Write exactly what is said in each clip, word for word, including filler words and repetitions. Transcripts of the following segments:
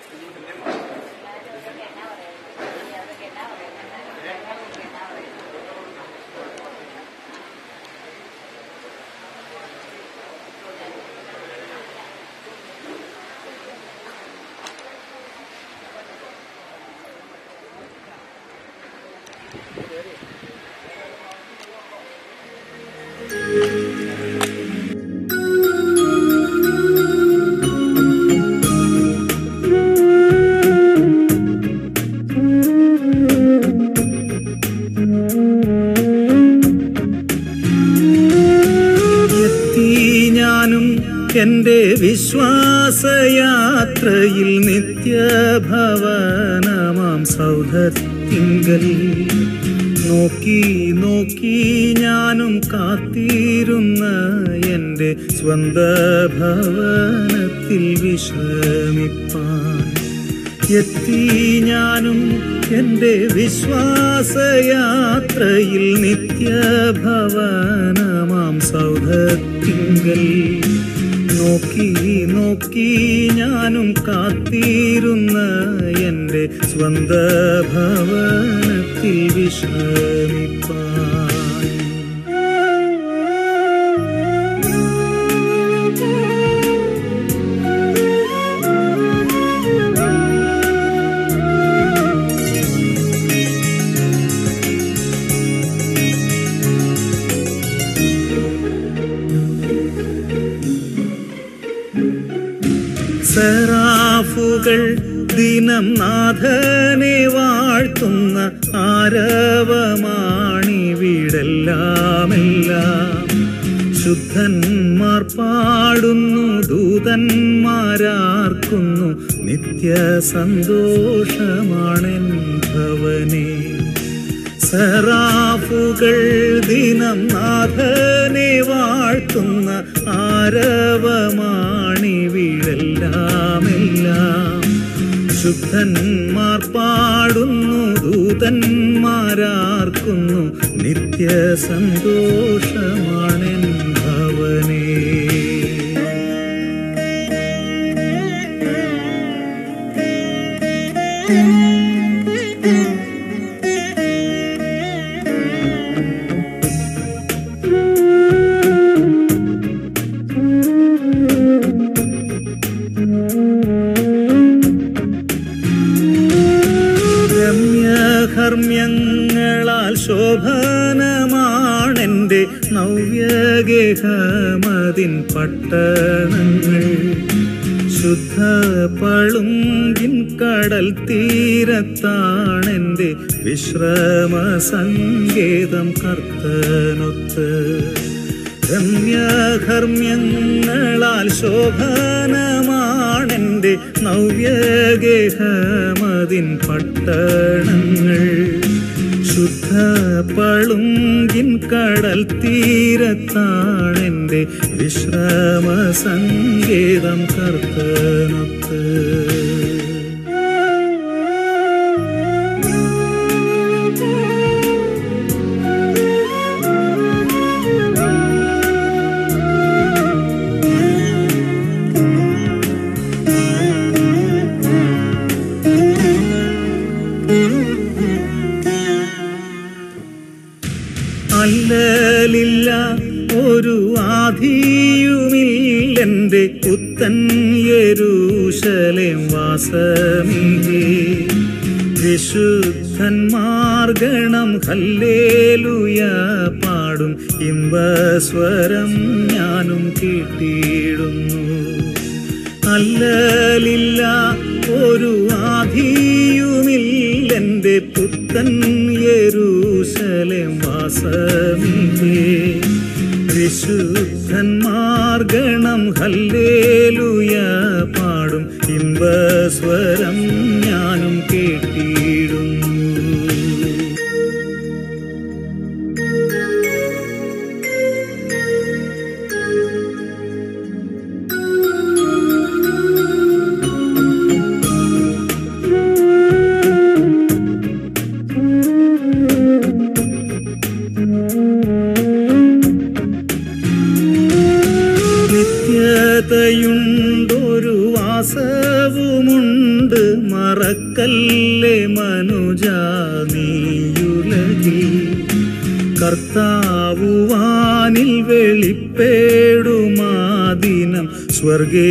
എന്റെ വിശ്വാസയാത്രയിൽ നിത്യഭവനമാം സൗധത്തിങ്കൽ നോക്കി നോക്കി ഞാനും കാത്തിരുന്ന എന്റെ സ്വന്ത ഭവനത്തിൽ വിശ്രമിപ്പാൻ എത്തി ഞാനും എന്റെ വിശ്വാസയാത്രയിൽ നിത്യഭവനമാം സൗധത്തിങ്കൽ നോക്കി നോക്കി ഞാനും കാത്തിരുന്ന എന്റെ സ്വന്ത ഭവനത്തിൽ വിശ്രമിപ്പാൻ സെറാഫുകൾ ദിനം നാഥനെ വാഴ്ത്തുന്ന ആരവമാണിവിടെല്ലാമെല്ലാം ശുദ്ധന്മാർ പാടുന്നു ദൂതന്മാരാർക്കുന്നു നിത്യ സന്തോഷമാണെൻ ഭവനേ സെറാഫുകൾ ദിനം നാഥനെ വാഴ്ത്തുന്ന ആരവമാണിവിടെല്ലാമെല്ലാം ശുദ്ധന്മാർ പാടുന്നു ദൂതന്മാരാർക്കുന്നു നിത്യ സന്തോഷമാണെൻ ഭവനേ രമ്യകർമ്മ്യങ്ങളാൽ ശോഭനമാണെന്റെ നവ്യഗേഹമതിൻ പട്ടണങ്ങൾ ശുദ്ധ പളുങ്കിൻ കടൽ തീരത്താണെന്റെ വിശ്രമ സങ്കേതം കർത്തനൊത്ത് രമ്യകർമ്മ്യങ്ങളാൽ ശോഭനമാണെന്റെ നവ്യഗേഹമതിൻ പട്ടണങ്ങൾ ശുദ്ധ പളുങ്കിൻ കടൽ തീരത്താണെന്റെ വിശ്രമ സങ്കേതം കർത്തനൊത്ത് അല്ലലില്ല ഒരു ആധിയുമില്ലെന്റെ പുത്തൻ യെരൂശലേം വാസമില്ലേ വിശുദ്ധന്മാർഗണം ഹല്ലേലൂയ പാടും ഇമ്പസ്വരം ഞാനും കേട്ടിടുന്നു അല്ലലില്ല ഒരു ആധിയുമില്ലെന്റെ പുത്തൻ യെരൂശലേം വാസമില്ലേ വിശുദ്ധന്മാർഗണം ഹല്ലേലൂയ പാടും ഇമ്പസ്വരം ഞാനും കേട്ടിടുന്നു നിത്യതയുണ്ടൊരു വാസവുമുണ്ട് മറക്കല്ലേ മനുജാ നീയുലകിൽ. കർത്താവു വാനിൽ വെളിപ്പെടുമാദിനം സ്വർഗേ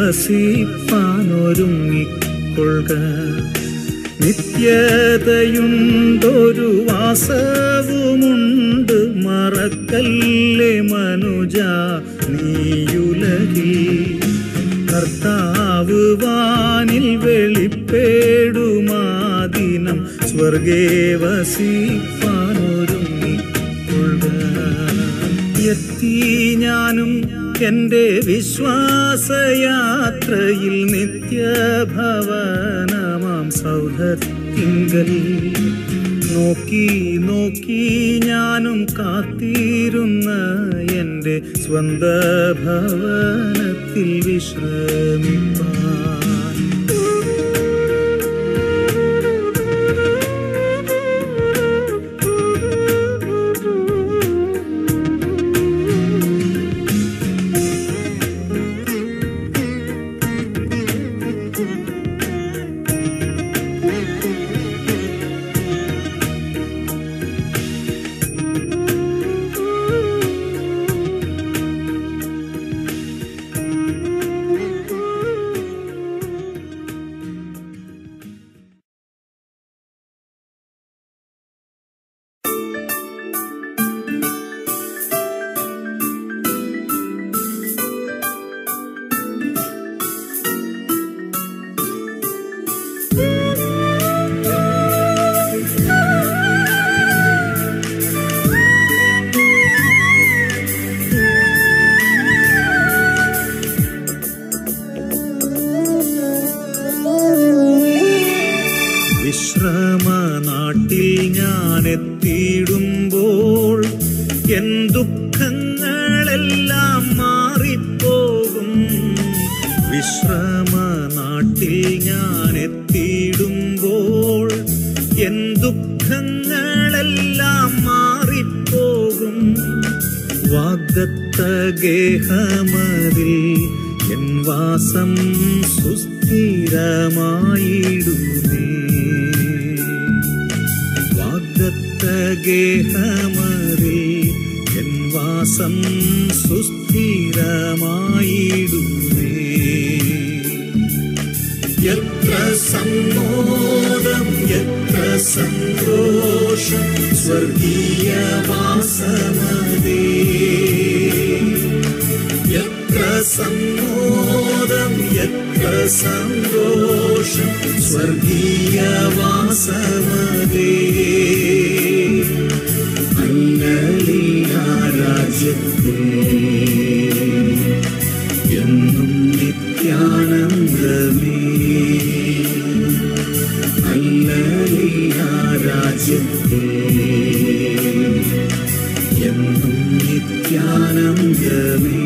വസിപ്പാനൊരുങ്ങിക്കൊള്ളുക. നിത്യതയുണ്ടൊരു വാസവുമുണ്ട് മറക്കല്ലേ മനുജാ നീയുലകിൽ. കർത്താവ് വാനിൽ വെളിപ്പെടുമാദിനം സ്വർഗേ വസിപ്പാനൊരുങ്ങിക്കൊള്ളുക. എത്തി ഞാനും എൻ്റെ വിശ്വാസയാത്രയിൽ നിത്യഭവനമാം സൗധത്തിങ്കൽ. നോക്കി നോക്കി ഞാനും കാത്തിരുന്ന എൻ്റെ സ്വന്ത ഭവനത്തിൽ വിശ്രമിപ്പാൻ. വിശ്രമനാട്ടിൽ ഞാനെത്തിയിടുമ്പോൾ എൻ ദുഃഖങ്ങളെല്ലാം മാറിപ്പോകും. വിശ്രമനാട്ടിൽ ഞാനെത്തിയിടുമ്പോൾ എൻ ദുഃഖങ്ങളെല്ലാം മാറിപ്പോകും. വാഗ്ദത്ത ഗേഹമതിൽ എൻ വാസം സുസ്ഥിരമായിടുമേ. ഗേഹമതിൽ എൻ വാസം സുസ്ഥിരമായിടുമേ. എത്ര സമ്മോദം എത്ര സന്തോഷം സ്വർഗീയ വാസമതേ. എത്ര സമ്മോദം എത്ര സന്തോഷം സ്വർഗീയ വാസമതേ. രാജ്യത്തിൽ എന്നും നിത്യാനന്ദമേ. ഹല്ലേലൂയ രാജ്യത്തിൽ എന്നും നിത്യാനന്ദമേ.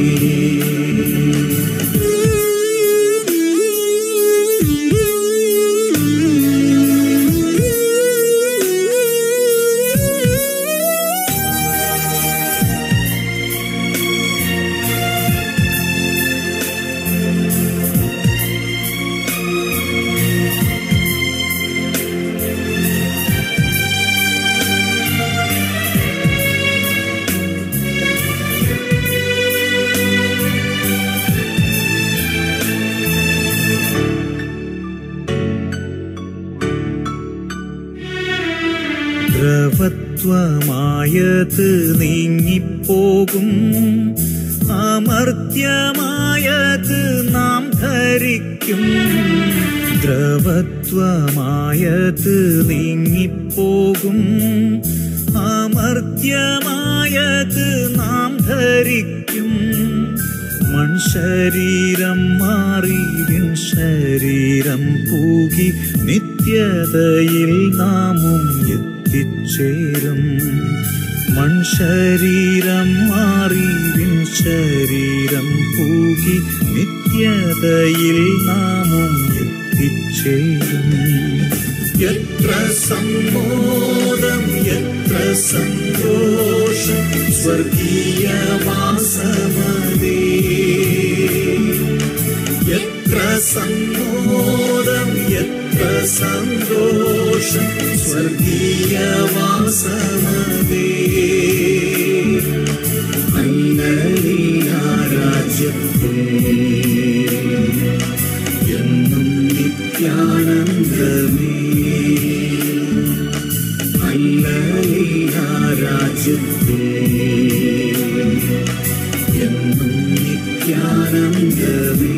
ദ്രവത്വമായത് നീങ്ങിപ്പോകും, അമർത്യമായത് നാം ധരിക്കും. ദ്രവത്വമായത് നീങ്ങിപ്പോകും, അമർത്യമായത് നാം ധരിക്കും. മൺശരീരം മാറി വിൺ ശരീരം പൂകി നിത്യതയിൽ നാമും എത്തിച്ചേരും. മൺശരീരം മാറി വിൺ ശരീരം പൂകി നിത്യതയിൽ നാമും എത്തിച്ചേരും. എത്ര സമ്മോദം എത്ര സന്തോഷം സ്വർഗീയ വാസമതേ. എത്ര സമ്മോദം സന്തോഷം സ്വർഗീയവാസമതേ. ഹല്ലേലൂയ രാജ്യത്തിൽ എന്നും നിത്യാനന്ദമേ. ഹല്ലേലൂയ രാജ്യത്തിൽ എന്നും നിത്യാനന്ദമേ.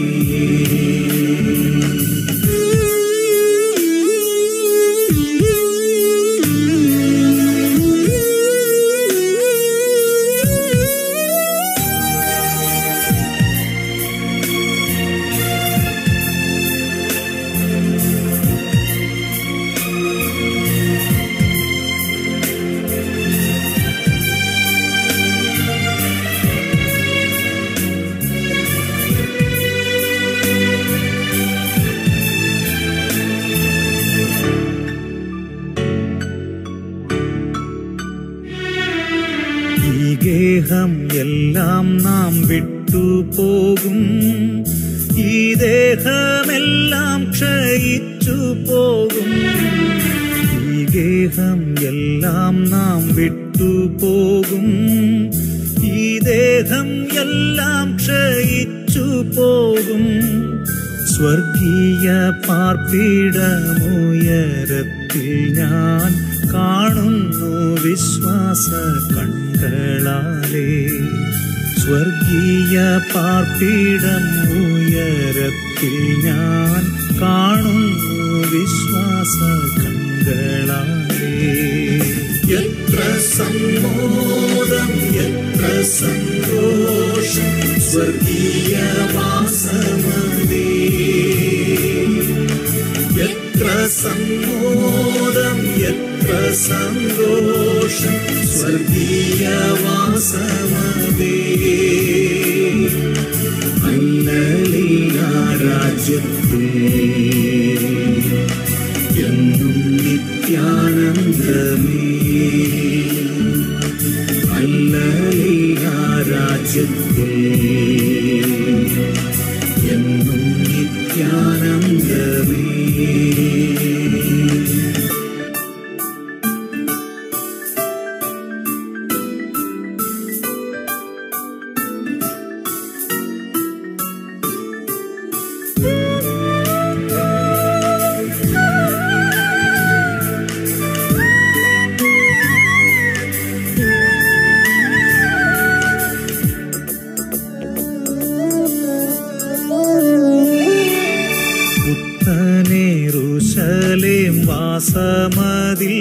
ഗേഹം എല്ലാം നാം വിട്ടുപോകും, ഈ ദേഹമെല്ലാം ക്ഷയിച്ചു പോകും. ഈ ഗേഹം എല്ലാം നാം വിട്ടുപോകും, ഈ ദേഹം എല്ലാം ക്ഷയിച്ചു പോകും. സ്വർഗീയ പാർപ്പിടമുയരത്തിൽ ഞാൻ കാണുന്നു വിശ്വാസ കണ്ണുകളാലേ. സ്വർഗീയ പാർപ്പിടം ഉയരത്തിൽ ഞാൻ കാണുന്നു വിശ്വാസ കണ്ണുകളാലേ. എത്ര സമ്മോദം എത്ര സന്തോഷം സ്വർഗീയവാസമതേ. എത്ര സമ്മോദം എത്ര സന്തോഷം സ്വർഗീയവാസമതേ. ഹല്ലേലൂയ രാജ്യത്തിൽ എന്നും നിത്യാനന്ദമേ. ഹല്ലേലൂയ രാജ്യത്തിൽ എന്നും നിത്യാനന്ദമേ. യെരൂശലേം വാസമതിൽ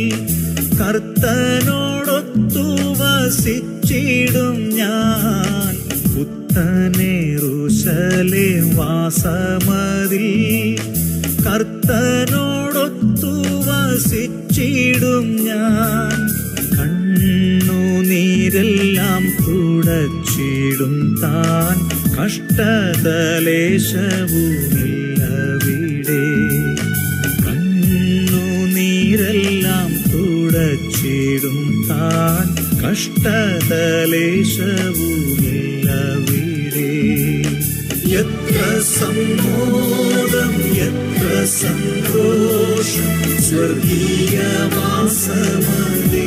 കർത്തനോടൊത്തു വസിച്ചിടും ഞാൻ. പുത്തനെരൂശലേം വാസമതിൽ കർത്തനോടൊത്തു വസിച്ചിടും ഞാൻ. കണ്ണുനീരെല്ലാം തുടച്ചിടും താൻ, കഷ്ടതലേശവുമില്ലവിടെ. കണ്ണുനീരെല്ലാം തുടച്ചിടും താൻ, കഷ്ടതലേശവുമില്ലവിടെ. എത്ര സമ്മോദം എത്ര സന്തോഷം സ്വർഗീയവാസമതേ.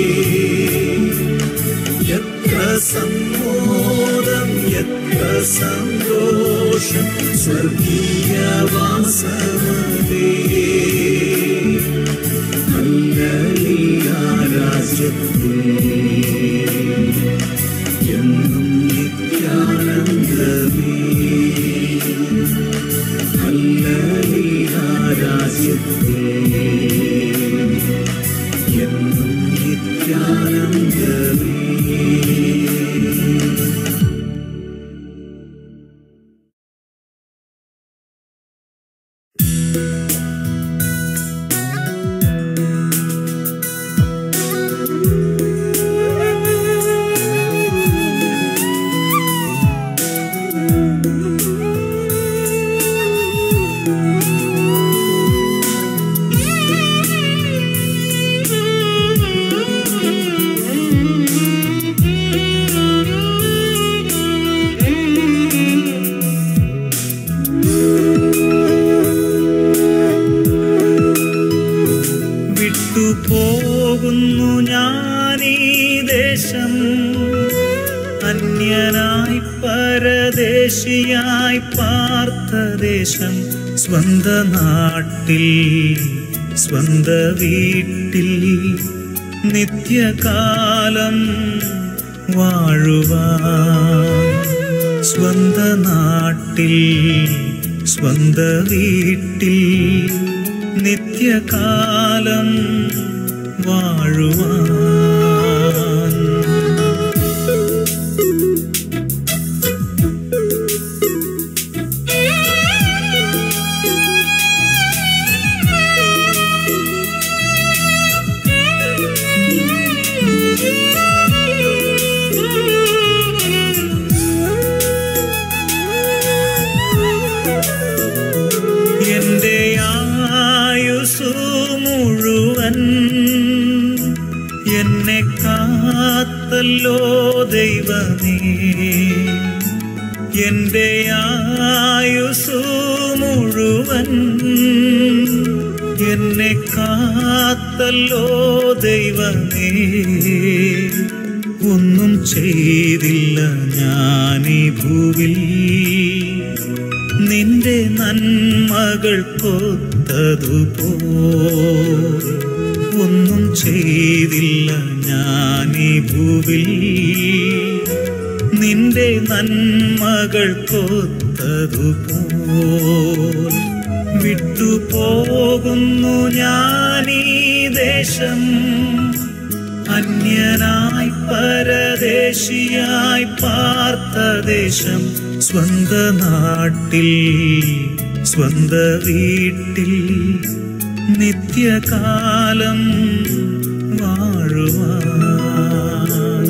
എത്ര സമ്മോദം എത്ര സന്തോഷം സ്വർഗീയവാസമതേ. ഹല്ലേലൂയ രാജ്യത്തിൽ എന്നും നിത്യാനന്ദമേ. ഹല്ലേലൂയ രാജ്യത്തിൽ എന്നും നിത്യാനന്ദമേ. പരദേശിയായി പാർത്ത ദേശം സ്വന്ത നാട്ടിൽ സ്വന്ത വീട്ടിൽ നിത്യകാലം വാഴുവാൻ സ്വന്ത നാട്ടിൽ സ്വന്ത വീട്ടിൽ നിത്യകാലം വാഴുവാൻ എന്റെ ആയുസ്സു മുഴുവൻ എന്നെ കാത്തല്ലോ ദൈവമേ, എന്റെ ആയുസ്സു മുഴുവൻ എന്നെ കാത്തല്ലോ ദൈവമേ. ഒന്നും ചെയ്തില്ല ഞാനീ ഭൂവിൽ നിന്റെ നന്മകൾ കൊത്തതുപോൽ. ഒന്നും ചെയ്തില്ല ഞാനീ ഭൂവിൽ നിന്റെ നന്മകൾ കൊത്തതുപോൽ. വിട്ടുപോകുന്നു ഞാനീ ദേശം, അന്യനായി പരദേശിയായി പാർത്ത ദേശം സ്വന്ത നാട്ടിൽ സ്വന്ത വീട്ടിൽ നിത്യകാലം വാഴുവാൻ.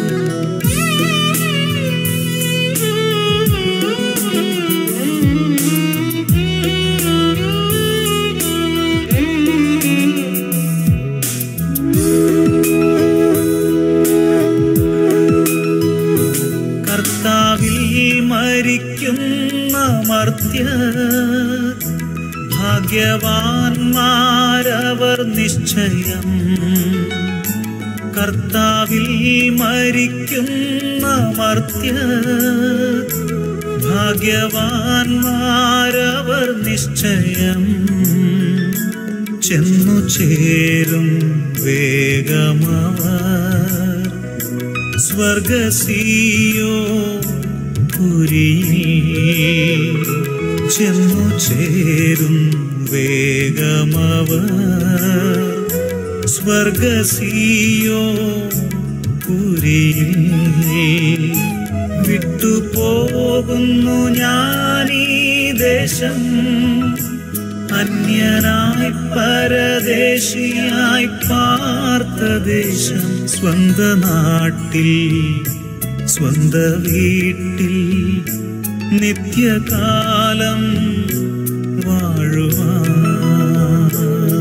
കർത്താവിൽ മരിക്കുന്ന മർത്യർ ഭാഗ്യവാന്മാരവർ നിശ്ചയം. കർത്താവിൽ മരിക്കുന്ന മർത്യർ ഭാഗ്യവാന്മാരവർ നിശ്ചയം. ചെന്നു ചേരും വേഗമവർ സ്വർഗസിയോൻ പുരിയിൽ. ചെന്നു ചേരും വേഗമവർ സ്വർഗസിയോൻ പുരിയിൽ. വിട്ടുപോകുന്നു ഞാനീ ദേശം, അന്യനായി പരദേശിയായി പാർത്ത ദേശം സ്വന്ത നാട്ടിൽ സ്വന്ത വീട്ടിൽ നിത്യകാലം വാഴുവാൻ.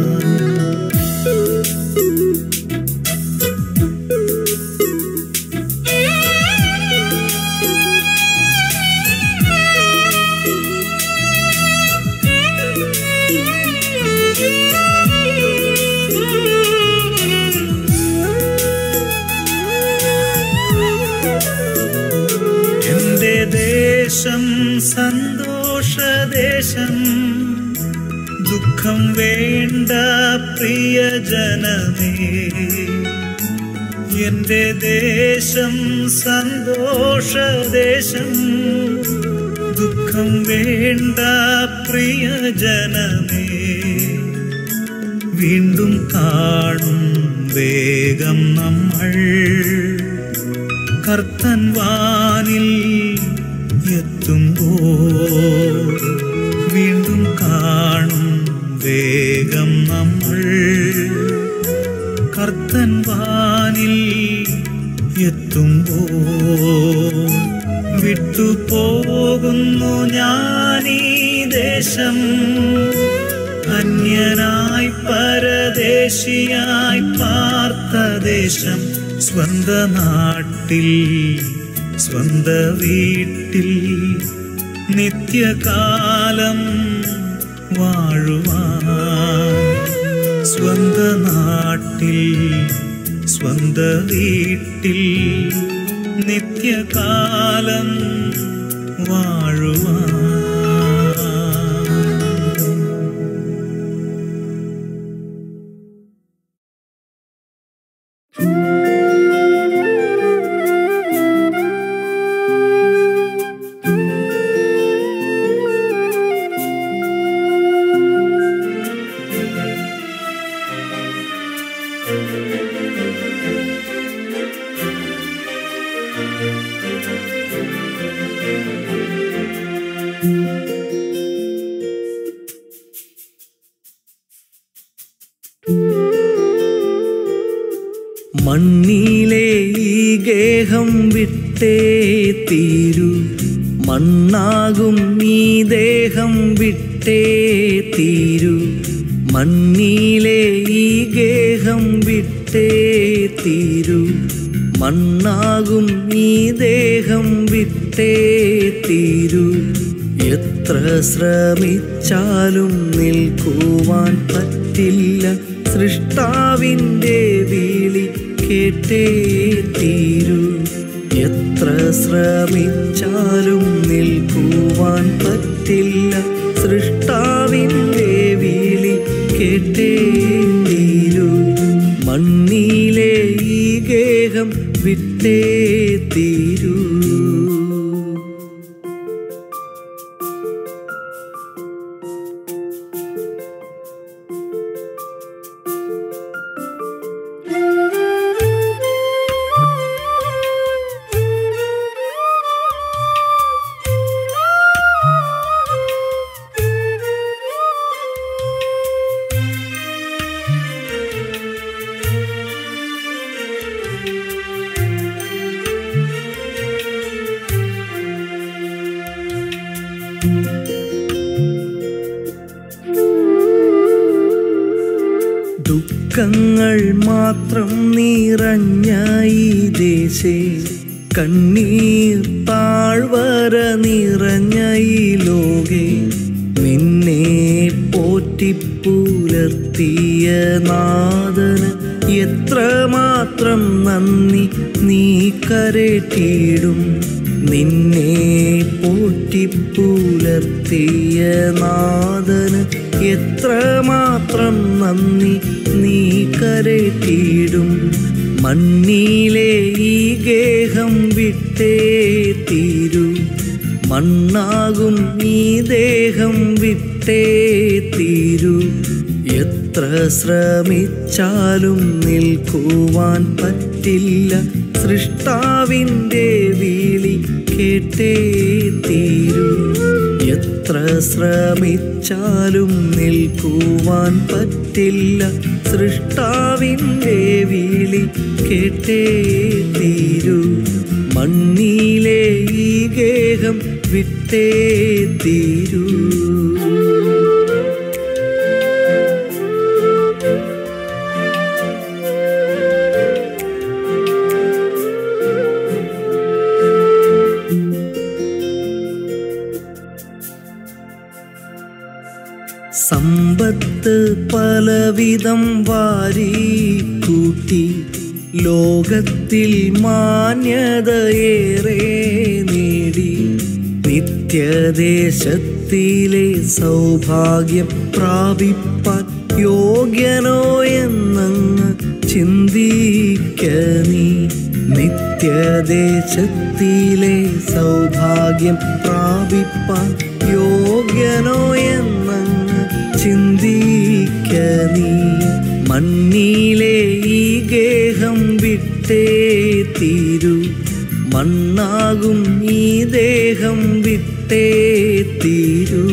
എന്റെ ദേശം സന്തോഷദേശം, ദുഃഖം വേണ്ട പ്രിയജനമേ. എന്റെ ദേശം സന്തോഷദേശം, ദുഃഖം വേണ്ട പ്രിയജനമേ. വീണ്ടും കാണും വേഗം നമ്മൾ കർത്തൻ വാനിൽ എത്തുമ്പോൾ. വീണ്ടും കാണും വേഗം നമ്മൾ കർത്തൻ വാനിൽ എത്തുമ്പോൾ. വിട്ടുപോകുന്നു ഞാനീ ദേശം, അന്യനായി പരദേശിയായി പാർത്ത ദേശം സ്വന്ത നാട്ടിൽ സ്വന്ത വീട്ടിൽ നിത്യകാലം വാഴുവാൻ. സ്വന്ത നാട്ടിൽ സ്വന്ത വീട്ടിൽ നിത്യകാലം വാഴുവാൻ. മണ്ണിലെ ഈ ഗേഹം വിട്ടേ തീരൂ, മണ്ണാകും ഈ ദേഹം വിട്ടേ തീരൂ. മണ്ണിലെ ഈ ഗേഹം വിട്ടേ തീരൂ, മണ്ണാകും ഈ ദേഹം വിട്ടേ തീരൂ. എത്ര ശ്രമിച്ചാലും നിൽക്കുവാൻ പറ്റില്ല, സൃഷ്ടാവിൻ്റെ വിളി കേട്ടേ തീരൂ. എത്ര ശ്രമിച്ചാലും നിൽക്കുവാൻ പറ്റില്ല, സൃഷ്ടാവിൻ്റെ വിളി കേട്ടേ തീരൂ. മണ്ണിലെ ഈ ഗേഹം വിട്ടേ തീരൂ. ദുഃഖങ്ങൾ മാത്രം നിറഞ്ഞ ഈ ദേശേ, കണ്ണീർ താഴ്വര നിറഞ്ഞ ഈ ലോകേ, നിന്നെ പോറ്റിപ്പുലർത്തിയ നാഥന് എത്രമാത്രം നന്ദി നീ കരേറ്റിടും. നിന്നെ പോറ്റിപ്പുലർത്തിയ നാഥന് എത്രമാത്രം നന്ദി നീ കരേറ്റിടും. മണ്ണിലെ ഈ ഗേഹം വിട്ടേ തീരൂ, മണ്ണാകും ഈ ദേഹം വിട്ടേ തീരൂ. എത്ര ശ്രമിച്ചാലും നിൽക്കുവാൻ പറ്റില്ല, സൃഷ്ടാവിൻ്റെ വിളി കേട്ടേ തീരൂ. എത്ര ശ്രമിച്ചാലും നിൽക്കുവാൻ പറ്റില്ല, സൃഷ്ടാവിൻ്റെ വിളി കേട്ടേ തീരൂ. മണ്ണിലെ ഈ ഗേഹം വിട്ടേ തീരൂ. സമ്പത്ത് പലവിധം വാരിക്കൂട്ടി, ലോകത്തിൽ മാന്യതയേറെ നേടി. നിത്യദേശത്തിലെ സൗഭാഗ്യം പ്രാപിപ്പാൻ യോഗ്യനോ എന്നങ്ങ് ചിന്തിക്ക നീ. നിത്യദേശത്തിലെ സൗഭാഗ്യം പ്രാപിപ്പാൻ യോഗ്യനോ എന്നങ്ങ് ചിന്തിക്ക നീ. മണ്ണിലെ ഈ ഗേഹം വിട്ടേ തീരൂ, മണ്ണാകും ഈ ദേഹം വിട്ടേ തീരൂ.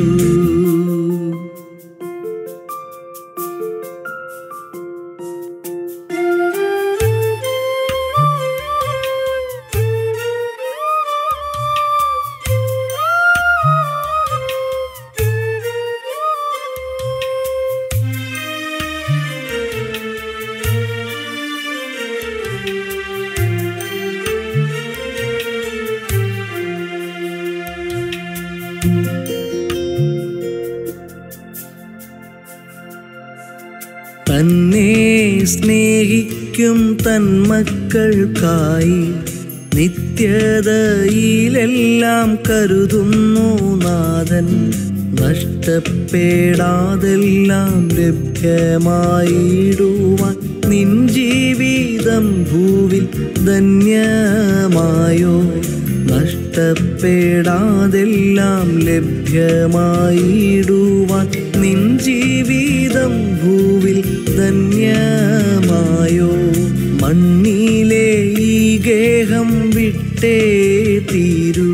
തന്നെ സ്നേഹിക്കും തന്മക്കൾക്കായി നിത്യതയിലെല്ലാം കരുതുന്നു നാഥൻ. നഷ്ടപ്പെടാതെല്ലാം ലഭ്യമായിടുവാൻ നിൻ ജീവിതം ഭൂവിൽ ധന്യമായോ. നഷ്ടപ്പെടാതെല്ലാം ലഭ്യമായിടുവാൻ നിൻ ജീവിതം ഭൂവിൽ ധന്യമായോ. മണ്ണിലെ ഈ ഗേഹം വിട്ടേ തീരൂ.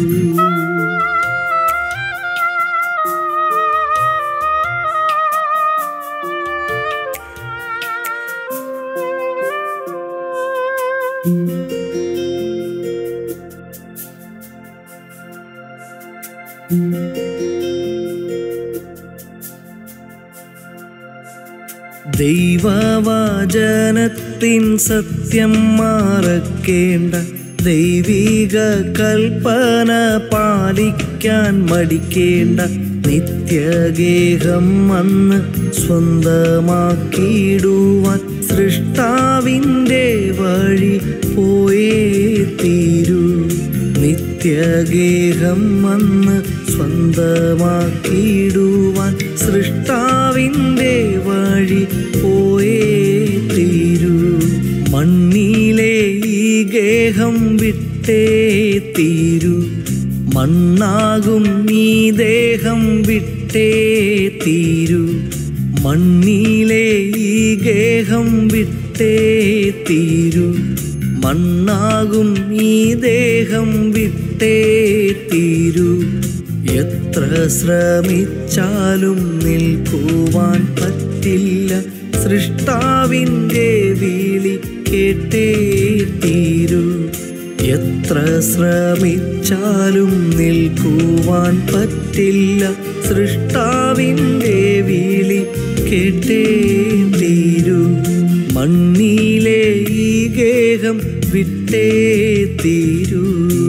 ദൈവവചനത്തിൻ സത്യം മറക്കേണ്ട, ദൈവിക കൽപ്പന പാലിക്കാൻ മടിക്കേണ്ട. നിത്യഗേഹം അന്ന് സ്വന്തമാക്കിയിടുവാൻ സൃഷ്ടാവിൻ്റെ വഴി പോയേ തീരൂ. നിത്യഗേഹം അന്ന് സ്വന്തമാക്കിയിടുവാൻ സൃഷ്ടാവിൻ്റെ വഴി പോയേ തീരൂ. മണ്ണിലെ ഈ ഗേഹം വിട്ടേ തീരൂ. മണ്ണാകും ഈ ദേഹം വിട്ടേ തീരൂ. മണ്ണിലെ ഈ ഗേഹം വിട്ടേ തീരൂ. മണ്ണാകും ഈ ദേഹം വിട്ടേ തീരൂ. എത്ര ശ്രമിച്ചാലും നിൽക്കുവാൻ പറ്റില്ല, സൃഷ്ടാവിൻ്റെ വിളി കേട്ടേ തീരൂ. എത്ര ശ്രമിച്ചാലും നിൽക്കുവാൻ പറ്റില്ല, സൃഷ്ടാവിൻ്റെ വിളി കേട്ടേ തീരൂ. മണ്ണിലെ ഈ ഗേഹം വിട്ടേ തീരൂ.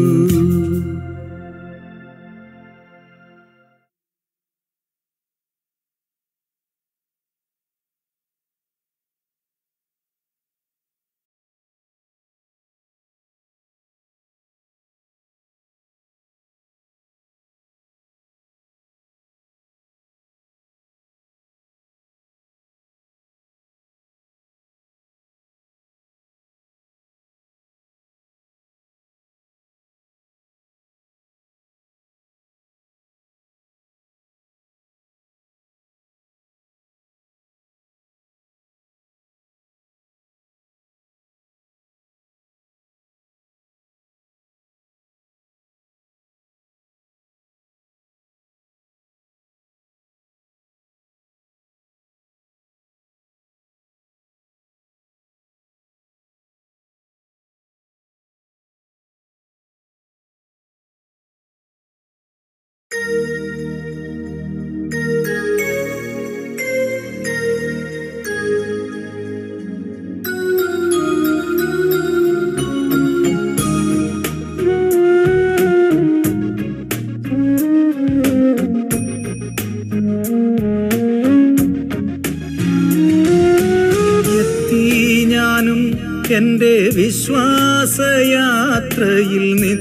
എൻ്റെ വിശ്വാസയാത്രയിൽ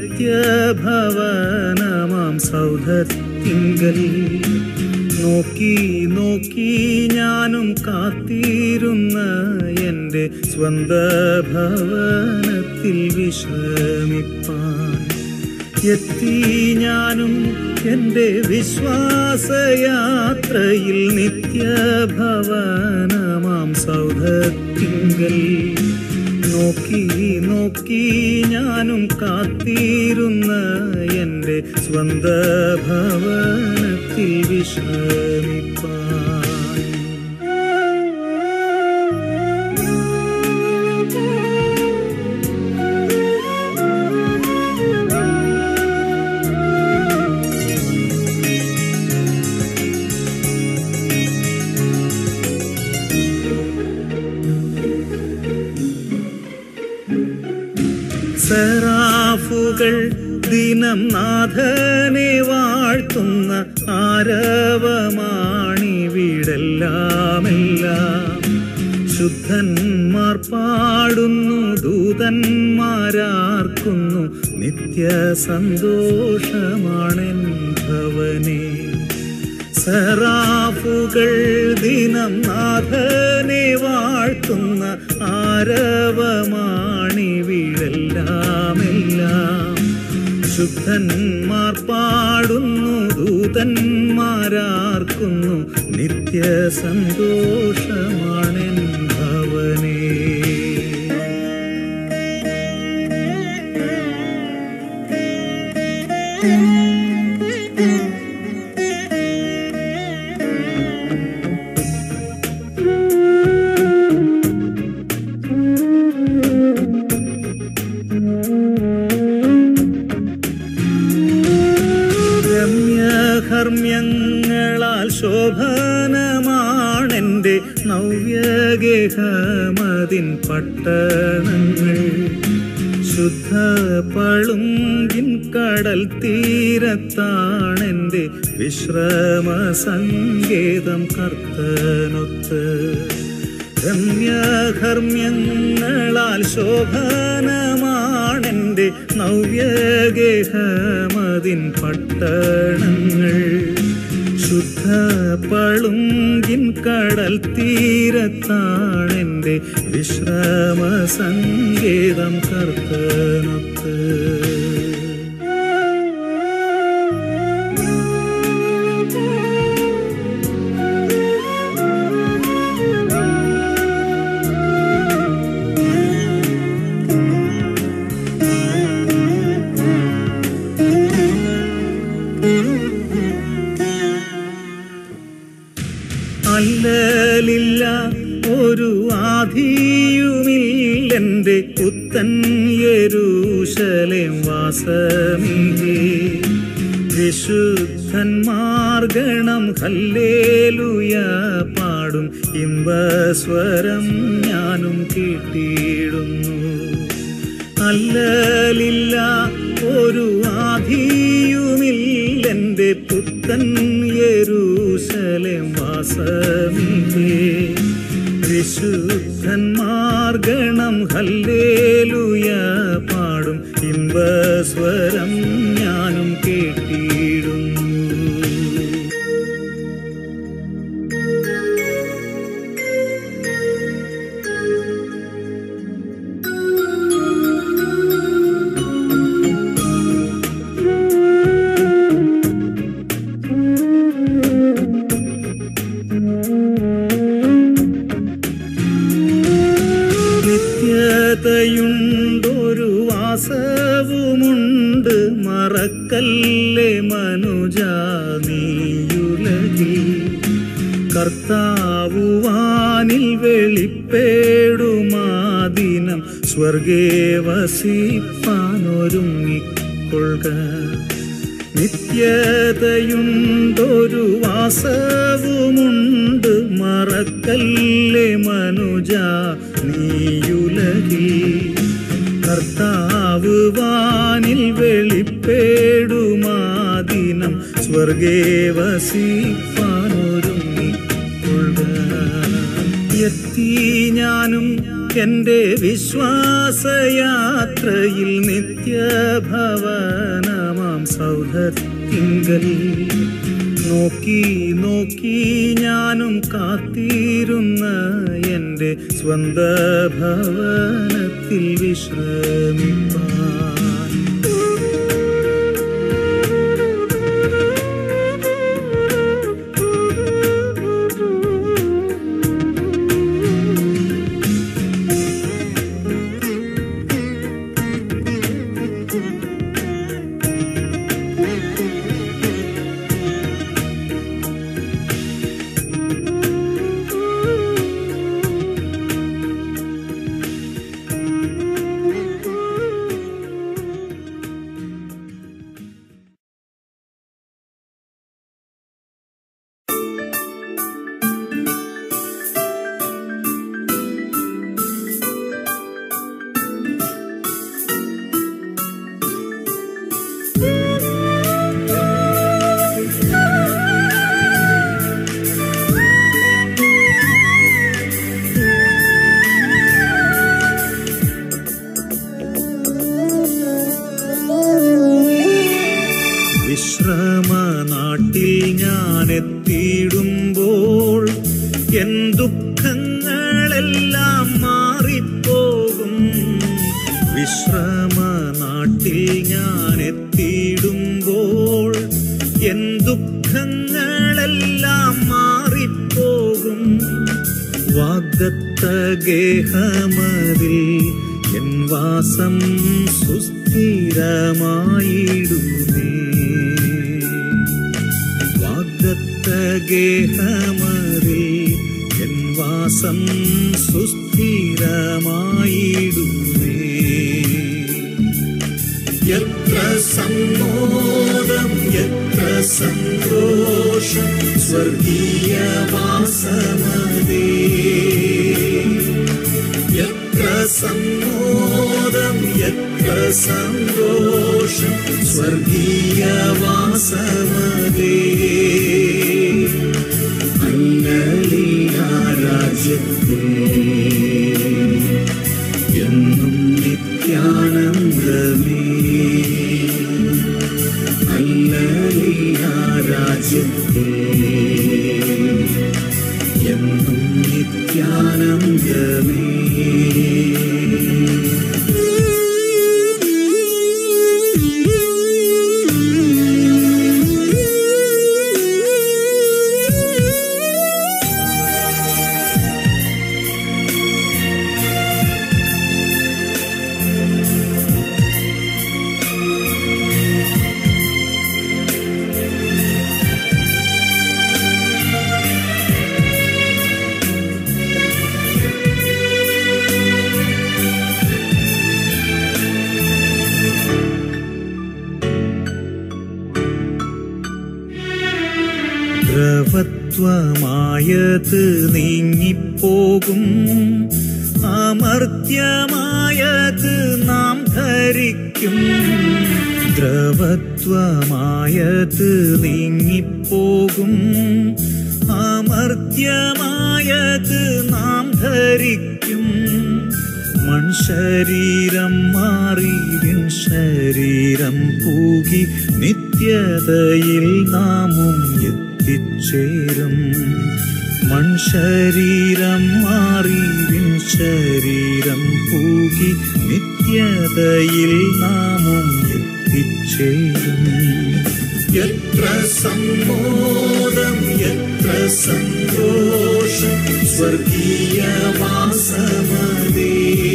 നിത്യഭവനമാം സൗധത്തിങ്കൽ നോക്കി നോക്കി ഞാനും കാത്തിരുന്ന എൻ്റെ സ്വന്ത ഭവനത്തിൽ വിശ്രമിപ്പാൻ എത്തി ഞാനും. എൻ്റെ വിശ്വാസയാത്രയിൽ നിത്യഭവനമാം സൗധത്തിങ്കൽ നോക്കി നോക്കി ഞാനും കാത്തിരുന്ന എൻ്റെ സ്വന്ത ഭവനത്തിൽ വിശ്രമിപ്പാൻ. സെറാഫുകൾ ദിനം നാഥനെ വാഴ്ത്തുന്ന ആരവമാണിവിടെല്ലാമെല്ലാം. ശുദ്ധന്മാർ പാടുന്നു, ദൂതന്മാരാർക്കുന്നു, നിത്യ സന്തോഷമാണെൻ ഭവനേ. സറാഫുകൾ ദിനം നാഥനെ വാഴ്ത്തുന്ന ആരവമാണിവിടെല്ലാമെല്ലാം. ശുദ്ധന്മാർ പാടുന്നു, ദൂതന്മാരാർക്കുന്നു, നിത്യ സന്തോഷമാണെൻ ഭവനേ. രമ്യകർമ്മ്യങ്ങളാൽ ശോഭനമാണെൻ്റെ നവ്യഗേഹമതിൻ പട്ടണങ്ങൾ. ശുദ്ധ പളുങ്കിൻ കടൽ തീരത്താണെൻ്റെ വിശ്രമ സങ്കേതം കർത്തനൊത്ത്. രമ്യകർമ്മ്യങ്ങളാൽ ശോഭനമാണെൻ്റെ നവ്യഗേഹമതിൻ പട്ടണങ്ങൾ. ശുദ്ധ പളുങ്കിൻ കടൽ തീരത്താണെൻ്റെ വിശ്രമ സങ്കേതം കർത്തനൊത്ത്. അല്ലലില്ല ഒരു ആധിയുമില്ലെൻ്റെ പുത്തൻ യെരൂശലേം വാസമില്ലേ. വിശുദ്ധന്മാർ ഗണം ഹല്ലേലൂയ പാടും, ഇമ്പസ്വരം ഞാനും കേട്ടിടുന്നു. അല്ലലില്ല ഒരു ആധിയുമില്ലെൻ്റെ പുത്തൻ യെരൂശലേം വാസമില്ലേ. വിശുദ്ധന്മാർ ഗണം ഹല്ലേലൂയ പാടും, ഇമ്പസ്വരം ഞാനും കേട്ടിടുന്നു. നിത്യതയുണ്ടൊരു വാസവുമുണ്ട്, മറക്കല്ലേ മനുജാ നീയുലകിൽ. കർത്താവു വാനിൽ വെളിപ്പെടുമാദിനം, സ്വർഗേ വസിപ്പാനൊരുങ്ങിക്കൊള്ളുക. നിത്യതയുണ്ടൊരു വാസവുമുണ്ട്, മറക്കല്ലേ മനുജാ നീയുലകിൽ. കർത്താവ് വാനിൽ വെളിപ്പെടുമാദിനം, സ്വർഗേ വസിപ്പാനൊരുങ്ങിക്കൊള്ളുക. എത്തി ഞാനും എൻ്റെ വിശ്വാസയാത്രയിൽ നിത്യഭവനമാം സൗധത്തിങ്കൽ. നോക്കി നോക്കി ഞാനും കാത്തിരുന്ന എൻ്റെ സ്വന്ത ഭവനത്തിൽ വിശ്രമിപ്പാൻ. എൻ ദുഃഖങ്ങളെല്ലാം മാറിപ്പോകും. വിശ്രമ നാട്ടിൽ ഞാൻ എത്തിയിടുമ്പോൾ എൻ ദുഃഖങ്ങളെല്ലാം മാറിപ്പോകും. വാഗ്ദത്ത ഗേഹമതിൽ എൻ വാസം സുസ്ഥിരമായിടുമേ. വാഗ്ദത്ത ഗേഹമതിൽ എൻ വാസം സുസ്ഥിരമായിടുമേ. എത്ര സമ്മോദം എത്ര സന്തോഷം സ്വർഗീയവാസമതേ. എത്ര സമ്മോദം എത്ര സന്തോഷം സ്വർഗീയവാസമതേ. അല്ലലിയ രാജ്യത്തിൽ എന്നും നിത്യാനന്ദമേ. അല്ലലിയ രാജ്യത്തിൽ എന്നും നിത്യാനന്ദമേ. ദ്രവത്വമായത് നീങ്ങിപ്പോകും. അമർത്യമായത് നാം ധരിക്കും. ദ്രവത്വമായത് നീങ്ങിപ്പോകും. അമർത്യമായത് നാം ധരിക്കും. മൺശരീരം മാറി വിൺ ശരീരം പൂകി നിത്യതയിൽ നാമും എത്തിച്ചേരും. മൺശരീരം മാറി വിൺ ശരീരം പൂകി നിത്യതയിൽ നാമും എത്തിച്ചേരും. എത്ര സമ്മോദം എത്ര സന്തോഷം സ്വർഗീയവാസമതേ.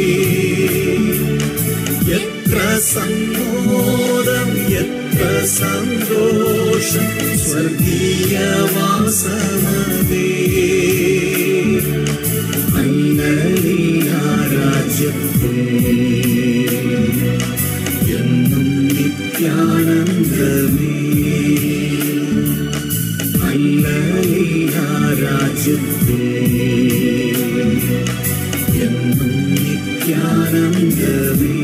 എത്ര സമ്മോദം എത്ര സന്തോഷം സ്വർഗീയവാസമതേ. അല്ലലിയ രാജ്യത്തിൽ എന്നും നിത്യാനന്ദമേ. അല്ലലിയ രാജ്യത്തിൽ എന്നും നിത്യാനന്ദമേ.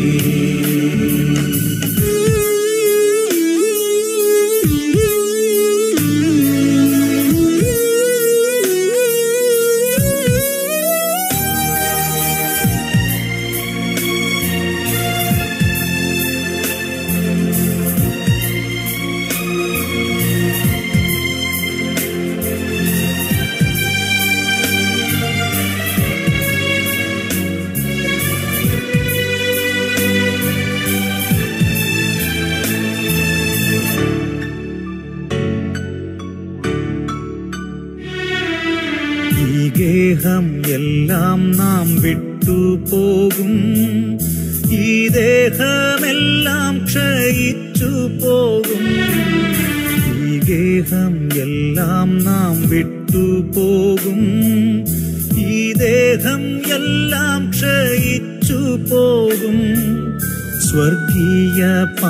ഈ ഗേഹം എല്ലാം നാം വിട്ടുപോകും. ഈ ദേഹമെല്ലാം ക്ഷയിച്ചു പോകും. ഈ ഗേഹം എല്ലാം നാം വിട്ടുപോകും. ഈ ദേഹം എല്ലാം ക്ഷയിച്ചു പോകും. സ്വർഗീയ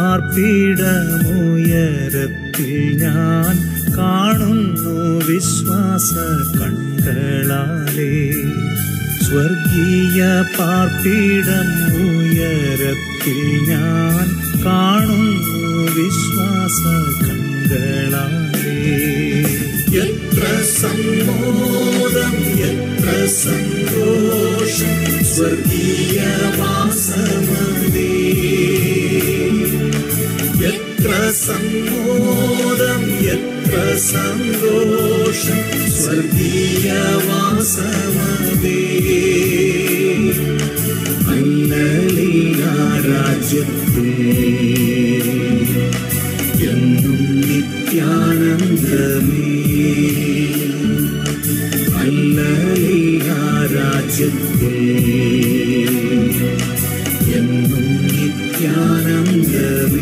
പാർപ്പിടമുയരത്തിൽ ഞാൻ കാണുന്നു വിശ്വാസ കണ്ണുകളാലേ. സ്വർഗീയ പാർപ്പിടം ഉയരത്തിൽ ഞാൻ കാണുന്നു വിശ്വാസ കണ്ണുകളാലേ. എത്ര സമ്മോദം എത്ര സന്തോഷം സ്വർഗീയവാസമതേ. എത്ര സമ്മോദം എത്ര സന്തോഷം സ്വർഗീയവാസമതേ. വാസമതേ ഹല്ലേലൂയ രാജ്യത്തിൽ എന്നും നിത്യാനന്ദമേ ഹല്ലേലൂയ രാജ്യത്തിൽ എന്നും നിത്യാനന്ദമേ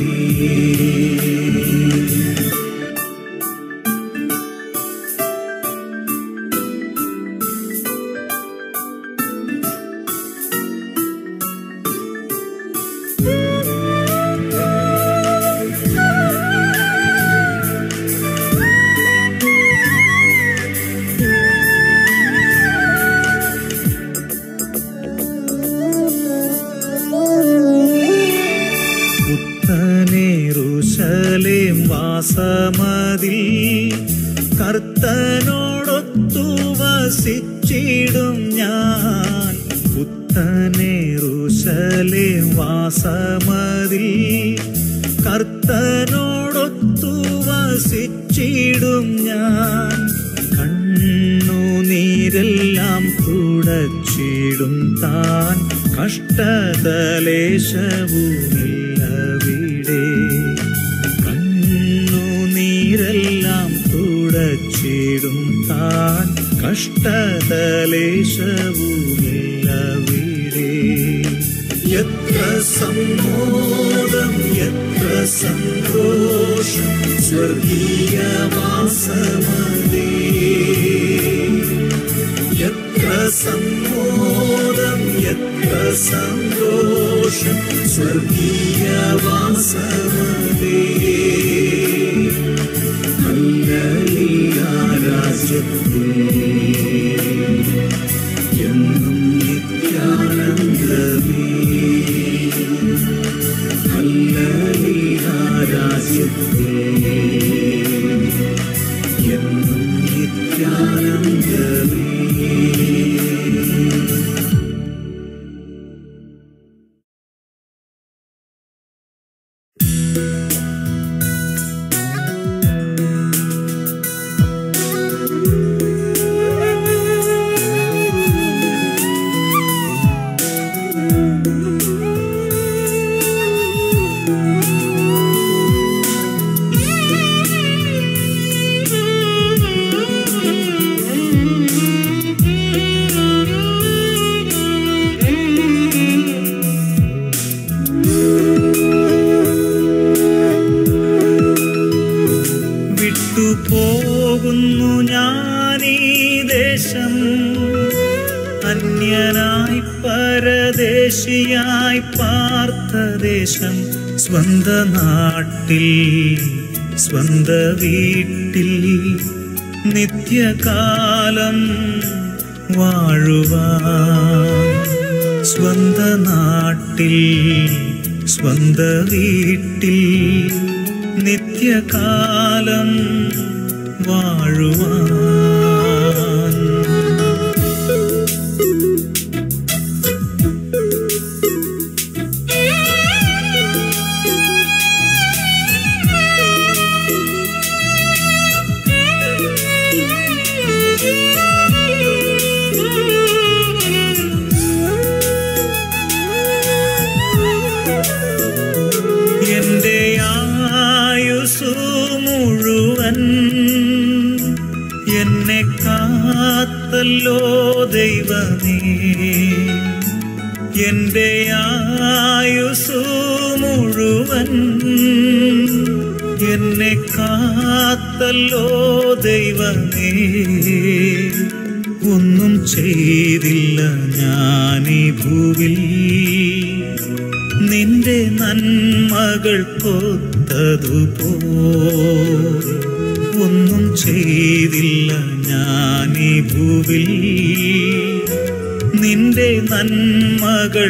യെരൂശലേം വാസമതിൽ കർത്തനോടൊത്തു വസിച്ചിടും ഞാൻ. പുത്തനെരൂശലേം വാസമതിൽ കർത്തനോടൊത്തു വസിച്ചിടും ഞാൻ. കണ്ണുനീരെല്ലാം തുടച്ചിടും താൻ, കഷ്ടതലേശവുമില്ലവിടെ. കണ്ണുനീരെല്ലാം തുടച്ചിടും താൻ, കഷ്ടതലേശവുമില്ലവിടെ. എത്ര സമ്മോദം എത്ര സന്തോഷം സ്വർഗീയവാസമതേ. എത്ര സമ്മോദം എത്ര സന്തോഷം സ്വർഗീയവാസമതേ. ഹല്ലേലൂയ രാജ്യത്തിൽ എന്നും നിത്യാനന്ദമേ. ഹല്ലേലൂയ രാജ്യത്തിൽ എന്നും നിത്യാനന്ദമേ. പോകുന്നു ഞാനീ ദേശം, അന്യനായി പരദേശിയായി പാർത്ത ദേശം. സ്വന്ത നാട്ടിൽ സ്വന്ത വീട്ടിൽ നിത്യകാലം വാഴുവാൻ. സ്വന്ത നാട്ടിൽ സ്വന്ത വീട്ടിൽ നിത്യകാലം വാഴുവാൻ. എന്റെ ആയുസ്സു മുഴുവൻ എന്നെ കാത്തല്ലോ ദൈവമേ. എന്റെ ആയുസ്സു മുഴുവൻ എന്നെ കാത്തല്ലോ ദൈവമേ. ഒന്നും ചെയ്തില്ല ഞാനീ ഭൂവിൽ നിന്റെ നന്മകൾ കൊത്തതുപോൽ. ഒന്നും ചെയ്തില്ല ഞാനീ ഭൂവിൽ നിന്റെ നന്മകൾ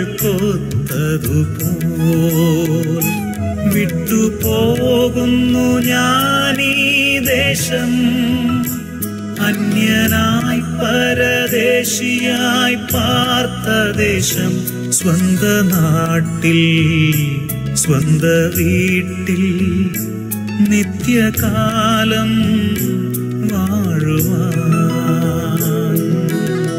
കൊത്തതുപോൽ. വിട്ടുപോകുന്നു ഞാനീ ദേശം, അന്യനായി പരദേശിയായി പാർത്ത ദേശം. സ്വന്ത നാട്ടിൽ സ്വന്ത വീട്ടിൽ നിത്യകാലം വാഴുവാൻ.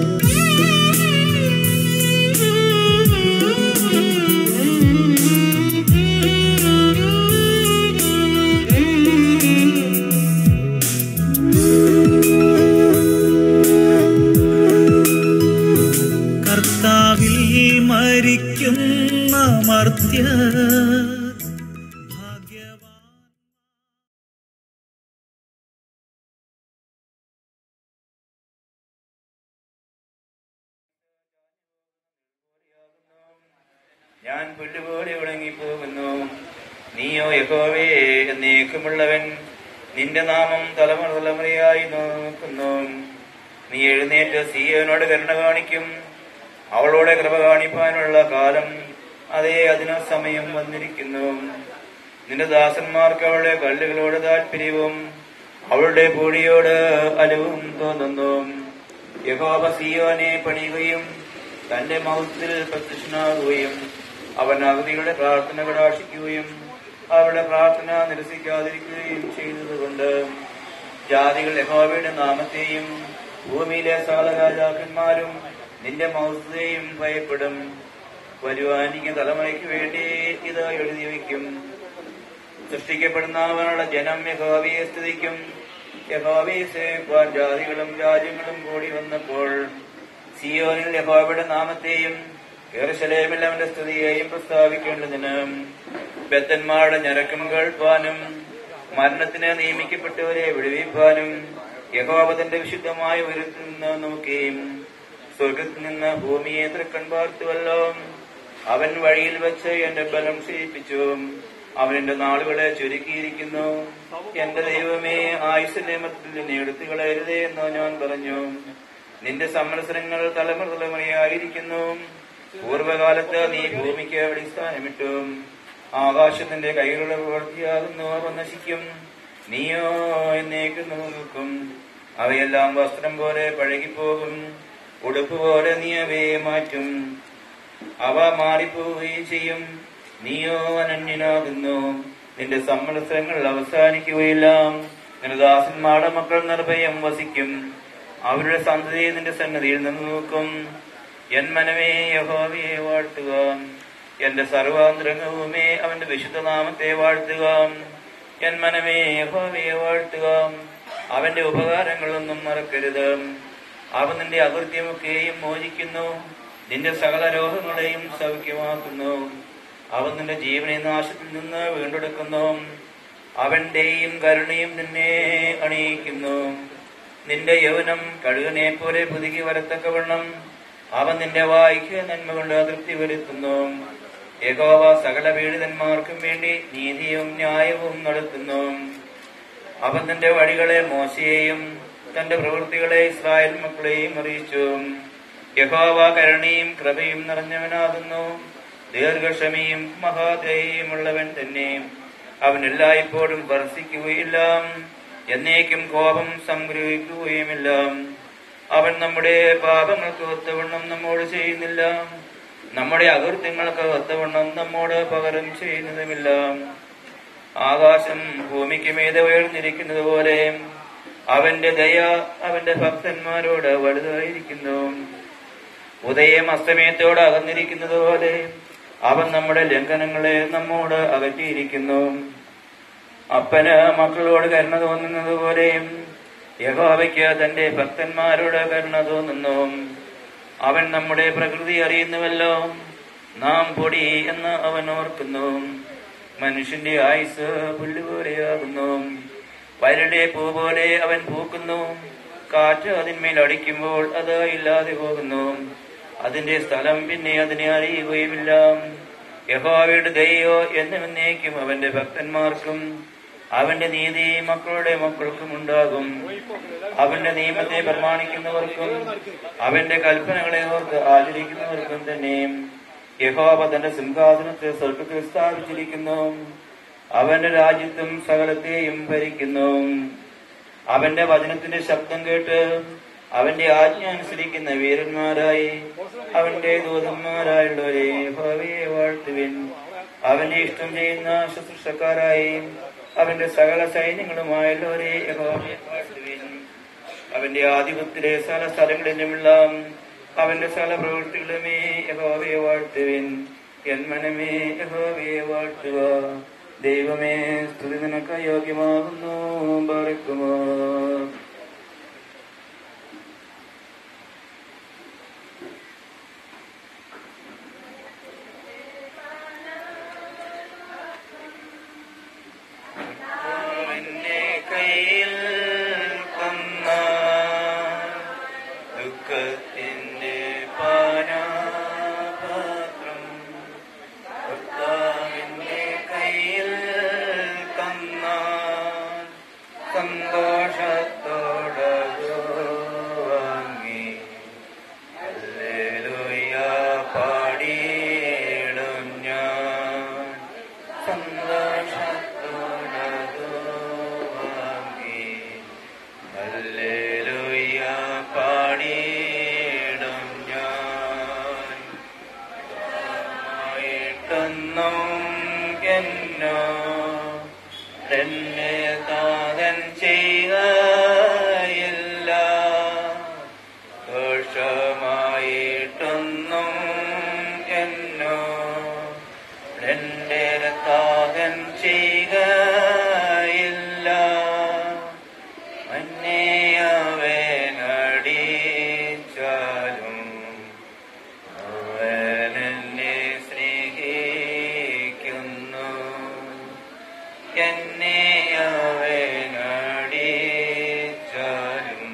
മരിക്കുന്ന മർത്യ ഭാഗ്യവാൻ. ഞാൻ പുല്ലുപോലെ ഉണങ്ങിപ്പോകുന്നു. നീയോ യഹോവേ എന്നേക്കുമുള്ളവൻ, നിന്റെ നാമം തലമുറ തലമുറയായി നോക്കുന്നു. നീ എഴുന്നേറ്റ് സീയോനോട് കരുണ കാണിക്കും. അവളോട് കൃപ കാണിപ്പാനുള്ള കാലം അതേ അതിന് സമയം വന്നിരിക്കുന്നു. നിന്റെ ദാസന്മാർക്ക് അവളുടെ കല്ലുകളോട് താല്പര്യവും അവളുടെ പൊടിയോട് അലവും തോന്നുന്നു. യഹോവ സീയോനെ പണിയുകയും തന്റെ മൗത്തിൽ പ്രത്യക്ഷനാകുകയും അവൻ അഗതികളുടെ പ്രാർത്ഥന കടാക്ഷിക്കുകയും അവരുടെ പ്രാർത്ഥന നിരസിക്കാതിരിക്കുകയും ചെയ്തതുകൊണ്ട് ജാതികൾ യഹോവയുടെ നാമത്തെയും ഭൂമിയിലെ സകല രാജാക്കന്മാരും നിന്റെ മൗസത്തെയും ഭയപ്പെടും. വരുവാനിക്കുന്ന തലമുറയ്ക്ക് വേണ്ടി ഇത് എഴുതി വയ്ക്കും. സൃഷ്ടിക്കപ്പെടുന്നവരുടെ ജനം യഹോവയെ സ്തുതിക്കും. യഹോവയെ സേവിക്കുവാൻ ജാതികളും രാജ്യങ്ങളും കൂടി വന്നപ്പോൾ സിയോനിൽ യഹോവയുടെ നാമത്തെയും യെരൂശലേമിൽ അവന്റെ സ്തുതിയെയും പ്രസ്താവിക്കേണ്ടതിന് ബദ്ധന്മാരുടെ ഞരക്കം കേൾപ്പാനും മരണത്തിന് നിയമിക്കപ്പെട്ടവരെ വിടുവിപ്പാനും യഹോവ തന്റെ വിശുദ്ധമായ ഉയരത്തിൽ നിന്ന് നോക്കുകയും സ്വർഗത്തിൽ നിന്ന് ഭൂമിയെ തൃക്കൺ പാർത്തുവല്ലോ. അവൻ വഴിയിൽ വെച്ച് എന്റെ ബലം ക്ഷയിപ്പിച്ചു. അവൻ എന്റെ നാളുകളെ ചുരുക്കിയിരിക്കുന്നു. എന്റെ ദൈവമേ, ആയുസ്സിന്റെ മത്തിൽ നിന്നെ എടുത്തു കളയരുതേ എന്ന് ഞാൻ പറഞ്ഞു. നിന്റെ സംവത്സരങ്ങൾ തലമുറ തലമുറയായിരിക്കുന്നു. പൂർവ്വകാലത്ത് നീ ഭൂമിക്ക് അടിസ്ഥാനമിട്ടു. ആകാശത്തിന്റെ കൈകളുടെ പ്രവൃത്തിയാകുന്നു, അവ നശിക്കും. നീയോ എന്നേക്ക് നോക്കും. അവയെല്ലാം വസ്ത്രം പോലെ പഴകിപ്പോകും. ഉടുപ്പ് പോലെ നീ അവയെ മാറ്റും. അവ മാറിപ്പോവുകയും ചെയ്യും. നീയോ അനന്യനാകുന്നു. നിന്റെ സംവത്സരങ്ങൾ അവസാനിക്കുകയില്ല. നിന്റെ ദാസന്മാരുടെ മക്കൾ നിർഭയം വസിക്കും. അവരുടെ സന്തതി നിന്റെ സന്നദ്ധിയിൽ നിന്ന് നോക്കും. എൻ മനമേ യഹോവയെ വാഴ്ത്തുക. എന്റെ സർവാന്തരംഗവുമേ അവന്റെ വിശുദ്ധ നാമത്തെ വാഴ്ത്തുക. എൻ മനമേ യഹോവയെ വാഴ്ത്തുക. അവന്റെ ഉപകാരങ്ങളൊന്നും മറക്കരുത്. അവൻ നിന്റെ അകൃത്യമൊക്കെയും മോചിക്കുന്നു. നിന്റെ സകല രോഗങ്ങളെയും സൗഖ്യമാക്കുന്നു. അവൻ നിന്റെ ജീവനെ നാശത്തിൽ നിന്ന് വീണ്ടെടുക്കുന്നു. അവന്റെയും കരുണയും നിന്നെ അണിയിക്കുന്നു. നിന്റെ യൗവനം കഴുകനെ പോലെ പുതുക്കി വരത്തക്കവണ്ണം അവൻ നിന്റെ വായ്ക്ക് നന്മ കൊണ്ട് അതൃപ്തി വരുത്തുന്നു. യഹോവ സകല പീഡിതന്മാർക്കും വേണ്ടി നീതിയും ന്യായവും നടത്തുന്നു. അവൻ തന്റെ വഴികളെ മോശയെയും തന്റെ പ്രവൃത്തികളെ ഇസ്രായേൽ മക്കളെയും അറിയിച്ചു. യഹോവ കരുണയും കൃപയും നിറഞ്ഞവനാകുന്നു. ദീർഘക്ഷമയും മഹാദയയുമുള്ളവൻ തന്നെ. അവൻ എല്ലായ്പ്പോഴും വർഷിക്കുകയില്ല. എന്നേക്കും കോപം സംഗ്രഹിക്കുകയുമില്ല. അവൻ നമ്മുടെ പാപങ്ങൾക്ക് ഒത്തവണ്ണം നമ്മോട് ചെയ്യുന്നില്ല. നമ്മുടെ അകൃത്യങ്ങൾക്ക് ഒത്തവണ്ണം നമ്മോട് പകരം ചെയ്യുന്നതുമില്ല. ആകാശം ഭൂമിക്ക് മീതെ ഉയർന്നിരിക്കുന്നത് പോലെ അവന്റെ ദയ അവന്റെ ഭക്തന്മാരോട് വലുതായിരിക്കുന്നു. ഉദയം അസ്തമയത്തോട് അകന്നിരിക്കുന്നത് പോലെ അവൻ നമ്മുടെ ലംഘനങ്ങളെ നമ്മോട് അകറ്റിയിരിക്കുന്നു. അപ്പന് മക്കളോട് കരുണ തോന്നുന്നത് പോലെ യഹോവയ്ക്ക് തന്റെ ഭക്തന്മാരോട് കരുണ തോന്നുന്നു. അവൻ നമ്മുടെ പ്രകൃതി അറിയുന്നുവല്ലോ. നാം പൊടി എന്ന് അവൻ ഓർക്കുന്നു. മനുഷ്യന്റെ ആയുസ് പുല്ലുപോലെയാകുന്നു. വയലിലെ പൂ പോലെ അവൻ പൂക്കുന്നു. കാറ്റ് അതിന്മേൽ അടിക്കുമ്പോൾ അത് ഇല്ലാതെ പോകുന്നു. അതിന്റെ സ്ഥലം പിന്നെ അതിനെ അറിയുകയുമില്ല. യഹോവയുടെ ദയയോ എന്നെന്നേക്കും അവന്റെ ഭക്തന്മാർക്കും അവന്റെ നീതി മക്കളുടെ മക്കൾക്കും ഉണ്ടാകും. അവന്റെ നിയമത്തെ പ്രമാണിക്കുന്നവർക്കും അവന്റെ കൽപ്പനകളെ ഓർത്ത് ആചരിക്കുന്നവർക്കും തന്നെ. യഹോവ തന്റെ സിംഹാസനത്തെ സ്വർഗ്ഗത്തിൽ സ്ഥാപിച്ചിരിക്കുന്നു. അവന്റെ രാജ്യത്തും സകലത്തെയും ഭരിക്കുന്നു. അവന്റെ വചനത്തിന്റെ ശബ്ദം കേട്ട് അവന്റെ ആജ്ഞ അനുസരിക്കുന്ന വീരന്മാരായി അവന്റെ ദൂതന്മാരായുള്ളവരെ യഹോവയെ വാഴ്ത്തുവിൻ. അവന്റെ ഇഷ്ടം ചെയ്യുന്ന ശുശ്രൂഷക്കാരായി അവന്റെ സകല സൈന്യങ്ങളുമായുള്ളവരെ യഹോവയെ വാഴ്ത്തുവിൻ. അവന്റെ ആധിപത്യത്തിലെ സകല സ്ഥലങ്ങളിലുമുള്ള അവന്റെ സകല പ്രവൃത്തികളുമേ യഹോവയെ വാഴ്ത്തുവിൻ. എൻ മനമേ യഹോവയെ വാഴ്ത്തുക. ദൈവമേ, സ്തുതി നിനക്ക് യോഗ്യമാകുന്നു. ബാറക്കുമോ. ദുഃഖത്തിന്റെ പാനപാത്രം കർത്താവിന്റെ കയ്യിൽ തന്നാൽ സന്തോഷത്തോടതു വാങ്ങി ഹല്ലേലൂയ പാടിയിടും ഞാൻ. സന്തോഷത്തോടതു വാങ്ങി ഹല്ലേലൂയ പാടിയിടും ഞാൻ. ആയിട്ടെന്നും എന്നോ എന്നെ താതൻ ചെയ്യയില്ല, ദോഷമായിട്ടൊന്നും എന്നോ എന്റെ താതൻ ചെയ്യുകയില്ല. അന്യവനടിച്ചാലും അവനെന്നെ സ്നേഹിക്കുന്നു. എന്നെ അവനടിച്ചാലും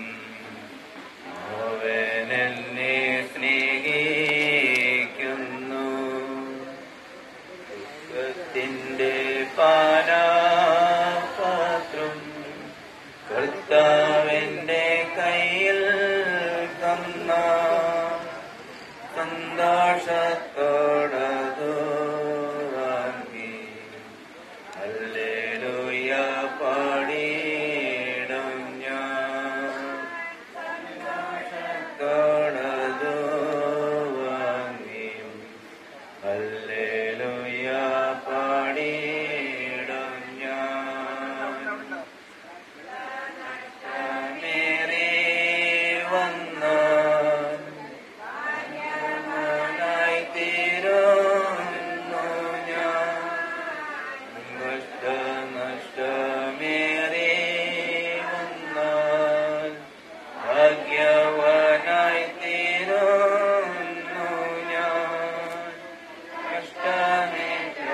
അവനെന്നെ സ്നേഹിക്കുന്നു. ദുഃഖത്തിന്റെ പാനപാത്രം കർത്താവിന്റെ കയ്യിൽ തന്നാൽ സന്തോഷത്തോടതു വാങ്ങി ഹല്ലേലൂയ പാടിയിടും ഞാൻ. സന്തോഷത്തോടതു വാങ്ങി ഹല്ലേലൂയ പാടിയിടും ഞാൻ. മേരെ വന്നാൽ ഞാനായി തീരുന്നു ഞാൻ. നഷ്ട നഷ്ടമേറെ വന്നാൽ ഭാഗ്യവാനായി തീരുന്നു ഞാൻ. കഷ്ടമേറ്റ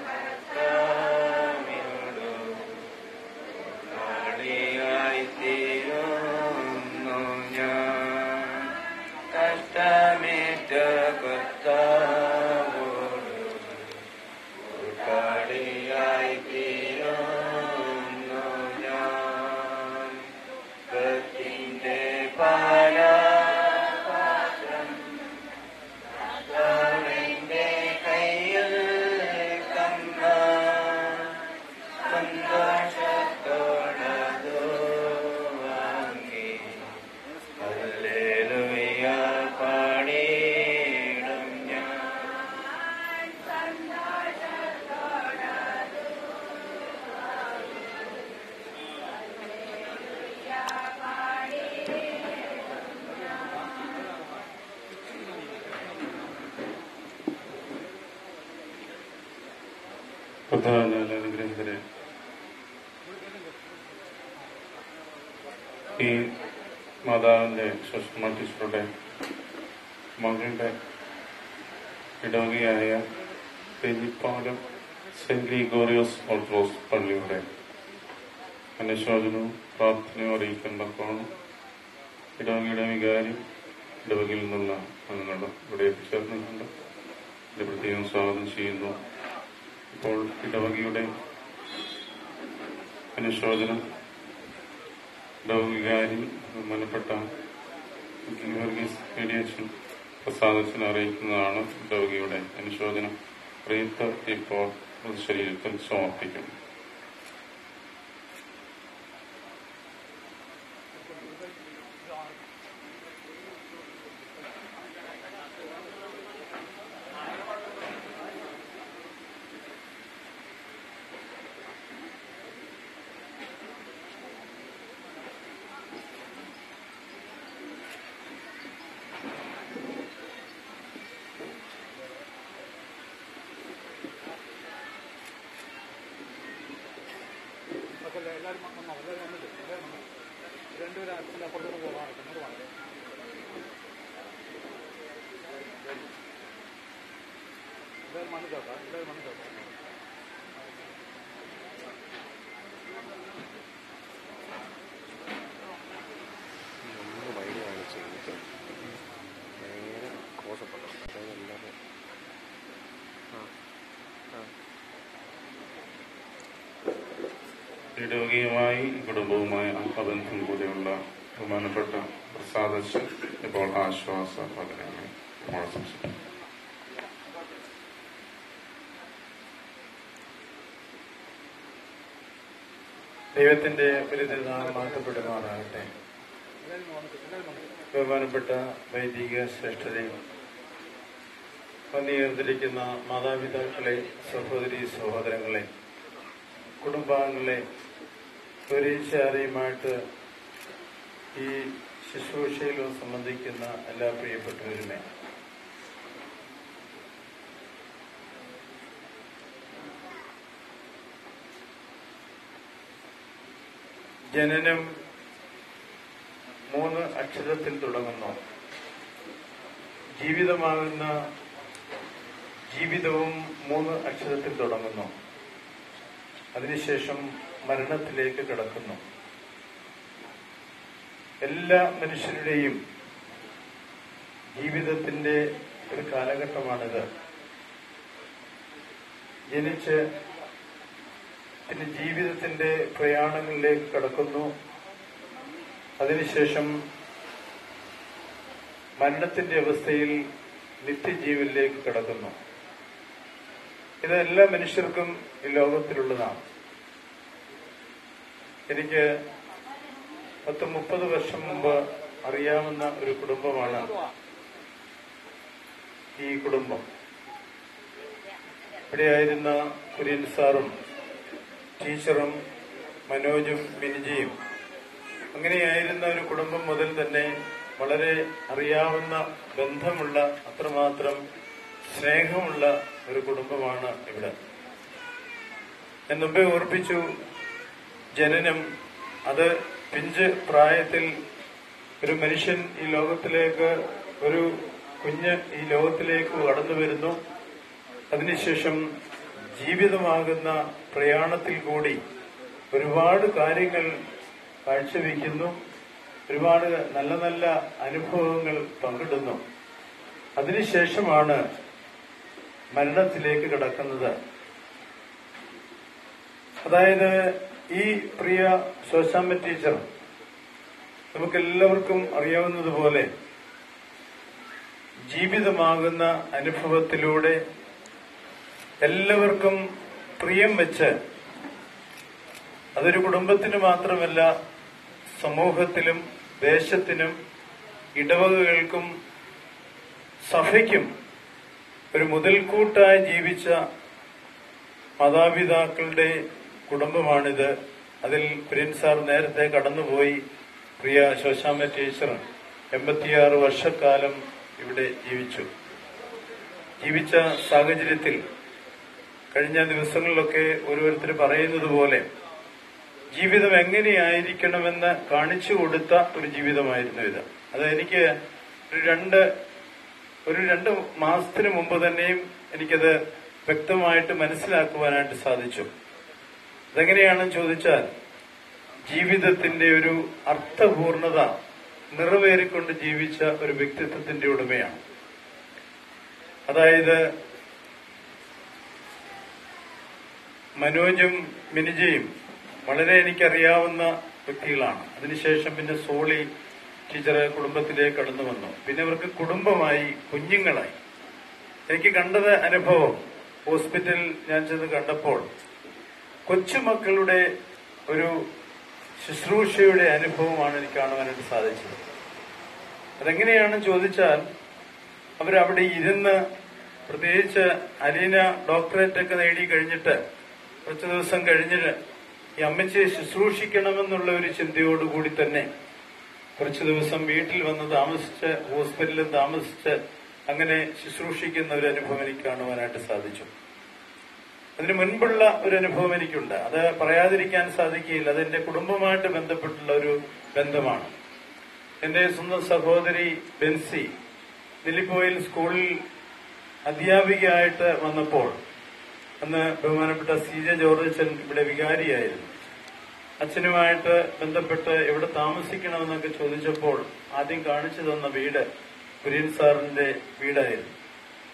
കഷ്ടമിടു കളിയായി തീരുന്നു ഞാൻ. കഷ്ടമേറ്റ കർത്താവോട് കളിയായി തീരുന്നു ഞാൻ. കത്തിന്റെ പാനപാത്രം കർത്താവിന്റെ കയ്യിൽ തന്നാൽ സന്തോഷത്തോടതു വാങ്ങി ഹല്ലേലൂയ പാടിയിടും ഞാൻ. പ്രധാന അനുഗ്രഹീതരെ, ഈ മാതാവിന്റെ സുഷമ ടീച്ചറുടെ മകളുടെ ഇടവകയായ പെരിപ്പാലം സെന്റ് ഗ്രിഗോറിയോസ് ഓർത്തഡോക്സ് പള്ളിയുടെ അനുശോചനവും പ്രാർത്ഥനയും അറിയിക്കേണ്ടപ്പോൾ ഇടവകയുടെ വികാരി ഇടവകയിൽ നിന്നുള്ള അംഗങ്ങൾ ഇവിടെ എത്തിച്ചേർന്നിട്ടുണ്ട്. ഇത് പ്രത്യേകം സ്വാഗതം ചെയ്യുന്നു. ഇപ്പോൾ ഇടവകയുടെ അനുശോചനം ഇടവക വികാരി ബഹുമാനപ്പെട്ട ഗീവർഗീസ് മീഡിയച്ചൻ പ്രസാദച്ചൻ അറിയിക്കുന്നതാണ്. ഇടവകയുടെ അനുശോചനം റീത്ത് ഇപ്പോൾ ശരീരത്തിൽ സമർപ്പിക്കും. ഇടവകയുമായി കുടുംബവുമായി ആത്മബന്ധം കൂടെയുള്ള ബഹുമാനപ്പെട്ട പ്രസാദശൻ ഇപ്പോൾ ആശ്വാസ പകരങ്ങൾ നമ്മൾ സംസാരിക്കും. ദൈവത്തിന്റെ പരിധിനാമം മാറ്റപ്പെടുമാറാകട്ടെ. ബഹുമാനപ്പെട്ട വൈദിക ശ്രേഷ്ഠരെയും വന്നിയേർന്നിരിക്കുന്ന മാതാപിതാക്കളെ, സഹോദരി സഹോദരങ്ങളെ, കുടുംബാംഗങ്ങളെ, ഒരീശാരെയുമായിട്ട് ഈ ശുശ്രൂഷയിൽ സംബന്ധിക്കുന്ന എല്ലാ പ്രിയപ്പെട്ടവരുമേ, ജനനം മൂന്ന് അക്ഷരത്തിൽ തുടങ്ങുന്നു. ജീവിതമാകുന്ന ജീവിതവും മൂന്ന് അക്ഷരത്തിൽ തുടങ്ങുന്നു. അതിനുശേഷം മരണത്തിലേക്ക് കടക്കുന്നു. എല്ലാ മനുഷ്യരുടെയും ജീവിതത്തിന്റെ ഒരു കാലഘട്ടമാണിത്. ജനിച്ച് പിന്നെ ജീവിതത്തിന്റെ പ്രയാണങ്ങളിലേക്ക് കടക്കുന്നു. അതിനുശേഷം മരണത്തിന്റെ അവസ്ഥയിൽ നിത്യജീവനിലേക്ക് കടക്കുന്നു. ഇത് എല്ലാ മനുഷ്യർക്കും ഈ ലോകത്തിലുള്ളതാണ്. എനിക്ക് പത്ത് മുപ്പത് വർഷം മുമ്പ് അറിയാവുന്ന ഒരു കുടുംബമാണ് ഈ കുടുംബം. ഇവിടെയായിരുന്ന കുര്യൻ സാറും ടീച്ചറും മനോജും മിനിജിയും അങ്ങനെയായിരുന്ന ഒരു കുടുംബം മുതൽ തന്നെ വളരെ അറിയാവുന്ന ബന്ധമുള്ള, അത്രമാത്രം സ്നേഹമുള്ള ഒരു കുടുംബമാണ് ഇവിടെ. ഞാൻ മുമ്പേ ഓർപ്പിച്ചു, ജനനം അത് പിഞ്ച് പ്രായത്തിൽ ഒരു മനുഷ്യൻ ഈ ലോകത്തിലേക്ക്, ഒരു കുഞ്ഞ് ഈ ലോകത്തിലേക്ക് കടന്നു വരുന്നു. അതിനുശേഷം ജീവിതമാകുന്ന പ്രയാണത്തിൽ കൂടി ഒരുപാട് കാര്യങ്ങൾ കാഴ്ചവെക്കുന്നു, ഒരുപാട് നല്ല നല്ല അനുഭവങ്ങൾ പങ്കിടുന്നു. അതിനുശേഷമാണ് മരണത്തിലേക്ക് കടക്കുന്നത്. അതായത് ഈ പ്രിയ ശോശാമ്മ ടീച്ചർ, നമുക്കെല്ലാവർക്കും അറിയാവുന്നതുപോലെ ജീവിതമാകുന്ന അനുഭവത്തിലൂടെ എല്ലാവർക്കും പ്രിയം വെച്ച്, അതൊരു കുടുംബത്തിന് മാത്രമല്ല സമൂഹത്തിലും ദേശത്തിനും ഇടവകകൾക്കും സഭയ്ക്കും ഒരു മുതൽക്കൂട്ടായി ജീവിച്ച മാതാപിതാക്കളുടെ കുടുംബമാണിത്. അതിൽ പ്രിയൻ സാർ നേരത്തെ കടന്നുപോയി. പ്രിയ ശോശാമ്മ ടീച്ചർ എൺപത്തിയാറ് വർഷക്കാലം ഇവിടെ ജീവിച്ചു. ജീവിച്ച സാഹചര്യത്തിൽ കഴിഞ്ഞ ദിവസങ്ങളിലൊക്കെ ഓരോരുത്തർ പറയുന്നത് പോലെ ജീവിതം എങ്ങനെയായിരിക്കണമെന്ന് കാണിച്ചു കൊടുത്ത ഒരു ജീവിതമായിരുന്നു ഇത്. അത് എനിക്ക് ഒരു രണ്ട് ഒരു രണ്ട് മാസത്തിന് മുമ്പ് തന്നെയും എനിക്കത് വ്യക്തമായിട്ട് മനസ്സിലാക്കുവാനായിട്ട് സാധിച്ചു. അതെങ്ങനെയാണെന്ന് ചോദിച്ചാൽ, ജീവിതത്തിന്റെ ഒരു അർത്ഥപൂർണത നിറവേറിക്കൊണ്ട് ജീവിച്ച ഒരു വ്യക്തിത്വത്തിന്റെ ഉടമയാണ്. അതായത് മനോജും മിനിജയും വളരെ എനിക്കറിയാവുന്ന വ്യക്തികളാണ്. അതിനുശേഷം പിന്നെ സോളി ടീച്ചർ കുടുംബത്തിലേക്ക് കടന്നു വന്നു. പിന്നെ അവർക്ക് കുടുംബമായി, കുഞ്ഞുങ്ങളായി. എനിക്ക് കണ്ടത് അനുഭവം, ഹോസ്പിറ്റലിൽ ഞാൻ ചെന്ന് കണ്ടപ്പോൾ കൊച്ചുമക്കളുടെ ഒരു ശുശ്രൂഷയുടെ അനുഭവമാണ് എനിക്ക് കാണുവാനായിട്ട് സാധിച്ചത്. അതെങ്ങനെയാണെന്ന് ചോദിച്ചാൽ, അവരവിടെ ഇരുന്ന്, പ്രത്യേകിച്ച് അലീന ഡോക്ടറേറ്റ് ഒക്കെ നേടി കഴിഞ്ഞിട്ട് കുറച്ചു ദിവസം കഴിഞ്ഞിട്ട് ഈ അമ്മച്ചിയെ ശുശ്രൂഷിക്കണമെന്നുള്ള ഒരു ചിന്തയോടുകൂടി തന്നെ കുറച്ചു ദിവസം വീട്ടിൽ വന്ന് താമസിച്ച്, ഹോസ്പിറ്റലിൽ താമസിച്ച് അങ്ങനെ ശുശ്രൂഷിക്കുന്ന ഒരു അനുഭവം എനിക്ക് കാണുവാനായിട്ട് സാധിച്ചു. അതിന് മുൻപുള്ള ഒരു അനുഭവം എനിക്കുണ്ട്. അത് പറയാതിരിക്കാൻ സാധിക്കില്ല. അതെന്റെ കുടുംബമായിട്ട് ബന്ധപ്പെട്ടുള്ള ഒരു ബന്ധമാണ്. എന്റെ സ്വന്തം സഹോദരി ബെൻസി നെല്ലിപ്പോയിൽ സ്കൂളിൽ അധ്യാപികയായിട്ട് വന്നപ്പോൾ, അന്ന് ബഹുമാനപ്പെട്ട സി ജെ ജോർജ് അച്ഛൻ ഇവിടെ വികാരിയായിരുന്നു. അച്ഛനുമായിട്ട് ബന്ധപ്പെട്ട് എവിടെ താമസിക്കണമെന്നൊക്കെ ചോദിച്ചപ്പോൾ ആദ്യം കാണിച്ചു തന്ന വീട് കുര്യൻ സാറിന്റെ വീടായിരുന്നു.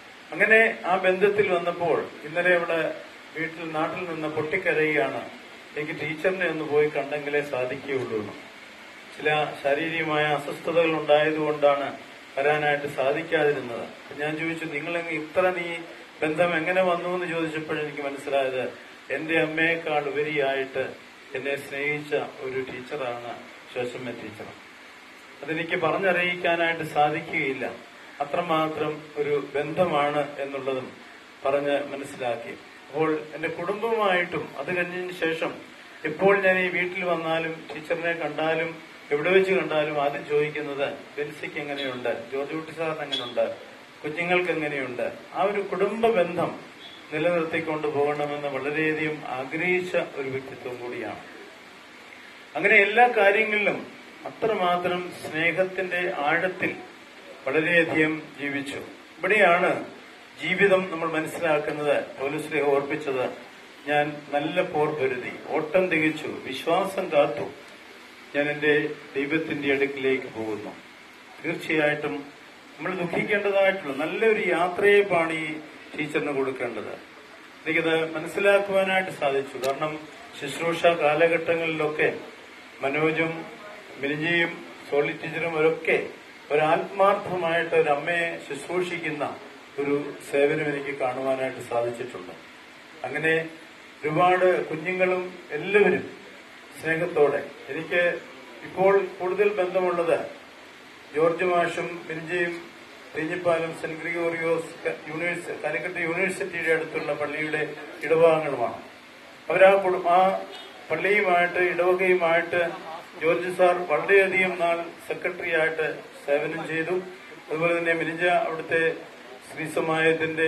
അങ്ങനെ ആ ബന്ധത്തിൽ വന്നപ്പോൾ ഇന്നലെ അവിടെ വീട്ടിൽ നാട്ടിൽ നിന്ന് പൊട്ടിക്കരയുകയാണ്. എനിക്ക് ടീച്ചറിനെ ഒന്ന് പോയി കണ്ടെങ്കിലേ സാധിക്കുകയുള്ളൂ. ചില ശാരീരികമായ അസ്വസ്ഥതകൾ ഉണ്ടായതുകൊണ്ടാണ് വരാനായിട്ട് സാധിക്കാതിരുന്നത്. ഞാൻ ചോദിച്ചു, നിങ്ങൾ ഇത്ര നീ ബന്ധം എങ്ങനെ വന്നു എന്ന് ചോദിച്ചപ്പോഴെനിക്ക് മനസ്സിലായത് എന്റെ അമ്മയെക്കാൾ ഉപരിയായിട്ട് എന്നെ സ്നേഹിച്ച ഒരു ടീച്ചറാണ് ശോശമ്മ ടീച്ചർ. അതെനിക്ക് പറഞ്ഞറിയിക്കാനായിട്ട് സാധിക്കുകയില്ല. അത്രമാത്രം ഒരു ബന്ധമാണ് എന്നുള്ളതും പറഞ്ഞ് മനസ്സിലാക്കി. അപ്പോൾ എന്റെ കുടുംബവുമായിട്ടും അത് കഴിഞ്ഞതിന് ശേഷം ഇപ്പോൾ ഞാൻ ഈ വീട്ടിൽ വന്നാലും ടീച്ചറിനെ കണ്ടാലും എവിടെ വെച്ച് കണ്ടാലും ആദ്യം ചോദിക്കുന്നത് ബെൻസിക്ക് എങ്ങനെയുണ്ട്, ജോർജ് കുട്ടി സാറിന് എങ്ങനെയുണ്ട്, കുഞ്ഞുങ്ങൾക്ക് എങ്ങനെയുണ്ട്. ആ ഒരു കുടുംബ ബന്ധം നിലനിർത്തിക്കൊണ്ട് പോകണമെന്ന് വളരെയധികം ആഗ്രഹിച്ച ഒരു വ്യക്തിത്വം കൂടിയാണ്. അങ്ങനെ എല്ലാ കാര്യങ്ങളിലും അത്രമാത്രം സ്നേഹത്തിന്റെ ആഴത്തിൽ വളരെയധികം ജീവിച്ചു. ഇവിടെയാണ് ജീവിതം നമ്മൾ മനസ്സിലാക്കുന്നത്. പൗലോസ് ഓർപ്പിച്ചത്, ഞാൻ നല്ല പോർ പൊരുതി, ഓട്ടം തികച്ചു, വിശ്വാസം കാത്തു, ഞാൻ എന്റെ ദൈവത്തിന്റെ അടുക്കിലേക്ക് പോകുന്നു. തീർച്ചയായിട്ടും നമ്മൾ ദുഃഖിക്കേണ്ടതായിട്ടുള്ള നല്ലൊരു യാത്രയെപ്പാണ് ഈ ടീച്ചറിന് കൊടുക്കേണ്ടത്. എനിക്കത് മനസ്സിലാക്കുവാനായിട്ട് സാധിച്ചു. കാരണം ശുശ്രൂഷ കാലഘട്ടങ്ങളിലൊക്കെ മനോജും മിനിജിയും സോളി ടീച്ചറും അവരൊക്കെ ഒരാത്മാർത്ഥമായിട്ട് ഒരു അമ്മയെ ശുശ്രൂഷിക്കുന്ന ഒരു സേവനം എനിക്ക് കാണുവാനായിട്ട് സാധിച്ചിട്ടുണ്ട്. അങ്ങനെ ഒരുപാട് കുഞ്ഞുങ്ങളും എല്ലാവരും സ്നേഹത്തോടെ. എനിക്ക് ഇപ്പോൾ കൂടുതൽ ബന്ധമുള്ളത് ജോർജ് മാഷും മിനിജയും Thenhipalam saint Gregorios university Calicut യൂണിവേഴ്സിറ്റിയുടെ അടുത്തുള്ള പള്ളിയുടെ ഇടവകങ്ങളുമാണ്. അവരാ ആ പള്ളിയുമായിട്ട് ഇടവകയുമായിട്ട് ജോർജ് സാർ വളരെയധികം നാൾ സെക്രട്ടറി ആയിട്ട് സേവനം ചെയ്തു. അതുപോലെ തന്നെ മിനിജ അവിടുത്തെ ശ്രീസമായത്തിന്റെ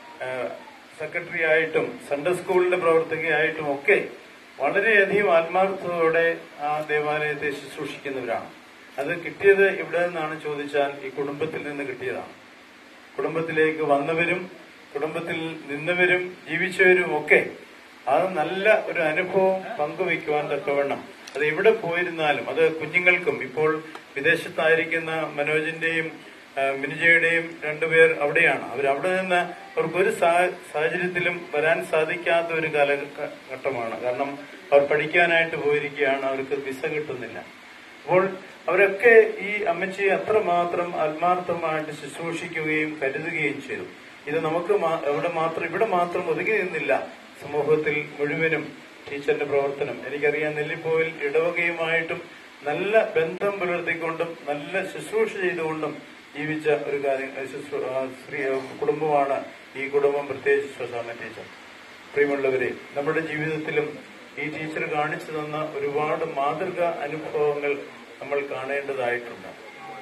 സെക്രട്ടറി ആയിട്ടും സൺഡേ സ്കൂളിന്റെ പ്രവർത്തകയായിട്ടും ഒക്കെ വളരെയധികം ആത്മാർത്ഥതയോടെ ആ ദേവാലയത്തെ ശുശ്രൂഷിക്കുന്നവരാണ്. അത് കിട്ടിയത് ഇവിടെ നിന്നാണ് ചോദിച്ചാൽ ഈ കുടുംബത്തിൽ നിന്ന് കിട്ടിയതാണ്. കുടുംബത്തിലേക്ക് വന്നവരും കുടുംബത്തിൽ നിന്നവരും ജീവിച്ചവരും ഒക്കെ അത് നല്ല ഒരു അനുഭവം പങ്കുവയ്ക്കുവാൻ തക്കവണ്ണം അത് എവിടെ പോയിരുന്നാലും, അത് കുഞ്ഞുങ്ങൾക്കും ഇപ്പോൾ വിദേശത്തായിരിക്കുന്ന മനോജിന്റെയും മിനിജയുടെയും രണ്ടുപേർ അവിടെയാണ്. അവരവിടെ നിന്ന് അവർക്കൊരു സാഹചര്യത്തിലും വരാൻ സാധിക്കാത്ത ഒരു കാലഘട്ടമാണ്. കാരണം അവർ പഠിക്കാനായിട്ട് പോയിരിക്കുകയാണ്, അവർക്ക് വിസ കിട്ടുന്നില്ല. അപ്പോൾ അവരൊക്കെ ഈ അമ്മച്ചിയെ അത്രമാത്രം ആത്മാർത്ഥമായിട്ട് ശുശ്രൂഷിക്കുകയും കരുതുകയും ചെയ്തു. ഇത് നമുക്ക് ഇവിടെ മാത്രം ഇവിടെ മാത്രം ഒതുങ്ങി നിന്നില്ല, സമൂഹത്തിൽ മുഴുവനും ടീച്ചറിന്റെ പ്രവർത്തനം. എനിക്കറിയാം, നെല്ലിപ്പോയിൽ ഇടവകയുമായിട്ടും നല്ല ബന്ധം പുലർത്തിക്കൊണ്ടും നല്ല ശുശ്രൂഷ ചെയ്തുകൊണ്ടും ജീവിച്ച ഒരു കാര്യം സ്ത്രീ കുടുംബമാണ് ഈ കുടുംബം, പ്രത്യേകിച്ച് ശോശാമ്മ ടീച്ചർ. പ്രിയമുള്ളവരെ, നമ്മുടെ ജീവിതത്തിലും ഈ ടീച്ചർ കാണിച്ചു തന്ന ഒരുപാട് മാതൃകാ അനുഭവങ്ങൾ നമ്മൾ കാണേണ്ടതായിട്ടുണ്ട്.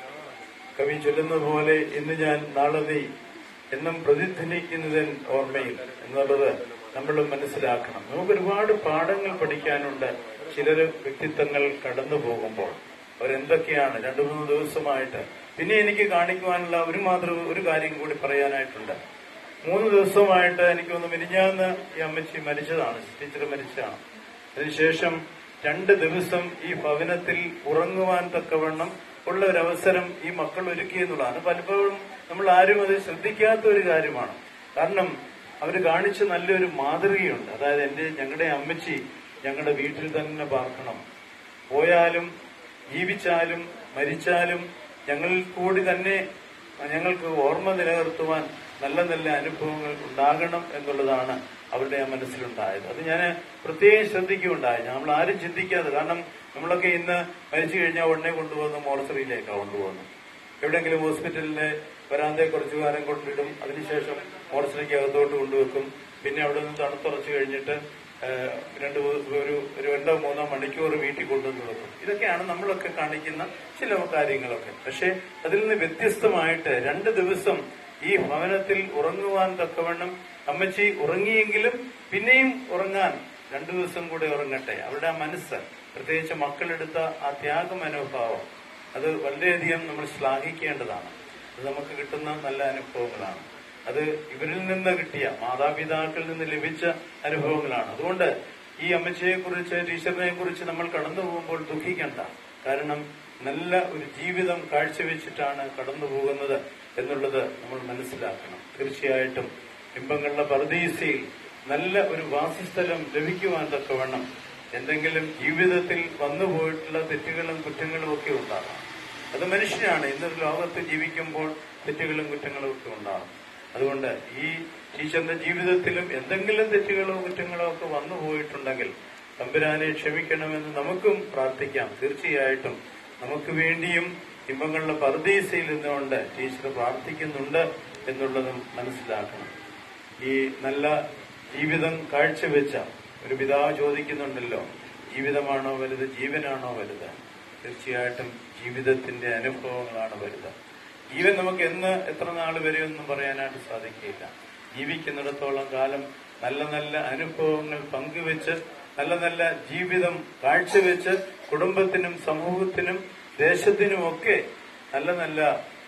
കവി ചൊല്ലുന്ന പോലെ ഇന്ന് ഞാൻ നാളെ നീ എന്നും പ്രതിധ്വനിക്കുന്നതിൻ ഓർമ്മയിൽ എന്നുള്ളത് നമ്മൾ മനസ്സിലാക്കണം. നമുക്ക് ഒരുപാട് പാഠങ്ങൾ പഠിക്കാനുണ്ട്. ചിലർ വ്യക്തിത്വങ്ങൾ കടന്നു പോകുമ്പോൾ അവരെന്തൊക്കെയാണ് രണ്ടു മൂന്ന് ദിവസമായിട്ട്. പിന്നെ എനിക്ക് കാണിക്കുവാനുള്ള ഒരു മാത്രം ഒരു കാര്യം കൂടി പറയാനായിട്ടുണ്ട്. മൂന്ന് ദിവസമായിട്ട് എനിക്കൊന്ന് മിനിഞ്ഞാന്ന് ഈ അമ്മച്ചി മരിച്ചതാണ്, ടീച്ചർ മരിച്ചതാണ്. അതിനുശേഷം രണ്ട് ദിവസം ഈ ഭവനത്തിൽ ഉറങ്ങുവാൻ തക്കവണ്ണം ഉള്ള ഒരു അവസരം ഈ മക്കൾ ഒരുക്കി എന്നുള്ളതാണ്. പലപ്പോഴും നമ്മൾ ആരും അത് ശ്രദ്ധിക്കാത്ത ഒരു കാര്യമാണ്. കാരണം അവർ കാണിച്ച നല്ലൊരു മാതൃകയുണ്ട്. അതായത് എന്റെ ഞങ്ങളുടെ അമ്മച്ചി ഞങ്ങളുടെ വീട്ടിൽ തന്നെ പാർക്കണം, പോയാലും ജീവിച്ചാലും മരിച്ചാലും ഞങ്ങൾ കൂടി തന്നെ ഞങ്ങൾക്ക് ഓർമ്മ നിലനിർത്തുവാൻ നല്ല നല്ല അനുഭവങ്ങൾ ഉണ്ടാകണം എന്നുള്ളതാണ് അവരുടെ ആ മനസ്സിലുണ്ടായത്. അത് ഞാൻ പ്രത്യേകം ശ്രദ്ധിക്കുകയുണ്ടായി. നമ്മൾ ആരും ചിന്തിക്കാതെ, കാരണം നമ്മളൊക്കെ ഇന്ന് മരിച്ചു കഴിഞ്ഞാൽ ഉടനെ കൊണ്ടുപോകുന്ന മോർച്ചറിയിലേക്കാണ് കൊണ്ടുപോകുന്നത്. എവിടെയെങ്കിലും ഹോസ്പിറ്റലിലെ വരാന്തയെ കുറച്ചു കാലം കൊണ്ടിടും, അതിനുശേഷം മോർച്ചറിക്ക് അകത്തോട്ട് കൊണ്ടുവെക്കും. പിന്നെ അവിടെ നിന്ന് തണുത്തുറച്ചു കഴിഞ്ഞിട്ട് രണ്ട് ഒരു രണ്ടോ മൂന്നോ മണിക്കൂർ വീട്ടിൽ കൊണ്ടുവന്ന് വെക്കും. ഇതൊക്കെയാണ് നമ്മളൊക്കെ കാണിക്കുന്ന ചില കാര്യങ്ങളൊക്കെ. പക്ഷെ അതിൽ നിന്ന് വ്യത്യസ്തമായിട്ട് രണ്ട് ദിവസം ഈ ഭവനത്തിൽ ഉറങ്ങുവാൻ തക്കവണ്ണം അമ്മച്ചി ഉറങ്ങിയെങ്കിലും പിന്നെയും ഉറങ്ങാൻ രണ്ടു ദിവസം കൂടെ ഉറങ്ങട്ടെ. അവരുടെ ആ മനസ്സ്, പ്രത്യേകിച്ച് മക്കളെടുത്ത ആ ത്യാഗ മനോഭാവം, അത് വളരെയധികം നമ്മൾ ശ്ലാഘിക്കേണ്ടതാണ്. അത് നമുക്ക് കിട്ടുന്ന നല്ല അനുഭവങ്ങളാണ്. അത് ഇവരിൽ നിന്ന് കിട്ടിയ മാതാപിതാക്കളിൽ നിന്ന് ലഭിച്ച അനുഭവങ്ങളാണ്. അതുകൊണ്ട് ഈ അമ്മച്ചിയെ കുറിച്ച് ടീച്ചറിനെ കുറിച്ച് നമ്മൾ കടന്നു പോകുമ്പോൾ ദുഃഖിക്കണ്ട. കാരണം നല്ല ഒരു ജീവിതം കാഴ്ചവെച്ചിട്ടാണ് കടന്നു പോകുന്നത് എന്നുള്ളത് നമ്മൾ മനസ്സിലാക്കണം. തീർച്ചയായിട്ടും ഇമ്പങ്ങളുടെ പറുദീസയിൽ നല്ല ഒരു വാസസ്ഥലം ലഭിക്കുവാൻ തക്കവണ്ണം എന്തെങ്കിലും ജീവിതത്തിൽ വന്നുപോയിട്ടുള്ള തെറ്റുകളും കുറ്റങ്ങളും ഒക്കെ ഉണ്ടാകാം. അത് മനുഷ്യനാണ്. ഇന്നൊരു ലോകത്ത് ജീവിക്കുമ്പോൾ തെറ്റുകളും കുറ്റങ്ങളും ഒക്കെ ഉണ്ടാകും. അതുകൊണ്ട് ഈ ടീച്ചറിന്റെ ജീവിതത്തിലും എന്തെങ്കിലും തെറ്റുകളോ കുറ്റങ്ങളോ ഒക്കെ വന്നു പോയിട്ടുണ്ടെങ്കിൽ തമ്പുരാനെ ക്ഷമിക്കണമെന്ന് നമുക്കും പ്രാർത്ഥിക്കാം. തീർച്ചയായിട്ടും നമുക്ക് വേണ്ടിയും ഇമ്പങ്ങളുടെ പർദീസയിൽ നിന്നുകൊണ്ട് ടീച്ചർ പ്രാർത്ഥിക്കുന്നുണ്ട് എന്നുള്ളതും മനസ്സിലാക്കണം. ഈ നല്ല ജീവിതം കാഴ്ചവെച്ച ഒരു പിതാവ് ചോദിക്കുന്നുണ്ടല്ലോ, ജീവിതമാണോ വലുത്, ജീവനാണോ വലുത്? തീർച്ചയായിട്ടും ജീവിതത്തിന്റെ അനുഭവങ്ങളാണ് വലുത്. ജീവൻ നമുക്ക് എന്ന് എത്ര നാൾ വരെയൊന്നും പറയാനായിട്ട് സാധിക്കില്ല. ജീവിക്കുന്നിടത്തോളം കാലം നല്ല നല്ല അനുഭവങ്ങൾ പങ്കുവെച്ച് നല്ല നല്ല ജീവിതം കാഴ്ചവെച്ച് കുടുംബത്തിനും സമൂഹത്തിനും ദേശത്തിനുമൊക്കെ നല്ല നല്ല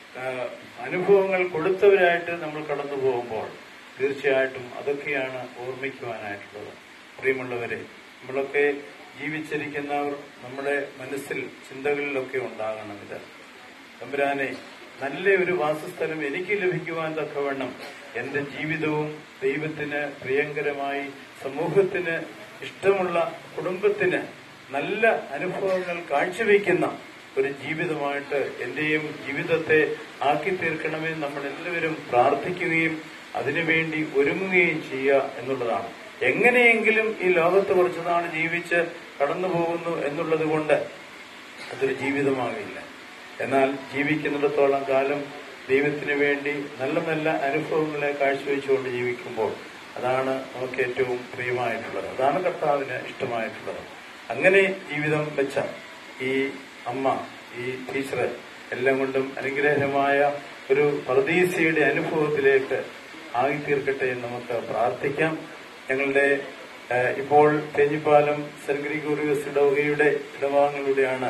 അനുഭവങ്ങൾ കൊടുത്തവരായിട്ട് നമ്മൾ കടന്നു പോകുമ്പോൾ തീർച്ചയായിട്ടും അതൊക്കെയാണ് ഓർമ്മിക്കുവാനായിട്ടുള്ളത്. പ്രിയമുള്ളവരെ, നമ്മളൊക്കെ ജീവിച്ചിരിക്കുന്നവർ നമ്മുടെ മനസ്സിൽ ചിന്തകളിലൊക്കെ ഉണ്ടാകണം ഇത്. തമ്പുരാനെ, നല്ല ഒരു വാസസ്ഥലം എനിക്ക് ലഭിക്കുവാൻ തക്കവണ്ണം എന്റെ ജീവിതവും ദൈവത്തിന് പ്രിയങ്കരമായി സമൂഹത്തിന് ഇഷ്ടമുള്ള കുടുംബത്തിന് നല്ല അനുഭവങ്ങൾ കാഴ്ചവെക്കുന്ന ഒരു ജീവിതമായിട്ട് എന്റെയും ജീവിതത്തെ ആക്കി തീർക്കണമെന്ന് നമ്മൾ എല്ലാവരും പ്രാർത്ഥിക്കുകയും അതിനുവേണ്ടി ഒരുങ്ങുകയും ചെയ്യുക എന്നുള്ളതാണ്. എങ്ങനെയെങ്കിലും ഈ ലോകത്ത് കുറച്ചു നാൾ ജീവിച്ച് കടന്നു പോകുന്നു എന്നുള്ളത് കൊണ്ട് അതൊരു ജീവിതമാകില്ല. എന്നാൽ ജീവിക്കുന്നിടത്തോളം കാലം ദൈവത്തിന് വേണ്ടി നല്ല നല്ല അനുഭവങ്ങളെ കാഴ്ചവെച്ചുകൊണ്ട് ജീവിക്കുമ്പോൾ അതാണ് നമുക്ക് ഏറ്റവും പ്രിയമായിട്ടുള്ളത്, അതാണ് കർത്താവിന് ഇഷ്ടമായിട്ടുള്ളത്. അങ്ങനെ ജീവിതം വെച്ച ഈ അമ്മ, ഈ ടീച്ചർ എല്ലാം കൊണ്ടും അനുഗ്രഹമായ ഒരു പർദീസയുടെ അനുഭവത്തിലേക്ക് ആയിത്തീർക്കട്ടെ എന്ന് നമുക്ക് പ്രാർത്ഥിക്കാം. ഞങ്ങളുടെ ഇപ്പോൾ തേഞ്ഞിപ്പാലം സെന്റ് ഗ്രിഗോറിയോസ് ഇടവകയുടെ ഇടവാങ്ങളുടെയാണ്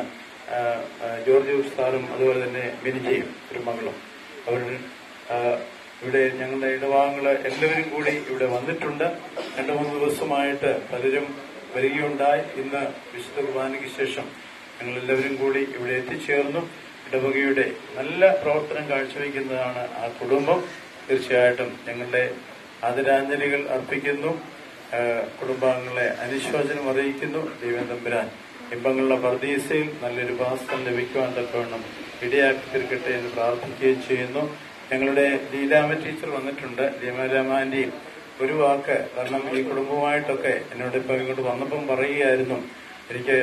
ജോർജ് സാറും അതുപോലെ തന്നെ മിനിജയും ഒരു മകളും. അവർ ഇവിടെ ഞങ്ങളുടെ ഇടവാങ്ങള് എല്ലാവരും കൂടി ഇവിടെ വന്നിട്ടുണ്ട്. രണ്ടു മൂന്ന് ദിവസമായിട്ട് പലരും വരികയുണ്ടായി. ഇന്ന് വിശുദ്ധ കുർബാനയ്ക്ക് ശേഷം ഞങ്ങൾ എല്ലാവരും കൂടി ഇവിടെ എത്തിച്ചേർന്നു. ഇടവകയുടെ നല്ല പ്രവർത്തനം കാഴ്ചവെക്കുന്നതാണ് ആ കുടുംബം. തീർച്ചയായിട്ടും ഞങ്ങളുടെ ആദരാഞ്ജലികൾ അർപ്പിക്കുന്നു. കുടുംബാംഗങ്ങളെ അനുശോചനം അറിയിക്കുന്നു. ദൈവം തമ്പുരാൻ ഇമ്പങ്ങളുടെ പർദീസയിൽ നല്ലൊരു വാസം ലഭിക്കുവാൻ തക്കവണ്ണം ഇടയാക്കി തീർക്കട്ടെ എന്ന് പ്രാർത്ഥിക്കുകയും ചെയ്യുന്നു. ഞങ്ങളുടെ ലീലാമ ടീച്ചർ വന്നിട്ടുണ്ട്. ലീലാമാന്റി ഒരു വാക്ക്, കാരണം ഈ കുടുംബവുമായിട്ടൊക്കെ എന്നോട് ഇപ്പൊ ഇങ്ങോട്ട് വന്നപ്പം പറയുകയായിരുന്നു, എനിക്ക്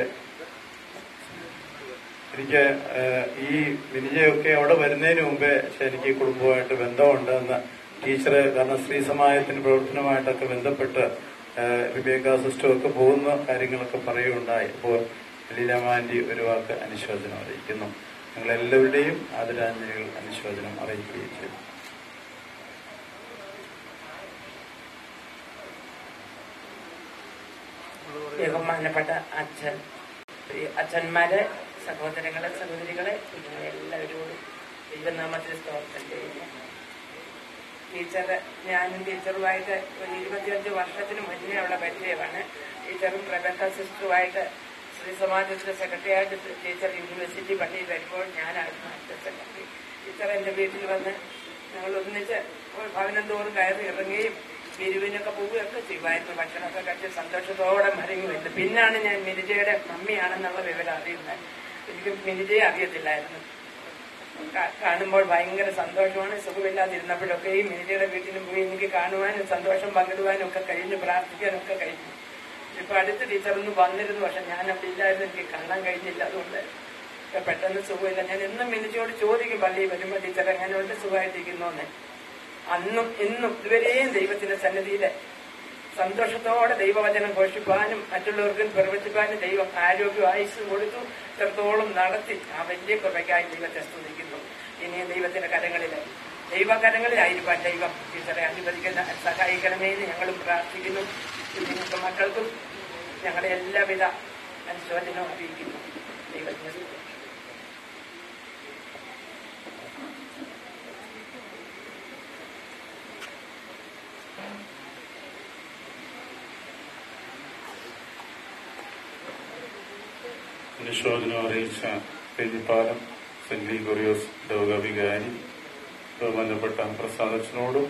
എനിക്ക് ഈ വിനിജയൊക്കെ അവിടെ വരുന്നതിന് മുമ്പേ പക്ഷെ എനിക്ക് ഈ കുടുംബവുമായിട്ട് ബന്ധമുണ്ടെന്ന് ടീച്ചർ, കാരണം സ്ത്രീ സമാജത്തിന്റെ പ്രവർത്തനമായിട്ടൊക്കെ ബന്ധപ്പെട്ട് റിബേക്ക സിസ്റ്റർ ഒക്കെ പോകുന്ന കാര്യങ്ങളൊക്കെ പറയുകയുണ്ടായി. അപ്പോൾ ലീലാമാന്റി ഒരു വാക്ക് അനുശോചനം അറിയിക്കുന്നു. ഞങ്ങളെല്ലാവരുടെയും ആദരാഞ്ജലികൾ അനുശോചനം അറിയിക്കുകയും ചെയ്തു. ബഹുമാനപ്പെട്ട അച്ഛൻ, അച്ഛന്മാരെ, സഹോദരങ്ങളെ, സഹോദരികളെ, നിങ്ങളെ എല്ലാവരോടും ദൈവനാമത്തിൽ സ്തോത്രം ചെയ്യുന്നു. ടീച്ചർ, ഞാനും ടീച്ചറുമായിട്ട് ഒരു ഇരുപത്തിയഞ്ച് വർഷത്തിന് മുന്നേ ഉള്ള പരിചയമാണ്. ടീച്ചറും പ്രബന്ധ സിസ്റ്ററുമായിട്ട് ശ്രീ സമാജത്തിന്റെ സെക്രട്ടറിയായിട്ട് ടീച്ചർ യൂണിവേഴ്സിറ്റി പള്ളിയിൽ വരുമ്പോൾ ഞാനായിരുന്നു അടുത്ത സെക്രട്ടറി. ടീച്ചർ എന്റെ വീട്ടിൽ വന്ന് ഞങ്ങൾ ഒന്നിച്ച് ഭവനം തോറും കയറി ഇറങ്ങുകയും പിരിവിനൊക്കെ പോവുകയൊക്കെ ചെയ്യുമായിരുന്നു. ഭക്ഷണമൊക്കെ കഴിച്ച് സന്തോഷത്തോടെ മടങ്ങി വന്നു. പിന്നാണ് ഞാൻ മിനിജയുടെ മമ്മിയാണെന്നുള്ള വിവരം അറിയുന്നത്. എനിക്ക് മിനിജയെ അറിയത്തില്ലായിരുന്നു. കാണുമ്പോൾ ഭയങ്കര സന്തോഷമാണ്. സുഖമില്ലാതിരുന്നപ്പോഴൊക്കെ ഈ മിനിജയുടെ വീട്ടിലും പോയി എനിക്ക് കാണുവാനും സന്തോഷം പങ്കിടുവാനും ഒക്കെ കഴിഞ്ഞു, പ്രാർത്ഥിക്കാനൊക്കെ കഴിഞ്ഞു. ഇപ്പൊ അടുത്ത ടീച്ചറൊന്നും വന്നിരുന്നു, പക്ഷെ ഞാൻ അവിടെ ഇല്ലായിരുന്നു, എനിക്ക് കാണാൻ കഴിഞ്ഞില്ല. അതുകൊണ്ട് പെട്ടെന്ന് സുഖമില്ല. ഞാൻ എന്നും മിനിജയോട് ചോദിക്കും പള്ളിയിൽ വരുമ്പോ, ടീച്ചർ എങ്ങനെയുണ്ട്, സുഖമായിട്ടിരിക്കുന്നോന്ന്. അന്നും ഇന്നും ഇതുവരെയും ദൈവത്തിന്റെ സന്നിധിയില് സന്തോഷത്തോടെ ദൈവവചനം ഘോഷിപ്പാനും മറ്റുള്ളവർക്കും പ്രവചിപ്പാനും ദൈവം ആരോഗ്യം ആയുസ്സും കൊടുത്തു, ഇത്രത്തോളം നടത്തി. ആ വലിയ കൃപയ്ക്കായി ദൈവത്തെ സ്തുതിക്കുന്നു. ഇനിയും ദൈവത്തിന്റെ കരങ്ങളില് ദൈവകരങ്ങളിലായിരിക്കാൻ ദൈവം ടീച്ചറെ അനുവദിക്കുന്ന സഹായിക്കണമേ എന്ന് ഞങ്ങളും പ്രാർത്ഥിക്കുന്നു. നിങ്ങൾക്ക് മക്കൾക്കും ഞങ്ങളുടെ എല്ലാവിധ അനുശോചനവും അറിയിക്കുന്നു. ദൈവത്തിന് സ്തുതി. അനുശോചനം അറിയിച്ച തേഞ്ഞിപ്പാലം സെന്റ് ഗ്രിഗോറിയോസ് ഇടവക വികാരി ബഹുമാനപ്പെട്ട പ്രസാദച്ചനോടും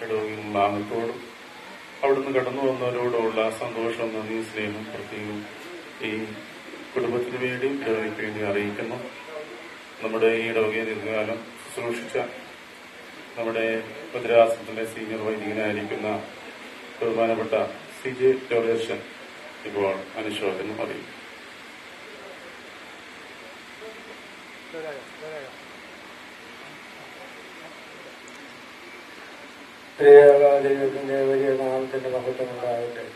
ഇടവകയുള്ള ആമത്തോടും അവിടുന്ന് കടന്നു വന്നവരോടുള്ള സന്തോഷം, നന്ദി, സ്നേഹം പ്രത്യേകം ഈ കുടുംബത്തിന് വേണ്ടി ഇടവകയ്ക്ക് വേണ്ടി അറിയിക്കുന്നു. നമ്മുടെ ഈ ഇടവകയെ ദീർഘകാലം ശുശ്രൂഷിച്ച നമ്മുടെ ഭദ്രാസനത്തിലെ സീനിയർ വൈദികനായിരിക്കുന്ന ബഹുമാനപ്പെട്ട സി ജെ ജോർജൻ ഇപ്പോൾ അനുശോചനം അറിയിക്കും. ദൈവത്തിന്റെ വലിയ നാമത്തിന്റെ മഹത്വമുണ്ടാകട്ടെ.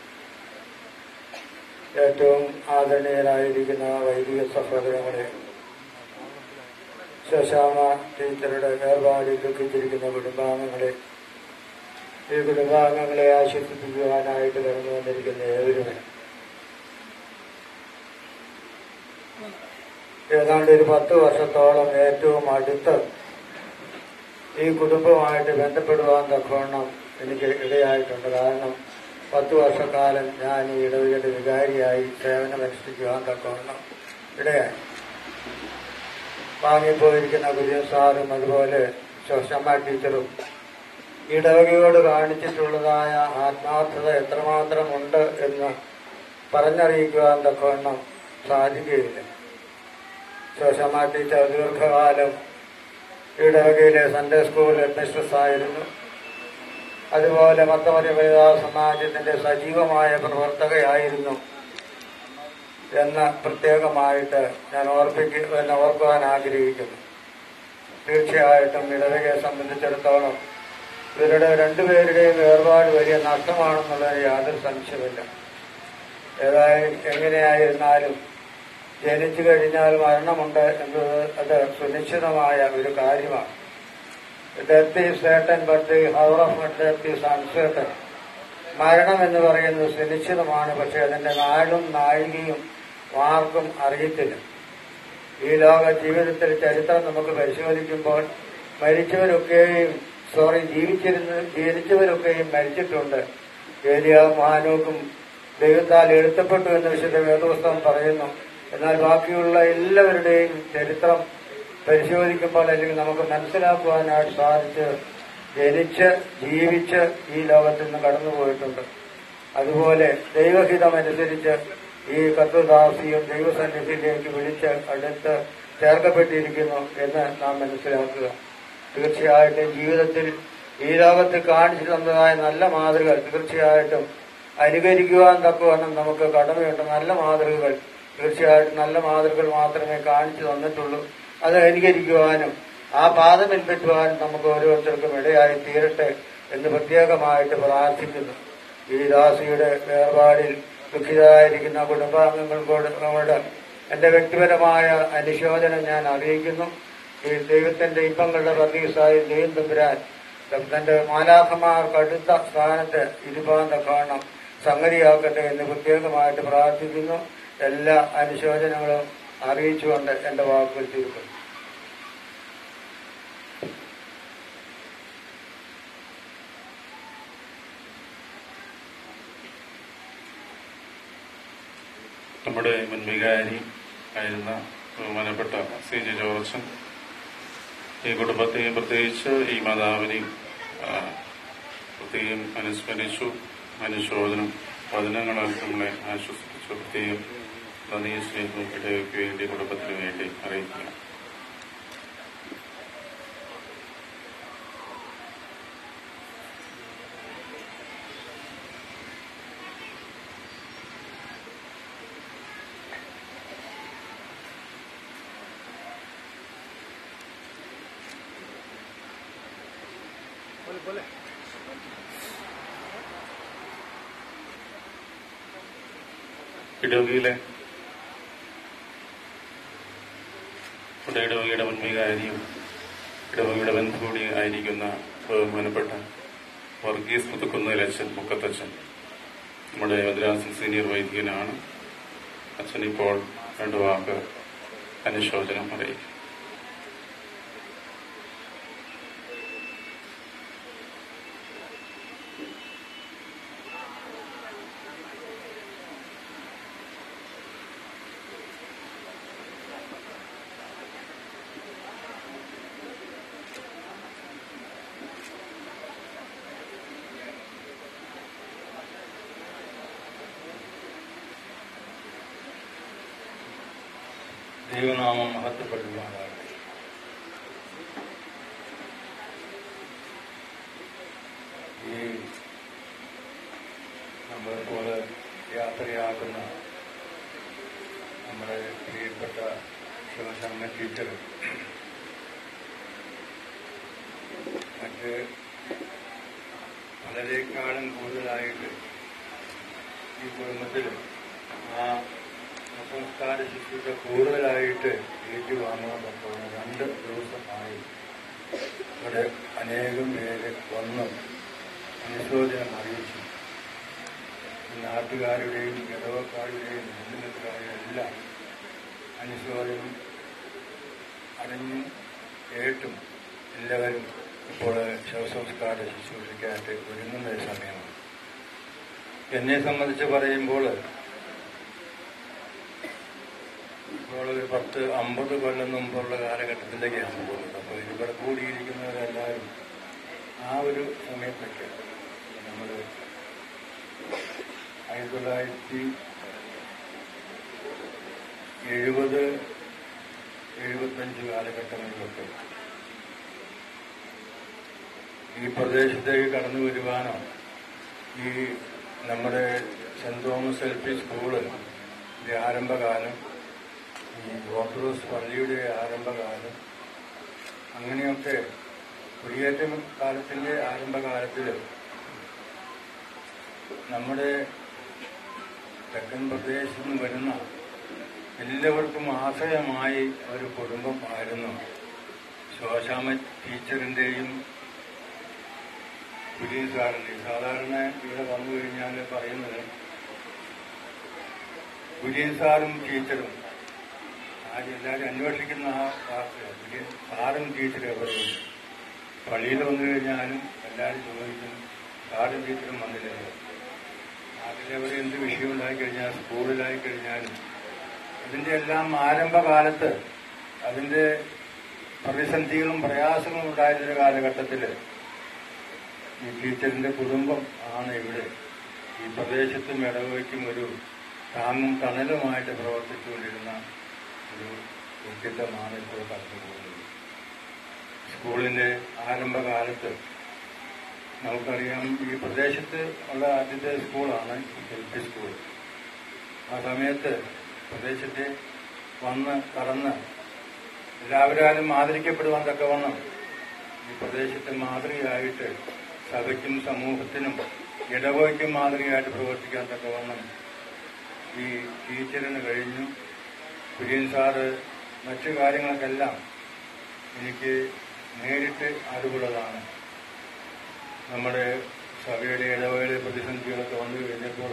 ഏറ്റവും ആദരണീയരായിരിക്കുന്ന വൈദിക സഹോദരങ്ങളെ, ശശാമ ടീച്ചറുടെ വേർപാടിൽ ദുഃഖിച്ചിരിക്കുന്ന കുടുംബാംഗങ്ങളെ, ഈ കുടുംബാംഗങ്ങളെ ആശ്വസിപ്പിക്കുവാനായിട്ട് കടന്നു വന്നിരിക്കുന്ന ഏവരുമേ, ഏതാണ്ട് ഒരു പത്ത് വർഷത്തോളം ഏറ്റവും അടുത്ത് ഈ കുടുംബവുമായിട്ട് ബന്ധപ്പെടുവാൻ തക്കവണ്ണം എനിക്ക് ഇടയായിട്ടുണ്ട്. കാരണം പത്ത് വർഷക്കാലം ഞാൻ ഈ ഇടവകയുടെ വികാരിയായി സേവനമനുഷ്ഠിക്കുവാൻ തക്കവണ്ണം ഇടയായി. വാങ്ങിപ്പോയിരിക്കുന്ന കുര്യൻ സാറും അതുപോലെ ശോശമ്മ ടീച്ചറും ഇടവകയോട് കാണിച്ചിട്ടുള്ളതായ ആത്മാർത്ഥത എത്രമാത്രം ഉണ്ട് എന്ന് പറഞ്ഞറിയിക്കുവാൻ തക്കവണ്ണം സാധിക്കുകയില്ല. ശോശമ്മ ടീച്ചർ ദീർഘകാലം ഇടവകയിലെ സൺഡേ സ്കൂൾ ഹെഡ്മിസ്ട്രസ് ആയിരുന്നു. അതുപോലെ മത്തമരി വനിതാ സമാജത്തിന്റെ സജീവമായ പ്രവർത്തകയായിരുന്നു എന്ന് പ്രത്യേകമായിട്ട് ഞാൻ ഓർപ്പിക്കുക എന്ന് ഓർക്കുവാൻ ആഗ്രഹിക്കുന്നു. തീർച്ചയായിട്ടും ഇടവകയെ സംബന്ധിച്ചിടത്തോളം ഇവരുടെ രണ്ടുപേരുടെയും വേർപാട് വലിയ നഷ്ടമാണെന്നുള്ളതിന് യാതൊരു സംശയമില്ല. ഏതായാലും എങ്ങനെയായിരുന്നാലും ജനിച്ചു കഴിഞ്ഞാൽ മരണമുണ്ട് എന്നത് അത് സുനിശ്ചിതമായ ഒരു കാര്യമാണ്. Death is certain but the hour of death is uncertain. മരണം എന്ന് പറയുന്നത് സുനിശ്ചിതമാണ്, പക്ഷെ അതിന്റെ നാളും നാഴികയും ആർക്കും അറിയത്തില്ല. ഈ ലോക ജീവിതത്തിൽ ചരിത്രം നമുക്ക് പരിശോധിക്കുമ്പോൾ മരിച്ചവരൊക്കെയും സോറി ജീവിച്ചിരുന്ന് ജനിച്ചവരൊക്കെയും മരിച്ചിട്ടുണ്ട്. ഏലിയാവും ഹാനോക്കും ദൈവത്താൽ എഴുത്തപ്പെട്ടു എന്ന് വിശുദ്ധ വേദപുസ്തകം പറയുന്നു. എന്നാൽ ബാക്കിയുള്ള എല്ലാവരുടെയും ചരിത്രം പരിശോധിക്കുമ്പോൾ അല്ലെങ്കിൽ നമുക്ക് മനസ്സിലാക്കുവാനായിട്ട് സാധിച്ച് ജനിച്ച് ജീവിച്ച് ഈ ലോകത്തിൽ നിന്ന് കടന്നുപോയിട്ടുണ്ട്. അതുപോലെ ദൈവഹിതമനുസരിച്ച് ഈ കർത്തൃദാസിയും ദൈവസന്നിധിയിലേക്ക് വിളിച്ച് അടുത്ത് ചേർക്കപ്പെട്ടിരിക്കുന്നു എന്ന് നാം മനസ്സിലാക്കുക. തീർച്ചയായിട്ടും ജീവിതത്തിൽ ഈ ലോകത്തിൽ കാണിച്ചു തന്നതായ നല്ല മാതൃകകൾ തീർച്ചയായിട്ടും അനുകരിക്കുവാൻ തക്കവണ്ണം നമുക്ക് കടമയുണ്ട്. നല്ല മാതൃകകൾ തീർച്ചയായിട്ടും നല്ല മാതൃകകൾ മാത്രമേ കാണിച്ചു തന്നിട്ടുള്ളൂ. അത് അനുകരിക്കുവാനും ആ പാത പിൻപറ്റുവാനും നമുക്ക് ഓരോരുത്തർക്കും ഇടയായി തീരട്ടെ എന്ന് പ്രത്യേകമായിട്ട് പ്രാർത്ഥിക്കുന്നു. ഈ ദാസിയുടെ വേർപാടിൽ ദുഃഖിതരായിരിക്കുന്ന കുടുംബാംഗങ്ങളോട് എന്റെ വ്യക്തിപരമായ അനുശോചനം ഞാൻ അറിയിക്കുന്നു. ഈ ദൈവത്തിന്റെ ഇപ്പങ്ങളുടെ പ്രതീസായി ദൈവം തമ്പുരാൻ തന്റെ മാലാഖമാർക്ക് അടുത്ത സ്ഥാനത്ത് ഇരുപാൻ തക്കവണ്ണം സംഗതിയാക്കട്ടെ എന്ന് പ്രത്യേകമായിട്ട് പ്രാർത്ഥിക്കുന്നു. എല്ലാ അനുശോചനങ്ങളും അറിയിച്ചുകൊണ്ട് എന്റെ വാക്കുകൾ ചുരുക്കുന്നു. നമ്മുടെ മുൻ വികാരി ആയിരുന്ന ബഹുമാനപ്പെട്ട സി ജെ ജോർജൻ ഈ കുടുംബത്തെയും പ്രത്യേകിച്ച് ഈ മാതാവിനെയും പ്രത്യേകം അനുസ്മരിച്ചു. അനുശോചനം വചനങ്ങളാൽ നമ്മളെ ആശ്വസിപ്പിച്ചു. പ്രത്യേകം നന്ദി സ്നേഹവും ഇടയ്ക്ക് വേണ്ടി കുടുംബത്തിന് വേണ്ടി അറിയിക്കുക. ഇടവകയിലെ ഇടവകയുടെ മുൻവികാരിയും ഇടവകയുടെ ബന്ധുകൂടി ആയിരിക്കുന്ന ബഹുമാനപ്പെട്ട വർഗീസ് മുത്തുക്കുന്നേൽ അച്ഛൻ മുക്കത്തച്ഛൻ നമ്മുടെ മദ്രാസിൽ സീനിയർ വൈദികനാണ്. അച്ഛൻ ഇപ്പോൾ രണ്ടു വാക്ക് അനുശോചനം അറിയിക്കും. ദൈവനാമം മഹത്വപ്പെടുവാനാകട്ടെ. ഈ നമ്മളെപ്പോലെ യാത്രയാക്കുന്ന നമ്മുടെ പ്രിയപ്പെട്ട ശിവശർമ്മ ടീച്ചർ മറ്റ് പലരേക്കാളും കൂടുതലായിട്ട് ഈ കുടുംബത്തിൽ ആ സംസ്കാര ശുശ്രൂഷ കൂടുതലായിട്ട് ഏറ്റുവാങ്ങുന്നതൊക്കെ രണ്ട് ദിവസമായി ഇവിടെ അനേകം പേര് വന്ന് അനുശോചനം അറിയിച്ചു. നാട്ടുകാരുടെയും ഇടവക്കാരുടെയും ബന്ധുക്കളുടെയും എല്ലാം അനുശോചനം അറിഞ്ഞും കേട്ടും എല്ലാവരും ഇപ്പോൾ ശവസംസ്കാര ശുശ്രൂഷയ്ക്കായിട്ട് ഒരുങ്ങുന്ന ഒരു സമയമാണ്. എന്നെ സംബന്ധിച്ച് പറയുമ്പോൾ ഇപ്പോൾ ഒരു പത്ത് അമ്പത് കൊല്ലം മുമ്പുള്ള കാലഘട്ടത്തിലേക്കാണ് പോകുന്നത്. അപ്പോൾ ഇവിടെ കൂടിയിരിക്കുന്നവരെല്ലാവരും ആ ഒരു സമയത്തൊക്കെ നമ്മൾ ആയിരത്തി തൊള്ളായിരത്തി എഴുപത് എഴുപത്തഞ്ച് കാലഘട്ടങ്ങളിലൊക്കെ ഈ പ്രദേശത്തേക്ക് കടന്നു വരുവാനോ ഈ നമ്മുടെ saint Thomas L P school ഇതിന്റെ ആരംഭകാലം, ഈ ഓർത്തഡോക്സ് പള്ളിയുടെ ആരംഭകാലം, അങ്ങനെയൊക്കെ കുടിയേറ്റ കാലത്തിന്റെ ആരംഭകാലത്തിൽ നമ്മുടെ തെക്കൻ പ്രദേശത്ത് നിന്ന് വരുന്ന എല്ലാവർക്കും ആശ്രയമായി ഒരു കുടുംബം ആയിരുന്നു ശോശാമ ടീച്ചറിന്റെയും കുര്യൻ സാറിന്റെയും. സാധാരണ ഇവിടെ വന്നു കഴിഞ്ഞാൽ പറയുന്നത് കുര്യൻ സാറും ടീച്ചറും ആരും എല്ലാവരും അന്വേഷിക്കുന്ന ആ വാക്ക് കുര്യൻ സാറും ടീച്ചറും പറയുന്നു. പള്ളിയിൽ വന്നു കഴിഞ്ഞാലും എല്ലാവരും ചോദിക്കും സാറും ടീച്ചറും വന്നില്ലല്ലോ. നാട്ടിലെവിടെ എന്ത് വിഷയം ഉണ്ടായി കഴിഞ്ഞാൽ സ്കൂളിലായി കഴിഞ്ഞാലും അതിന്റെ എല്ലാം ആരംഭകാലത്ത് അതിന്റെ പ്രതിസന്ധികളും പ്രയാസങ്ങളും ഉണ്ടായിരുന്ന കാലഘട്ടത്തിൽ ഈ ടീച്ചറിന്റെ കുടുംബം ആണ് ഇവിടെ ഈ പ്രദേശത്തും ഇടവയ്ക്കും ഒരു താങ്ങും തണലുമായിട്ട് പ്രവർത്തിച്ചുകൊണ്ടിരുന്ന ഒരു വ്യക്തിത്വമാണ് ഇപ്പോൾ കടന്നുപോകുന്നത്. സ്കൂളിന്റെ ആരംഭകാലത്ത് നമുക്കറിയാം ഈ പ്രദേശത്ത് ഉള്ള ആദ്യത്തെ സ്കൂളാണ് എൽ പി സ്കൂൾ. ആ സമയത്ത് പ്രദേശത്തെ വന്ന് കടന്ന് എല്ലാവരും ആദരിക്കപ്പെടുവാൻ തക്കവണ്ണം ഈ പ്രദേശത്തെ മാതൃകയായിട്ട് സഭയ്ക്കും സമൂഹത്തിനും ഇടവയ്ക്കും മാതൃകയായിട്ട് പ്രവർത്തിക്കാൻ തക്കവണ്ണം ഈ ടീച്ചറിന് കഴിഞ്ഞു. കുര്യൻ സാറ് മറ്റു കാര്യങ്ങൾക്കെല്ലാം എനിക്ക് നേരിട്ട് അറിവുള്ളതാണ്. നമ്മുടെ സഭയുടെ ഇടവകയിലെ പ്രതിസന്ധികളൊക്കെ വന്നു കഴിഞ്ഞപ്പോൾ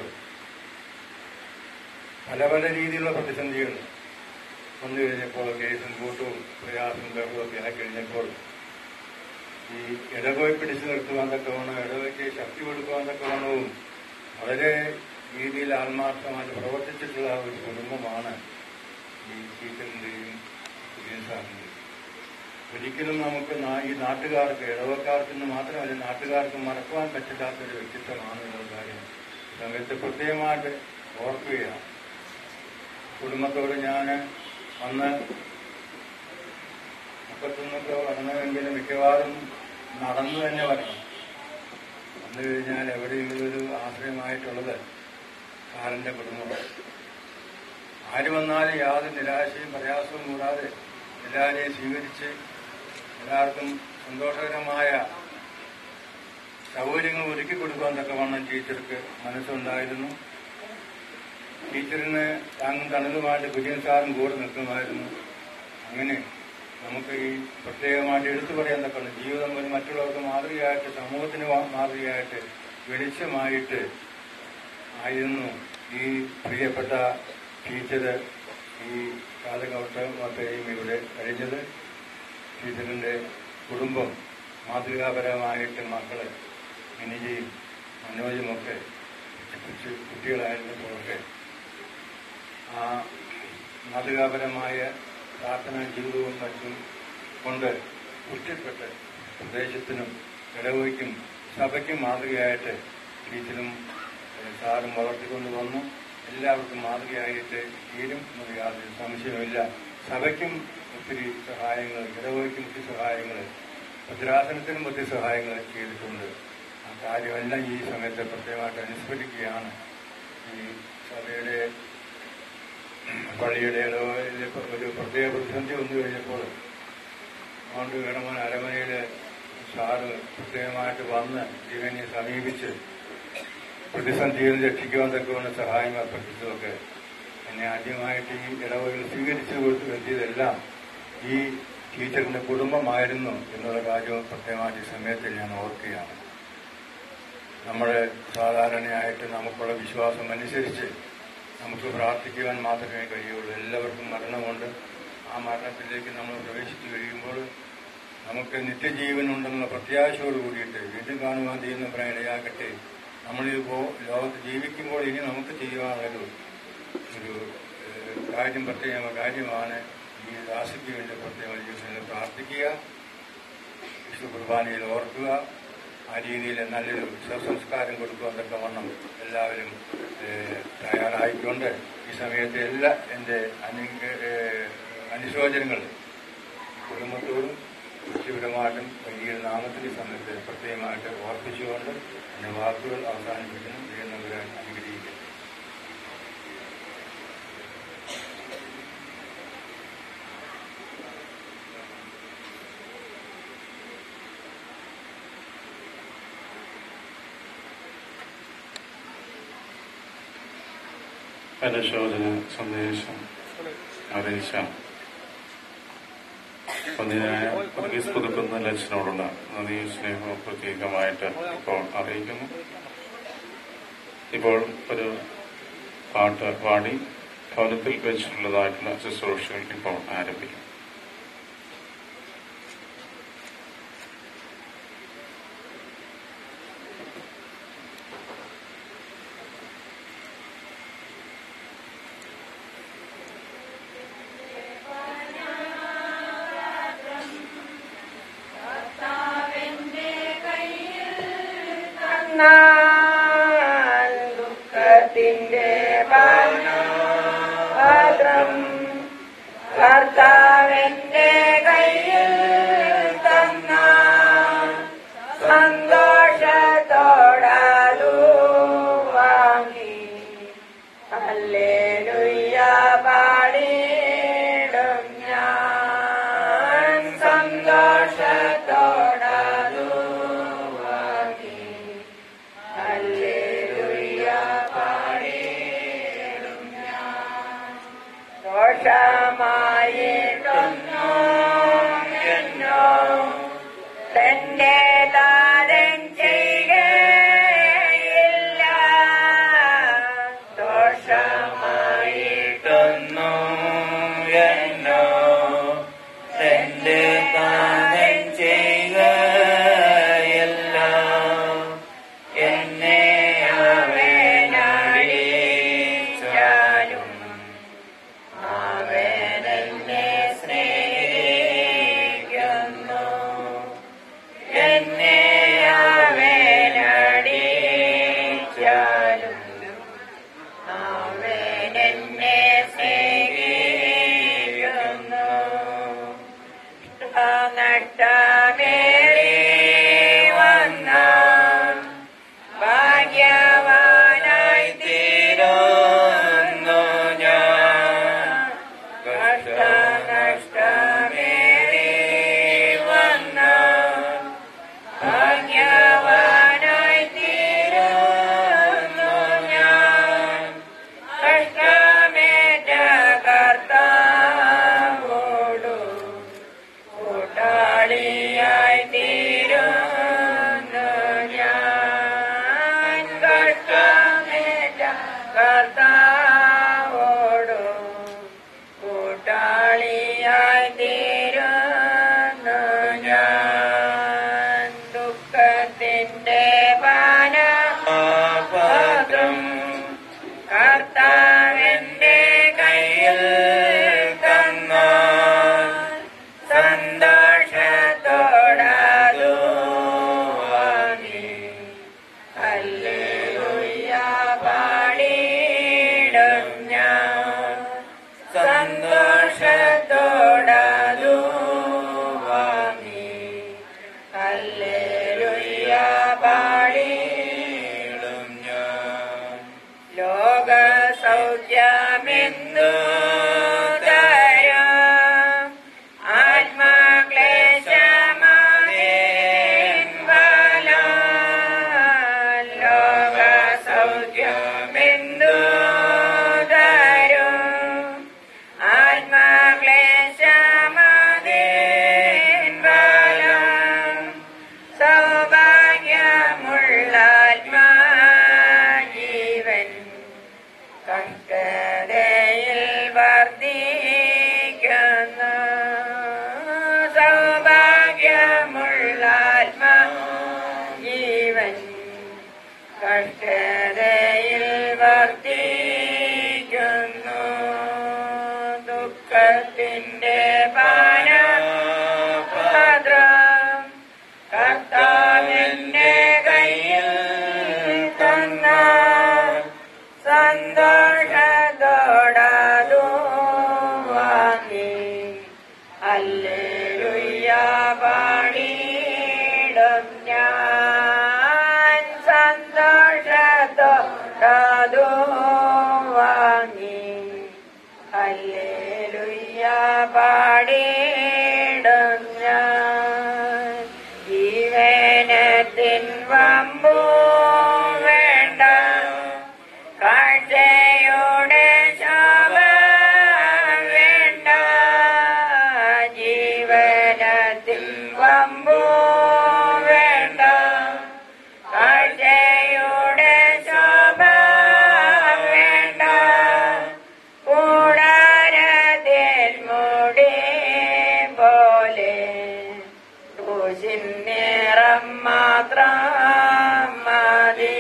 പല പല രീതിയിലുള്ള പ്രതിസന്ധികൾ വന്നു കഴിഞ്ഞപ്പോൾ കേസും കൂട്ടും പ്രയാസവും ബഹളവും ഒക്കെ ആയി കഴിഞ്ഞപ്പോൾ ഈ ഇടവകയെ പിടിച്ചു നിർത്തുവാൻ തക്കവണ്ണം ഇടവകയ്ക്ക് ശക്തി കൊടുക്കുവാൻ തക്കവണ്ണവും വളരെ രീതിയിൽ ആത്മാർത്ഥമായിട്ട് പ്രവർത്തിച്ചിട്ടുള്ള ഒരു കുടുംബമാണ് ഈ ടീച്ചറിന്റെയും കുര്യൻ സാറിന്റെയും. ഒരിക്കലും നമുക്ക് ഈ നാട്ടുകാർക്ക് ഇടവക്കാർക്കെന്ന് മാത്രമല്ല നാട്ടുകാർക്ക് മറക്കുവാൻ പറ്റില്ലാത്തൊരു വ്യക്തിത്വമാണ് എന്നുള്ള കാര്യം സമയത്ത് പ്രത്യേകമായിട്ട് ഓർക്കുകയാണ്. കുടുംബത്തോട് ഞാൻ അന്ന് മുപ്പത്തൊന്നൊക്കെ വരണമെങ്കിലും മിക്കവാറും നടന്നു തന്നെ വരണം. വന്നു കഴിഞ്ഞാൽ എവിടെയെങ്കിലും ഒരു ആശ്രയമായിട്ടുള്ളത് സാറിന്റെ കുടുംബമാണ്. ആര് വന്നാലും യാതൊരു നിരാശയും പ്രയാസവും കൂടാതെ എല്ലാവരെയും സ്വീകരിച്ച് എല്ലാവർക്കും സന്തോഷകരമായ സൗകര്യങ്ങൾ ഒരുക്കി കൊടുക്കാൻ തക്കവണ്ണം ടീച്ചർക്ക് മനസ്സുണ്ടായിരുന്നു. ടീച്ചറിന് താങ്ങും തണലുമായിട്ട് കുര്യൻ സാറും കൂടെ നിൽക്കുമായിരുന്നു. അങ്ങനെ നമുക്ക് ഈ പ്രത്യേകമായിട്ട് എടുത്തു പറയാൻ തക്കണം ജീവിതം ഒരു മറ്റുള്ളവർക്ക് മാതൃകയായിട്ട് സമൂഹത്തിന് മാതൃകയായിട്ട് വെളിച്ചമായിട്ട് ആയിരുന്നു ഈ പ്രിയപ്പെട്ട ടീച്ചറ് ഈ കാലഘട്ടത്തെയും ഇവിടെ കഴിഞ്ഞത്. ടീച്ചറിന്റെ കുടുംബം മാതൃകാപരമായിട്ട് മക്കള് മിനിജയും മനോജുമൊക്കെ കുട്ടികളായിരുന്നപ്പോഴൊക്കെ ആ മാതൃകാപരമായ പ്രാർത്ഥനാ ജീവിതവും മറ്റും കൊണ്ട് പുഷ്ടിപ്പെട്ട് പ്രദേശത്തിനും ഇടവയ്ക്കും സഭയ്ക്കും മാതൃകയായിട്ട് ടീച്ചറും സാറും വളർത്തിക്കൊണ്ട് വന്നു. എല്ലാവർക്കും മാതൃകയായിട്ട് തീരും യാതൊരു സംശയമില്ല. സഭയ്ക്കും ഒത്തിരി സഹായങ്ങൾ, ഇടവകയ്ക്കും ഒത്തിരി സഹായങ്ങൾ, ഭദ്രാസനത്തിനും ഒത്തിരി സഹായങ്ങൾ ചെയ്തിട്ടുണ്ട്. ആ കാര്യമെല്ലാം ഈ സമയത്ത് പ്രത്യേകമായിട്ട് അനുസ്മരിക്കുകയാണ്. ഈ സഭയുടെ പള്ളിയുടെ ഇടവകയിൽ ഒരു പ്രത്യേക പ്രതിസന്ധി വന്നു കഴിഞ്ഞപ്പോൾ അതുകൊണ്ട് വേണമെന്ന് അരമനയിൽ സാറ് പ്രത്യേകമായിട്ട് വന്ന് ജീവനെ സമീപിച്ച് പ്രതിസന്ധിയിൽ രക്ഷിക്കുവാൻ തക്കവണ്ണം സഹായം അഭ്യർത്ഥിച്ചതൊക്കെ എന്നെ ആദ്യമായിട്ട് ഈ ഇടവകയിൽ സ്വീകരിച്ചു കൊടുത്ത് എത്തിയതെല്ലാം ഈ ടീച്ചറിന്റെ കുടുംബമായിരുന്നു എന്നുള്ള കാര്യവും പ്രത്യേകമായിട്ട് ഈ സമയത്ത് ഞാൻ ഓർക്കുകയാണ്. നമ്മൾ സാധാരണയായിട്ട് നമുക്കുള്ള വിശ്വാസം അനുസരിച്ച് നമുക്ക് പ്രാർത്ഥിക്കുവാൻ മാത്രമേ കഴിയുള്ളൂ. എല്ലാവർക്കും മരണമുണ്ട്. ആ മരണത്തിലേക്ക് നമ്മൾ പ്രവേശിച്ചു കഴിയുമ്പോൾ നമുക്ക് നിത്യജീവനുണ്ടെന്നുള്ള പ്രത്യാശയോട് കൂടിയിട്ട് വീണ്ടും കാണുവാൻ ദൈവം പറയാൻ ഇടയാക്കട്ടെ. നമ്മളിപ്പോ ലോകത്ത് ജീവിക്കുമ്പോൾ ഇനി നമുക്ക് ചെയ്യുവാനൊരു ഒരു കാര്യം പ്രത്യേക കാര്യമാണ്. ഈ ദാസിക്ക് വേണ്ടി പ്രത്യേക ജീവിതത്തിൽ പ്രാർത്ഥിക്കുക, വിശുദ്ധ കുർബാനയിൽ ഓർക്കുക, ആ രീതിയിൽ നല്ലൊരു ശവസംസ്കാരം കൊടുക്കുക എന്നൊക്കെ വണ്ണം എല്ലാവരും തയ്യാറായിക്കൊണ്ട് ഈ സമയത്ത് എല്ലാ എൻ്റെ അനുശോചനങ്ങൾ കുടുംബത്തോടും വ്യക്തിപരമായിട്ടും വലിയ നാമത്തിന്റെ സമയത്ത് പ്രത്യേകമായിട്ട് ഓർപ്പിച്ചുകൊണ്ട് എന്റെ വാക്കുകൾ അവസാനിപ്പിക്കണം. ദൈവം അനുഗ്രഹിക്കും. അനുശോചന സന്ദേശം അറിയിച്ച ഒന്നിനായ വർഗീസ് പുതുക്കുന്ന ലക്ഷനോടുള്ള നന്ദിയും സ്നേഹവും പ്രത്യേകമായിട്ട് ഇപ്പോൾ അറിയിക്കുന്നു. ഇപ്പോൾ ഒരു പാട്ട് പാടി ഭവനത്തിൽ വെച്ചിട്ടുള്ളതായിട്ടുള്ള ശുശ്രൂഷകൾ ഇപ്പോൾ ആരംഭിക്കും. ദുഃഖത്തിന്റെ പാത്രം കർത്താവിന്റെ കയ്യിൽ തന്ന സന്തോഷത്തോടു വാങ്ങി ഹല്ലേലൂയ പാടിടും ഞാൻ. സന്തോഷത്തോടു വാങ്ങി ഹല്ലേലൂയ പാടിടും ഞാൻ. ദോഷമായിട്ടൊന്നു എന്നോ തന്റെ താരൻ ചെയ്യുകയില്ല. ദോഷമായിട്ടൊന്നു എന്നോ തന്റെ താരൻ ചെയ്യുകയില്ല. എന്നെ അവനറിയിച്ചാലും അവനെന്നെ സ്നേഹിക്കുന്നു. എന്നെ അവനടിച്ചാലും അവനെന്നെ സ്നേഹിക്കുന്നു. നഷ്ടമേറി വന്ന ഭാഗ്യവാനായി തീരുന്നു ഞാൻ. കഷ്ട നഷ്ടമേറി വന്ന ഭാഗ്യവാനായി തീരുന്നു ഞാൻ. കഷ്ടമേറ്റ കർത്താവോടു കൂട്ടാളിയായി തീരുന്നു ഞാൻ. കഷ്ടമേറ്റ കർത്താവോടു കൂട്ടാളിയായി തീരുന്നു ഞാൻ. ദുഃഖത്തിന്റെ പാനപാത്രം കർത്താവിന്റെ കയ്യിൽ തന്ന സന്തോഷത്തോടു വാങ്ങി ഹല്ലേലൂയ പാടിടും ഞാൻ. സന്തോഷത്തോടു പാടിയിടും ഞാൻ. ലോക സൗഖ്യമെന്നു തരും ആത്മക്ലേശമേൻ ബലം. ലോക സൗഖ്യമെന്നു തരും ആത്മക്ലേശമേൻ ബലം. സൗഭാഗ്യമുള്ള ആത്മജീവൻ കഷ്ടതയിൽ വർദ്ധിക്കുന്നു. സൗഭാഗ്യമുള്ള ആത്മജീവൻ കഷ്ടതയിൽ വർദ്ധിക്കുന്നു. ദുഃഖത്തിന്റെ പാനപാത്രം കർത്താവിന്റെ കയ്യിൽ തന്ന സന്തോഷത്തോടതു വാങ്ങി ഹല്ലേലൂയ പാടിയിടും ഞാൻ. സന്തോഷത്തോടതു വാങ്ങി ഹല്ലേലൂയ പാടിയിടും ഞാൻ. ജീവനത്തിൻ വമ്പു വേണ്ട കാഴ്ചയുടെ ശോഭ വേണ്ട. ജീവനത്തിൽ വമ്പു വേണ്ട കാഴ്ചയുടെ ശോഭ വേണ്ട. കൂടാരത്തിൽ മുടി പോലെ ക്രൂശിൻ നിറം മാത്രം മതി.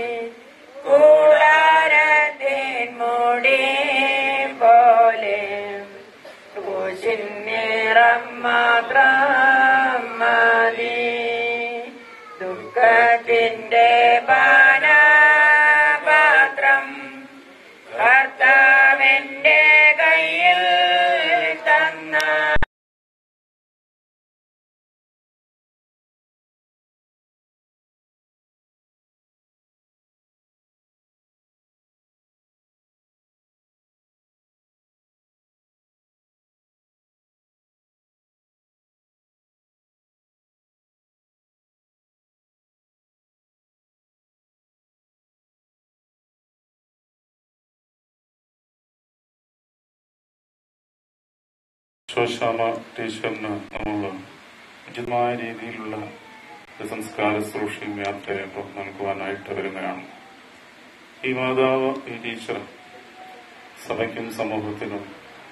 കൂടാരത്തിൻ മുടി പോലെ ക്രൂശിൻ നിറം മാത്രം മതി. ദുഃഖത്തിന്റെ പാനപാത്രം കർത്താവിന്റെ കയ്യിൽ തന്ന ശോശാമ ടീച്ചറിന് നമ്മൾ ഉചിതമായ രീതിയിലുള്ള ഒരു സംസ്കാര ശുശ്രൂഷയും യാത്രയും നൽകുവാനായിട്ട് വരുന്നതാണ്. ഈ മാതാവ്, ഈ ടീച്ചർ സഭയ്ക്കും സമൂഹത്തിനും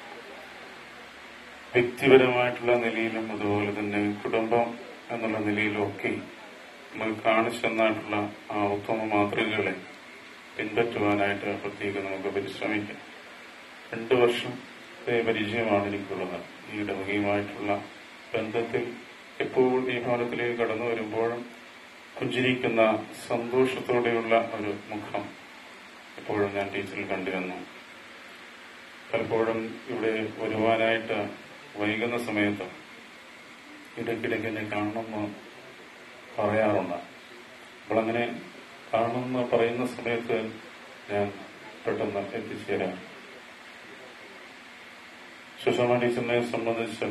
വ്യക്തിപരമായിട്ടുള്ള നിലയിലും അതുപോലെ തന്നെ കുടുംബം എന്നുള്ള നിലയിലും ഒക്കെ നമ്മൾ കാണിച്ചു തന്നിട്ടുള്ള ആ ഉത്തമ മാതൃകകളെ പിൻപറ്റുവാനായിട്ട് പ്രത്യേകം നമുക്ക് പരിശ്രമിക്കാം. രണ്ടു വർഷം പരിചയമാണ് എനിക്കുള്ളത്. ഈ ഇടവകയുമായിട്ടുള്ള ബന്ധത്തിൽ എപ്പോൾ ഈ ഭവനത്തിലേക്ക് കടന്നു വരുമ്പോഴും പുഞ്ചിരിക്കുന്ന സന്തോഷത്തോടെയുള്ള ഒരു മുഖം എപ്പോഴും ഞാൻ ടീച്ചറിൽ കണ്ടുവന്നു. പലപ്പോഴും ഇവിടെ വരുവാനായിട്ട് വൈകുന്ന സമയത്ത് ഇടയ്ക്കിടയ്ക്ക് എന്നെ കാണണമെന്ന് പറയാറുണ്ട്. അപ്പോൾ അങ്ങനെ കാണണമെന്ന് പറയുന്ന സമയത്ത് ഞാൻ പെട്ടെന്ന് എത്തിച്ചേരാം. സുഷമ ടീച്ചറിനെ സംബന്ധിച്ച്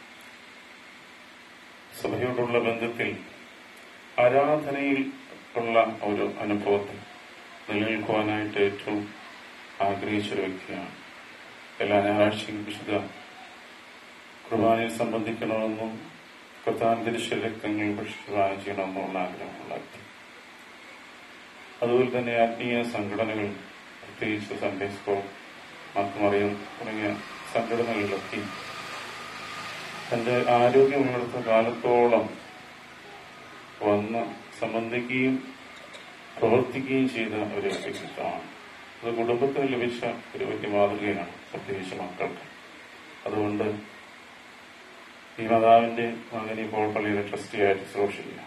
സഭയോടുള്ള ബന്ധത്തിൽ ആരാധനയിൽ ഉള്ള ഒരു അനുഭവത്തിൽ നിലനിൽക്കുവാനായിട്ട് ഏറ്റവും ആഗ്രഹിച്ചൊരു വ്യക്തിയാണ്. എല്ലാ ഞായറാഴ്ചയും വിശുദ്ധ കുർബാനയിൽ സംബന്ധിക്കണമെന്നും കർത്താവിന്റെ തിരുശരീരങ്ങൾ ഭക്ഷിക്കുവാൻ ചെയ്യണമെന്നുള്ള ആഗ്രഹമുള്ള വ്യക്തി. അതുപോലെ തന്നെ ആത്മീയ സംഘടനകൾ, പ്രത്യേകിച്ച് സൺഡേ സ്കൂൾ, ആത്മറിയം തുടങ്ങിയ സംഘടനകളിലൊക്കെ തന്റെ ആരോഗ്യമുള്ളിടത്ത കാലത്തോളം വന്ന് സംബന്ധിക്കുകയും പ്രവർത്തിക്കുകയും ചെയ്ത ഒരു വ്യക്തിത്വമാണ്. അത് കുടുംബത്തിന് ലഭിച്ച ഒരു വലിയ മാതൃകയാണ്, പ്രത്യേകിച്ച് മക്കൾക്ക്. അതുകൊണ്ട് ഈ മാതാവിന്റെ മകനെ ഇപ്പോൾ പള്ളിയുടെ ട്രസ്റ്റിയായിട്ട് സൂക്ഷിക്കുക.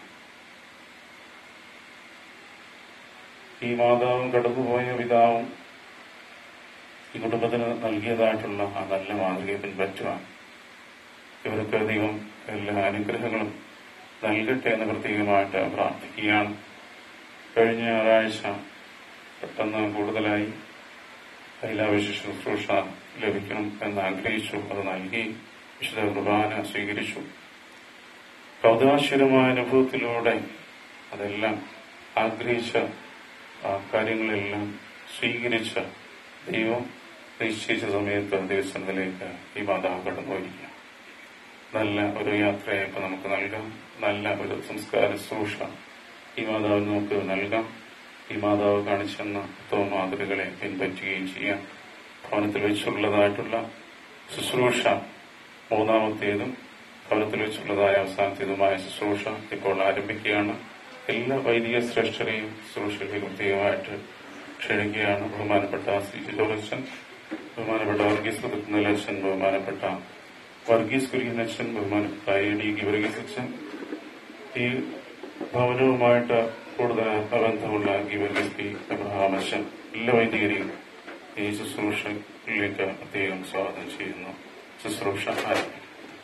ഈ മാതാവും കടന്നുപോയ പിതാവും ഈ കുടുംബത്തിന് നൽകിയതായിട്ടുള്ള ആ നല്ല മാതൃകയെ പിൻപറ്റുവാൻ ഇവർക്ക് അധികം എല്ലാ അനുഗ്രഹങ്ങളും നൽകട്ടെ എന്ന് പ്രത്യേകമായിട്ട് പ്രാർത്ഥിക്കുകയാണ്. കഴിഞ്ഞ ഞായറാഴ്ച പെട്ടെന്ന് കൂടുതലായി കൈലാവിശേഷ ശുശ്രൂഷ ലഭിക്കണം എന്ന് ആഗ്രഹിച്ചു. അത് നൽകി വിശുദ്ധ കുർബാന സ്വീകരിച്ചു. കൗതാശീലമായ അനുഭവത്തിലൂടെ അതെല്ലാം ആഗ്രഹിച്ച കാര്യങ്ങളെല്ലാം സ്വീകരിച്ച ദൈവം നിശ്ചയിച്ച സമയത്ത് ദിവസത്തിലേക്ക് ഈ മാതാവ് കടന്നുപോയിരിക്കുക. നല്ല ഒരു യാത്രയപ്പ് നമുക്ക് നൽകാം. നല്ല ഒരു സംസ്കാര ശുശ്രൂഷ ഈ മാതാവിന് നമുക്ക് നൽകാം. ഈ മാതാവ് കാണിച്ചെന്ന ഉത്തമ മാതൃകളെ പിൻപറ്റുകയും ചെയ്യാം. ഭവനത്തിൽ വെച്ചുള്ളതായിട്ടുള്ള ശുശ്രൂഷ മൂന്നാമത്തേതും ഭവനത്തിൽ വെച്ചുള്ളതായ അവസാനത്തേതുമായ ശുശ്രൂഷ ഇപ്പോൾ ആരംഭിക്കുകയാണ്. എല്ലാ വൈദിക ശ്രേഷ്ഠരെയും ശുശ്രൂഷയിലേക്ക് പ്രത്യേകമായിട്ട് ക്ഷണിക്കുകയാണ്. ബഹുമാനപ്പെട്ട സി ജി ജോർജൻ, ബഹുമാനപ്പെട്ട വർഗീസ് കുന്നലച്ചൻ, ബഹുമാനപ്പെട്ട വർഗീസ് കുര്യനച്ചൻ, ബഹുമാനപ്പെട്ട എ ഡി ഗിവർഗീസ് അച്ഛൻ, ഈ ഭവനവുമായിട്ട് കൂടുതൽ ബന്ധമുള്ള ഗിവർഗീസ് പി അബ്രഹാം അച്ഛൻ, എല്ലാ വൈദികരെയും ഈ ശുശ്രൂഷയിലേക്ക് പ്രത്യേകം സ്വാഗതം ചെയ്യുന്നു. ശുശ്രൂഷ ആരംഭിക്കും.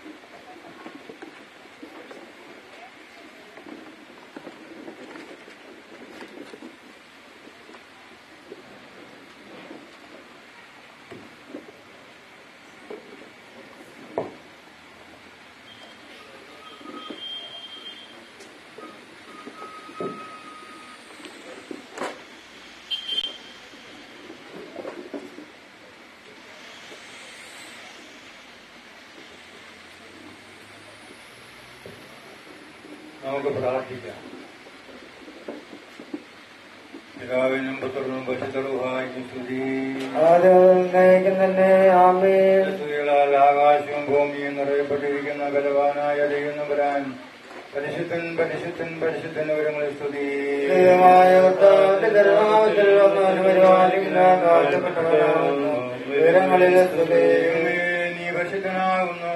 നമുക്ക് പ്രാർത്ഥിക്കാം. പിതാവിനും പുത്രനും പരിശുദ്ധരുമായും സ്തുതി. സ്തുതികളാൽ ആകാശവും ഭൂമിയും നിറയപ്പെട്ടിരിക്കുന്ന ബലവാനായ ദൈവം വരാൻ പരിശുദ്ധൻ പരിശുദ്ധൻ പരിശുദ്ധൻ ഒരുങ്ങളെ സ്തുതി. നീ പരിശുദ്ധനാകുന്നു.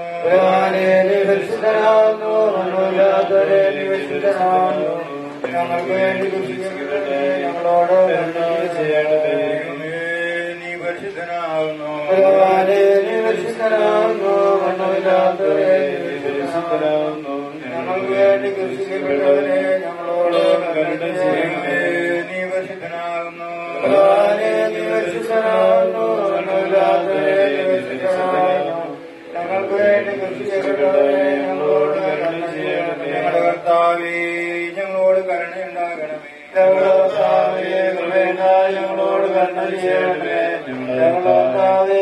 ഞങ്ങൾക്ക് വേണ്ടി ഞങ്ങളോട് ചെയ്യണമേ. നീ പരിശുദ്ധനാകുന്നു. നീ പരിശുദ്ധനാകുന്നു. മണ്ണമില്ലാത്തവരെ ഞങ്ങൾക്ക് വേണ്ടി കൃഷിക്കപ്പെട്ടവരെ ഞങ്ങളോട് ചെയ്യണമേ. നീ പരിശുദ്ധനാകുന്നു. നീ പരിശുദ്ധനാകുന്നു. മണ്ണമില്ലാത്തവരെ ഞങ്ങൾക്ക് വേണ്ടി കൃഷിക്കപ്പെട്ടവരെ ഞങ്ങളോട് ചെയ്യണമേ. ഞങ്ങളുടെ കർത്താവേ, ഞങ്ങളോട് കരുണയുണ്ടാകണമേ. ഞങ്ങളുടെ കർത്താവേ, കൃപയുണ്ടായി ഞങ്ങളോട് കരുണ ചെയ്യണമേ. ഞങ്ങളുടെ കർത്താവേ,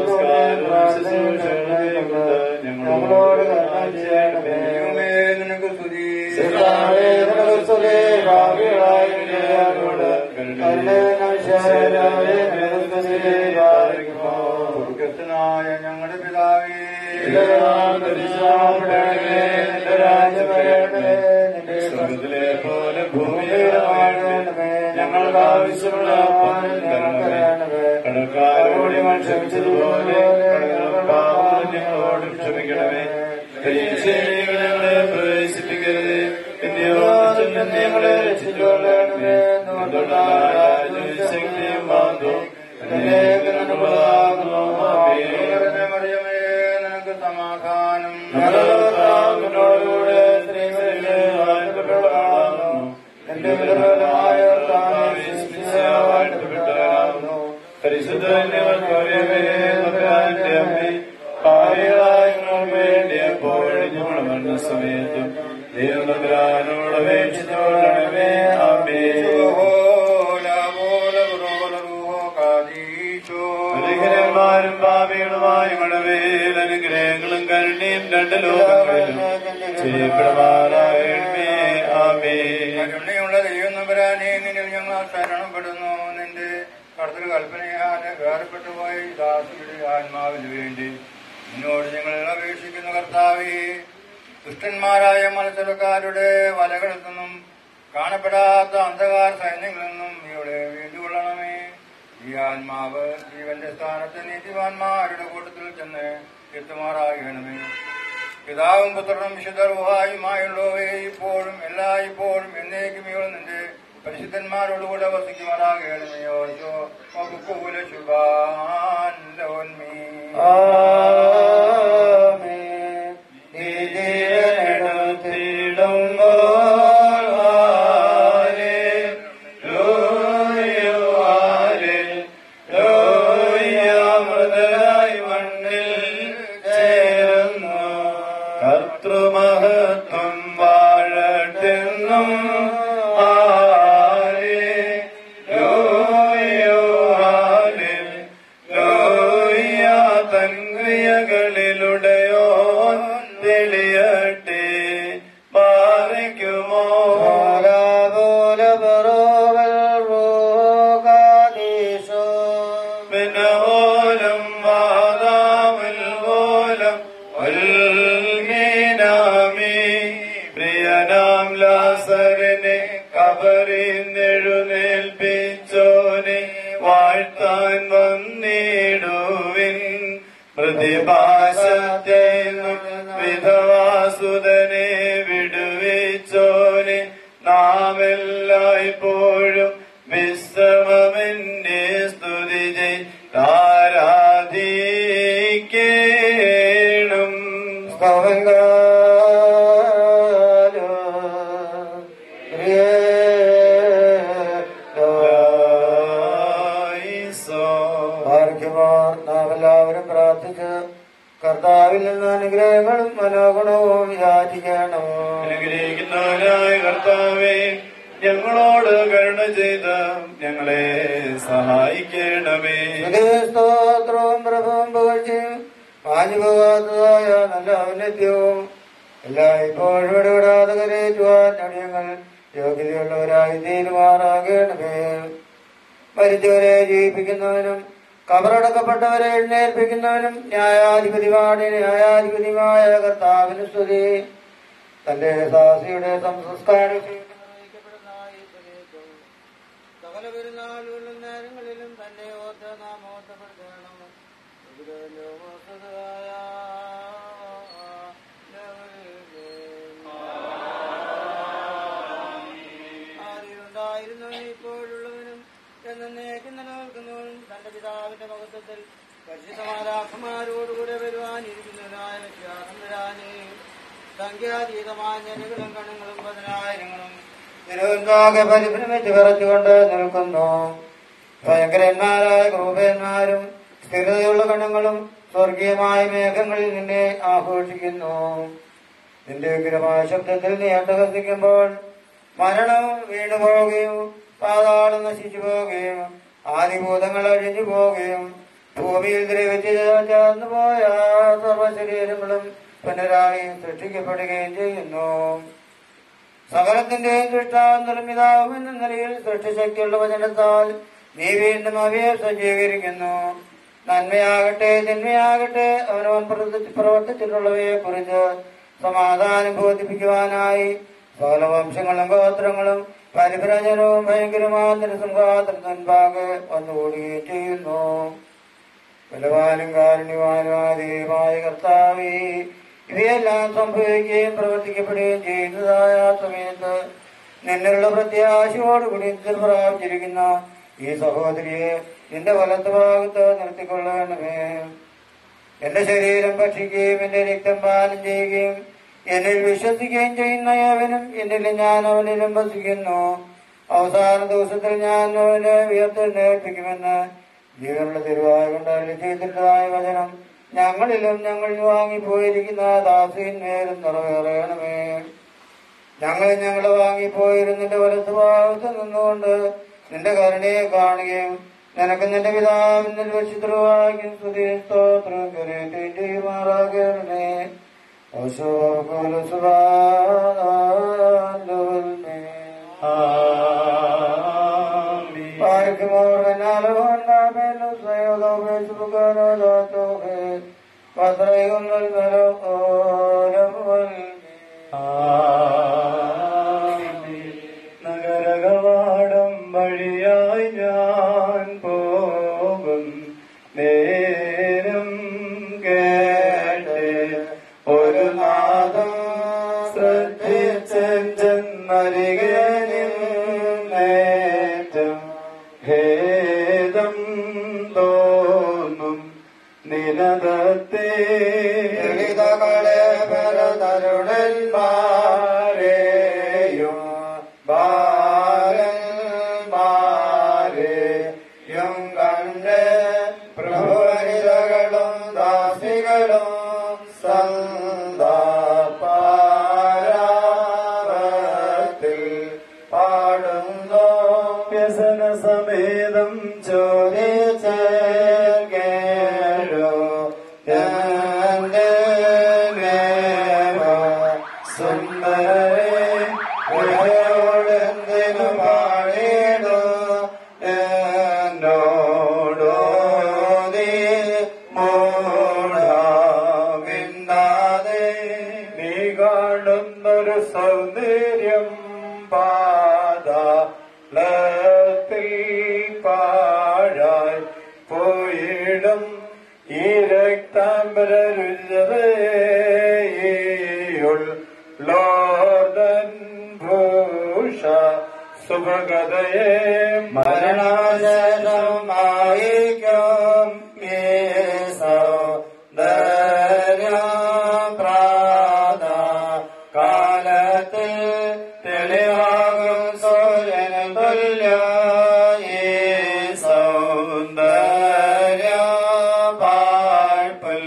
ഞങ്ങളോട് കരുണ ചെയ്യണമേ. നിനക്ക് സ്തുതി. നിനക്ക് സ്തുതി. ഭാവികളായ ഞങ്ങളോട് സ്വർഗസ്ഥനായ ഞങ്ങളുടെ പിതാവേ, സ്വർഗത്തിലെ പോലെ ഭൂമിയിലാകണമേ. ഞങ്ങൾക്ക് ആവശ്യമുള്ള കടക്കാരോട് ക്ഷമിച്ചതുപോലെ ഞങ്ങളോട് ക്ഷമിക്കണമേ. ഞങ്ങളെ പ്രവേശിപ്പിക്കരുത്. ഞങ്ങളെ രക്ഷിച്ചുകൊള്ളണമേ. ശക്തിയും ബാന്ധവും മറിയമേ, നിനക്ക് സമാധാനം. ഞങ്ങളോടുകൂടെ സ്ത്രീകളിലെ വാഴ്ത്തപ്പെട്ടവളാകുന്നു. എന്റെ വിലമായ വാഴ്ത്തപ്പെട്ടവളാകുന്നു. പരിശുദ്ധ വേണ്ടി എപ്പോഴും ഞങ്ങൾ മരണ സമയത്തും ദൈവനോട് അപേക്ഷിച്ചോളണമേ. ആമേൻ. അനുഗ്രഹന്മാരും പാപികളുമായ ഞങ്ങളുടെ മേൽ അനുഗ്രഹങ്ങളും കരുണയും രണ്ട് ലോകങ്ങളിലും ചെയ്യപ്പെടുമാറാകണമേ. ആമേൻ. കരുണയുള്ള ദൈവം നമ്പരാനെ, നിന്നിൽ ഞങ്ങൾ ശരണപ്പെടുന്നു. നിന്റെ കടത്തിൽ കൽപ്പനയാലെ വേർപെട്ടു പോയ ദാസിയുടെ ആത്മാവിന് വേണ്ടി നിന്നോട് ഞങ്ങൾ അപേക്ഷിക്കുന്ന കർത്താവേ, ദുഷ്ടന്മാരായ മത്സരക്കാരുടെ വലകളിൽ നിന്നും കാണപ്പെടാത്ത അന്ധകാര സൈന്യങ്ങളിൽ നിന്നും ഇവിടെ വീണ്ടുകൊള്ളണമേ. ഈ ആത്മാവ് ജീവന്റെ സ്ഥാനത്ത് നീതിവാന്മാരുടെ കൂട്ടത്തിൽ ചെന്ന് എത്തുമാറാകണമേ. പിതാവും പുത്രനും വിശുദ്ധ റൂഹായുമായുള്ളവയെ ഇപ്പോഴും എല്ലാ ഇപ്പോഴും എന്നേക്കും ഇവൾ നിന്റെ പരിശുദ്ധന്മാരോടുകൂടെ വസിക്കുമാറാകണമേ. ഓശോ മകുക്കൂല ശുഭാൻമീ. ആമേൻ. നീതിയിടും തൻക്രിയകളിലുടയോ തെളിയട്ടെ പാലിക്കുമോ മിനഹോലം വാദാമിൽ കോലം ഒൽമീനാമി പ്രിയനാം ലാസറിനെ കബറിന്നെഴുന്നേൽപ്പിച്ചോനെ വാഴ്ത്താൻ വന്നിടുവിൻ പ്രതിഭാസത്തെ വിധവാസുതനെ വിടുവിച്ചോനെ നാം എല്ലായ്പ്പോഴും വിശ്രമമെന്നെ സ്തുതി ആരാധിക്കേണം. നാം എല്ലാവരും പ്രാർത്ഥിച്ച് കർത്താവിൽ നിന്ന് അനുഗ്രഹങ്ങളും മനോഗുണവും യാചിക്കണം. അനുഗ്രഹിക്കുന്നവനായ കർത്താവേ, ഞങ്ങളോട് കരുണ ചെയ്ത് ഞങ്ങളെ സഹായിക്കണമേ. സ്തോത്രവും പ്രഭവും പുകഴ്ചയും മാഞ്ഞുപോകാത്തതായ നല്ല ഔന്നത്യവും എല്ലായ്പ്പോഴും ഇടപെടാതെ കരയേറ്റുവാൻ ഞങ്ങൾ യോഗ്യതയുള്ളവരായി തീരുമാറാകണമേ. മരിച്ചവരെ ജീവിപ്പിക്കുന്നവനും കബറടക്കപ്പെട്ടവരെ എഴുന്നേൽപ്പിക്കുന്നവനും ന്യായാധിപതിവാണ് ന്യായാധിപതിയുമായ കർത്താവിന് സ്തുതി. തന്റെ ദാസിയുടെ സംസ്കാരം സകല പെരുന്നാളുകളിലും നേരങ്ങളിലും തന്നെ ഓർത്ത് നാം ഓർത്തപ്പെടുത്തണം. ആദ്യമുണ്ടായിരുന്നവനും ഇപ്പോഴുള്ളവനും എന്നേക്കും നിലനിൽക്കുന്നവനും തന്റെ പിതാവിന്റെ മഹത്വത്തിൽ പരിശുദ്ധമാരാഖമാരോടുകൂടെ വരുവാനിരിക്കുന്നവനായ വിശ്വാസം വരാനേ സംഖ്യാതീതമായ ജനങ്ങളും കണങ്ങളും പതിനായിരങ്ങളും നിരവധിയാകെ പരിഭ്രമിച്ച് വിറച്ചുകൊണ്ട് നിൽക്കുന്നു. ഭയങ്കരന്മാരായ ക്രൂപന്മാരും സ്ഥിരതയുള്ള കണങ്ങളും സ്വർഗീയമായ മേഘങ്ങളിൽ നിന്നെ ആഘോഷിക്കുന്നു. നിന്റെ ഉഗ്രമായ ശബ്ദത്തിൽ നീ അട്ടഹസിക്കുമ്പോൾ മരണം വീണുപോവുകയും പാതാളം നശിച്ചു പോവുകയും ആദിഭൂതങ്ങൾ അഴിഞ്ഞു പോവുകയും ഭൂമിയിൽ ദ്രവിച്ച് ചേർന്നു പോയ സർവശരീരങ്ങളും പുനരാളിയും സൃഷ്ടിക്കപ്പെടുകയും ചെയ്യുന്നു. സകലത്തിന്റെയും സൃഷ്ടാവും നിർമ്മിതാവും എന്ന നിലയിൽ സൃഷ്ടിശക്തിയുള്ള വചനത്താൽ നീ വീണ്ടും അവയെ സജ്ജീകരിക്കുന്നു. നന്മയാകട്ടെ തിന്മയാകട്ടെ അവനവൻ പ്രവർത്തിച്ചിട്ടുള്ളവയെ കുറിച്ച് സമാധാനം ബോധിപ്പിക്കുവാനായി സകല വംശങ്ങളും ഗോത്രങ്ങളും പരിഭ്രജനവും ഭയങ്കരമായ നിരസംഘാതത്തിന് മുൻപാകെ വന്നുകൂടുകയും ചെയ്യുന്നു. ബലവാനും കാരുണ്യവാനുമായ കർത്താവേ, ഇവയെല്ലാം സംഭവിക്കുകയും പ്രവർത്തിക്കപ്പെടുകയും ചെയ്യുന്നതായ സമയത്ത് നിന്നുള്ള പ്രത്യാശയോടുകൂടി പ്രാപിച്ചിരിക്കുന്ന ഈ സഹോദരിയെ നിന്റെ വലത്ത് ഭാഗത്ത് നിർത്തിക്കൊള്ളണമേ. എന്റെ ശരീരം ഭക്ഷിക്കുകയും എന്റെ രക്തം പാനം ചെയ്യുകയും എന്നിൽ വിശ്വസിക്കുകയും ചെയ്യുന്ന അവനും എന്നിലും ഞാൻ അവനിലും വസിക്കുന്നു. അവസാന ദിവസത്തിൽ ഞാൻ അവനെ ഉയർത്തെഴുന്നേൽപ്പിക്കുമെന്ന് ജീവനുള്ള തിരുവായ കൊണ്ട് അരുളി ചെയ്തിട്ടുള്ളതായ വചനം ഞങ്ങളിലും ഞങ്ങളിൽ വാങ്ങിപ്പോയിരിക്കുന്ന ദാസിന്മേലും നിറവേറണമേ. ഞങ്ങൾ ഞങ്ങൾ വാങ്ങിപ്പോയിരുന്നിന്റെ വലത്ത് ഭാഗത്ത് നിന്നുകൊണ്ട് നിന്റെ കരുണയെ കാണുകയും നിനക്ക് നിന്റെ പിതാവിന്റെ വശിത്രവാക്യം സ്തുതി സ്തോത്രം കരേറ്റുകയും ചെയ്യുമാറാകണമേ. നഗരകവാടം വഴിയായി ഞാൻ പോകും നേരം കേട്ട് ഒരു നാദം ശ്രദ്ധിച്ചെന്നരികേറ്റം ഭേദം തോന്നും നിലതത്തെ തരുണന്മാരെയും ബാലന്മാരെയും കണ്ട് പ്രഭുവനിരകളും ദാസികളും സന്താപാരാവത്തിൽ പാ സുഭഗതയെ മരണശേഷമായിക്കും പ്രാത കാലത്തിൽ തെളിവാകും സൂര്യന് തുല്യ സൗന്ദര്യ പാഴ്പുൽ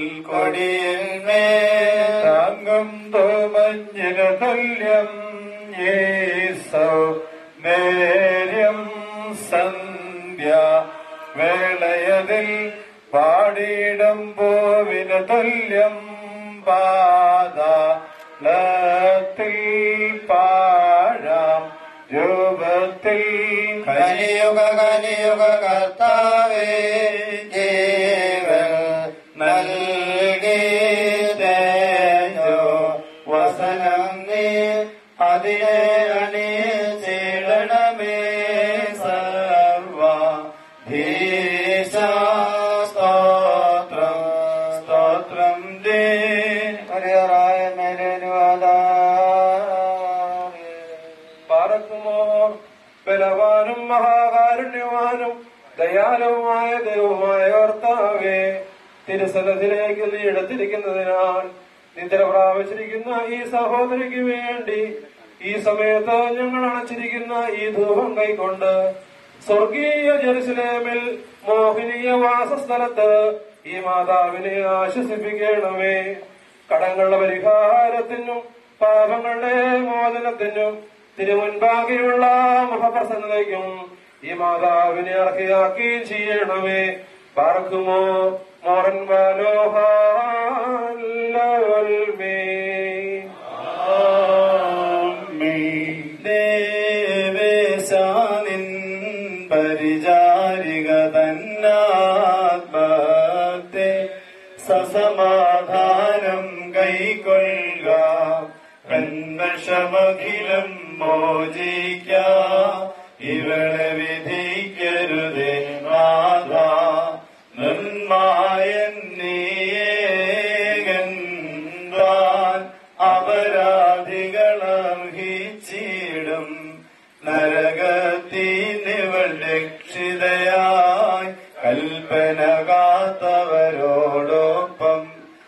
കൊടിയിന്മേൽ മഞ്ഞിന് തുല്യം നേര്യം സന്ധ്യ വേളയതിൽ പാടിയിടം പൂവിന് തുല്യം പാദത്തിൽ പാഴാം രൂപത്തിൽ കലിയുഗ കലിയുഗ കർത്താവേ ജീവൻ നൽകിയോ വസനം നീ അതിനെ അണിയിടണമേ സർവ സ്തോത്രം സ്തോത്രം ദേ ഹരിഹരായ മേലുവാദ പാർക്കുമോ ബലവാനും മഹാകാരുണ്യവാനും ദയാലുവുമായ ദൈവമായ കർത്താവേ, തിരുസലത്തിലേക്ക് നീ എടുത്തിരിക്കുന്നതിനാൽ നിദ്ര പ്രാപിച്ചിരിക്കുന്ന ഈ സഹോദരിക്ക് വേണ്ടി ഈ സമയത്ത് ഞങ്ങൾ അണച്ചിരിക്കുന്ന ഈ ധൂപം കൈക്കൊണ്ട് സ്വർഗീയ ജെറുസലേമിൽ മോഹിനീയ വാസസ്ഥലത്ത് ഈ മാതാവിനെ ആശ്വസിപ്പിക്കണമേ. കടങ്ങളുടെ പരിഹാരത്തിനും പാപങ്ങളുടെ മോചനത്തിനും തിരുമുൻപാകെയുള്ള മുഖപ്രസന്നതയ്ക്കും ഈ മാതാവിനെ അർഹയാക്കുകയും ചെയ്യണമേ. പാർക്കുമോ മോറൻ മനോഹാൽമേ ദേവേശാനിൻ പരിചാരിക തന്നാത്മത്തെ സസമാധാനം കൈക്കൊള്ളുക. കന്മഷമഖിലം മോചിക്ക ഇവളെ വിധിക്കരുതേ നാഥ. നന്മായൻ നീയേകൻ അപരാധികളർഹിച്ചിടും നരകത്തി നിവൾ രക്ഷിതയായി കൽപ്പന കാത്തവരോടൊപ്പം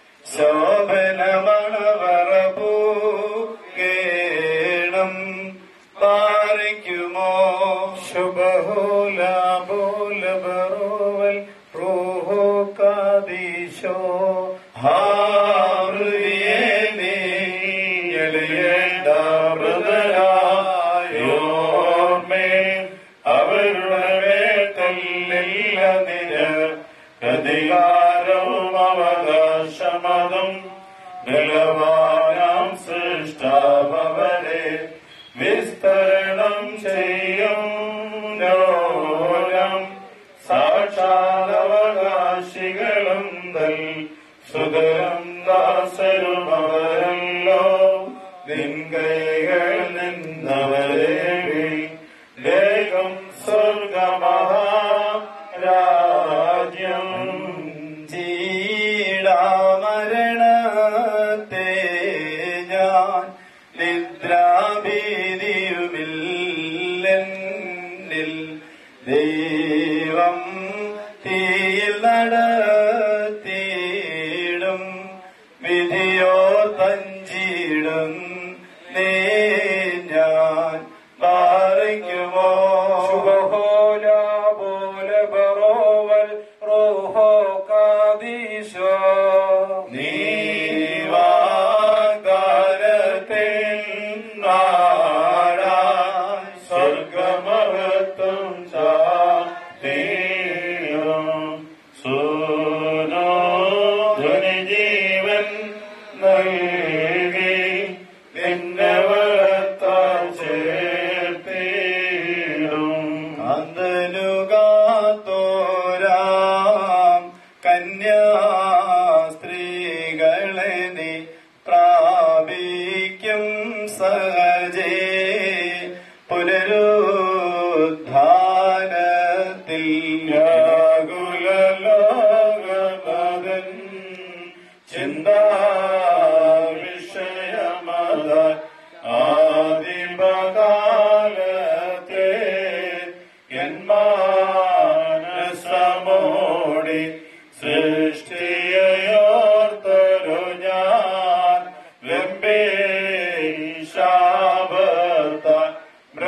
ശോഭനമണവറപൂകേണം പാലിക്കുമോ. ശുഭഹോല ബോല ബറോവൽ റൂഹോ കാദീശോ ഹാറിയേ നീയലിയേണ്ട മൃതരായോർമേ അവരുടെ വേട്ടല്ലില്ല നിര അധികാരവും അവകാശമതും ബലവാനാം സൃഷ്ടാവരെ വിസ്തരണം ചെയ്യും നോരം സാക്ഷാദവകാശികളും സുതരം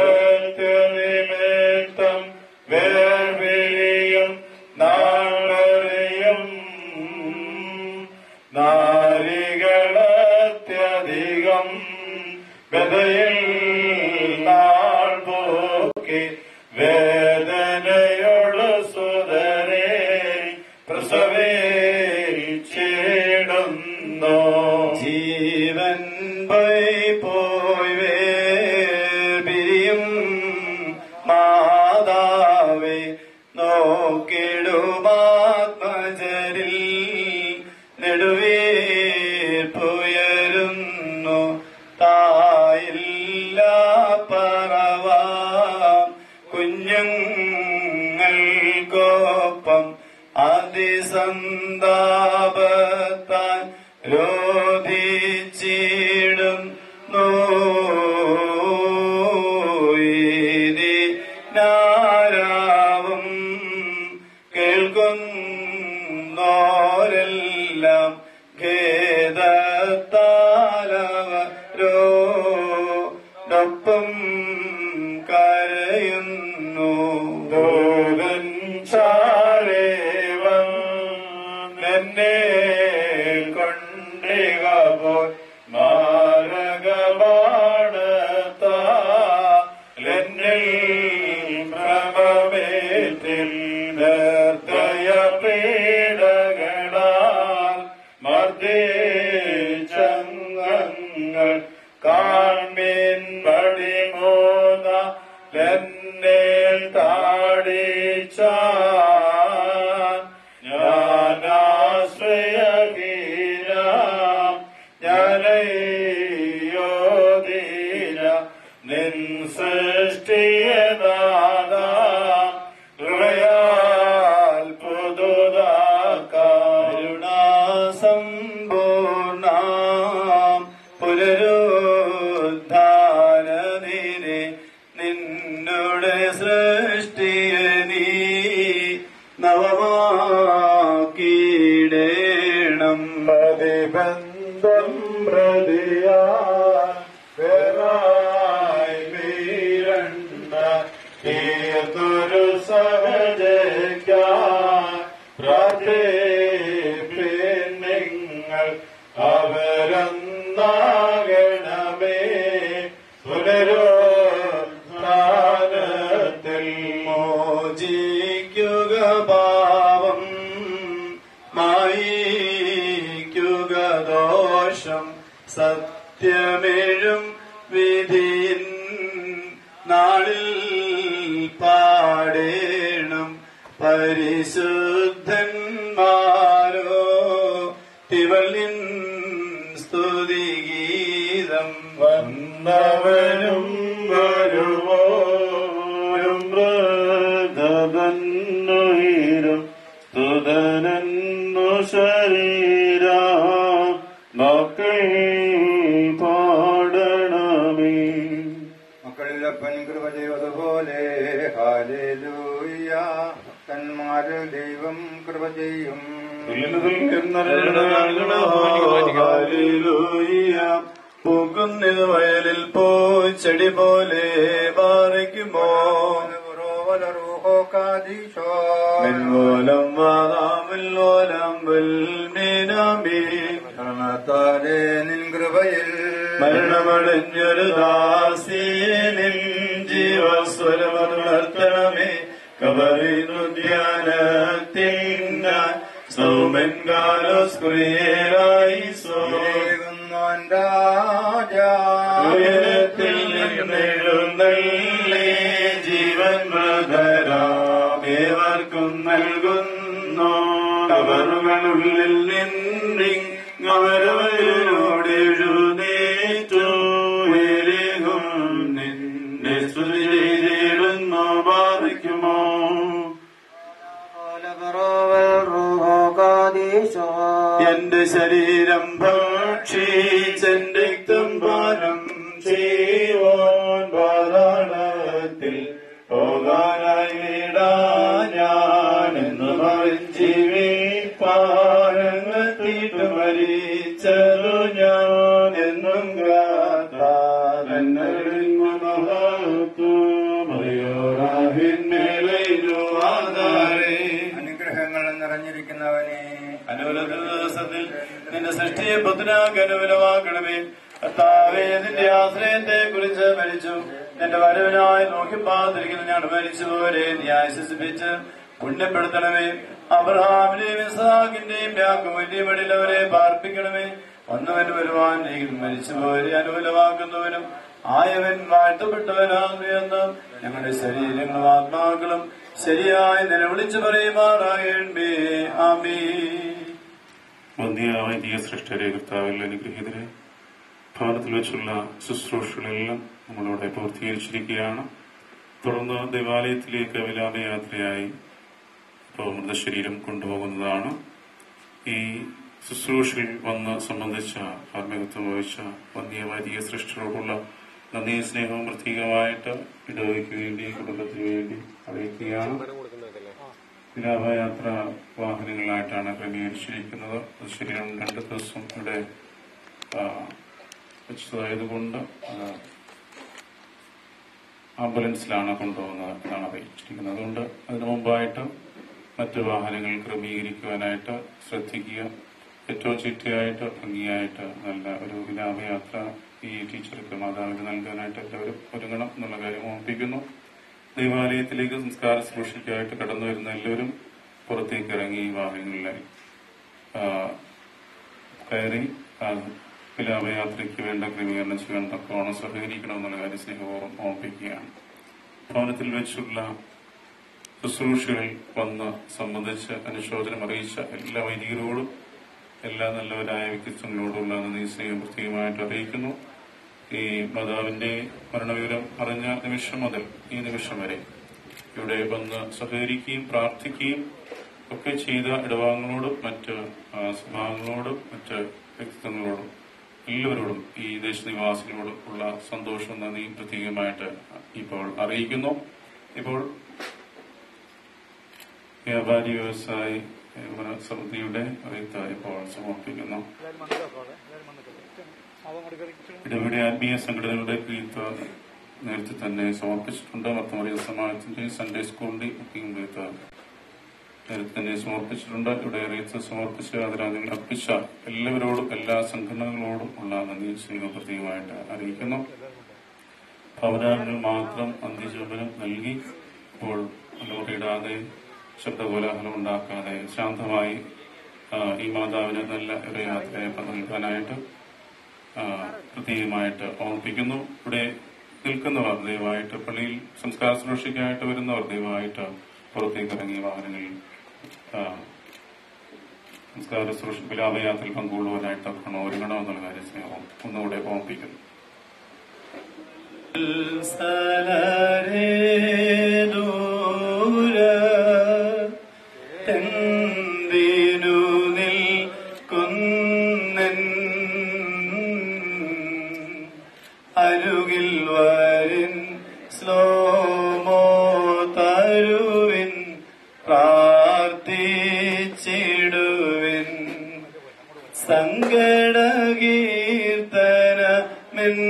അകത്യനിമിത്തം വേർപിരിയും നാളറിയും നാരികളത്യധികം ഗതയിൽ നാൾ പോക്കി വേദനയുള്ള സുതരെ പ്രസവിച്ചിടുന്നു. ജീവൻ പോയി പോയി വേർപിരിയും മാതാവേ നോക്കിടുമാത്മജരിൽ നെടുവീർപ്പുയരുന്നു തായില്ല പറവാം കുഞ്ഞുങ്ങൾക്കൊപ്പം അതിസന്താപത്താൻ രോധിച്ചിടുന്നു. നാരാവും കേൾക്കുന്നോരെല്ലാം ഖേദത്താലവരോടൊപ്പം കരയുന്നു. ദൂതൻ ചാരേവം എന്നെ കൊണ്ടിക പോൽ മാരകമാണത്താലെന്നിൽ ഭ്രമമേറ്റിൽ നിർദ്ദയ പീഡകളാൽ മർദ്ദിച്ചങ്ങൾ കാൺമീൻ മടിമൂന്ന എന്നെ താടിച്ചാൻ ഞാനാശ്രയഹീന ഞാനയോധീന നിൻ സൃഷ്ടിയനാദാം കൃപയാൽ പുതുതാക്കാം. കരുണാസമ്പൂർണ്ണാം പുനരുദ്ധാനദിനെ നിന്നുടെ സൃഷ്ടിയെ നീ നവമാക്കിയിടേണം. പ്രതിബന്ധം പ്രതിയാൻ വേറായി വീരണ്ട തീർത്തൊരു സഹജയ്ക്കാൻ പ്രാർത്ഥിപ്പിൻ നിങ്ങൾ അവരെന്നാകണമേ പുനരുത്ഥാനത്തിൽ. മോചിക്കുക പാപം മായിക്കുക ദോഷം സത്യമെഴും വിധിയിൻ നാളിൽ പാടേണം പരിശുദ്ധന്മാരോ തിവളിൻ സ്തുതിഗീതം. വന്നവനും വരുവോരും മൃതനുയിരും സ്തുതനെന്നു ശരീര മക്കൾ പാടണമേ. മക്കളിലപ്പൻ കൃപ ചെയ്തതുപോലെ ഹാലേലൂയ ഭക്തന്മാരിൽ ദൈവം കൃപ ചെയ്യും. പൂക്കുന്നിത് വയലിൽ പോയി ചെടി പോലെ പാറിക്കുമോ മെൻമൂലം വാതാമുല്ലോലം വെൽമീനാമി. കർണത്താലേ നിൻ കൃപയിൽ മരണമടഞ്ഞൊരു ദാസിയനിൻ ജീവസ്വരമർത്തണമേ. കബറിനുദ്യാനത്തിനാൻ സൗമൻ കാലോസ് കുറിയേറായി സോകുന്നോൻ രാജായത്തിൽ നിന്നെഴുന്നള്ളി ജീവൻ മൃതരാമേവർക്കും നൽകുന്നു. കബറുകളുള്ളിൽ നിന്നി അവരവരോട് എഴുന്നേറ്റു എരികും നിന്നെ സ്തുതി ചെയ്തിടുന്നു ബാധിക്കുമോ. എന്റെ ശരീരം ഭക്ഷിച്ചെന്റെ രക്തം പാനം ചെയ്യുവാൻ പാതാളത്തിൽ പോകാനായിടാ ഞാനെന്നു ജീവിപ്പാനങ്ങത്തിട്ട് മരിച്ചതു ഞാൻ എന്നും കാത്താ അനുഗ്രഹങ്ങൾ നിറഞ്ഞിരിക്കുന്നവനെ അനുകൂല ദിവസത്തിൽ നിന്റെ സൃഷ്ടിയെ പുത്തനാക്കി അനുകൂലമാക്കണമേ. കർത്താവേ, നിന്റെ ആശ്രയത്തെ കുറിച്ച് മരിച്ചു നിന്റെ വരവിനായി നോക്കിപ്പാതിരിക്കുന്ന ഞാൻ മരിച്ചുപോരെ നീ ആശ്വസിപ്പിച്ച് പുണ്യപ്പെടുത്തണമേ. അബ്രഹാമിന്റെയും ഇസ്ഹാക്കിന്റെയും യാക്കോബിന്റെയും അവരെ പാർപ്പിക്കണമേ. വന്നവൻ വരുവാൻ നീ മരിച്ചുപോരെ അനുകൂലമാക്കുന്നവനും ആയവൻ വാഴ്ത്തപ്പെട്ടവനാകുന്നു. ഞങ്ങളുടെ ശരീരങ്ങളും ആത്മാക്കളും ശരിയായി നിലവിളിച്ചു പറയുമാറാകണമേ. ആമീൻ. വന്ധ്യയായ തീയ സൃഷ്ടരെ കർത്താവിൽ അനുഗ്രഹീതരെ, ഭവനത്തിൽ വെച്ചുള്ള ശുശ്രൂഷകളെല്ലാം നമ്മളിവിടെ പൂർത്തീകരിച്ചിരിക്കുകയാണ്. തുടർന്ന് ദേവാലയത്തിലേക്ക് വിലാപയാത്രയായി ഇപ്പോൾ മൃതശരീരം കൊണ്ടുപോകുന്നതാണ്. ഈ ശുശ്രൂഷയിൽ വന്ന് സംബന്ധിച്ച ആത്മീയത്വം വഹിച്ച വന്ധ്യമായ തീയ സൃഷ്ടരോടുള്ള നന്ദി സ്നേഹവും പ്രത്യേകമായിട്ട് ഇടവയ്ക്ക് വേണ്ടി കുടുംബത്തിന് വേണ്ടി അറിയിക്കുകയാണ്. വിലാപയാത്ര വാഹനങ്ങളായിട്ടാണ് ക്രമീകരിച്ചിരിക്കുന്നത്. ശരീരം രണ്ട് ദിവസം ഇവിടെ വെച്ചതായതുകൊണ്ട് ആംബുലൻസിലാണ് കൊണ്ടുപോകുന്നത് എന്നാണ് അറിയിച്ചിരിക്കുന്നത്. അതുകൊണ്ട് അതിനു മുമ്പായിട്ട് മറ്റു വാഹനങ്ങൾ ക്രമീകരിക്കുവാനായിട്ട് ശ്രദ്ധിക്കുക. ഏറ്റവും ചിട്ടയായിട്ട് ഭംഗിയായിട്ട് നല്ല ഒരു വിലാപയാത്ര ഈ ടീച്ചർക്ക് മാതാവിന് നൽകാനായിട്ട് എല്ലാവരും ഒരുങ്ങണം എന്നുള്ള കാര്യം ഓർമ്മിപ്പിക്കുന്നു. ദേവാലയത്തിലേക്ക് സംസ്കാര ശുശ്രൂഷയ്ക്കായിട്ട് കടന്നു വരുന്ന എല്ലാവരും പുറത്തേക്ക് ഇറങ്ങി വാഹനങ്ങളിലായി കയറി വിലാപയാത്രയ്ക്ക് വേണ്ട ക്രമീകരണം ചെയ്യാൻ തക്കവണ്ണം സഹകരിക്കണമെന്നുള്ള കാര്യം സ്നേഹപൂർവ്വം ഓർമ്മിപ്പിക്കുകയാണ്. ഭവനത്തിൽ വെച്ചുള്ള ശുശ്രൂഷകൾ വന്ന് സംബന്ധിച്ച് അനുശോചനം അറിയിച്ച എല്ലാ വൈദികരോടും എല്ലാ നല്ലവരായ വ്യക്തിത്വങ്ങളോടുള്ള നന്ദി സ്നേഹം പ്രത്യേകമായിട്ട് അറിയിക്കുന്നു. ഈ മാതാവിന്റെ മരണവിവരം അറിഞ്ഞ നിമിഷം മുതൽ ഈ നിമിഷം വരെ ഇവിടെ വന്ന് സഹകരിക്കുകയും പ്രാർത്ഥിക്കുകയും ഒക്കെ ചെയ്ത ഇടഭാഗങ്ങളോടും മറ്റ് സ്വഭാവങ്ങളോടും മറ്റ് വ്യക്തിത്വങ്ങളോടും എല്ലാവരോടും ഈ ദേശനിവാസികളോടും ഉള്ള സന്തോഷവും നന്ദിയും പ്രത്യേകമായിട്ട് ഇപ്പോൾ അറിയിക്കുന്നു. ഇപ്പോൾ വ്യാപാരി വ്യവസായി സമിതിയുടെ അറിയിപ്പ് ഇപ്പോൾ സമർപ്പിക്കുന്നു. ഇടവിടെ ആത്മീയ സംഘടനകളുടെ പ്രീത്ത് നേരത്തെ തന്നെ സമർപ്പിച്ചിട്ടുണ്ട്. മർത്തമറിയ സമാജത്തിന്റെയും സൺഡേ സ്കൂളിന്റെയും ബുക്കിംഗ് പ്രീത്ത് നേരത്തെ തന്നെ സമർപ്പിച്ചിട്ടുണ്ട്. ഇവിടെ റീത്ത് സമർപ്പിച്ച് ആദരാഞ്ജലികൾ അർപ്പിച്ച എല്ലാവരോടും എല്ലാ സംഘടനകളോടും ഉള്ള നന്ദി സ്നേഹം പ്രത്യേകമായിട്ട് അറിയിക്കുന്നു. ഭവനാനുകൾ മാത്രം അന്ത്യചുംബനം നൽകി ഇപ്പോൾ അലമുറയിടാതെ ശബ്ദകോലാഹലം ഉണ്ടാക്കാതെ ശാന്തമായി ഈ മാതാവിന് നല്ല ഒരു യാത്രയെ നൽകാനായിട്ട് പ്രത്യേകമായിട്ട് ഓർമ്മിപ്പിക്കുന്നു. ഇവിടെ നിൽക്കുന്നവർ ദയവായിട്ട് പള്ളിയിൽ സംസ്കാര സുരക്ഷയ്ക്കായിട്ട് വരുന്നവർ ദയവായിട്ട് പുറത്തേക്ക് ഇറങ്ങിയ വാഹനങ്ങളിൽ സംസ്കാര സുരക്ഷ വിലാപയാത്രയിൽ പങ്കുകൊള്ളുവാനായിട്ട് ഒരുങ്ങണമെന്നുള്ള കാര്യം സ്നേഹം ഒന്നുകൂടെ ഓർമ്മിപ്പിക്കുന്നു. അരുകിൽ വരിൻ സ്ലോമോ തരുവിൻ പ്രാർത്ഥിച്ചിടുവിൻ സങ്കടകീർത്തനമെൻ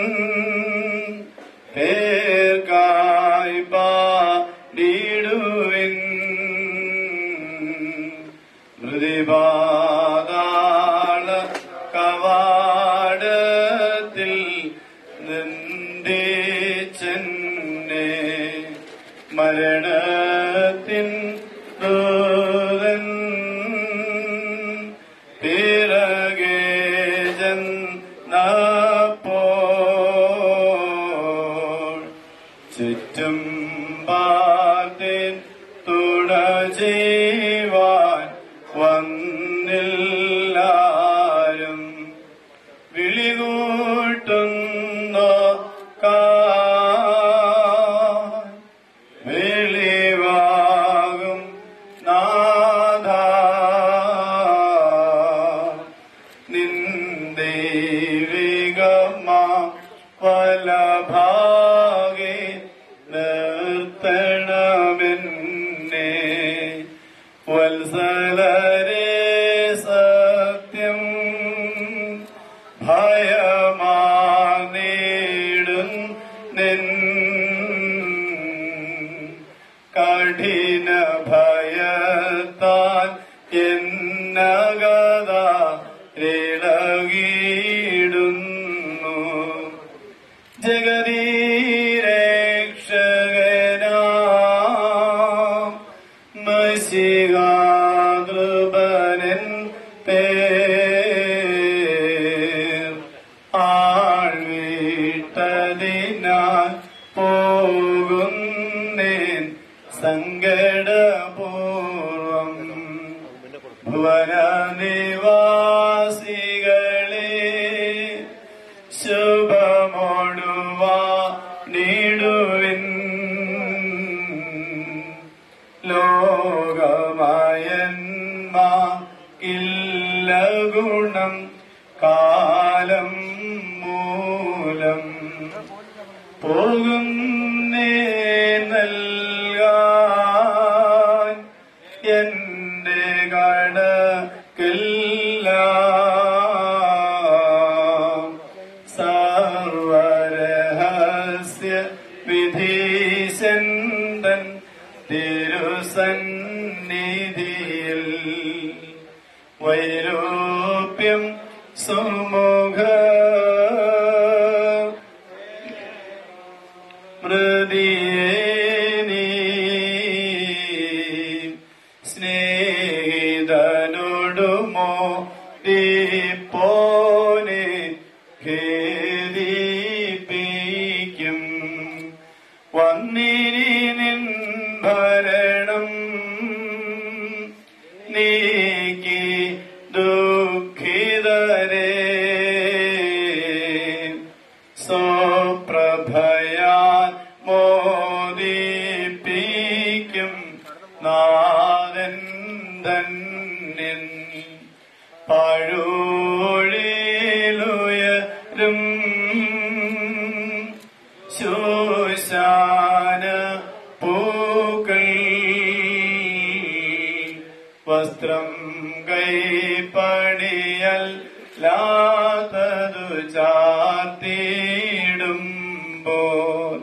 പേർക്കായി പാടിടുവിൻ മൃതിപാതാള കവാടത്തിൽ നിന്ദിച്ചെന്നെ മരണത്തിൻ ദൂതൻ പിറകെ ചെന്നപ്പോൾ ചുറ്റും പാർത്തിൻ തുണ ചെയ്യുവാൻ വന്നില്ലാരും വിളികൂട്ടുന്നു വെളിവാകും നാഥ നിന്ദൈവികമാ വലഭാഗെ നിർത്തണമെന്നെ കഠിന ഭയത്താൽ എന്നകത ഇളകിയിടുന്നു. ജഗതീരക്ഷകനാം മശിഹാകൃപനൻ പേർ ആഴ്വിട്ടതിനാൽ പോകുന്നേൻ സങ്കടപൂർവം. ഭുവന നിവാസികളെ ശുഭമോടുവാണിടുവിൻ. ലോകമായന്മാർക്കില്ല ഗുണം കാലം മൂലം. പോകുന്നേ നൽകാൻ എന്റെ കടക്കെല്ലാം സർവരഹസ്യ വിധീശന്തൻ തിരുസന്നിധിയിൽ വൈരൂപ്യം സുമുഖ മൃതിയേനീ സ്നേഹിതനോടുമോ ദീപ്പോനെ ഖേദിപ്പിക്കും. വന്നിനി നിൻ ഭരണം നീക്കി ദുഃഖിതരെ സ്വപ്രഭയാൽ മോദിപ്പിക്കും നാഥൻ ധന്യൻ. പഴൂഴിലുയരും ശോശാന പൂക്കൾ വസ്ത്രം കൈപ്പണിയല്ലാത്തതു ചാർത്തിയിടുമ്പോൾ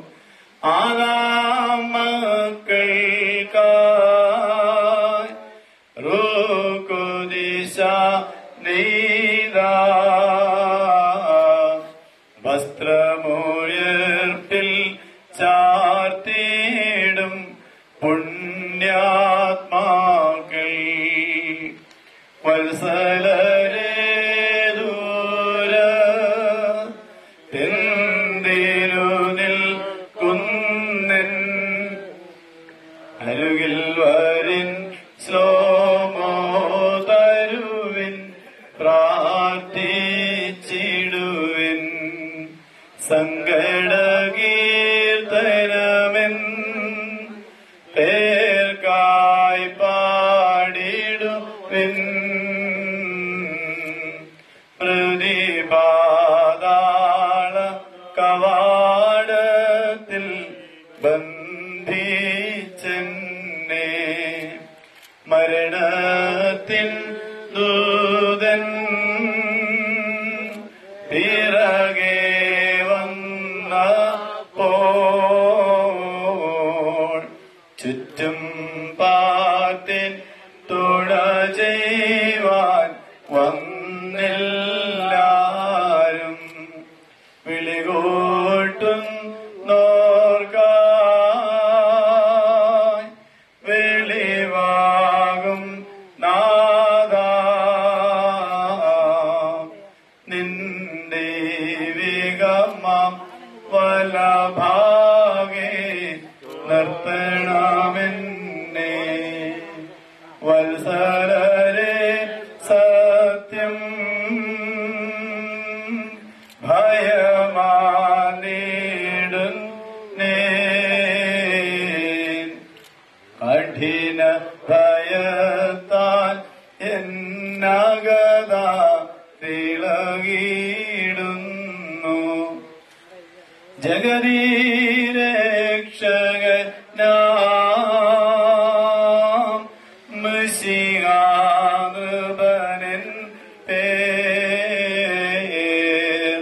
ആദാമക്കൾക്കായി റുക്കുദിശ നെയ്താ വസ്ത്രമുയർപ്പിൽ ചാർത്തിയിടും പുണ്യാത്മാക്കൾ. വത്സലരേ ദൂര എന്തിനു നിൽക്കുന്നൻ അരുകിൽ വരിൻ ശ്ലോമോ തരുവിൻ പ്രാർത്ഥിച്ചിടുവിൻ. സങ്കടകീർത്തനമെൻ പേർക്കായി പാടിടുവിൻ. പ്രതിപാതാള കവാടത്തിൽ ബന്ധിച്ചെന്നെ മരണത്തിൻ ദൂതൻ പിറകെ വന്നപ്പോൾ ചുറ്റും പാത്തിൻ തുണ ചെയ്യുവാൻ വന്നെല്ലാരും വിളികൂട്ടുന്നോർക്കായി വെളിവാകും നാദാ നിന്റെ വിഗമം വലഭാഗേ നിർത്തണമെന്നെ. വത്സലരേ സത്യം ഭയമാനീടുന്നേ കഠിന ഭയത്താൽ എന്നകത തിളകിയിടുന്നു. ജഗതീരക്ഷകനാം മശിഹാകൃപനൻ പേർ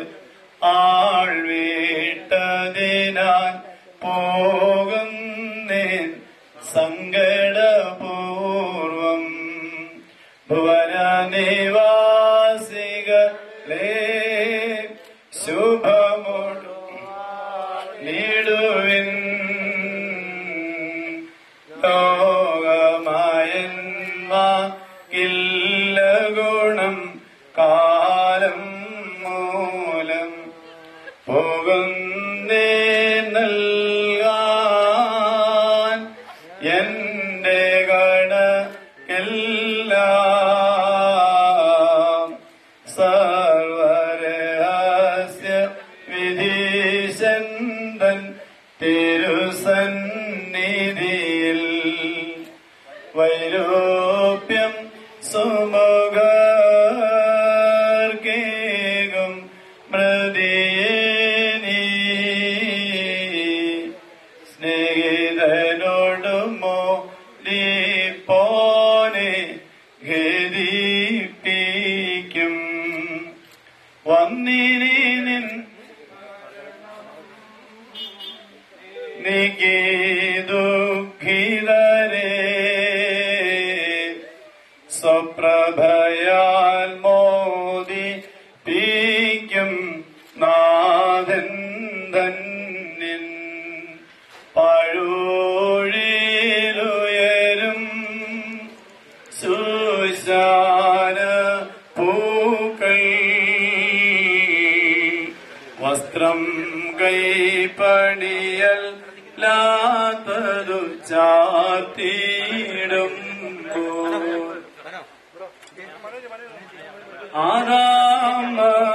ആഴ്വിട്ടതിനാൽ പോകുന്നേൻ സങ്കടപൂർവം ഭുവനനിവാസികളെ ശുഭമോടു നീടുവിൻ ലോകമായന്മാക്കില്ല ഗുണം കാലം മൂലം പോകുന്നേ നൽകാൻ എന്റെ ഗണക്കെല്ലാം സർവരഹസ്യ വിധീശന്തൻ തിരുസന്നിധിയിൽ വൈരൂപ്യം സുമുഖർക്കേകും മൃതിയേനീ സ്നേഹിതനോടുമോ പോനെ ഖേദിപ്പിക്കും വന്നിനി നിൻ നികി ദുഃഖിതരേ സ്വപ്രഭയാൽ മോദിപ്പിക്കും നാഥൻ ധന്യൻ പഴൂഴിലുയരും സുശാന പൂക്കൾ വസ്ത്രം കൈപ്പണിയൽ ലാത്തതു ചാർത്തിയിടുമ്പോൾ ആറാം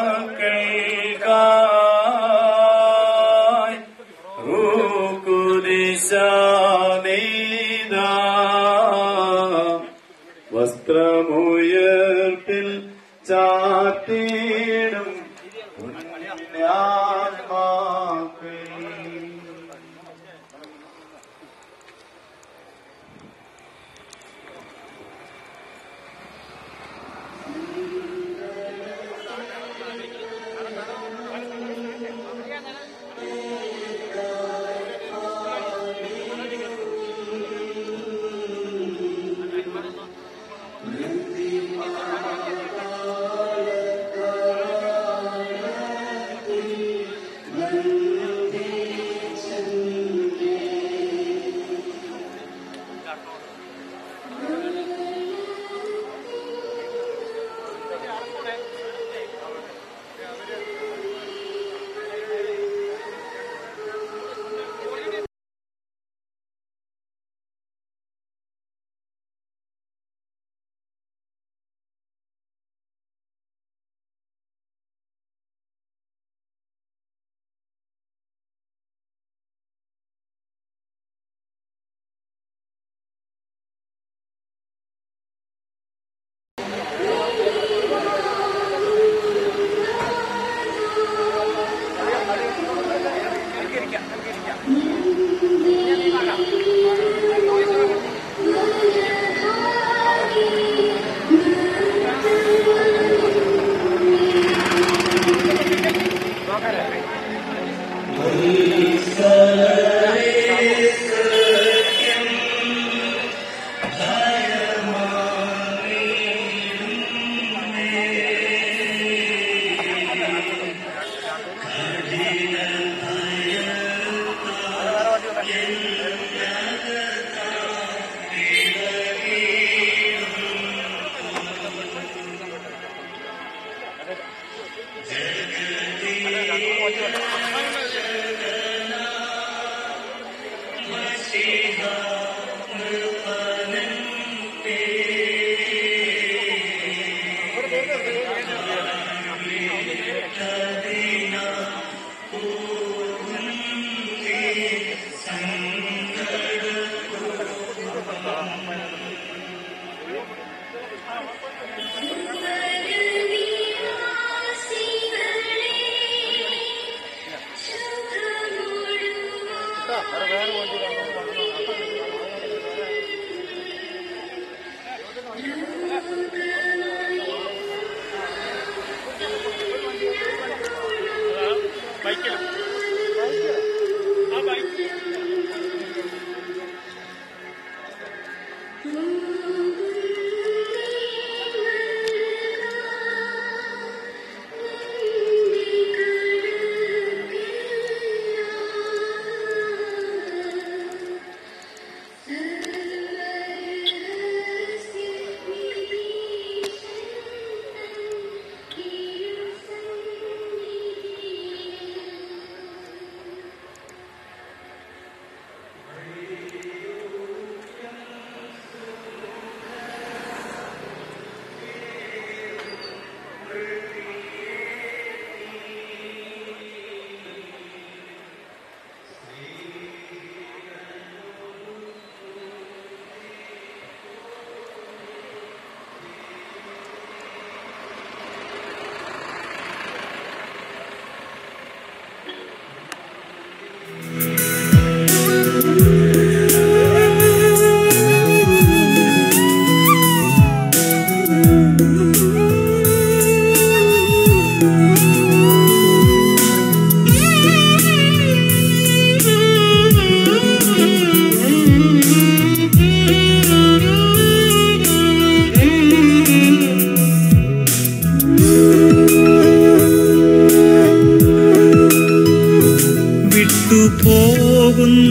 മക്കൾക്കായി ൂക്കുദിശാനീത വസ്ത്രമുയർപ്പിൽ ചാർത്തിയിടും പുണ്യാത്മാക്കൾ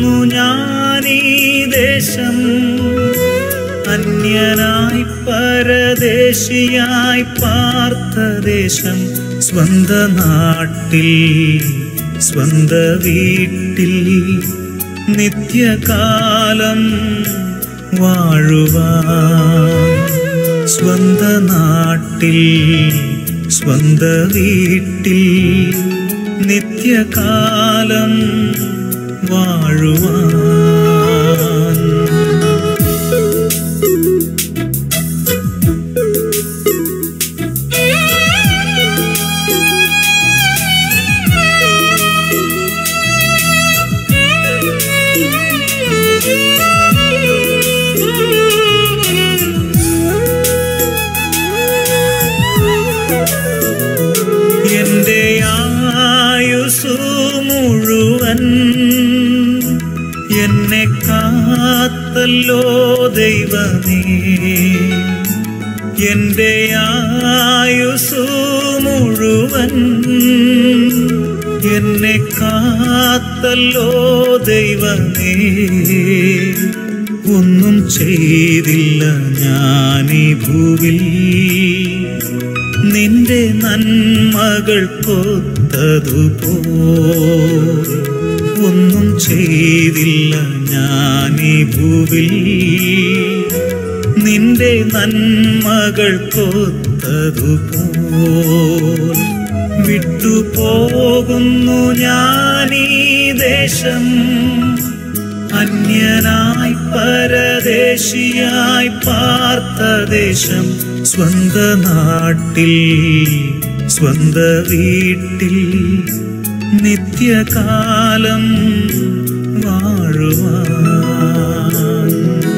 പോകുന്നു ഞാനീ ദേശം, അന്യനായി പരദേശിയായി പാർത്ത ദേശം, സ്വന്ത നാട്ടിൽ സ്വന്ത വീട്ടിൽ നിത്യകാലം വാഴുവാൻ. സ്വന്ത നാട്ടിൽ സ്വന്ത വീട്ടിൽ നിത്യകാലം വാഴുവാൻ. എന്റെ ആയുസ്സു മുഴുവൻ എന്നെ കാത്തല്ലോ ദൈവമേ, എന്റെ ആയുസ്സു മുഴുവൻ എന്നെ കാത്തല്ലോ ദൈവമേ. ഒന്നും ചെയ്തില്ല ഞാനീ ഭൂവിൽ നിന്റെ നന്മകൾ കൊത്തതുപോൽ. ഒന്നും ചെയ്തില്ല ഞാനീ ഭൂവിൽ നിന്റെ നന്മകൾ കൊത്തതുപോൽ. വിട്ടുപോകുന്നു ഞാനീ ദേശം, അന്യനായി പരദേശിയായി പാർത്ത ദേശം, സ്വന്ത നാട്ടിൽ സ്വന്ത വീട്ടിൽ നിത്യകാലം വാഴുവാൻ.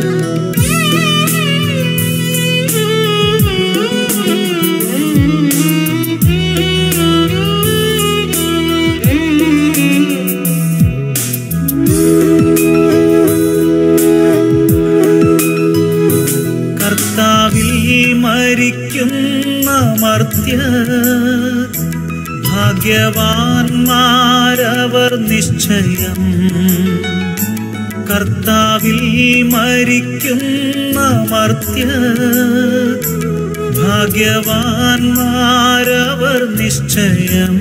കർത്താവിൽ മരിക്കുന്ന മർത്യർ ഭാഗ്യവാന്മാരവർ നിശ്ചയം. കർത്താവിൽ മരിക്കുന്ന മർത്യർ ഭാഗ്യവാന്മാരവർ നിശ്ചയം.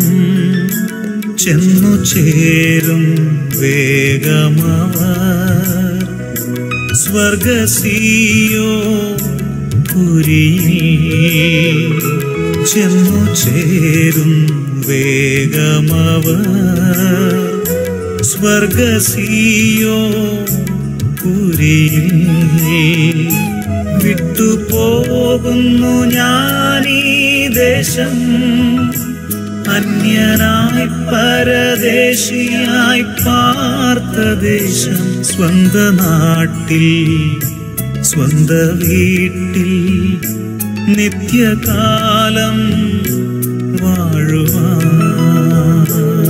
ചെന്നു ചേരും വേഗമവർ സ്വർഗസിയോൻ പുരിയിൽ. ചെന്നു ചേരും വേഗമവർ സ്വർഗസിയോൻ പുരിയിൽ. വിട്ടുപോകുന്നു ഞാനീ ദേശം, അന്യനായി പരദേശിയായി പാർത്ത ദേശം, സ്വന്ത നാട്ടിൽ സ്വന്ത വീട്ടിൽ നിത്യകാലം വാഴുവാൻ.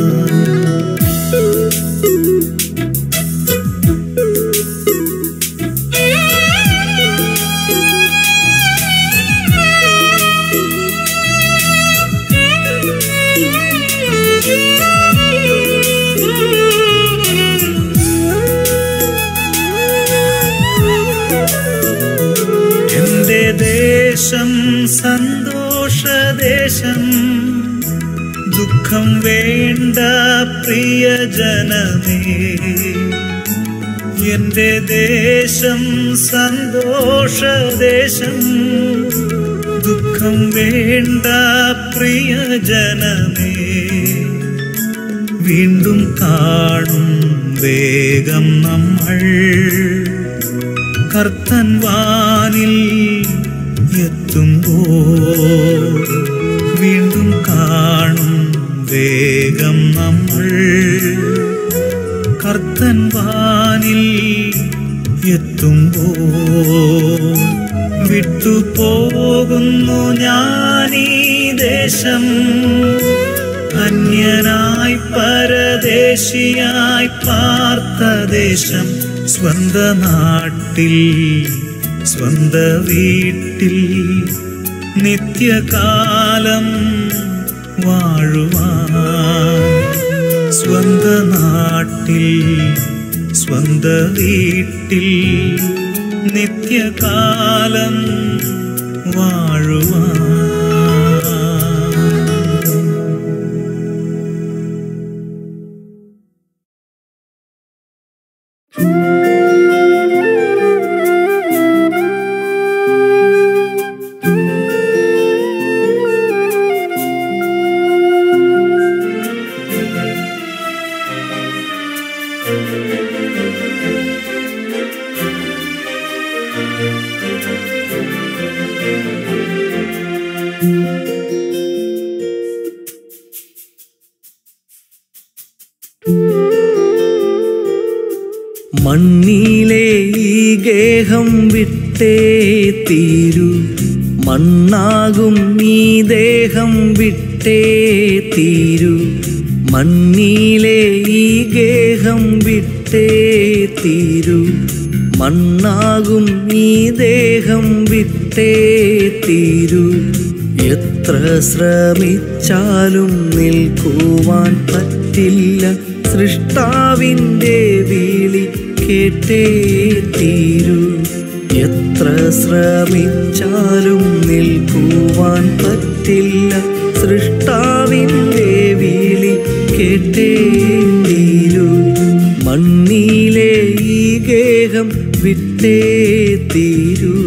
എന്റെ ദേശം സന്തോഷദേശം, ദുഃഖം വേണ്ട പ്രിയജനമേ. എന്റെ ദേശം സന്തോഷദേശം, ദുഃഖം വേണ്ട പ്രിയജനമേ. വീണ്ടും കാണും വേഗം നമ്മൾ കർത്തൻ വാനിൽ എത്തുമ്പോൾ. വീണ്ടും കാണും വേഗം നമ്മൾ കർത്തൻ വാനിൽ എത്തുമ്പോൾ. വിട്ടുപോകുന്നു ഞാനീ ദേശം, അന്യനായി പരദേശിയായി പാർത്ത ദേശം, സ്വന്ത നാട്ടിൽ സ്വന്ത വീട്ടിൽ നിത്യകാലം വാഴുവാൻ. സ്വന്ത നാട്ടിൽ സ്വന്ത വീട്ടിൽ നിത്യകാലം വാഴുവാൻ. മണ്ണിലെ ഈ ഗേഹം വിട്ടേ തീരൂ, മണ്ണാകും ഈ ദേഹം വിട്ടേ തീരൂ. മണ്ണിലെ ഈ ഗേഹം വിട്ടേ തീരൂ, മണ്ണാകും ഈ ദേഹം വിട്ടേ തീരൂ. എത്ര ശ്രമിച്ചാലും നിൽക്കുവാൻ പറ്റില്ല, സൃഷ്ടാവിൻ്റെ വിളി കേട്ടേ തീരൂ. എത്ര ശ്രമിച്ചാലും നിൽക്കുവാൻ പറ്റില്ല, സൃഷ്ടാവിൻ്റെ വിളി കേട്ടേ തീരൂ. മണ്ണിലെ ഈ ഗേഹം വിട്ടേ തീരൂ.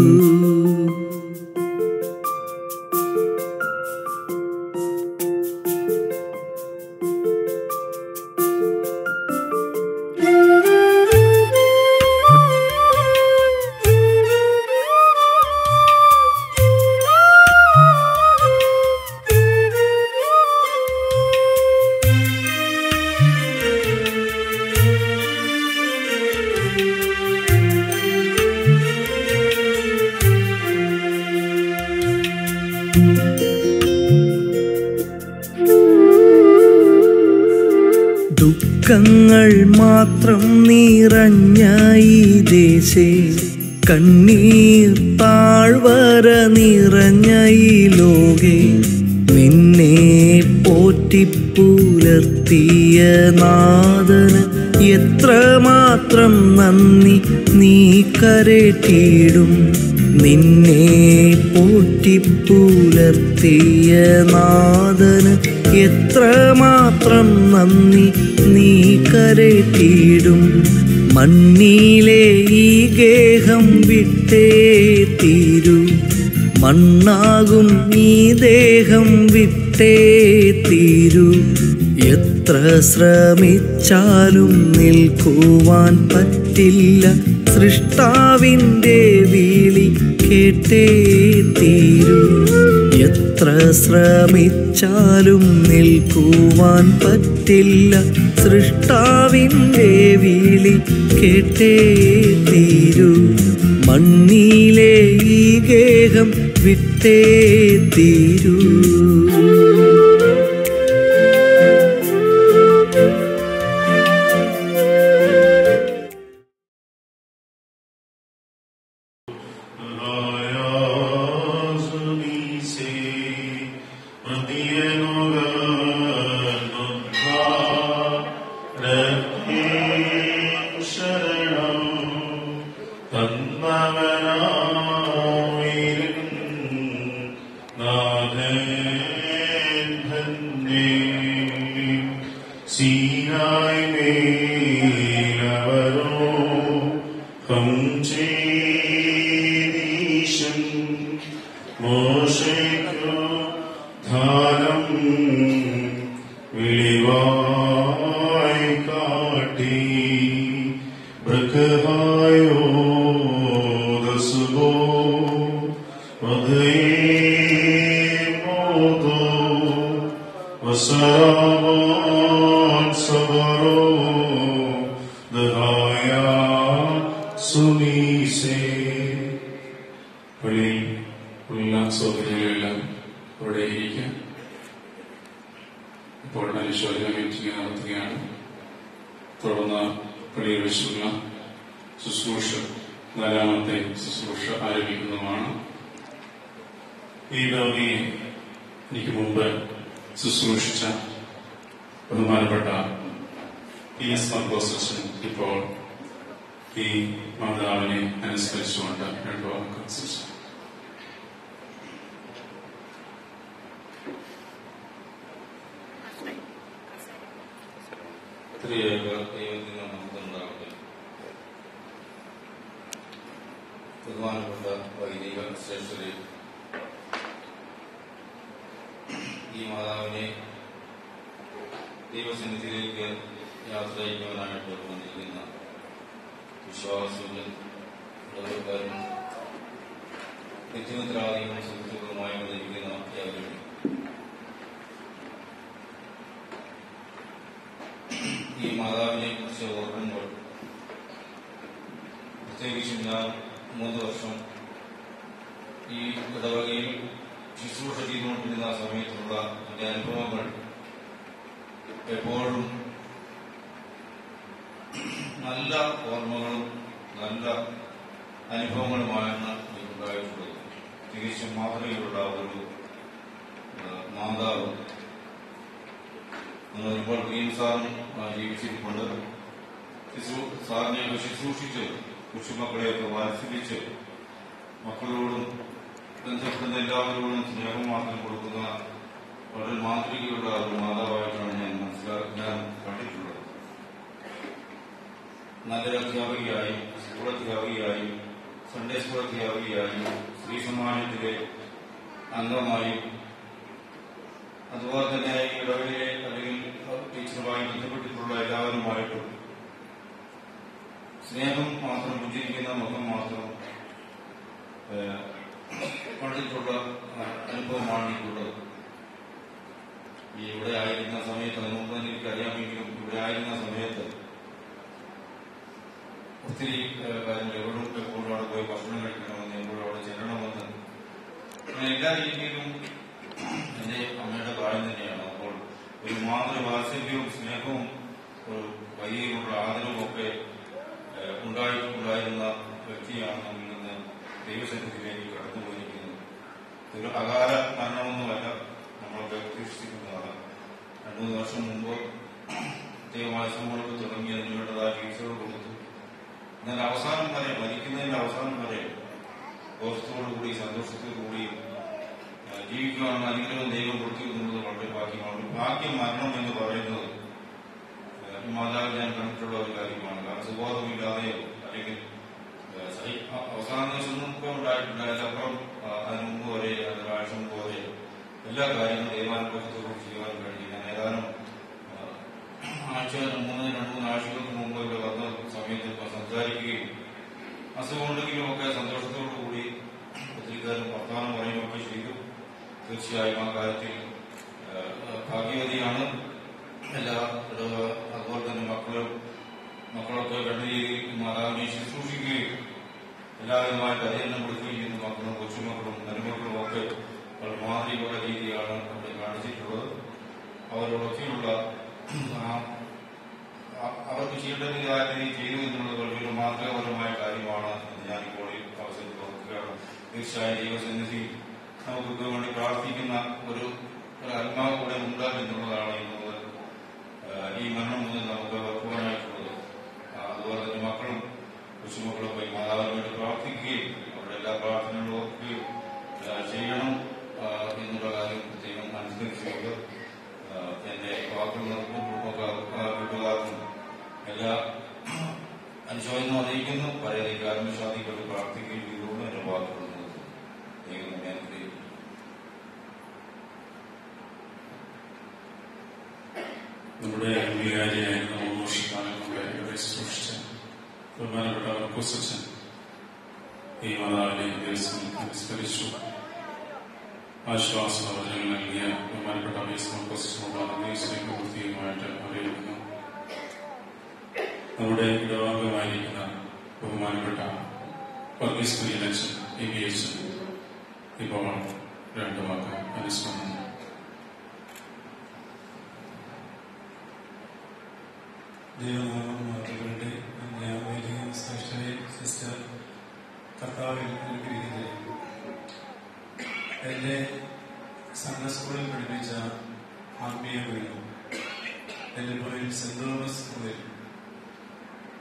ദുഃഖങ്ങൾ മാത്രം നിറഞ്ഞ ഈ ദേശേ, കണ്ണീർ താഴ്വര നിറഞ്ഞ ഈ ലോകേ, നിന്നെ പോറ്റിപ്പുലർത്തിയ നാഥന് എത്രമാത്രം നന്ദി നീ കരേറ്റിടും. നിന്നെ പോറ്റിപ്പുലർത്തിയ നാഥന് എത്രമാത്രം നന്ദി നീ കരേറ്റിടും. മണ്ണിലെ ഈ ഗേഹം വിട്ടേ തീരൂ, മണ്ണാകും ഈ ദേഹം വിട്ടേ തീരൂ. എത്ര ശ്രമിച്ചാലും നിൽക്കുവാൻ പറ്റില്ല, സൃഷ്ടാവിൻ്റെ വിളി കേട്ടേ തീരൂ. എത്ര ശ്രമിച്ചാലും നിൽക്കുവാൻ പറ്റില്ല, സൃഷ്ടാവിൻ്റെ വിളി കേട്ടേ തീരൂ. മണ്ണിലെ ഈ ഗേഹം വിട്ടേ തീരൂ. ഈ സംഭവശേഷം ഇപ്പോൾ ഈ മാതാവിനെ അനുസ്മരിച്ചുകൊണ്ട് രണ്ടു വാക്കുകൾ സംസാരിക്കും. ദൈവത്തിന് നമുക്കുണ്ടാകട്ടെ. ബഹുമാനപ്പെട്ട വൈദിക ശ്രേഷ്ഠരെ, ഈ മാതാവിനെ ദൈവസന്നിധിയിലേക്ക് യാത്രയ്ക്കുവാനായിട്ട് വന്നിരിക്കുന്ന വിശ്വാസികളും ഉള്ളവർക്കാരും നിത്യമിത്രാദികളും സുഹൃത്തുക്കളുമായി വന്നിരിക്കുന്ന യാതൊരു ഈ മാതാവിനെ കുറിച്ച് ഓർക്കുമ്പോൾ, പ്രത്യേകിച്ചും ഞാൻ മൂന്ന് വർഷം ഈ ഇടവകയിൽ ശുശ്രൂഷ ചെയ്തുകൊണ്ടിരുന്ന സമയത്തുള്ള എന്റെ അനുഭവങ്ങൾ എപ്പോഴും നല്ല ഓർമ്മകളും നല്ല അനുഭവങ്ങളുമായാണ് എനിക്കുണ്ടായിട്ടുള്ളത്. തികച്ചും മാതൃകയുള്ള ഒരു മാതാവ്. ഇപ്പോൾ ക്രീം സാറും ജീവിച്ചിരിക്കൊണ്ട് സാറിനെയൊക്കെ ശുശ്രൂഷിച്ച് കൊച്ചുമക്കളെയൊക്കെ വാത്സല്യിച്ച് മക്കളോടും ബന്ധപ്പെടുന്ന എല്ലാവരോടും സ്നേഹം മാത്രം കൊടുക്കുന്ന വളരെ മാതൃകയുള്ള ഒരു മാതാവായിട്ടാണ് ഞാൻ മനസ്സിലാക്കി ഞാൻ കണ്ടിട്ടുള്ളത്. നല്ലൊരു അധ്യാപികയായും സ്കൂൾ അധ്യാപികയായും സൺഡേ സ്കൂൾ അധ്യാപികയായും സ്ത്രീ സമാജത്തിലെ അംഗമായും അതുപോലെ തന്നെ ഇടവകയിലെ അല്ലെങ്കിൽ ടീച്ചറുമായി ബന്ധപ്പെട്ടിട്ടുള്ള എല്ലാവരുമായിട്ടും സ്നേഹം മാത്രം പുഞ്ചിരിക്കുന്ന മുഖം മാത്രം കണ്ടിട്ടുള്ള അനുഭവമാണ് എനിക്കുള്ളത്. ഈ ഇവിടെ ആയിരുന്ന സമയത്ത് നമുക്ക് തന്നെ എനിക്കറിയാമെങ്കിലും ഇവിടെ ആയിരുന്ന സമയത്ത് ഒത്തിരി കാര്യങ്ങൾ എവിടും എപ്പോഴും അവിടെ പോയി ഭക്ഷണം കഴിക്കണമെന്ന് എപ്പോഴും അവിടെ ചെല്ലണമെന്ന് അങ്ങനെ എല്ലാ രീതിയിലും എന്റെ അമ്മയുടെ പ്രായം തന്നെയാണ്. അപ്പോൾ ഒരു മാതൃവാത്സല്യവും സ്നേഹവും ഒരു വലിയുള്ള ആദരവും ഒക്കെ ഉണ്ടായിട്ടുണ്ടായിരുന്ന വ്യക്തിയാണ് നമ്മിൽ നിന്ന് ദൈവസന്നിധിയിലേക്ക് കടന്നുപോയിരിക്കുന്നത്. ഒരു അകാല മരണമൊന്നുമല്ല നമ്മളൊക്കെ പ്രതീക്ഷിക്കുന്നതാണ്. രണ്ടു മൂന്ന് വർഷം മുമ്പ് ദൈവമാസങ്ങൾക്ക് തുടങ്ങി അതിനുവേണ്ടതായ ചികിത്സകൾ കൊടുത്തു. എന്നാൽ അവസാനം വരെ, മരിക്കുന്നതിന്റെ അവസാനം വരെ ബോധത്തോടുകൂടി സന്തോഷത്തോടുകൂടി ജീവിക്കുവാനുള്ള അനുഗ്രഹം ദൈവം കൊടുത്തു എന്നുള്ളത് വളരെ ഭാഗ്യമാണ്. ഭാഗ്യം മരണം എന്ന് പറയുന്നത് മാതാവ് ഞാൻ കണ്ടിട്ടുള്ള ഒരു കാര്യമാണ്. കാരണം സുബോധമില്ലാതെയോ അല്ലെങ്കിൽ അവസാന ദിവസം ഒക്കെ ഉണ്ടായിട്ടുണ്ട്. അതിനപ്പുറം അതിന് മുമ്പ് വരെ അതിനാഴ്ച മുമ്പ് വരെ എല്ലാ കാര്യങ്ങളും ദൈവാനുഗ്രഹത്തോടുകൂടി ചെയ്യുവാൻ കഴിയും. ഞാൻ ഏതാനും ആഴ്ച മൂന്ന് രണ്ട് മൂന്ന് ആഴ്ചകൾക്ക് മുമ്പ് ഇവിടെ വന്ന സമയത്ത് സംസാരിക്കുകയും അസുഖമുണ്ടെങ്കിലും ഒക്കെ സന്തോഷത്തോടുകൂടി ഒത്തിരി കാര്യം വർത്തമാനം പറയുകയൊക്കെ ചെയ്തു. തീർച്ചയായും ആ കാര്യത്തിൽ ഭാഗ്യവതിയാണ്. എല്ലാ അതുപോലെ തന്നെ മക്കളും മക്കളൊക്കെ രണ്ട് രീതിയിൽ മാതാവിനെ ശുശ്രൂഷിക്കുകയും എല്ലാവിധമായ പരിചരണം കൊടുക്കുകയും ചെയ്യുന്ന മക്കളും കൊച്ചുമക്കളും മരുമക്കളും ഒക്കെ വളരെ മാതൃകയുള്ള രീതിയാണ് അവിടെ കാണിച്ചിട്ടുള്ളത്. അവരോടൊക്കെയുള്ള അവർക്ക് ചെയ്യേണ്ടതായ രീതി ചെയ്തു എന്നുള്ളത് വലിയൊരു മാതൃകാപരമായ കാര്യമാണ് എന്ന് ഞാനിപ്പോൾ ഈ അവസരത്തിൽ ഓർക്കുകയാണ്. തീർച്ചയായും ദൈവസന്നിധി നമുക്കൊക്കെ വേണ്ടി പ്രാർത്ഥിക്കുന്ന ഒരു ആത്മാവ് കൂടെ ഉണ്ട് എന്നുള്ളതാണ് എന്നുള്ളത് ഈ മരണം മുതൽ നമുക്ക് ഓർക്കുവാനായിട്ടുള്ളത്. അതുപോലെ തന്നെ മക്കളും കൊച്ചുമക്കളും പോയി മാതാവിന് വേണ്ടി പ്രാർത്ഥിക്കുകയും അവരുടെ എല്ലാ പ്രാർത്ഥനകളും ഓർക്കുകയും ചെയ്യണം എന്നുള്ള കാര്യം പ്രത്യേകം അനുസരിച്ചുകൊണ്ട് എന്റെ വാക്കുകൾ കൂട്ടുകാർക്കും എല്ലാ അനുശോചനം അറിയിക്കുന്നു. പഴയ ആത്മശാന്തിക്കൊണ്ട് പ്രാർത്ഥിക്കുകയും ചെയ്തുകൊണ്ട് എന്റെ വാക്കുകൾ ദൈവം നമ്മെ അനുഗ്രഹിക്കുന്നു. നമ്മുടെ വികാരിയായിരുന്ന മോശിക്കാനൊക്കെ ഇവിടെ സൂക്ഷിച്ച ബഹുമാനപ്പെട്ട കുസച്ചൻ ഈ മാതാവിനെ ദിവസം അനുസ്മരിച്ചു. ആശ്വാസവചനങ്ങൾ നൽകിയ ബഹുമാനപ്പെട്ട പൂർത്തിയുമായിട്ട് അറിയിക്കുന്നു. നമ്മുടെ ഇടവാംഗമായിരിക്കുന്ന ബഹുമാനപ്പെട്ട വർഗീസ് കുര്യനച്ചൻ എ ബി എച്ച് ഇപ്പോൾ രണ്ടു വാക്ക് അനുസ്മരണം. ദൈവനാമം മാത്രങ്ങളുടെ ഞാൻ ശ്രേഷ്ഠരെ സിസ്റ്റർ കർത്താവിൽ അനുഗ്രഹിക്കുന്നത് എന്നെ സൺഡേ സ്കൂളിൽ പഠിപ്പിച്ച ആത്മീയ ഗുരു എന്റെ പുറയിൽ സെന്റ് തോമസ് സ്കൂളിൽ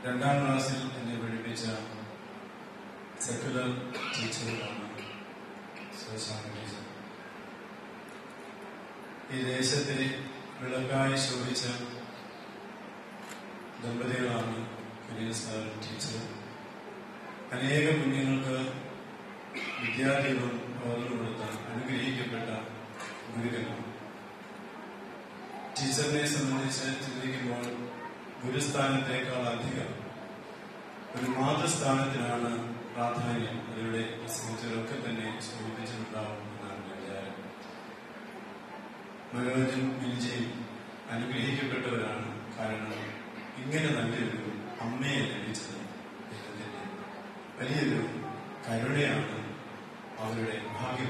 രണ്ടാം ക്ലാസ്സിൽ എന്നെ പഠിപ്പിച്ച സെക്കുലർ ടീച്ചറുകളാണ് ശിവശാന്തി ടീച്ചർ. ഈ ദേശത്തെ വിളക്കായി ശോഭിച്ച ദമ്പതികളാണ് കുര്യൻ സാറും ടീച്ചറും. അനേക കുഞ്ഞുങ്ങൾക്ക് വിദ്യാലയവും പകർന്നു കൊടുത്ത അനുഗ്രഹിക്കപ്പെട്ട ഗുരുക്കന്മാർ. ടീച്ചറിനെ സംബന്ധിച്ച് ചിന്തിക്കുമ്പോൾ ഗുരുസ്ഥാനത്തേക്കാൾ അധികം ഒരു മാതൃസ്ഥാനത്തിനാണ് പ്രാധാന്യം. അതിലൂടെ പ്രസംഗിച്ചതൊക്കെ തന്നെ സൂചിപ്പിച്ചിട്ടുണ്ടാവും എന്നാണ് വിചാരം. മനോജും മിൽജിയും അനുഗ്രഹിക്കപ്പെട്ടവരാണ്. കാരണം ഇങ്ങനെ നല്ലൊരു അമ്മയെ ലഭിച്ചത് ദൈവത്തിന്റെ വലിയൊരു കരുണയാണ്, അവരുടെ ഭാഗ്യം.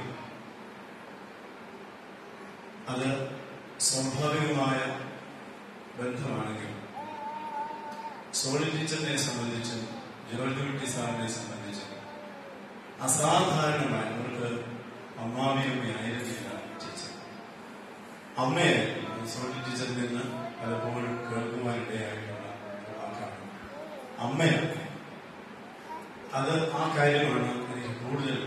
അത് സ്വാഭാവികമായ ബന്ധമാണെങ്കിൽ സോളി ടീച്ചറിനെ സംബന്ധിച്ചും ജോർജ് കുട്ടി സാറിനെ സംബന്ധിച്ചും അസാധാരണമായ അവർക്ക് അമ്മാവിയമ്മയായിരുന്നില്ല ടീച്ചർ. അമ്മയെ സോളി ടീച്ചറിൽ നിന്ന് പലപ്പോഴും കേൾക്കുവാനിടയായിട്ടുള്ള വാക്കാണ് അമ്മയാണ്. അത് ആ കാര്യമാണ് എനിക്ക് കൂടുതൽ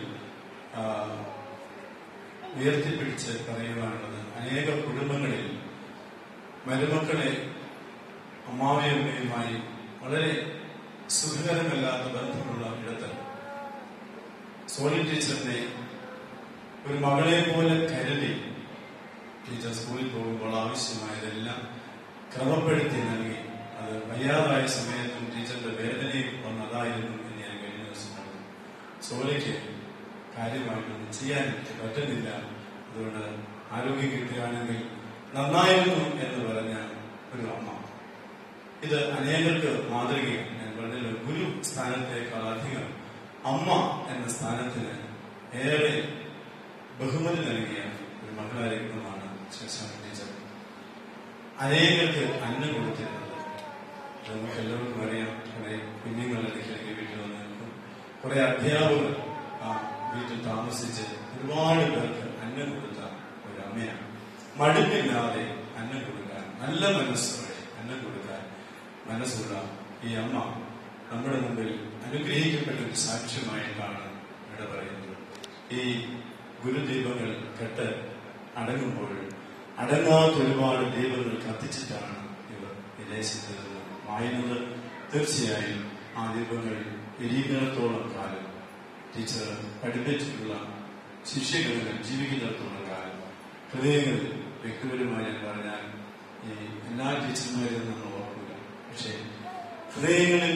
ഉയർത്തിപ്പിടിച്ച് പറയുവാനുള്ളത്. അനേക കുടുംബങ്ങളിൽ മരുമക്കളെ അമ്മാവിയമ്മയുമായി വളരെ സുഖകരമല്ലാത്ത ബന്ധമുള്ള ഇടത്ത് സോളി ടീച്ചറിനെ ഒരു മകളെ പോലെ കരുതി ടീച്ചർ സ്കൂളിൽ പോകുമ്പോൾ ആവശ്യമായതെല്ലാം ക്രമപ്പെടുത്തി നൽകി. അത് വയ്യാതായ സമയത്തും ടീച്ചറിന്റെ വേദനയും വന്നതായിരുന്നു എന്ന് ഞാൻ കഴിഞ്ഞ ദിവസം പറഞ്ഞു. സോളിക്ക് കാര്യമായിട്ടൊന്നും ചെയ്യാൻ പറ്റുന്നില്ല. അതുകൊണ്ട് ആരോഗ്യം കിട്ടുകയാണെങ്കിൽ നന്നായിരുന്നു എന്ന് പറഞ്ഞ ഒരു അമ്മ. ഇത് അനേകർക്ക് മാതൃകയാണ്. ഞാൻ പറഞ്ഞല്ലോ, ഗുരു സ്ഥാനത്തേക്കാൾ അധികം അമ്മ എന്ന സ്ഥാനത്തിന് ഏറെ ബഹുമതി നൽകിയ ഒരു മകളായിരിക്കുന്നതാണ് ശിവശാന്തി ടീച്ചർ. അനേകർക്ക് അന്നം കൊടുത്തിരുന്നത് നമുക്ക് എല്ലാവർക്കും അറിയാം. കുറെ കുഞ്ഞുങ്ങളുടെ ഇടയ്ക്കിടയ്ക്ക് വീട്ടിൽ വന്ന് നിൽക്കും. കുറെ അധ്യാപകർ ആ വീട്ടിൽ താമസിച്ച് ഒരുപാട് പേർക്ക് അന്നം കൊടുത്ത ഒരു അമ്മയാണ്. മടുപ്പില്ലാതെ അന്നം കൊടുക്കാൻ, നല്ല മനസ്സോടെ അന്നം കൊടുക്കാൻ മനസ്സുള്ള ഈ അമ്മ നമ്മുടെ മുമ്പിൽ അനുഗ്രഹിക്കപ്പെട്ട ഒരു സാക്ഷ്യമായിട്ടാണ് ഇവിടെ പറയുന്നത്. ഈ ഗുരുദീപങ്ങൾ കെട്ട് അടങ്ങുമ്പോൾ അടങ്ങാത്ത ഒരുപാട് ദീപങ്ങൾ കത്തിച്ചിട്ടാണ് ഇവർ വിദേശത്ത് നിന്ന് മായുന്നത്. തീർച്ചയായും ആ ദീപങ്ങൾ എരിയുന്നിടത്തോളം കാലം ടീച്ചർ പഠിപ്പിച്ചിട്ടുള്ള ശിഷ്യഗണങ്ങൾ ജീവിക്കുന്നിടത്തോളം കാലം ഹൃദയങ്ങളിൽ വ്യക്തിപരമായി ഞാൻ പറഞ്ഞാൽ ഈ എല്ലാ ടീച്ചർമാരും നമ്മൾ ഓർക്കില്ല. പക്ഷേ ഹൃദയങ്ങളിൽ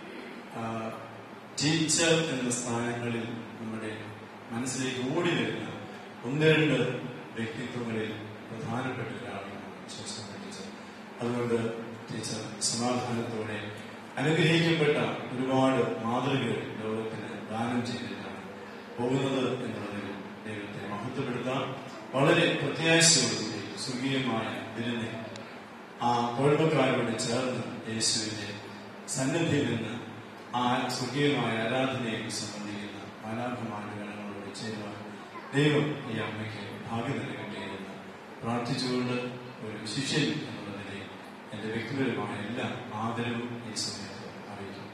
ടീച്ചർ എന്ന സ്ഥാനങ്ങളിൽ നമ്മുടെ മനസ്സിലേക്ക് ഓടി വരുന്ന ഒന്ന് രണ്ട് വ്യക്തിത്വങ്ങളിൽ പ്രധാനപ്പെട്ട ഒരാളാണ് ശിവശാന്തി ടീച്ചർ. അതുകൊണ്ട് ടീച്ചർ സമാധാനത്തോടെ അനുഗ്രഹിക്കപ്പെട്ട ഒരുപാട് മാതൃകകൾ ലോകത്തിന് ദാനം ചെയ്തിട്ടാണ് പോകുന്നത് എന്നുള്ളതിൽ ദൈവത്തെ മഹത്വപ്പെടുത്താം. വളരെ പ്രത്യാശയോടുകൂടി സ്വർഗീയമായ വിരുന്ന് ആ കുഴപ്പക്കാരോട് ചേർന്ന് യേശുവിന്റെ സന്നിധിയിൽ നിന്ന് ആ സ്വർഗീയമായ ആരാധനയെ സംബന്ധിക്കുന്ന മാലാഖമാരുടെ ഗണങ്ങളോട് ചേരുവാൻ ദൈവം ഈ അമ്മയ്ക്ക് ഭാഗ്യം നൽകട്ടെ എന്ന് പ്രാർത്ഥിച്ചുകൊണ്ട് ഒരു ശിഷ്യൻ എന്നുള്ളതിനെ എന്റെ വ്യക്തിപരമായ എല്ലാ ആദരവും ഈ സമയത്ത് അറിയിക്കും.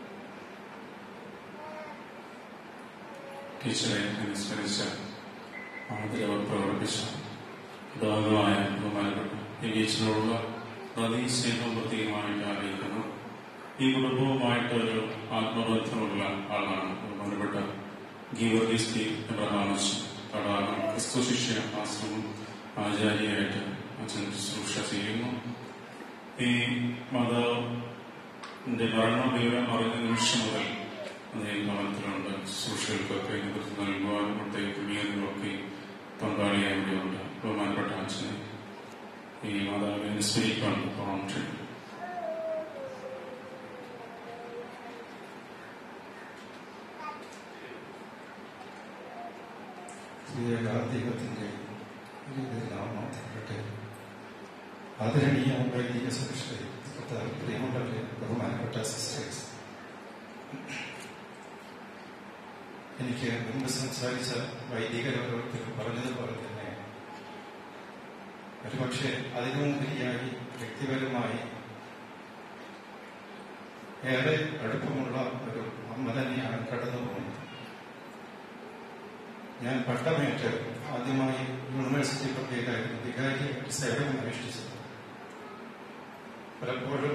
ടീച്ചറെ അനുസ്മരിച്ച ആദരവ് പ്രകടിപ്പിച്ച ഉദാഹരണമായ ബഹുമാനപ്പെട്ട ഈ ടീച്ചറോടുള്ള നദീ സ്നേഹം പ്രത്യേകമായിട്ട് അറിയിക്കുന്നു. ഈ കുടുംബവുമായിട്ട് ഒരു ആത്മബന്ധമുള്ള ആളാണ് ബഹുമാനപ്പെട്ട ഗീവർഗീസ് ടി എബ്രഹാമസ് തടാകം ക്രിസ്തു ശിഷ്യ ആശ്രമം ആചാര്യയായിട്ട് അച്ഛൻ ശുശ്രൂഷ ചെയ്യുന്നു. ഈ മാതാവിന്റെ മരണ വിവരം അറിഞ്ഞ നിമിഷം മുതൽ അദ്ദേഹം ഭവനത്തിലുണ്ട്. ശുശ്രൂഷകൾക്കൊക്കെ നേതൃത്വം നൽകുവാനും പ്രത്യേക ക്രമീകരണങ്ങളൊക്കെ പങ്കാളിയായവരുണ്ട്. ബഹുമാനപ്പെട്ട അച്ഛനെ ഈ മാതാവിനെ അനുസ്മരിക്കാൻ തോന്നുന്നു. ദൈവത്തിന്റെ നാമത്തെ ആദരണീയ വൈദിക സുരക്ഷയെ പ്രിയമുള്ളവരെ, ബഹുമാനപ്പെട്ട സിസ്റ്റേഴ്സ്, എനിക്ക് മുമ്പ് സംസാരിച്ച വൈദികരോരോരുത്തർ പറഞ്ഞതുപോലെ തന്നെ ഒരുപക്ഷെ അതിനുമുപരിയായി വ്യക്തിപരമായി ഏറെ അടുപ്പമുള്ള ഒരു അമ്മ തന്നെയാണ് കടന്നു പോകുന്നത്. ഞാൻ പട്ടമേറ്റ് ആദ്യമായി യൂണിവേഴ്സിറ്റി പള്ളിയിലായിരുന്നു വികാരിയായിട്ട് സേവനം അനുഷ്ഠിച്ചത്. പലപ്പോഴും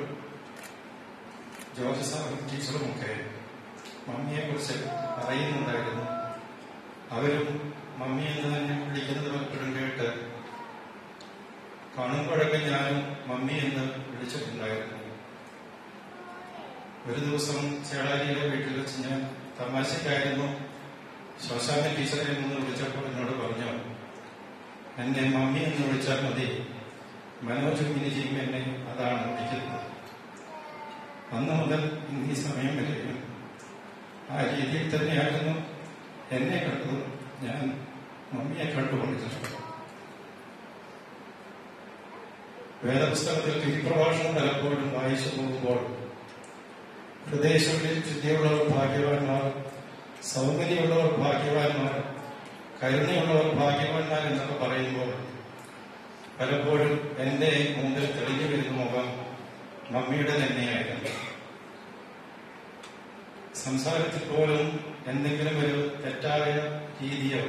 ജോർജ് സാറും ടീച്ചറുമൊക്കെ മമ്മിയെക്കുറിച്ച് അറിയുന്നുണ്ടായിരുന്നു. അവരും മമ്മി എന്ന് തന്നെ വിളിക്കുന്നത് പലപ്പോഴും കേട്ട് കാണുമ്പോഴൊക്കെ ഞാനും മമ്മി എന്ന് വിളിച്ചിട്ടുണ്ടായിരുന്നു. ഒരു ദിവസം ചേളാരിയുടെ വീട്ടിൽ വെച്ച് ഞാൻ തമാശക്കായിരുന്നു ശ്വശാന ടീച്ചറെ എന്ന് വിളിച്ചപ്പോൾ എന്നോട് പറഞ്ഞു, എന്നെ മമ്മി എന്ന് വിളിച്ചാൽ മതി, മനോജും മിനിജിയും എന്നെ അതാണ് വിളിക്കുന്നത്. അന്ന് മുതൽ ഇന്ന് ഈ സമയം വരെയും ആ രീതിയിൽ തന്നെയായിരുന്നു എന്നെ കണ്ടത്. ഞാൻ മമ്മിയെ കണ്ടുകൊണ്ടിട്ടുണ്ട്. വേദപുസ്തകത്തിൽ തിരുപ്രഭാഷണം പലപ്പോഴും വായിച്ചു പോകുമ്പോൾ ഹൃദയശുദ്ധിയിൽ ശുദ്ധിയുള്ളവർ ഭാഗ്യവാന്മാർ, സൗന്ദര്യമുള്ളവർ ഭാഗ്യവാന്മാർ, കരുണയുള്ളവർ ഭാഗ്യവാന്മാർ എന്നൊക്കെ പറയുമ്പോൾ പലപ്പോഴും എന്റെ മുമ്പിൽ തെളിഞ്ഞു വരുന്ന മുഖം മമ്മിയുടെ തന്നെയായിരുന്നു. സംസാരത്തിൽ പോലും എന്തെങ്കിലും ഒരു തെറ്റായ രീതിയോ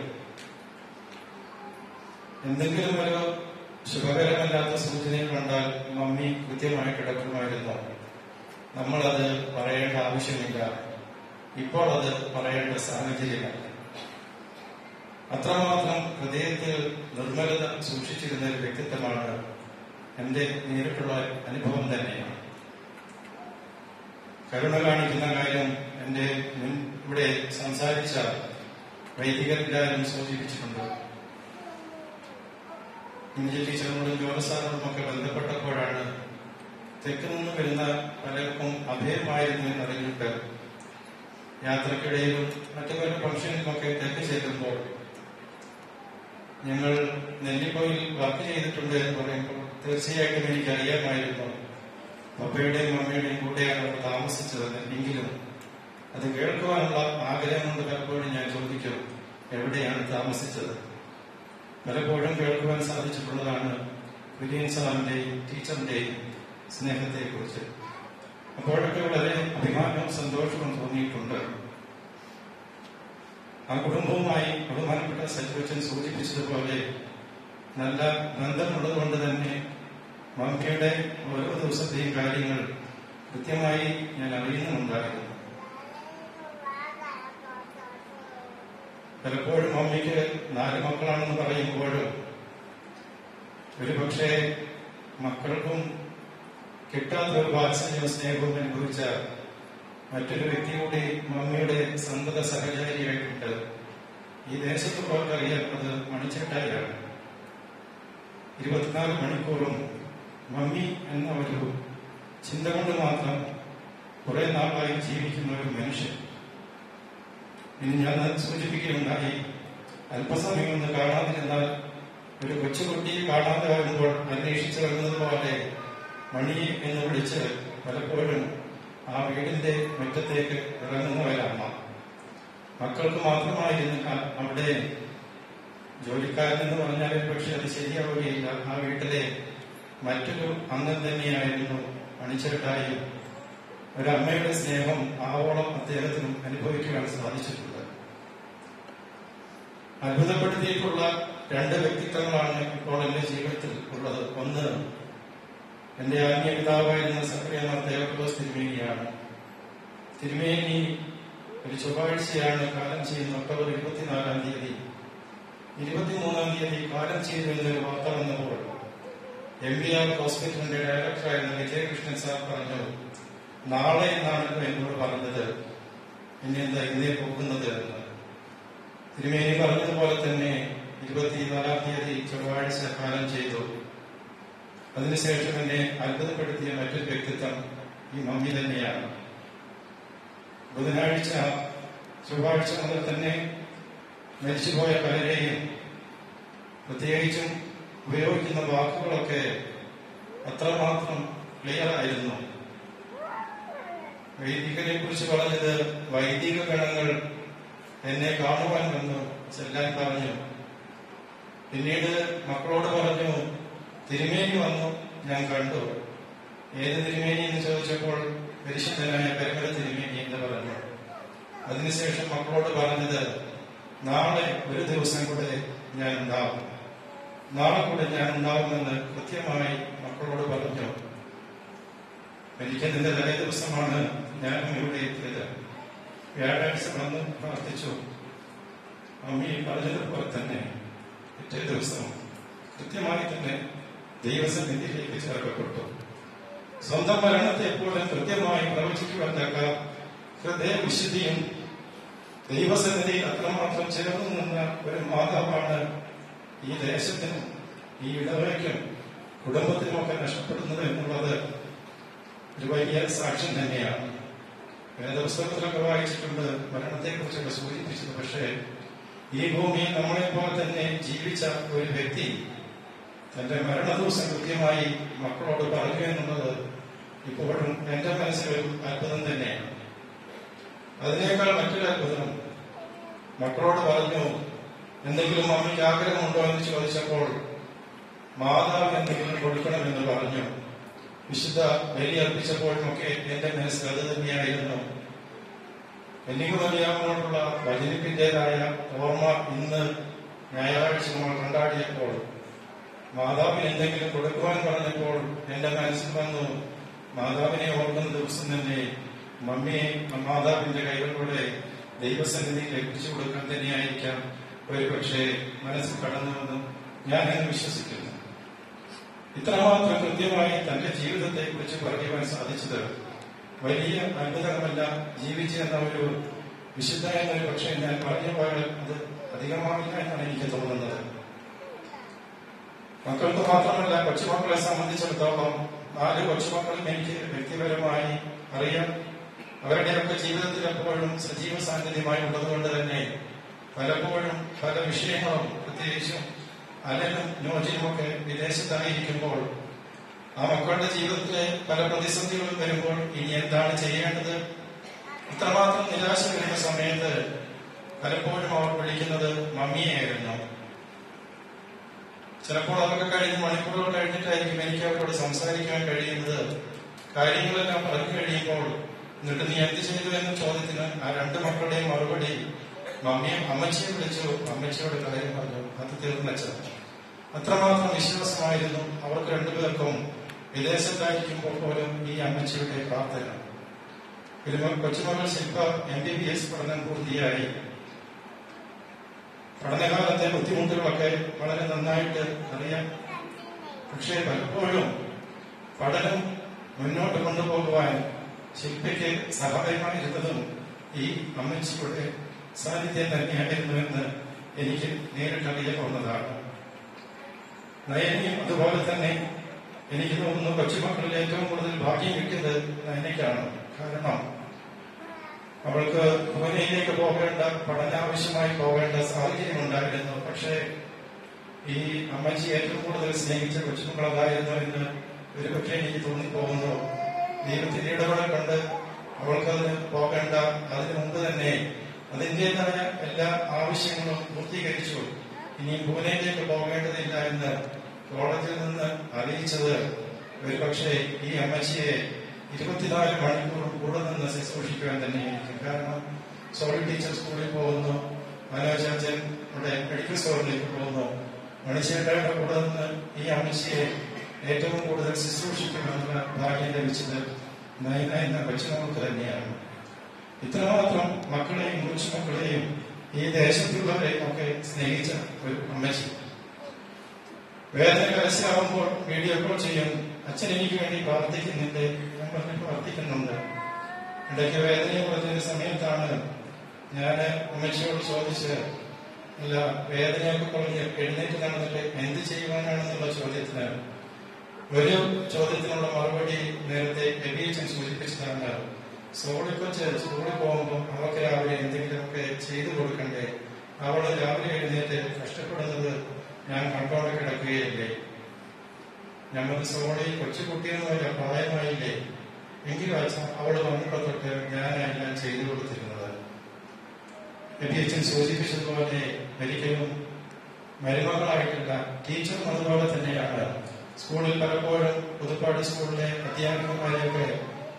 എന്തെങ്കിലും ഒരു ശുഭകരമല്ലാത്ത സൂചനകൾ കണ്ടാൽ മമ്മി കൃത്യമായി കിടക്കുമായിരുന്നു. നമ്മളത് പറയേണ്ട ആവശ്യമില്ല, ഇപ്പോൾ അത് പറയേണ്ട സാഹചര്യമില്ല. അത്രമാത്രം ഹൃദയത്തിൽ നിർമ്മലത സൂക്ഷിച്ചിരുന്ന ഒരു വ്യക്തിത്വമാണ് എന്റെ നേരിട്ടുള്ള അനുഭവം തന്നെയാണ്. കരുണ കാണിക്കുന്ന കാര്യം എന്റെ മുൻ ഇവിടെ സംസാരിച്ച വൈദികരെല്ലാവരും സൂചിപ്പിച്ചിട്ടുണ്ട്. ഇഞ്ചി ടീച്ചറിനോടും ജോലസാറിനോടും ഒക്കെ ബന്ധപ്പെട്ടപ്പോഴാണ് തെക്ക് നിന്ന് വരുന്ന പലർക്കും അഭയമായിരുന്നു എന്നറിഞ്ഞിട്ട് യാത്രക്കിടയിലും മറ്റു പല ഫംഗ്ഷനിലുമൊക്കെ തെക്ക് ചെല്ലുമ്പോൾ ഞങ്ങൾ നെല്ലിപ്പോയിൽ വർക്ക് ചെയ്തിട്ടുണ്ട് എന്ന് പറയുമ്പോൾ തീർച്ചയായിട്ടും എനിക്കറിയാമായിരുന്നു പപ്പയുടെയും മമ്മയുടെയും കൂടെയാണ് അവർ താമസിച്ചത്. എങ്കിലും അത് കേൾക്കുവാനുള്ള ആഗ്രഹം കൊണ്ട് പലപ്പോഴും ഞാൻ ചോദിക്കും, എവിടെയാണ് താമസിച്ചത്? പലപ്പോഴും കേൾക്കുവാൻ സാധിച്ചിട്ടുള്ളതാണ് വിലിയൻ സാറിന്റെയും ടീച്ചറിന്റെയും സ്നേഹത്തെക്കുറിച്ച്. അപ്പോഴൊക്കെ വളരെ അഭിമാനവും സന്തോഷവും തോന്നിയിട്ടുണ്ട്. ആ കുടുംബവുമായി ബഹുമാനപ്പെട്ട സജീവച്ചൻ സൂചിപ്പിച്ചതുപോലെ നല്ല ബന്ധമുള്ളത് കൊണ്ട് തന്നെ മമ്മിയുടെ ഓരോ ദിവസത്തെയും കാര്യങ്ങൾ കൃത്യമായി ഞാൻ അറിയുന്നുണ്ടായിരുന്നു. പലപ്പോഴും മമ്മിക്ക് നാല് മക്കളാണെന്ന് പറയുമ്പോഴും ഒരുപക്ഷെ മക്കൾക്കും കിട്ടാത്ത ഒരു വാത്സല്യവും സ്നേഹവും അനുഭവിച്ച മറ്റൊരു വ്യക്തി കൂടി മമ്മിയുടെ സന്തത സഹചാരിയായിട്ടുണ്ട്. ഈ ദേശത്തുള്ളവർക്കറിയാം, അത് മണിച്ചേട്ടായാണ്. ഇരുപത്തിനാല് മണിക്കൂറും മമ്മി എന്ന ഒരു ചിന്ത കൊണ്ട് മാത്രം കുറെ നാളായി ജീവിക്കുന്ന ഒരു മനുഷ്യൻ. ഇനി ഞാൻ സൂചിപ്പിക്കുകയുണ്ടായി, അല്പസമയം ഒന്ന് കാണാതിരുന്നാൽ ഒരു കൊച്ചുകുട്ടിയെ കാണാതെ വരുമ്പോൾ അന്വേഷിച്ചു വരുന്നത് പോലെ മണി എന്ന് വിളിച്ച് പലപ്പോഴും ആ വീടിന്റെ മുറ്റത്തേക്ക് ഇറങ്ങുന്നവരമ്മ. മക്കൾക്ക് മാത്രമായിരുന്നു അവിടെ ജോലിക്കാരനെന്ന് പറഞ്ഞാൽ പക്ഷെ അത് ശരിയാവുകയില്ല. ആ വീട്ടിലെ മറ്റൊരു അംഗം തന്നെയായിരുന്നു മണിച്ചേട്ടായും. ഒരമ്മയുടെ സ്നേഹം ആവോളം അദ്ദേഹത്തിനും അനുഭവിക്കുവാൻ സാധിച്ചിട്ടുണ്ട്. അത്ഭുതപ്പെടുത്തിയിട്ടുള്ള രണ്ട് വ്യക്തിത്വങ്ങളാണ് ഇപ്പോൾ എന്റെ ജീവിതത്തിൽ ഉള്ളത്. ഒന്ന്, എന്റെ ആത്മീയ പിതാവായിരുന്ന സക്രിയമാർ ദേവപ്രദോസ് തിരുമേനിയാണ്. തിരുമേനി ഒരു ചൊവ്വാഴ്ചയാണ് കാലം ചെയ്യുന്ന ഒക്ടോബർ ഇരുപത്തിനാലാം തീയതി. ഇരുപത്തിമൂന്നാം തീയതി കാലം ചെയ്തു എന്നൊരു വാർത്ത വന്നപ്പോൾ എം ബി ആർ ഹോസ്പിറ്റലിന്റെ ഡയറക്ടറായിരുന്ന വിജയകൃഷ്ണൻ സാർ പറഞ്ഞു, നാളെ എന്നാണ് എന്നോട് പറഞ്ഞത്, ഇനി എന്താ ഇന്നേ പോകുന്നത് എന്ന്. തിരുമേനി പറഞ്ഞതുപോലെ തന്നെ ഇരുപത്തിനാലാം തീയതി ചൊവ്വാഴ്ച കാലം ചെയ്തു. അതിനുശേഷം എന്നെ അത്ഭുതപ്പെടുത്തിയ മറ്റൊരു വ്യക്തിത്വം ഈ മമ്മി തന്നെയാണ്. ബുധനാഴ്ച ചൊവ്വാഴ്ച മുതൽ തന്നെ മരിച്ചുപോയ പലരെയും പ്രത്യേകിച്ചും ഉപയോഗിക്കുന്ന വാക്കുകളൊക്കെ അത്രമാത്രം ക്ലിയർ ആയിരുന്നു. വൈദികരെ കുറിച്ച് പറഞ്ഞത്, വൈദിക ഗണങ്ങൾ എന്നെ കാണുവാൻ വന്നു ചെല്ലാൻ പറഞ്ഞു. പിന്നീട് മക്കളോട് പറഞ്ഞു, തിരുമേനി വന്നു, ഞാൻ കണ്ടു. ഏത് തിരുമേനി എന്ന് ചോദിച്ചപ്പോൾ പരിശുദ്ധനായ പരിമല തിരുമേനി എന്ന് പറഞ്ഞു. അതിനുശേഷം മക്കളോട് പറഞ്ഞത്, നാളെ ഒരു ദിവസം കൂടെ ഞാൻ ഉണ്ടാവും, നാളെ കൂടെ ഞാൻ ഉണ്ടാവുമെന്ന് കൃത്യമായി മക്കളോട് പറഞ്ഞു. മരിക്കുന്നതിന്റെ തലേ ദിവസമാണ് ഞാനും ഇവിടെ എത്തിയത്. വ്യാഴാഴ്ച വന്ന് പ്രാർത്ഥിച്ചു. അമ്മി പറഞ്ഞതുപോലെ തന്നെ പിറ്റേ ദിവസം കൃത്യമായി തന്നെ ദൈവസന്നിധിയിലേക്ക് ചേർക്കപ്പെട്ടു. സ്വന്തം മരണത്തെ എപ്പോഴും കൃത്യമായി പ്രവചിക്കുവാൻ തക്ക ഹൃദയവിശുദ്ധിയും ദൈവസന്നിധിയിൽ അത്രമാത്രം ചേർന്നു നിന്ന ഒരു മാതാവാണ് ഈ ദേശത്തിനും ഈ ഇടവയ്ക്കും കുടുംബത്തിനുമൊക്കെ നഷ്ടപ്പെടുന്നത് എന്നുള്ളത് ഒരു വലിയ സാക്ഷ്യം തന്നെയാണ്. വേദപുസ്തകത്തിലൊക്കെ വായിച്ചിട്ടുണ്ട്, മരണത്തെക്കുറിച്ചൊക്കെ സൂചിപ്പിച്ചത്. പക്ഷേ ഈ ഭൂമിയിൽ നമ്മളെ പോലെ തന്നെ ജീവിച്ച ഒരു വ്യക്തി തന്റെ മരണദിവസം കൃത്യമായി മക്കളോട് പറയുക എന്നുള്ളത് ഇപ്പോഴും എന്റെ മനസ്സിൽ അത്ഭുതം തന്നെയാണ്. അതിനേക്കാൾ മറ്റൊരു അത്ഭുതം, മക്കളോട് പറഞ്ഞു, എന്തെങ്കിലും അമ്മയ്ക്ക് ആഗ്രഹമുണ്ടോ എന്ന് ചോദിച്ചപ്പോൾ മാതാവ് എന്തെങ്കിലും കൊടുക്കണമെന്ന് പറഞ്ഞു. വിശുദ്ധ ബലി അർപ്പിച്ചപ്പോഴുമൊക്കെ എന്റെ മനസ്സിൽ അത് തന്നെയായിരുന്നു. എനിക്ക് മറിയാമോടുള്ള വചനിപ്പിന്റേതായ ഓർമ്മ ഇന്ന് ഞായറാഴ്ച നമ്മൾ കൊണ്ടാടിയപ്പോൾ മാതാവിന് എന്തെങ്കിലും കൊടുക്കുവാൻ പറഞ്ഞപ്പോൾ എന്റെ മനസ്സിൽ വന്നു, മാതാവിനെ ഓർക്കുന്ന ദിവസം തന്നെ മമ്മിയെ മാതാവിന്റെ കൈകളിലൂടെ ദൈവസന്നിധിയിൽ എത്തിച്ചു കൊടുക്കാൻ തന്നെയായിരിക്കാം ഒരു പക്ഷേ മനസ്സിൽ കടന്നുവെന്നും ഞാൻ എന്ന് വിശ്വസിക്കുന്നു. ഇത്രമാത്രം കൃത്യമായി തന്റെ ജീവിതത്തെ കുറിച്ച് പറയുവാൻ സാധിച്ചത് വലിയ അത്ഭുതമല്ല. ജീവിച്ച എന്ന ഒരു വിശുദ്ധ എന്നൊരു പക്ഷേ ഞാൻ പറഞ്ഞ പോലെ അത് അധികമാവില്ല എന്നാണ് എനിക്ക് തോന്നുന്നത്. മക്കൾക്ക് മാത്രമല്ല, കൊച്ചുമക്കളെ സംബന്ധിച്ചിടത്തോളം നാല് കൊച്ചുമക്കളും എനിക്ക് വ്യക്തിപരമായി അറിയാം. അവരുടെയൊക്കെ ജീവിതത്തിൽ എപ്പോഴും സജീവ സാന്നിധ്യമായി ഉള്ളതുകൊണ്ട് തന്നെ പലപ്പോഴും പല വിഷയങ്ങളും, പ്രത്യേകിച്ചും അലനും നോജിനുമൊക്കെ വിദേശത്തായിരിക്കുമ്പോൾ ആ മക്കളുടെ ജീവിതത്തിലെ പല പ്രതിസന്ധികളും വരുമ്പോൾ ഇനി എന്താണ് ചെയ്യേണ്ടത്, ഇത്രമാത്രം നിരാശ വരുന്ന സമയത്ത് പലപ്പോഴും അവർ വിളിക്കുന്നത് മമ്മിയായിരുന്നു. ചിലപ്പോൾ അതൊക്കെ കഴിഞ്ഞ് മണിക്കൂറുകൾ കഴിഞ്ഞിട്ടായിരിക്കും എനിക്ക് അവരോട് സംസാരിക്കാൻ കഴിയുന്നത്. കാര്യങ്ങളെല്ലാം പറഞ്ഞു കഴിയുമ്പോൾ എന്നിട്ട് നീ എന്ത് ചെയ്തു എന്ന ചോദ്യത്തിന് ആ രണ്ട് മക്കളുടെയും മറുപടി, മമ്മിയെ അമ്മച്ചിയെ വിളിച്ചു, അമ്മച്ചിയോട് കാര്യം പറഞ്ഞു, അത് തീർന്നച്ച. അത്രമാത്രം വിശ്വാസമായിരുന്നു അവർക്ക് രണ്ടുപേർക്കും. വിദേശത്തായിരിക്കുമ്പോൾ പോലും ഈ അമ്മച്ചിയുടെ പ്രാർത്ഥന. കൊച്ചുമകൾ Shilpa M B B S പഠനം പൂർത്തിയായി. പഠനകാലത്തെ ബുദ്ധിമുട്ടുകളൊക്കെ വളരെ നന്നായിട്ട് അറിയാം. പക്ഷേ പലപ്പോഴും പഠനം മുന്നോട്ട് കൊണ്ടുപോകുവാൻ ശില്പയ്ക്ക് സഹായമായിരുന്നതും ഈ അമ്മച്ചിയുടെ സാന്നിധ്യം തന്നെയായിരുന്നുവെന്ന് എനിക്ക് നേരിട്ടറിയാവുന്നതാണ്. നയനയും അതുപോലെ തന്നെ എനിക്ക് തോന്നുന്നു കൊച്ചുമക്കളിൽ ഏറ്റവും കൂടുതൽ ഭാഗ്യം കിട്ടിയത് നയനയ്ക്കാണ്. കാരണം അവൾക്ക് ഭുവനയിലേക്ക് പോകേണ്ട, പഠനാവശ്യമായി പോകേണ്ട സാഹചര്യം ഉണ്ടായിരുന്നു. പക്ഷേ ഈ അമ്മച്ചി ഏറ്റവും കൂടുതൽ സ്നേഹിച്ച കൊച്ചുമക്കളതായിരുന്നു എന്ന് ഒരു പക്ഷേ എനിക്ക് തോന്നിപ്പോകുന്നു. ദൈവത്തിന്റെ ഇടപെടൽ കൊണ്ട് അവൾക്കതിന് പോകേണ്ട അതിനു മുമ്പ് തന്നെ അതിൻ്റെതായ എല്ലാ ആവശ്യങ്ങളും പൂർത്തീകരിച്ചു. ഇനി പൂനെയിലേക്ക് പോകേണ്ടതില്ല എന്ന് കോളേജിൽ നിന്ന് അറിയിച്ചത് ഒരു പക്ഷേ ഈ അമ്മച്ചിയെ ഇരുപത്തിനാല് മണിക്കൂർ കൂടെ നിന്ന് ശുശ്രൂഷിക്കുവാൻ തന്നെയായിരിക്കും. കാരണം സോറി ടീച്ചർ സ്കൂളിൽ പോകുന്നു, മനോജാച്ചൻ ഇവിടെ മെഡിക്കൽ സ്റ്റോറിലേക്ക് പോകുന്നു. മണിച്ചേട്ടയുടെ കൂടെ നിന്ന് ഈ അമ്മച്ചിയെ ഏറ്റവും കൂടുതൽ ശുശ്രൂഷിക്കുമെന്നുള്ള ഭാഗ്യം ലഭിച്ചത് നയന എന്ന കൊച്ചുമകൾക്ക് തന്നെയാണ്. ഇത്രമാത്രം മക്കളെയും കൊച്ചുമക്കളെയും ഈ ദേശത്തുള്ളവരെയും ഒക്കെ സ്നേഹിച്ച ഒരു അമ്മച്ചി. വേദന കരസ്യമാകുമ്പോൾ വീഡിയോ കോൾ ചെയ്യും, അച്ഛൻ എനിക്ക് വേണ്ടി പ്രാർത്ഥിക്കുന്നുണ്ട്, ഞാൻ പറഞ്ഞ് പ്രാർത്ഥിക്കുന്നുണ്ട്. ഇടയ്ക്ക് വേദനയെ പറഞ്ഞൊരു സമയത്താണ് ഞാൻ അമ്മച്ചിയോട് ചോദിച്ചത്, അല്ല വേദനയൊക്കെ പറഞ്ഞ് എഴുന്നേറ്റ് നടന്നിട്ട് എന്ത് ചെയ്യുവാനാണെന്നുള്ള ചോദ്യത്തിന് ഒരു ചോദ്യത്തിനുള്ള മറുപടി നേരത്തെ എബിയച്ചൻ സൂചിപ്പിച്ചതാണ്. സ്കൂളിൽ കൊച്ച് സ്കൂളിൽ പോകുമ്പോൾ അവർക്ക് രാവിലെ എന്തെങ്കിലുമൊക്കെ ചെയ്തു കൊടുക്കണ്ടേ, അവള് രാവിലെ എഴുന്നേറ്റ് കഷ്ടപ്പെടുന്നത് ഞാൻ കണ്ടോടെ കിടക്കുകയല്ലേ, ഞമ്മക്ക് സോളി കൊച്ചുകുട്ടിയൊന്നുമല്ല, പ്രായമായില്ലേ, എങ്കിലും അച്ഛ അവള് വന്നപ്പോൾ തൊട്ട് ഞാനെല്ലാം ചെയ്തു കൊടുത്തിരുന്നത്. എബിയച്ചൻ സൂചിപ്പിച്ചതുപോലെ ഒരിക്കലും മരുമകളായിട്ടില്ല, ടീച്ചറും അതുപോലെ തന്നെയാണ്. സ്കൂളിൽ പലപ്പോഴും പുതുപ്പാടി സ്കൂളിലെ അധ്യാപകന്മാരെയൊക്കെ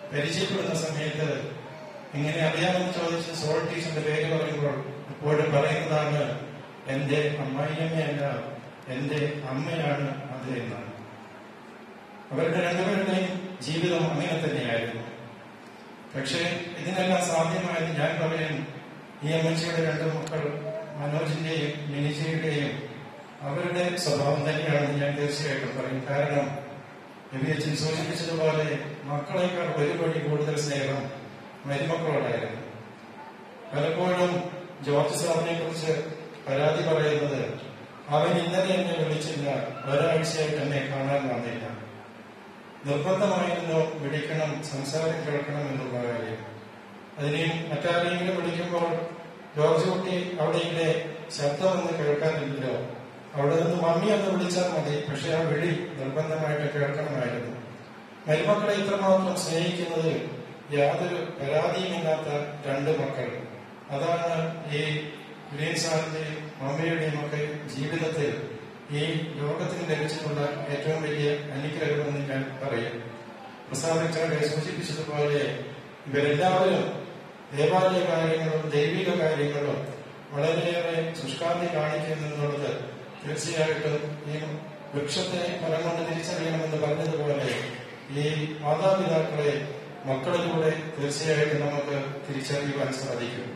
പരിചയപ്പെടുന്ന സമയത്ത് ഇങ്ങനെ അറിയാമെന്ന് ചോദിച്ച് സോൾ ടീച്ചറിന്റെ പേര് പറയുമ്പോൾ എപ്പോഴും പറയുന്നതാണ് എന്റെ അമ്മായിയമ്മയല്ല, എന്റെ അമ്മയാണ് അത് എന്നാണ്. അവരുടെ രണ്ടുപേരുടെയും ജീവിതം അങ്ങനെ തന്നെയായിരുന്നു. പക്ഷെ ഇതിനെല്ലാം സാധ്യമായത് ഞാൻ പറയും ഈ അമ്മച്ചിയുടെ രണ്ടു മക്കൾ മനോജിന്റെയും മിനിജയുടെയും അവരുടെ സ്വഭാവം തന്നെയാണെന്ന് ഞാൻ തീർച്ചയായിട്ടും പറയും. കാരണം എബി അച്ഛൻ സൂചിപ്പിച്ചതുപോലെ മക്കളെക്കാൾ ഒരുപടി കൂടുതൽ സ്നേഹം മരുമക്കളോടായിരുന്നു. പലപ്പോഴും ജോർജ് സാറിനെ കുറിച്ച് പരാതി പറയുന്നത് അവൻ ഇന്നലെ എന്നെ വിളിച്ചില്ല, ഒരാഴ്ചയായിട്ട് എന്നെ കാണാൻ വന്നില്ല. നിർബന്ധമായിരുന്നു വിളിക്കണം, സംസാരം കേൾക്കണം എന്നുള്ള കാര്യം. അതിനെയും മറ്റാരെങ്കിലും വിളിക്കുമ്പോൾ ജോർജ് കുട്ടി അവിടെ ഇവിടെ ശബ്ദമൊന്നും കേൾക്കാനില്ലല്ലോ, അവിടെ നിന്ന് മമ്മി ഒന്ന് വിളിച്ചാൽ മതി, പക്ഷെ ആ വിളി നിർബന്ധമായിട്ട് കേൾക്കണമായിരുന്നു. മരുമക്കളെ ഇത്രമാത്രം സ്നേഹിക്കുന്നത് യാതൊരു പരാതിയുമില്ലാത്ത രണ്ട് മക്കൾ. അതാണ് ഈ ഗ്രീൻ സാറിന്റെയും മമ്മിയുടെയും ഒക്കെ ജീവിതത്തിൽ ഈ ലോകത്തിന് ലഭിച്ചിട്ടുള്ള ഏറ്റവും വലിയ അനുഗ്രഹമെന്ന് ഞാൻ പറയും. പ്രസാദിച്ചാടെ സൂചിപ്പിച്ചതുപോലെ ഇവരെല്ലാവരും ദേവാലയ കാര്യങ്ങളും ദൈവിക കാര്യങ്ങളും വളരെയേറെ ശുഷ്കാന്തി കാണിക്കുന്നുള്ളത് തീർച്ചയായിട്ടും ഈ വൃക്ഷത്തെ ഫലം കൊണ്ട് തിരിച്ചറിയണമെന്ന് പറഞ്ഞതുപോലെ ഈ മാതാപിതാക്കളെ മക്കളിലൂടെ തീർച്ചയായിട്ടും നമുക്ക് തിരിച്ചറിയുവാൻ സാധിക്കും.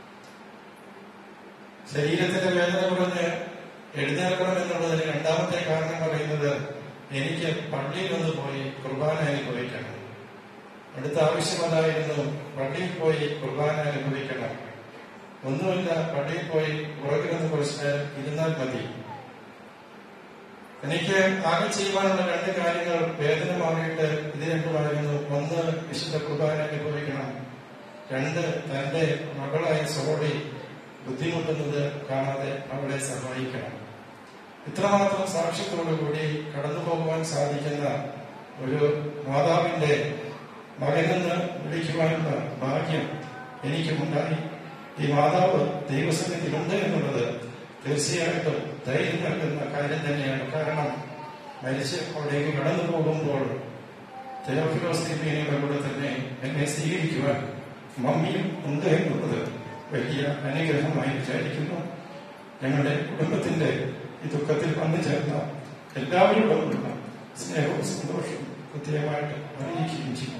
ശരീരത്തിന്റെ വേദന കുറഞ്ഞ് എഴുന്നേൽക്കണം എന്നുള്ളതിന് രണ്ടാമത്തെ കാരണം പറയുന്നത് എനിക്ക് പള്ളിയിലൊന്ന് പോയി കുർബാന അനുഭവിക്കണം. അടുത്ത ആവശ്യമതായിരുന്നു പള്ളിയിൽ പോയി കുർബാന അനുഭവിക്കണം. ഒന്നുമില്ല, പള്ളിയിൽ പോയി പുറകിലൊന്ന് കുറച്ച് ഇരുന്നാൽ മതി. എനിക്ക് ആകെ ചെയ്യുവാനുള്ള രണ്ട് കാര്യങ്ങൾ വേദന മാറിയിട്ട് ഇത് രണ്ടുമായിരുന്നു. ഒന്ന് വിശുദ്ധ കുർബാന അനുഭവിക്കണം, രണ്ട് തന്റെ മകളായ സഹോദരി ബുദ്ധിമുട്ടുന്നത് കാണാതെ അവളെ സഹായിക്കണം. ഇത്രമാത്രം സാക്ഷ്യത്തോടുകൂടി കടന്നു പോകുവാൻ സാധിക്കുന്ന ഒരു മാതാവിന്റെ മകനെന്ന് വിളിക്കുവാനുള്ള ഭാഗ്യം എനിക്കുമുണ്ടായി. ഈ മാതാവ് ദൈവസന്നിധിയിലുണ്ട് എന്നുള്ളത് തീർച്ചയായിട്ടും ധൈര്യം നൽകുന്ന കാര്യം തന്നെയാണ്. കാരണം മരിച്ച് അവിടേക്ക് കടന്നു പോകുമ്പോൾ തെയോഫിലോസ് തിരുമേനിയുടെ കൂടെ തന്നെ എന്നെ സ്വീകരിക്കുവാൻ മമ്മിയും ഉണ്ട് എന്നുള്ളത് വലിയ അനുഗ്രഹമായി വിചാരിക്കുന്നു. ഞങ്ങളുടെ കുടുംബത്തിന്റെ ഈ ദുഃഖത്തിൽ വന്നു ചേർന്ന എല്ലാവരോടുമുള്ള സ്നേഹവും സന്തോഷവും കൃത്യമായിട്ട് അറിയിക്കുകയും ചെയ്യും.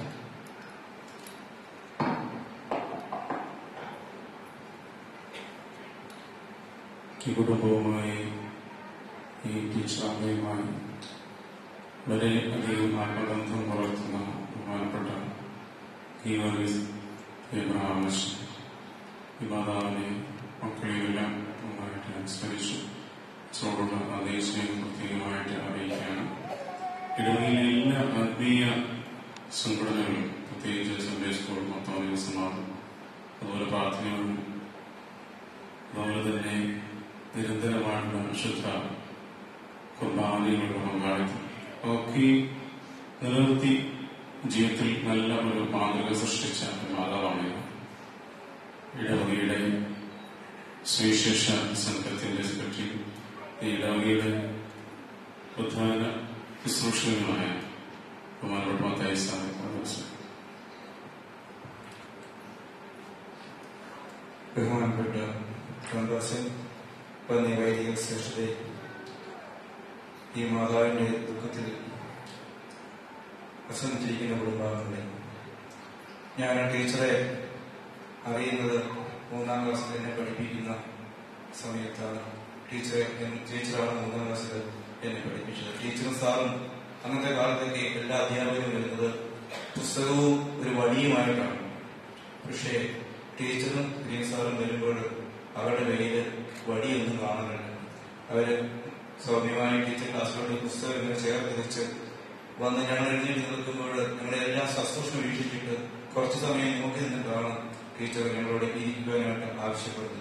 ഈ കുടുംബവുമായി ഈ ടീച്ചറുമായി വളരെ അധികം ആത്മബന്ധം വളർത്തുന്ന ബഹുമാനപ്പെട്ട ഗീവർഗീസ് എബ്രഹാമസ് ഈ മാതാവിനെ മക്കളെയെല്ലാം നന്നായിട്ട് അനുസ്മരിച്ചു. സോടുള്ള അതേ സ്നേഹം പ്രത്യേകമായിട്ട് അറിയിക്കുകയാണ്. ഇടവകയിലെ എല്ലാ ആത്മീയ സംഘടനകളും, പ്രത്യേകിച്ച് സൺഡേ സ്കൂൾ മൊത്തം സമാധം, അതുപോലെ പ്രാർത്ഥനകളും, അതുപോലെ തന്നെ നിരന്തരമായിട്ടുള്ള വിശുദ്ധ കുർബാനകളുടെ പങ്കാളിത്തം ഒക്കെ നിലനിർത്തി ജീവിതത്തിൽ നല്ല ഒരു മാതൃക സൃഷ്ടിച്ച മാതാവാണ് ഇടവകയുടെ സുവിശേഷ സംഘത്തിന്റെ സെക്രട്ടറി, ഇടവകയുടെ പ്രധാന ശുശ്രൂഷകനുമായ ബഹുമാനപ്പെട്ട മത്തായി സാർ. ബഹുമാനപ്പെട്ട കോൺഗ്രസൻ പന്നി വൈദിക ശ്രേഷ്ഠരെ, ഈ മാതാവിന്റെ ദുഃഖത്തിൽ പ്രസന്നിച്ചിരിക്കുന്ന കുടുംബാംഗങ്ങളെ, ഞാൻ ടീച്ചറെ അറിയുന്നത് മൂന്നാം ക്ലാസ്സിൽ എന്നെ പഠിപ്പിക്കുന്ന സമയത്താണ്. ടീച്ചറെ ടീച്ചറാണ് മൂന്നാം ക്ലാസ്സിൽ എന്നെ പഠിപ്പിച്ചത്. ടീച്ചറും സാറും അന്നത്തെ കാലത്തൊക്കെ എല്ലാ അധ്യാപകരും വരുന്നത് പുസ്തകവും ഒരു വടിയുമായിട്ടാണ്. പക്ഷേ ടീച്ചറും ഗ്രീൻ സാറും വരുമ്പോൾ അവരുടെ കയ്യിൽ വടിയൊന്നും കാണുന്നില്ല. അവര് സൗമ്യമായി ടീച്ചർ ക്ലാസ്സിലോട്ട് പുസ്തകം ഇങ്ങനെ ചേർത്ത് വെച്ച് വന്ന് ഞങ്ങൾ എഴുന്നേറ്റ് നിൽക്കുമ്പോൾ ഞങ്ങളെ എല്ലാം സസ്പർശം വീക്ഷിച്ചിട്ട് കുറച്ചു സമയം നോക്കി നിന്നിട്ടാണ് ടീച്ചർ ഞങ്ങളോട് ഇരിക്കുവാനായിട്ട് ആവശ്യപ്പെടുന്നത്.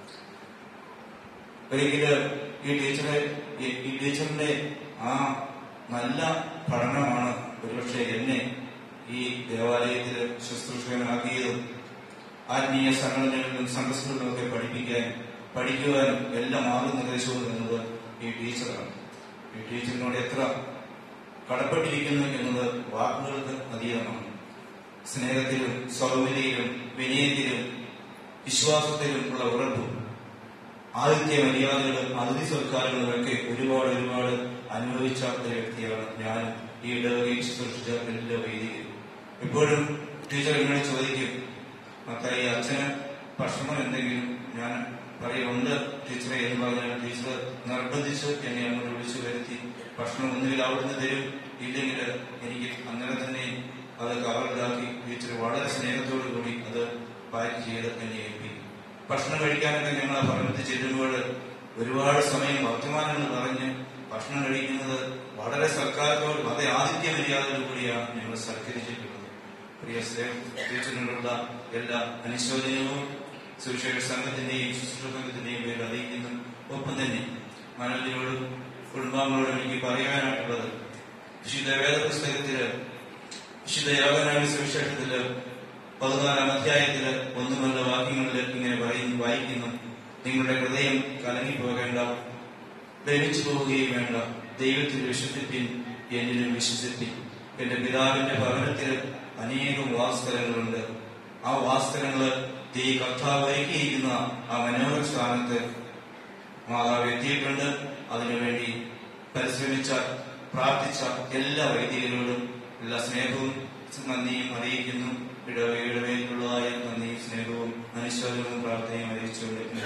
ഒരിക്കല് ഈ ടീച്ചറെ ഈ ടീച്ചറിന്റെ ആ നല്ല പഠനമാണ് ഒരുപക്ഷെ എന്നെ ഈ ദേവാലയത്തിൽ ശുശ്രൂഷകനാക്കിയതും ആത്മീയ സംഘടനകളിലും സംഘടനകളിലും ഒക്കെ പഠിപ്പിക്കാൻ പഠിക്കുവാനും എല്ലാം മാർഗനിർദ്ദേശവും എന്നത് ഈ ടീച്ചറാണ്. ഈ ടീച്ചറിനോട് എത്ര കടപ്പെട്ടിരിക്കുന്നു എന്നത് വാക്കുകൾക്ക് അതീതമാണ്. സ്നേഹത്തിലും സൗമ്യതയിലും വിനയത്തിലും വിശ്വാസത്തിലും ഉള്ള ഉറപ്പും ആദിത്യ മര്യാദകളും അതിഥി സൽക്കാരങ്ങളും ഒക്കെ ഒരുപാട് ഒരുപാട് അനുഭവിച്ച ഒരു വ്യക്തിയാണ് ഞാൻ. ഈ ഇടവകയിൽ ശുശ്രൂഷിച്ച എല്ലാ വേദിയിലും എപ്പോഴും ടീച്ചർ എന്നോട് ചോദിക്കും, മക്കളെ ഈ അച്ഛന് ഭക്ഷണം എന്തെങ്കിലും, ഞാൻ പറയുന്നുണ്ട് ടീച്ചറെ എന്ന് പറഞ്ഞാൽ ടീച്ചർ നിർബന്ധിച്ച് എന്നെ അങ്ങോട്ട് വിളിച്ചു വരുത്തി ഭക്ഷണം ഒന്നുകിൽ അവിടുന്ന് തരും, ഇല്ലെങ്കിൽ എനിക്ക് അങ്ങനെ തന്നെ അത് കവറിലാക്കി ടീച്ചർ വളരെ സ്നേഹത്തോടു കൂടി അത് പാക്ക് ചെയ്ത് എന്നെ ഏൽപ്പിക്കും. ഭക്ഷണം കഴിക്കാനൊക്കെ ഞങ്ങൾ ആ ഭരണത്തിൽ ചെല്ലുമ്പോൾ ഒരുപാട് സമയം വർത്തമാനങ്ങൾ പറഞ്ഞ് ഭക്ഷണം കഴിക്കുന്നത് വളരെ സൽക്കാരത്തോട് വളരെ ആതിഥ്യ മര്യാദയോടു കൂടിയാണ് ഞങ്ങൾ സൽക്കരിച്ചിട്ടുള്ളത്. പ്രിയ ടീച്ചറിനുള്ള എല്ലാ അനുശോചനവും സുവിശേഷ സംഘത്തിന്റെയും ശുശ്രൂഷ സംഘത്തിന്റെയും പേരിൽ അറിയിക്കുന്നു. ഒപ്പം തന്നെ മനോജിനോടും കുടുംബാംഗങ്ങളോടും എനിക്ക് പറയാനായിട്ടുള്ളത്, വിശുദ്ധ വേദപുസ്തകത്തില് വിശുദ്ധ യോഹന്നാന്റെ സുവിശേഷത്തില് പതിനാലാം അധ്യായത്തില് ഒന്നുമല്ല വാക്യങ്ങളിൽ ഇങ്ങനെ പറയുന്നു, വായിക്കുന്നു, നിങ്ങളുടെ ഹൃദയം കലങ്ങിപ്പോകേണ്ട, ധരിച്ചു പോവുകയും വേണ്ട, ദൈവത്തിൽ വിശ്വസിപ്പിൻ, എന്നിലും വിശ്വസിപ്പിൻ. എന്റെ പിതാവിന്റെ ഭവനത്തിൽ അനേകം വാസ്തലങ്ങളുണ്ട്. ആ വാസ്തലങ്ങള് ഈ കർത്താവ് ഒരുക്കിയിരിക്കുന്ന ആ മനോഹര സ്ഥാനത്ത് മാതാവ് എത്തിയിട്ടുണ്ട്. അതിനുവേണ്ടി പരിശ്രമിച്ച പ്രാർത്ഥിച്ച എല്ലാ വൈദികരോടും എല്ലാ സ്നേഹവും നന്ദിയും അറിയിക്കുന്നു. ഇടവകയുടെ പേരിലുള്ളതായ നന്ദിയും സ്നേഹവും അനുശോചനവും പ്രാർത്ഥനയും അറിയിച്ചുകൊണ്ട്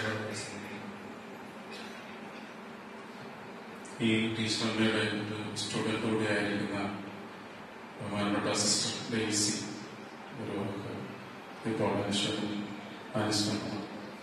ഈ ടീച്ചറുടെ ഒരു സ്റ്റുഡന്റ് കൂടെ ആയിരിക്കുന്ന ബഹുമാനപ്പെട്ട സിസ്റ്റർ ഡെയ്സി ഒരു ഇപ്പോൾ അനുശോചനം അനുസ്മരണം.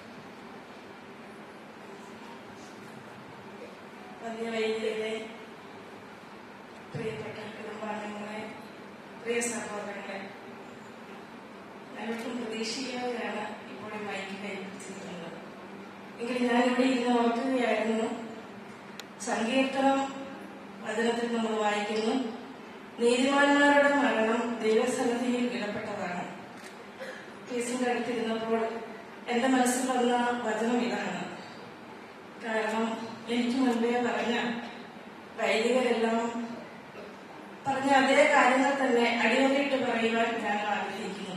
വലിയ വൈദ്യുതികളെ, പ്രിയപ്പെട്ട കുടുംബാംഗങ്ങളെ, പ്രിയ സഹോദരങ്ങളെ, ഞങ്ങൾക്കും പ്രതീക്ഷിക്കാതെയാണ് ഇപ്പോൾ ഈ മൈക്ക് കൈപ്പിടിച്ചിരിക്കുന്നത്. എങ്കിലും ഞാനിവിടെ ഇരുന്ന് ഓർക്കുകയായിരുന്നു, സങ്കീർത്തനം വചനത്തിൽ നമ്മൾ വായിക്കുന്നു, നീതിമാന്മാരുടെ മരണം ദൈവസന്നിധിയിൽ ഇടപെട്ടതാണ്. കേസിന്റെ അടുത്തിരുന്നപ്പോൾ എന്റെ മനസ്സിൽ വന്ന വചനം ഇതാണ്. കാരണം എനിക്ക് മുൻപേ പറഞ്ഞ വൈദികരെല്ലാം പറഞ്ഞ അതേ കാര്യങ്ങൾ തന്നെ അടിവരയിട്ട് പറയുവാൻ ഞാൻ ആഗ്രഹിക്കുന്നു.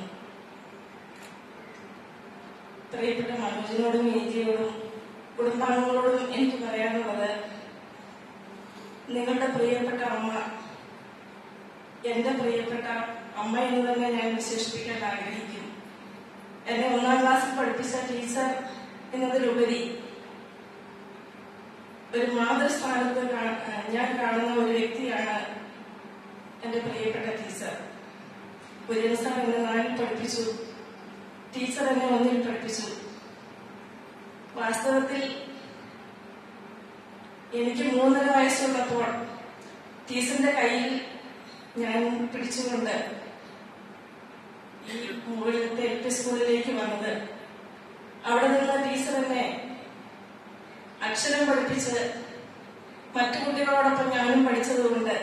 പ്രിയപ്പെട്ട മനോജിനോടും ഏജിയോടും കുടുംബാംഗങ്ങളോടും എനിക്ക് പറയാനുള്ളത്, നിങ്ങളുടെ പ്രിയപ്പെട്ട അമ്മ, എന്റെ പ്രിയപ്പെട്ട അമ്മ എന്ന് തന്നെ ഞാൻ വിശേഷിപ്പിക്കാൻ ആഗ്രഹിക്കും. എന്നെ ഒന്നാം ക്ലാസ്സിൽ പഠിപ്പിച്ച ടീച്ചർ എന്നതിലുപരി ഒരു മാതൃസ്ഥാനത്ത് ഞാൻ കാണുന്ന ഒരു വ്യക്തിയാണ് എന്റെ പ്രിയപ്പെട്ട ടീച്ചർ. കുര്യൻ സാർ എന്നെ നാലിൽ പഠിപ്പിച്ചു, ടീച്ചർ എന്നെ ഒന്നിൽ പഠിപ്പിച്ചു. വാസ്തവത്തിൽ എനിക്ക് മൂന്നര വയസ്സുള്ളപ്പോൾ ടീച്ചറിന്റെ കയ്യിൽ ഞാൻ പിടിച്ചുകൊണ്ട് ഈ മുകളിലത്തെ എൽ പി സ്കൂളിലേക്ക് വന്നത്. അവിടെ നിന്ന് ടീച്ചർ എന്നെ അക്ഷരം പഠിപ്പിച്ച് മറ്റു കുട്ടികളോടൊപ്പം ഞാനും പഠിച്ചതുകൊണ്ട്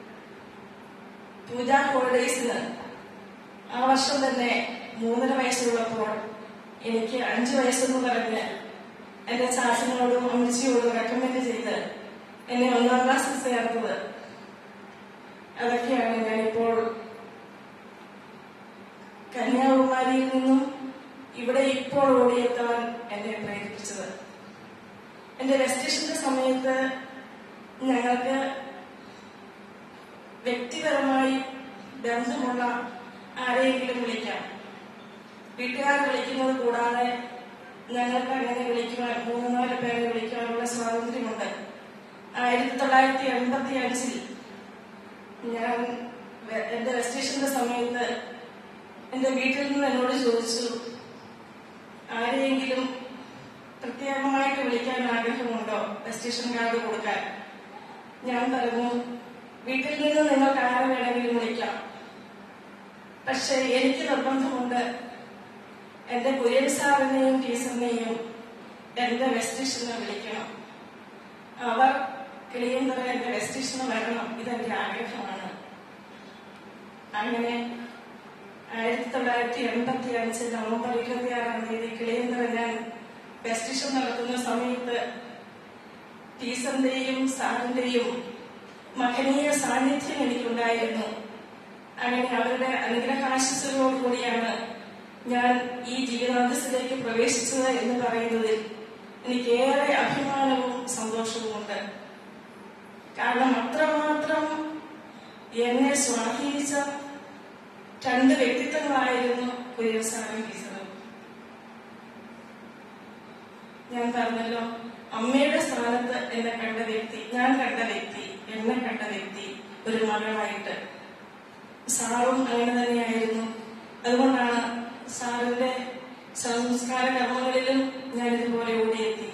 പൂജാ ഹോളിഡേയ്സിന് ആ വർഷം തന്നെ മൂന്നര വയസ്സുള്ളപ്പോൾ എനിക്ക് അഞ്ചു വയസ്സെന്ന് പറഞ്ഞ് എന്റെ ചാച്ചനോടും അമ്മച്ചിയോടും റെക്കമെൻഡ് ചെയ്ത് എന്നെ ഒന്നാം ക്ലാസ്സിൽ ചേർത്തത്. അതൊക്കെയാണ് ഞാനിപ്പോൾ കന്യാകുമാരിയിൽ നിന്നും ഇവിടെ ഇപ്പോൾ ഓടിയെത്താൻ എന്നെ പ്രേരിപ്പിച്ചത്. എന്റെ രജിസ്ട്രേഷന്റെ സമയത്ത് ഞങ്ങൾക്ക് വ്യക്തിപരമായി ബന്ധമുള്ള ആരെയെങ്കിലും വിളിക്കാം. വീട്ടുകാർ വിളിക്കുന്നത് കൂടാതെ ഞങ്ങൾക്ക് അങ്ങനെ വിളിക്കുവാൻ മൂന്ന് നാല് പേരെ വിളിക്കുവാനുള്ള സ്വാതന്ത്ര്യമുണ്ട്. ആയിരത്തി തൊള്ളായിരത്തി എൺപത്തി അഞ്ചിൽ ഞാൻ എന്റെ രജിസ്ട്രേഷന്റെ സമയത്ത് എന്റെ വീട്ടിൽ നിന്ന് എന്നോട് ചോദിച്ചു, ആരെയെങ്കിലും പ്രത്യേകമായിട്ട് വിളിക്കാൻ ആഗ്രഹമുണ്ടോ രജിസ്ട്രേഷൻ കാർഡ് കൊടുക്കാൻ? ഞാൻ പറഞ്ഞു, വീട്ടിൽ നിന്ന് നിങ്ങൾക്ക് ആരെ വേണമെങ്കിലും വിളിക്കാം, പക്ഷെ എനിക്ക് നിർബന്ധമുണ്ട് എന്റെ കുര്യൻ സാറിനെയും ടീച്ചറിനെയും എന്റെ രജിസ്ട്രേഷന് വിളിക്കണം. അവർ കിളിയന്തറ എന്റെ രജിസ്ട്രേഷന് വരണം, ഇതെന്റെ ആഗ്രഹമാണ്. അങ്ങനെ ആയിരത്തി തൊള്ളായിരത്തി എൺപത്തി അഞ്ച് നവംബർ ഇരുപത്തി ആറാം തീയതി കിളിയന്തറ ഞാൻ രജിസ്ട്രേഷൻ നടത്തുന്ന സമയത്ത് ടീച്ചറിന്റെയും സാറിന്റെയും മഹനീയ സാന്നിധ്യം എനിക്കുണ്ടായിരുന്നു. അങ്ങനെ അവരുടെ അനുഗ്രഹാശിസുകളോടുകൂടിയാണ് ഞാൻ ഈ ജീവിതാന്തസ്സിലേക്ക് പ്രവേശിച്ചത് എന്ന് പറയുന്നതിൽ എനിക്കേറെ അഭിമാനവും സന്തോഷവുമുണ്ട്. കാരണം അത്രമാത്രം എന്നെ സ്വാധീനിച്ച രണ്ട് വ്യക്തിത്വങ്ങളായിരുന്നു കുര്യസാറും ടീച്ചറും. ഞാൻ പറഞ്ഞല്ലോ, അമ്മയുടെ സ്ഥാനത്ത് എന്നെ കണ്ട വ്യക്തി, ഞാൻ കണ്ട വ്യക്തി, എന്നെ കണ്ട വ്യക്തി ഒരു മകളായിട്ട്. സാറും അങ്ങനെ തന്നെയായിരുന്നു. അതുകൊണ്ടാണ് സാറിന്റെ സംസ്കാര കർമ്മങ്ങളിലും ഞാനിതുപോലെ ഓടിയെത്തി.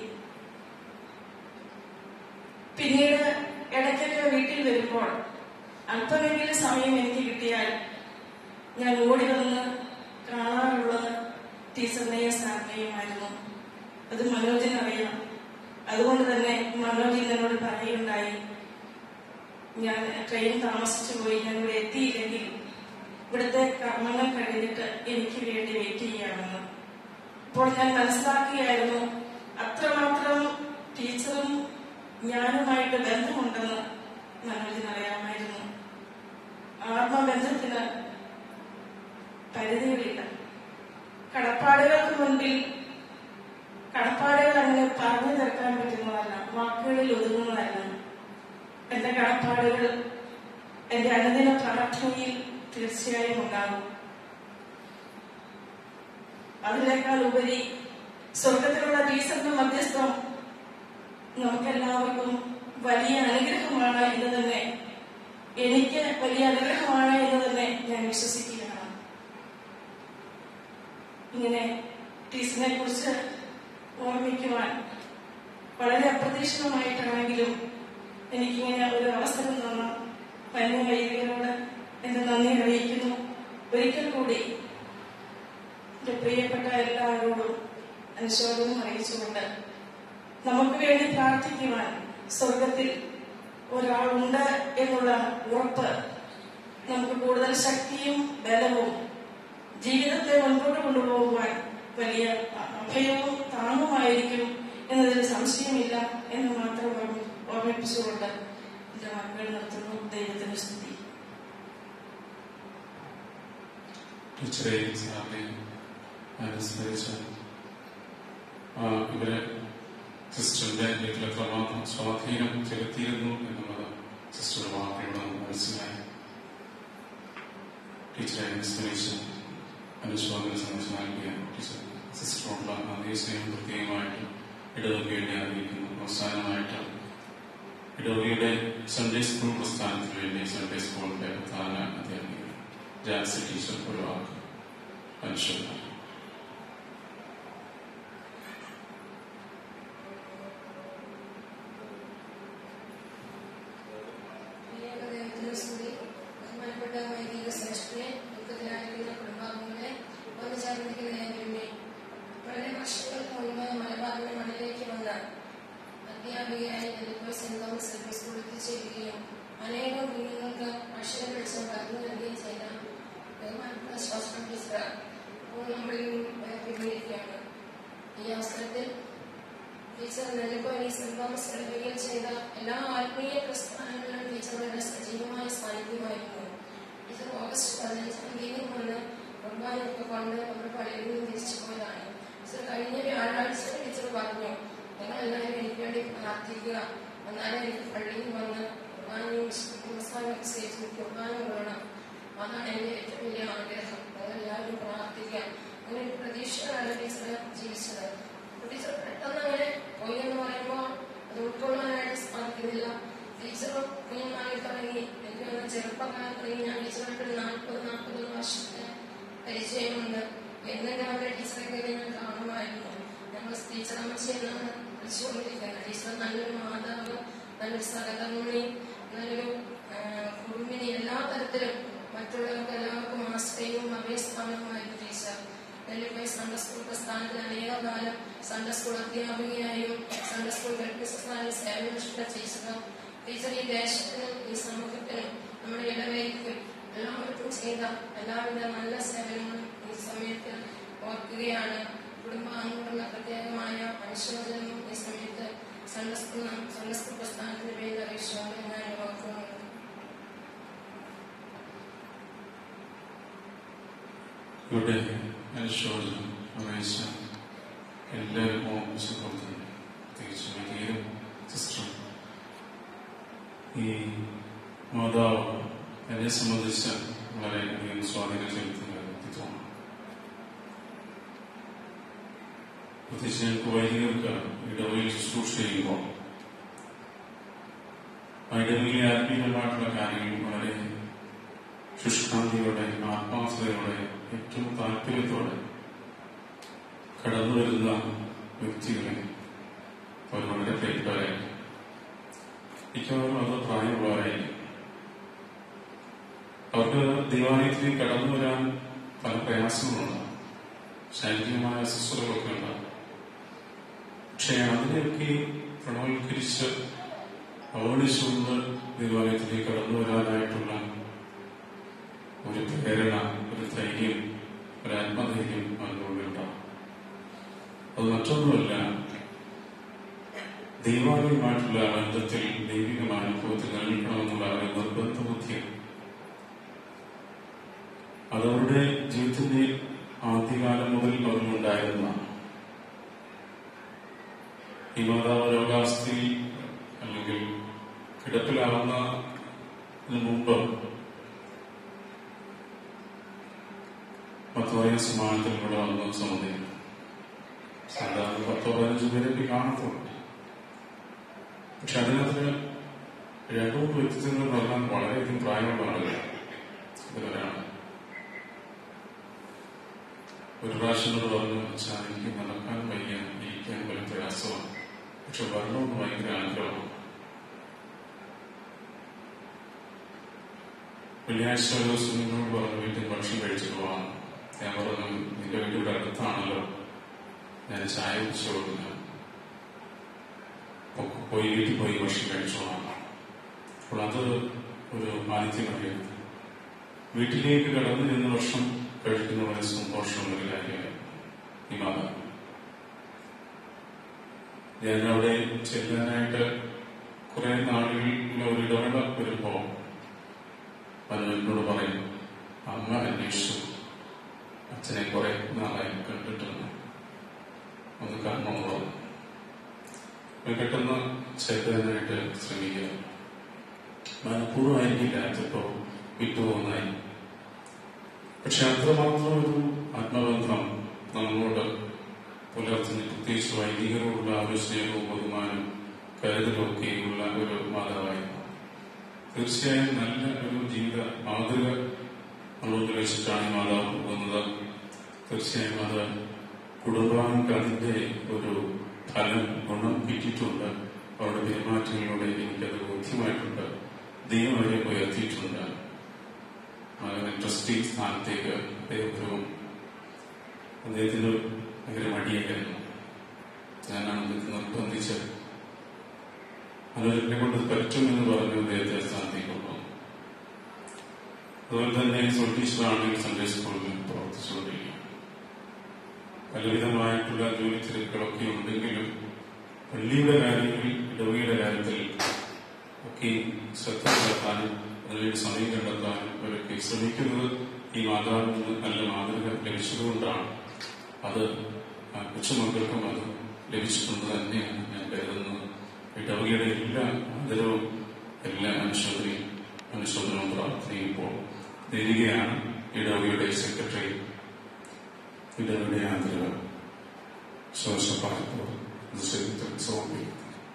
പിന്നീട് ഇടയ്ക്കൊക്കെ വീട്ടിൽ വരുമ്പോൾ അല്പമെങ്കിലും സമയം എനിക്ക് കിട്ടിയാൽ ഞാൻ ഓടി വന്ന് കാണാറുള്ളത് ടീച്ചറിനെയും സാറിനെയുമായിരുന്നു. അത് മനോജിനറിയാം. അതുകൊണ്ട് തന്നെ മനോജ് എന്നോട് പറയുണ്ടായി, ഞാൻ ട്രെയിൻ താമസിച്ചു പോയി, ഞാൻ ഇവിടെ എത്തിയില്ലെങ്കിൽ ഇവിടുത്തെ കർമ്മങ്ങൾ കഴിഞ്ഞിട്ട് എനിക്ക് വേണ്ടി വെയിറ്റ് ചെയ്യാമെന്ന്. അപ്പോൾ ഞാൻ മനസ്സിലാക്കുകയായിരുന്നു അത്രമാത്രം ടീച്ചറും ഞാനുമായിട്ട് ബന്ധമുണ്ടെന്ന് മനോജിനറിയാമായിരുന്നു. ആത്മബന്ധത്തിന് പരിധികളില്ല. കടപ്പാടുകൾക്ക് മുൻപിൽ കടപ്പാടുകൾ അങ്ങനെ പറഞ്ഞു തീർക്കാൻ പറ്റുന്നതല്ല, വാക്കുകളിൽ ഒതുങ്ങുന്നതല്ല. എന്റെ കടപ്പാടുകൾ എന്റെ അനുദിന പ്രാർത്ഥനയിൽ തീർച്ചയായും ഉണ്ടാകും. അതിനേക്കാൾ ഉപരി സ്വർഗത്തിലുള്ള ടീച്ചറിന്റെ മധ്യസ്ഥം നമുക്കെല്ലാവർക്കും വലിയ അനുഗ്രഹമാണ് എന്ന് തന്നെ, എനിക്ക് വലിയ അനുഗ്രഹമാണ് എന്ന് തന്നെ ഞാൻ വിശ്വസിക്കുകയാണ്. ഇങ്ങനെ ടീച്ചറിനെ കുറിച്ച് ഓർമ്മിക്കുവാൻ വളരെ അപ്രതീക്ഷിതമായിട്ടാണെങ്കിലും എനിക്കിങ്ങനെ ഒരു അവസരം തന്ന വന്യ വൈദികരോട് എന്റെ നന്ദി അറിയിക്കുന്നു. ഒരിക്കൽ കൂടി എന്റെ പ്രിയപ്പെട്ട എല്ലാവരോടും അനുശോചനം അറിയിച്ചുകൊണ്ട് നമുക്ക് വേണ്ടി പ്രാർത്ഥിക്കുവാൻ സ്വർഗത്തിൽ ഒരാളുണ്ട് എന്നുള്ള ഉറപ്പ് നമുക്ക് കൂടുതൽ ശക്തിയും ബലവും ജീവിതത്തെ മുൻപോട്ട് കൊണ്ടുപോകുവാൻ വലിയ അഭയവും താങ്ങുമായിരിക്കും എന്നതിൽ സംശയമില്ല എന്ന് മാത്രം ഓർമ്മിപ്പിച്ചുകൊണ്ട് എന്റെ വാക്കുകൾ നിർത്തുന്നു. ദൈവത്തിന് സ്തുതി. ഇവരെ സിസ്റ്ററിന്റെ വീട്ടിൽ എത്രമാത്രം സ്വാധീനം ചെലുത്തിയിരുന്നു എന്നുള്ളത് സിസ്റ്ററുടെ വാക്കുകളോട് മനസ്സിലായി. ടീച്ചറെ അനുസ്മരിച്ച് അനുശോചന സന്ദേശം നൽകിയ ടീച്ചർ സിസ്റ്ററോടുള്ള നന്ദി സ്നേഹം പ്രത്യേകമായിട്ട് ഇടവകയുടെ അറിയിക്കുന്നു. അവസാനമായിട്ട് ഇടവകയുടെ സൺഡേ സ്കൂൾ പ്രസ്ഥാനത്തിന് വേണ്ടി സൺഡേ സ്കൂളിന്റെ പ്രധാന അധ്യാപിക ജാൻസി ടീച്ചർ ഒരു വാക്ക് അനുശോചനം. ബഹുമാനപ്പെട്ട വൈദിക ശ്രേഷ്ഠനെ, ദുഃഖത്തിലായിരിക്കുന്ന കുടുംബാംഗങ്ങളെ, വന്നുചേർന്നിരിക്കുന്നതിനെ, വളരെ വർഷങ്ങൾക്ക് മുൻപ് മലബാറിന്റെ മണ്ണിലേക്ക് വന്ന അധ്യാപികയായി ഇപ്പോൾ സെന്റ് തോമസ് എൽ പി സ്കൂളിൽ എത്തിച്ചേരുകയും അനേകം കുഞ്ഞുങ്ങൾക്ക് അക്ഷരം വെളിച്ചം പകർന്നു നൽകുകയും ചെയ്ത ബഹുമാനപ്പെട്ട ശാസ്ത്രം ടീച്ചർ ഇപ്പോൾ നമ്മളിൽ പിന്നിരിക്കുകയാണ്. ഈ അവസരത്തിൽ ടീച്ചർ നെല്ലിപ്പള്ളി സെന്റ് തോമസ് ഇടവകയിൽ ചെയ്ത എല്ലാ ആത്മീയ പ്രസ്ഥാനങ്ങളിലും ടീച്ചറുടെ സജീവമായ സാന്നിധ്യമായിരുന്നു. ടീച്ചർ ഓഗസ്റ്റ് പതിനഞ്ചാം തീയതി വന്ന് കുർബാനയൊക്കെ കൊണ്ട് നമ്മുടെ പള്ളിയിൽ നിന്ന് തിരിച്ചു പോയതാണ്. ടീച്ചർ കഴിഞ്ഞ വ്യാഴാഴ്ച ടീച്ചർ പറഞ്ഞു, നിങ്ങൾ എല്ലാവരും എനിക്ക് വേണ്ടി പ്രാർത്ഥിക്കുക, എന്നാലും എനിക്ക് പള്ളിയിൽ വന്ന് കുർബാനയും കുമ്പസാരമൊക്കെ ചെയ്ത് കുർബാന കൊള്ളണം. അതാണ് എന്റെ ഏറ്റവും വലിയ ആഗ്രഹം. അതെല്ലാവരും പ്രാർത്ഥിക്കാം. അങ്ങനെ ഒരു പ്രതീക്ഷയാണ് ടീച്ചർ ജീവിച്ചത്. ടീച്ചർ പെട്ടെന്ന് അങ്ങനെ പോയി എന്ന് പറയുമ്പോൾ അത് ഉൾക്കൊള്ളാനായിട്ട് സാധിക്കുന്നില്ല. ടീച്ചറും കുഞ്ഞുനാളിൽ തുടങ്ങി എനിക്ക് വന്ന ചെറുപ്പക്കാലം തുടങ്ങി ഞാൻ ടീച്ചറായിട്ടൊരു നാൽപ്പത് നാൽപ്പത് വർഷത്തെ പരിചയമുണ്ട്. എന്നെങ്കിലും അവരുടെ ടീച്ചറൊക്കെ ഞാൻ കാണുമായിരുന്നു. ഞങ്ങൾ ടീച്ചർ അമ്മച്ചി എന്നാണ് വിളിച്ചുകൊണ്ടിരിക്കുന്നത്. ടീച്ചർ നല്ലൊരു മാതാവ്, നല്ലൊരു സഹധർമ്മിണി, നല്ലൊരു കുടുംബിനി, എല്ലാ തരത്തിലും മറ്റുള്ളവർക്ക് എല്ലാവർക്കും ആശ്രയവും അഭയസ്ഥാനവുമായിരുന്നു ടീച്ചർ. നെല്ലിപ്പള്ളി സൺഡേ സ്കൂൾ പ്രസ്ഥാനത്തിൽ അനേകകാലം സൺഡേ സ്കൂൾ അധ്യാപികയായും സൺഡേ സ്കൂൾ ഗൾഫിസ്ഥാനിൽ സേവനനിഷ്ഠ ടീച്ചർ. ടീച്ചർ ഈ ദേശത്തിനും ഈ സമൂഹത്തിനും നമ്മുടെ ഇടവകയ്ക്കും എല്ലാവർക്കും ചെയ്ത എല്ലാവിധ നല്ല സേവനങ്ങളും ഈ സമയത്ത് ഓർക്കുകയാണ്. കുടുംബാംഗങ്ങളുള്ള പ്രത്യേകമായ അനുശോചനവും ഈ സമയത്ത് സൺഡേ സ്കൂൾ സൺഡേ സ്കൂൾ പ്രസ്ഥാനത്തിന്റെ പേരിൽ അറിയിച്ചുകൊണ്ട് ഞാൻ ഓർക്കുന്നുണ്ട്. ഇവിടെ അനുശോചനം അറിയിച്ച എല്ലാവരും സുഹൃത്തും പ്രത്യേകിച്ച് വലിയ സിസ്റ്റർ, ഈ മാതാവ് എന്നെ സംബന്ധിച്ച് വളരെയധികം സ്വാധീനം ചെലുത്തുന്ന വ്യക്തിത്വമാണ്. പ്രത്യേകിച്ച് ഞങ്ങൾക്ക് വൈദികർക്ക് ഇടവയിൽ ശുശ്രൂഷ ചെയ്യുമ്പോൾ ഇടവയിലെ ആത്മീയമായിട്ടുള്ള കാര്യങ്ങൾ വളരെ ശുഷ്കാന്തിയോടെ ആത്മാർത്ഥതയോടെ ഏറ്റവും താല്പര്യത്തോടെ കടന്നു വരുന്ന വ്യക്തികളെ അവർ വളരെ പ്രിയപ്പെട്ടവരായിരിക്കും. മിക്കവാറും അത് പ്രായമുള്ളവരായിരിക്കും. അവർക്ക് ദൈവാലയത്തിലേക്ക് കടന്നു വരാൻ പല പ്രയാസങ്ങളുണ്ടാകും, ശാരീരികമായ അസ്വസ്ഥതകളൊക്കെ ഉണ്ടാകും. പക്ഷെ അതിനെയൊക്കെ പ്രണവൽക്കരിച്ച് അവഗണിച്ചുകൊണ്ട് ദൈവാലയത്തിലേക്ക് കടന്നു വരാനായിട്ടുള്ള ഒരു പ്രേരണ, ഒരു ധൈര്യം, ഒരു ആത്മധൈര്യം അതിനുള്ളിലുണ്ടാകും. അത് മറ്റൊന്നുമല്ല, ദൈവാലയമായിട്ടുള്ള ബന്ധത്തിൽ ദൈവികമായ അനുഭവത്തിൽ നിലനിൽക്കണമെന്നുള്ള ഒരു നിർബന്ധ ബുദ്ധിയാണ്. അതവരുടെ ജീവിതത്തിന്റെ ആദ്യകാലം മുതൽ അവരിലുണ്ടായിരുന്ന ഈ മാതാവ് രോഗാവസ്ഥയിൽ അല്ലെങ്കിൽ കിടപ്പിലാവുന്നതിന് മുമ്പ് മത്തോറിയ സമാജത്തിൽ ഇവിടെ വന്ന സമുദായം സാധാരണ പത്തോ പതിനഞ്ച് പേരൊക്കെ കാണത്തുള്ളൂ. പക്ഷെ അതിനകത്ത് രണ്ടു മൂന്ന് വ്യക്തിത്വങ്ങൾ പറഞ്ഞാൽ വളരെയധികം പ്രായമുള്ള ആളുകളാണ്. ഇതിലൊരാണ് ഒരു പ്രാവശ്യം പറഞ്ഞു വെച്ചാൽ എനിക്ക് നടക്കാൻ വയ്യ, ഇരിക്കാൻ വലിയ പ്രയാസമാണ്, പക്ഷെ വരണമെന്ന് ഭയങ്കര ആഗ്രഹമാണ്. വെള്ളിയാഴ്ച ഒരു ദിവസം നിങ്ങളോട് പറഞ്ഞു വീട്ടിൽ ഭക്ഷണം കഴിച്ചിട്ട് പോകാം. ഞാൻ പറഞ്ഞു നിന്റെ വീട്ടിയുടെ അടുത്താണല്ലോ, ഞാൻ ചായ കുടിച്ചു കൊടുക്കുന്നു, പോയി വീട്ടിൽ പോയി ഭക്ഷണം കഴിച്ചോളാം. അപ്പോൾ അത് ഒരു ആദിത്യമറിയാണ്. വീട്ടിലേക്ക് കടന്നു നിന്ന് ഭക്ഷണം കഴിക്കുന്ന വളരെ സന്തോഷമുള്ളൊരു കാര്യമായി ഈ മാതാവ്. ഞാൻ അവിടെ ചെല്ലാനായിട്ട് കുറെ നാളുകളിൽ ഒരു ഇടവേള വരുമ്പോ അത് എന്നോട് പറയും, അമ്മ അന്വേഷിച്ചു അച്ഛനെ കുറെ നാളായി കണ്ടിട്ടുണ്ട്, ഒന്ന് കാണണമെന്നുള്ളത്. പെട്ടെന്ന് ചേർക്കാനായിട്ട് ശ്രമിക്കുക. മനഃപൂർവ്വമായിരിക്കില്ല ചിലപ്പോ വിട്ടുപോകുന്നതായി. പക്ഷെ അത്രമാത്രം ഒരു ആത്മബന്ധം നമ്മളോട് പുലർത്തുന്ന, പ്രത്യേകിച്ച് വൈദികരോടുള്ള ഒരു സ്നേഹവും ബഹുമാനവും കരുതലും ഒക്കെയുള്ള ഒരു മാതാവായിരുന്നു. തീർച്ചയായും നല്ല ഒരു ജീവിത മാതൃക നമ്മളോട് വെച്ചിട്ടാണ് ഈ മാതാവ് പോകുന്നത്. തീർച്ചയായും അത് കുടുംബാംഗങ്ങൾക്ക് അതിന്റെ ഒരു ഫലം ഗുണം കിട്ടിയിട്ടുണ്ട്. അവരുടെ പെരുമാറ്റങ്ങളിലൂടെ എനിക്കത് ബോധ്യമായിട്ടുണ്ട്. ദൈവം അവരെ ഉയർത്തിയിട്ടുണ്ട്. അങ്ങനെ ട്രസ്റ്റി സ്ഥാനത്തേക്ക് അദ്ദേഹത്തിനും അദ്ദേഹത്തിന് ഭയങ്കര മടിയായിരുന്നു. ഞാനാണ് അദ്ദേഹത്തെ നിർബന്ധിച്ച് അതെന്നെ കൊണ്ട് പറ്റുമെന്ന് പറഞ്ഞു അദ്ദേഹത്തെ സ്ഥാനത്തേക്ക് കൊണ്ടുവന്നു. അതുപോലെ തന്നെ ടീച്ചറാണെങ്കിൽ സൺഡേ സ്കൂളിൽ പ്രവർത്തിച്ചുകൊണ്ടിരിക്കും. പലവിധമായിട്ടുള്ള ജോലി തിരക്കുകളൊക്കെ ഉണ്ടെങ്കിലും പള്ളിയുടെ കാര്യങ്ങളിൽ, ഇടവകയുടെ കാര്യത്തിൽ ഒക്കെ ശ്രദ്ധ പുലർത്താനും അതിനുവേണ്ടി സമയം കണ്ടെത്താനും അവരൊക്കെ ശ്രമിക്കുന്നത് ഈ മാതാവിൽ നിന്ന് നല്ല മാതൃക ലഭിച്ചതുകൊണ്ടാണ്. അത് കൊച്ചുമക്കൾക്കും അത് ലഭിച്ചിട്ടുണ്ട് തന്നെയാണ് ഞാൻ കരുതുന്നത്. ഇടവകയുടെ എല്ലാ ആദരവും എല്ലാ അനുശോചനയും അനുശോചനവും പ്രാർത്ഥനയും ഇപ്പോൾ നേരുകയാണ്. ഇടവകയുടെ സെക്രട്ടറി, ഇടവകയുടെ ആദരവ് ശോശപ്പാലപ്പോൾ സമർപ്പിക്കും.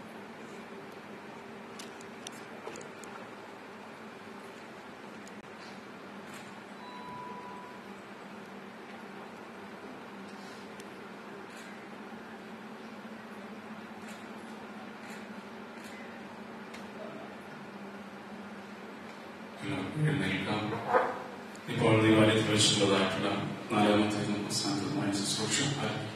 എഴുന്നേൽക്കാം. ഇപ്പോൾ ദൈവാലയത്തിൽ വെച്ചിട്ടുള്ളതായിട്ടുള്ള നാലാമത്തെ സാന്ത്വമായ ശുശ്രൂഷ ആരംഭിക്കും.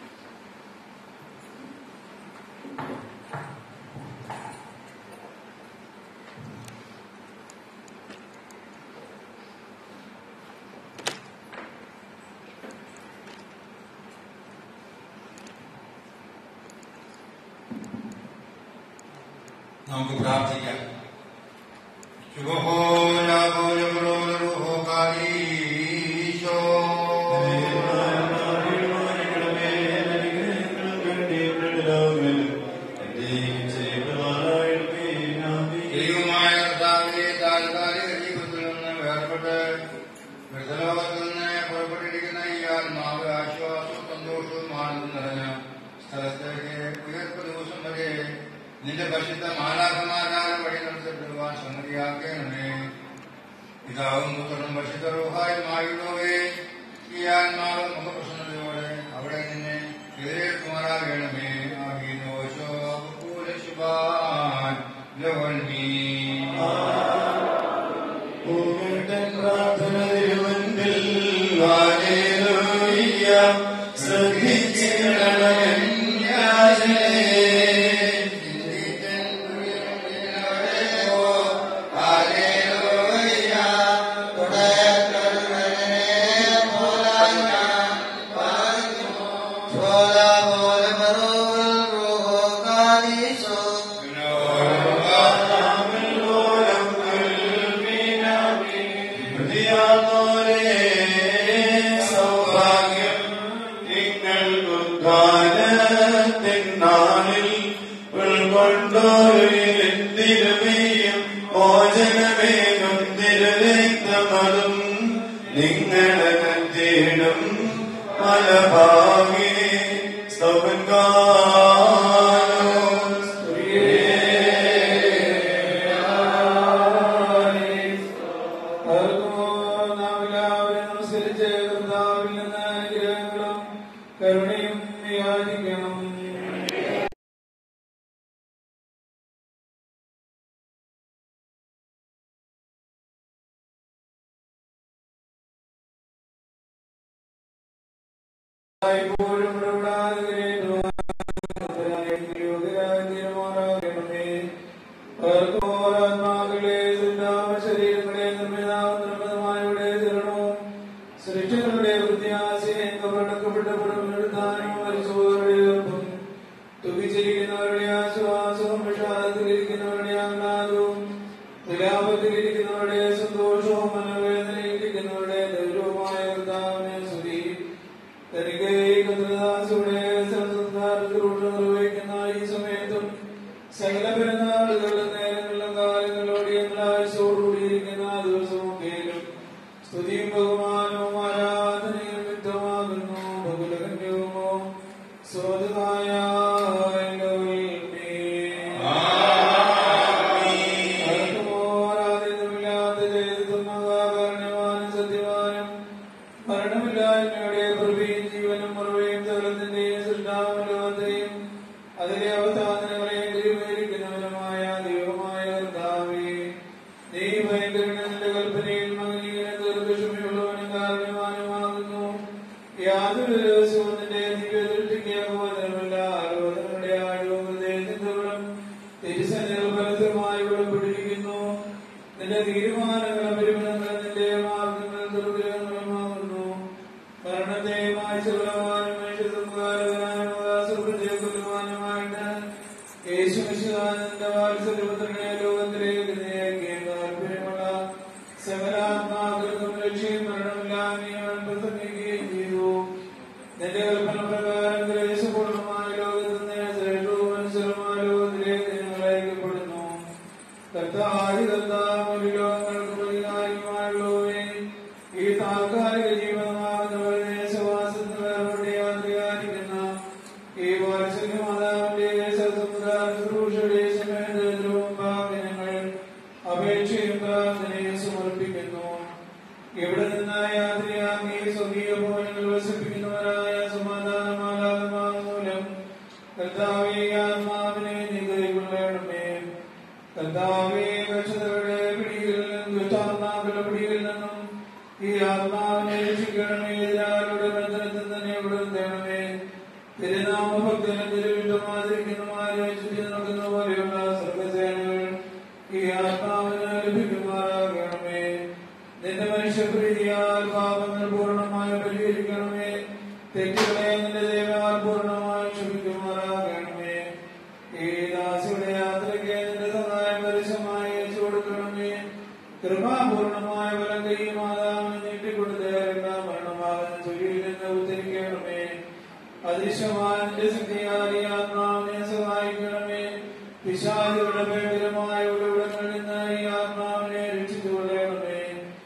നമുക്ക് പ്രാർത്ഥിക്കാം. ശുഭഹോ ലാഭോ ലഭോ കാലീശോ സ്ഥലത്തേക്ക് ഉയർപ്പ് ദിവസം വരെ നിന്റെ പരിശുദ്ധ മാലാഖമാരാലും വഴി നടത്തപ്പെടുവാൻ സമ്മതിയാക്കണമേ. പിതാവും പുത്രനും പരിശുദ്ധ റൂഹായുമായുള്ളവേ, ഈ ആത്മാവ് മുഖപ്രസന്നതയോടെ അവിടെ നിന്നെ എതിരേൽക്കുമാറാകണമേ.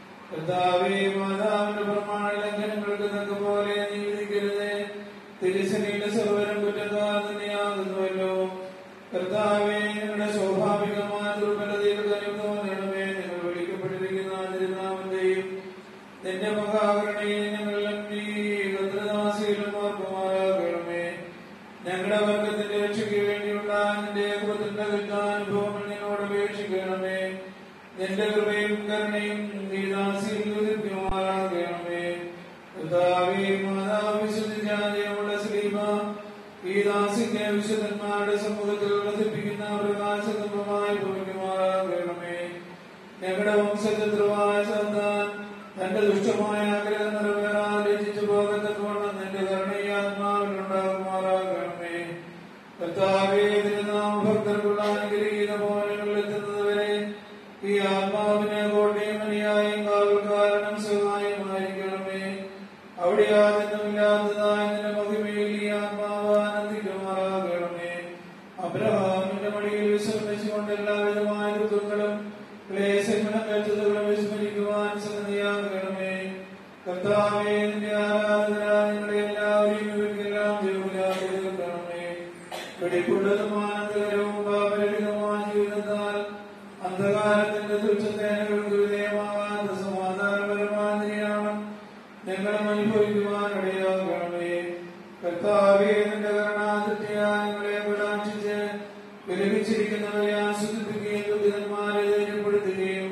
തിരിച്ച ശരീര സർവരം കുറ്റത്താൽ തന്നെയാകുന്നുവല്ലോ. കർത്താവേ, ഞങ്ങളുടെ സ്വാഭാവികമായ ദുർബലതയുടെ കനിവ് തോന്നണമേ. നിങ്ങൾ വിളിക്കപ്പെട്ടിരിക്കുന്ന തിരുനാമത്തെയും നിന്റെ മഹാകരുണയും ഞങ്ങൾ ഭദ്രദാസിയിലും ഓർക്കുമാറാകണമേ. ഞങ്ങളുടെ വർഗത്തിന്റെ രക്ഷയ്ക്ക് വേണ്ടിയുള്ള നിന്റെ കൃപത്തിന്റെ അനുഭവങ്ങൾ നിന്നോട് അപേക്ഷിക്കണമേ. നിന്റെ കൃപയും കരുണയും നീ ദാസിയിൽ ഉദിപ്പിക്കുമാറാകണമേ. കർത്താവേ, മാതാവ് വിശുദ്ധിജാതിയുള്ള ശ്രീമ ഈ ദാസിന്റെ വിശുദ്ധന്മാരുടെ സമൂഹത്തിൽ വർദ്ധിപ്പിക്കുന്ന പ്രകാശതമായി ഭവിക്കുമാറാകണമേ. ഞങ്ങളുടെ വംശശത്രുവായ സാത്താൻ തന്റെ ദുഷ്ടമായ ആഗ്രഹം നിറവേറാൻ രചിച്ചു പോകത്തക്കവണ്ണം നിന്റെ കരുണയും ആത്മാവിലുണ്ടാകുമാറാകണമേ. കർത്താവേ, തിരുനാമഭക്തർക്കുള്ള അനുഗ്രഹീത ഭവനങ്ങളിൽ എത്തുന്നതുവരെ ഈ ആത്മാവിനെ കോട്ടയും അനുയായും കാവൽക്കാരനും സഹായമായിരിക്കണമേ. അവിടെ ആദ്യമില്ലാത്തതായ നിന്റെ മഹിമയിൽ ഈ ആത്മാവ് ആനന്ദിക്കുമാറാകണമേ. അബ്രഹാമിന്റെ മടിയിൽ വിശ്രമിച്ചുകൊണ്ട് എല്ലാവിധമായ ദുഃഖങ്ങളും ക്ലേശങ്ങളും വ്യക്തതകളും വിസ്മരിക്കുവാൻ സന്നദ്ധയാകണമേ. കർത്താവേ, നിന്റെ ആരാധന നിങ്ങളുടെ എല്ലാവരെയും ഇവർക്കെല്ലാം ജോലിയാക്കി തീർക്കണമേ. വെടിപ്പുള്ളതും ആനന്ദകരവും പാപരഹിതമായ ജീവിതത്താൽ അന്ധകാരത്തിന്റെ ദുഷ്ടസേനകൾക്ക് വിധേയമാകാത്ത സമാധാനപരമായ ഞങ്ങളും അനുഭവിക്കുവാൻ ഇടയാകണമേ. കർത്താവേ, നിന്റെ കരുണാതിഥ്യായ ഞങ്ങളെ കടാക്ഷിച്ച് വിലപിച്ചിരിക്കുന്നവരെ ആസ്വദിപ്പിക്കുകയും ദുരിതന്മാരെ ധൈര്യപ്പെടുത്തുകയും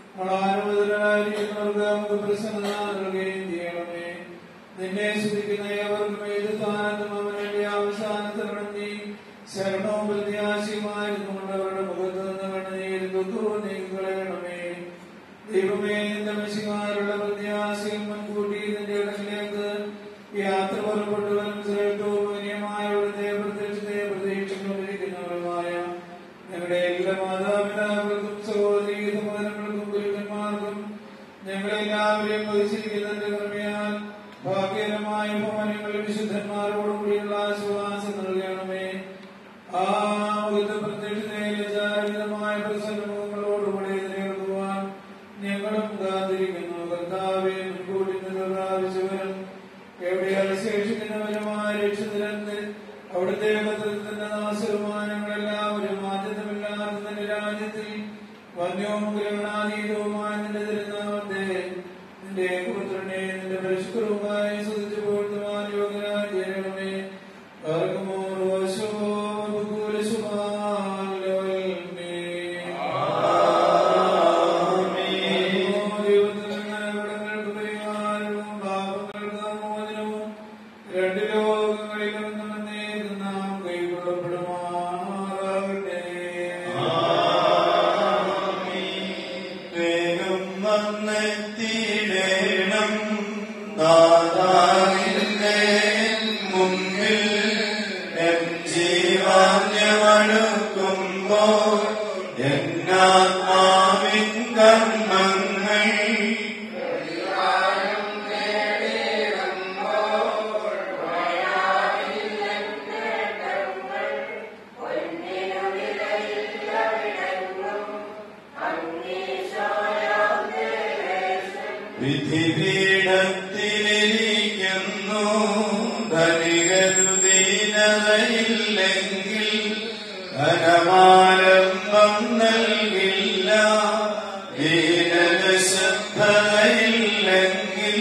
വളാനുമതരായിരിക്കുന്നവർക്ക് നമുക്ക് പ്രസന്നത നൽകുകയും ചെയ്യണമേ. നിന്നെ സ്തുതിക്കുന്ന ഏവർക്കും ഏത് സ്ഥാനത്തും അവന്റെ അവസാനത്തിൽ നീ ശരണവും പ്രത്യാശയുമായിരുന്നുകൊണ്ട് അവരുടെ മുഖത്ത് നിന്ന് കണ്ണുനീരും ദുഃഖവും നീക്കളയണമേ. ദൈവമേ, നിന്റെ മെസ്സിമാരുടെ പ്രത്യാശയും മുൻകൂട്ടി നിന്റെ ഇടത്തിലേക്ക് യാത്ര പുറപ്പെട്ടുവരും ശ്രേഷ്ഠോപനീയമായ അവിടുത്തെ പ്രത്യക്ഷത്തെ പ്രതീക്ഷിച്ചുകൊണ്ടിരിക്കുന്നവരുമായ ഞങ്ങളുടെ എല്ലാ മാതാപിതാക്കൾക്കും സഹോദരീ സഹോദരങ്ങൾക്കും ഗുരുക്കന്മാർക്കും ഞങ്ങളെല്ലാവരെയും വഹിച്ചിരിക്കുന്നതിന്റെ കർമ്മയാൽ ഭാഗ്യകരമായ ഭവനങ്ങളിൽ വിശുദ്ധന്മാരോടുകൂടിയുള്ള ആശ്വാസം നൽകണമേ. ആ മുഖത്തെ പ്രത്യക്ഷതയിലെ ചാരിതമായ പ്രസന്നമുഖങ്ങളോടുകൂടി നേടുവാൻ ഞങ്ങളും കാത്തിരിക്കുന്നു. കർത്താവെ, മുൻകൂട്ടി പ്രാപിച്ചവരും എവിടെ അവശേഷിക്കുന്നവരുമായ രക്ഷിതരന്ന് അവിടുത്തെ കത്രത്തിന്റെ നാശവുമായ ഞങ്ങളെല്ലാവരും മാറ്റമില്ലാത്ത നിന്റെ രാജ്യത്തിൽ വന്യവും ഗ്രഹണാതീതവുമായ നിന്റെ തിരുനാമത്തെ നിന്റെ പുത്രനെ നിന്റെ പരിഷ്കൃതമായി സ്തുതിച്ചു പോഴ്ത്തുവാൻ യോഗ്യനായി ചെയ്യണമേ. രണ്ട് ലോകങ്ങളിലും നാം കൈകൊള്ളപ്പെടുമാറാകട്ടെ. വേഗം വന്നെത്തിയിടേണം നാഥാവിന്റെ മുമ്പിൽ എൻ ജീവാന്യമടുക്കുമ്പോൾ എന്നാത്മാവിൻ കർമ്മങ്ങൾ വിധിപീഠത്തിലിരിക്കുന്നു ധനികരുദീനതയില്ലെങ്കിൽ ധനമാലംബം നൽകില്ല ദീനശബ്ദയില്ലെങ്കിൽ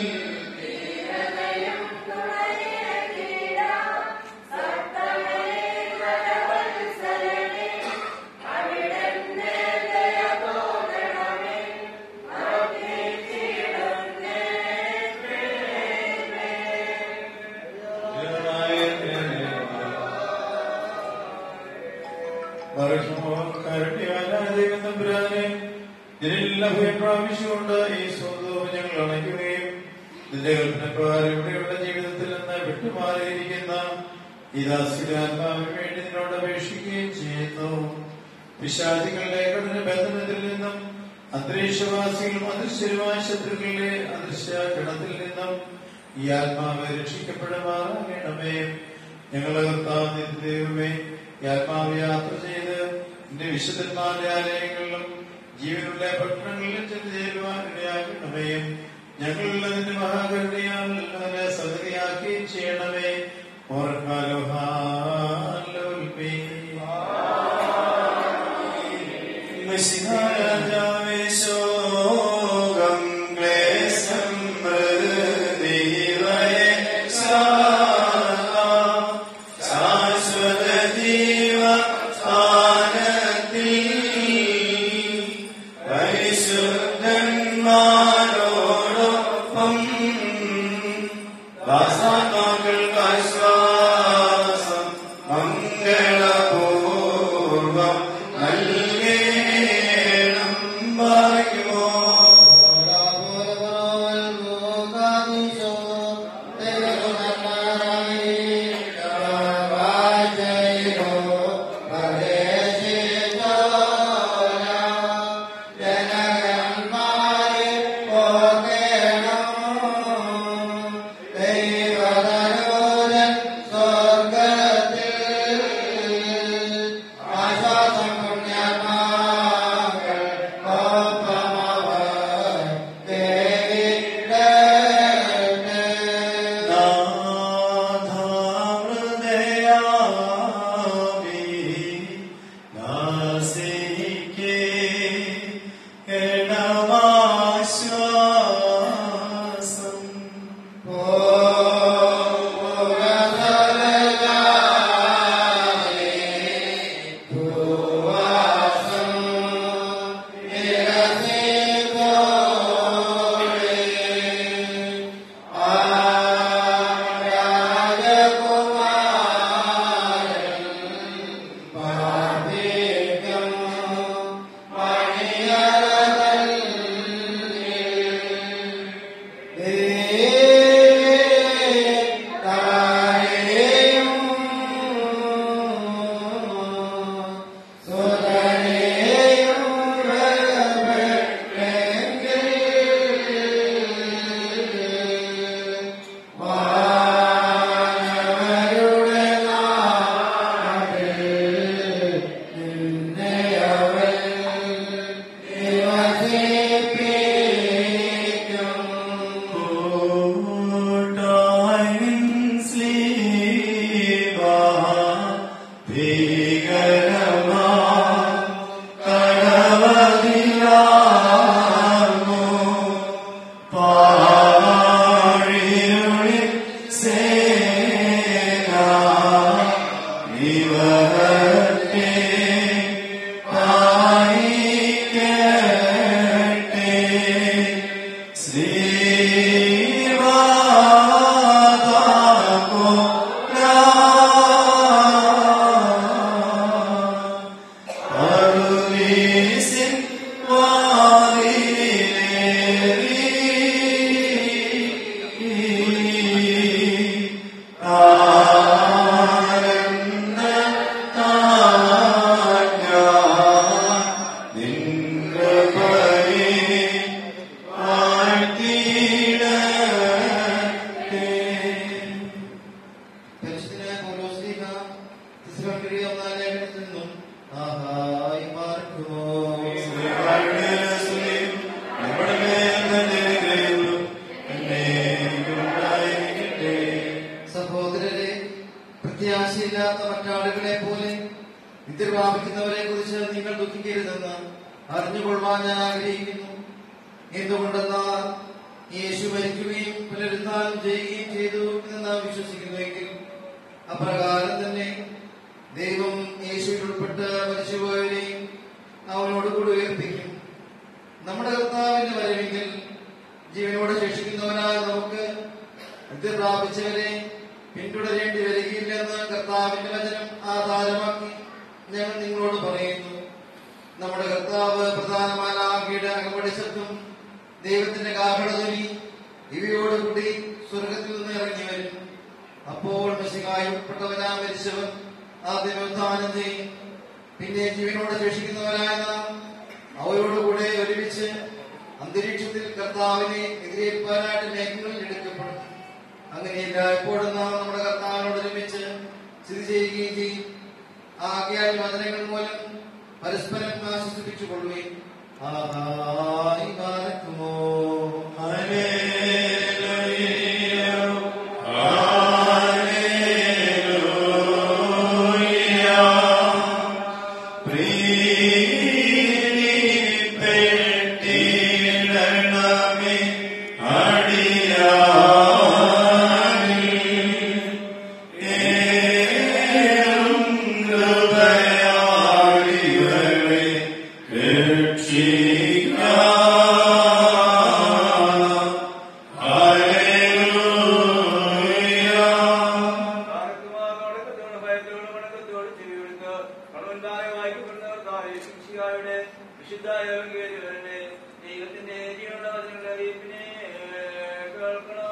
പ്രാപിച്ചുകൊണ്ട് ഈ സ്വന്തവും ഞങ്ങൾ അണയ്ക്കുകയും നിന്റെ കൽപ്പനപ്രകാരം ഇവിടെയുള്ള ജീവിതത്തിൽ നിന്ന് വിട്ടുമാറിയിരിക്കുന്ന ഈ ദാസികാത്മാവിന് വേണ്ടി നിന്നോട് അപേക്ഷിക്കുകയും ചെയ്യുന്നു. പിശാചികളുടെ കഠിന ബന്ധനത്തിൽ നിന്നും അന്തരീക്ഷവാസികളും അദൃശ്യരുമായ ശത്രുക്കളുടെ അദൃശ്യ ഗണത്തിൽ നിന്നും ഈ ആത്മാവ് രക്ഷിക്കപ്പെടുമാറാകണമേ. ഞങ്ങളെ കർത്താവ് ദൈവമേ, ഈ ആത്മാവ് യാത്ര ചെയ്ത് നിന്റെ വിശുദ്ധന്മാരുടെ ആലയങ്ങളിലും ജീവനുള്ള പട്ടണങ്ങളിലും ചെന്ന് ചേരുവാനിടയാക്കണമേ. ഞങ്ങളുള്ള നിന്റെ മഹാകരുണയാൽ അതിനെ സഹതിയാക്കുകയും ചെയ്യണമേ. Hallelujah. മിശിഹായുടെ വിശുദ്ധ യോഗ്യതയുടെ ദൈവത്തിന്റെ ജീവനുള്ള വചനങ്ങളുടെ അറിയിപ്പിനെ കേൾക്കണം.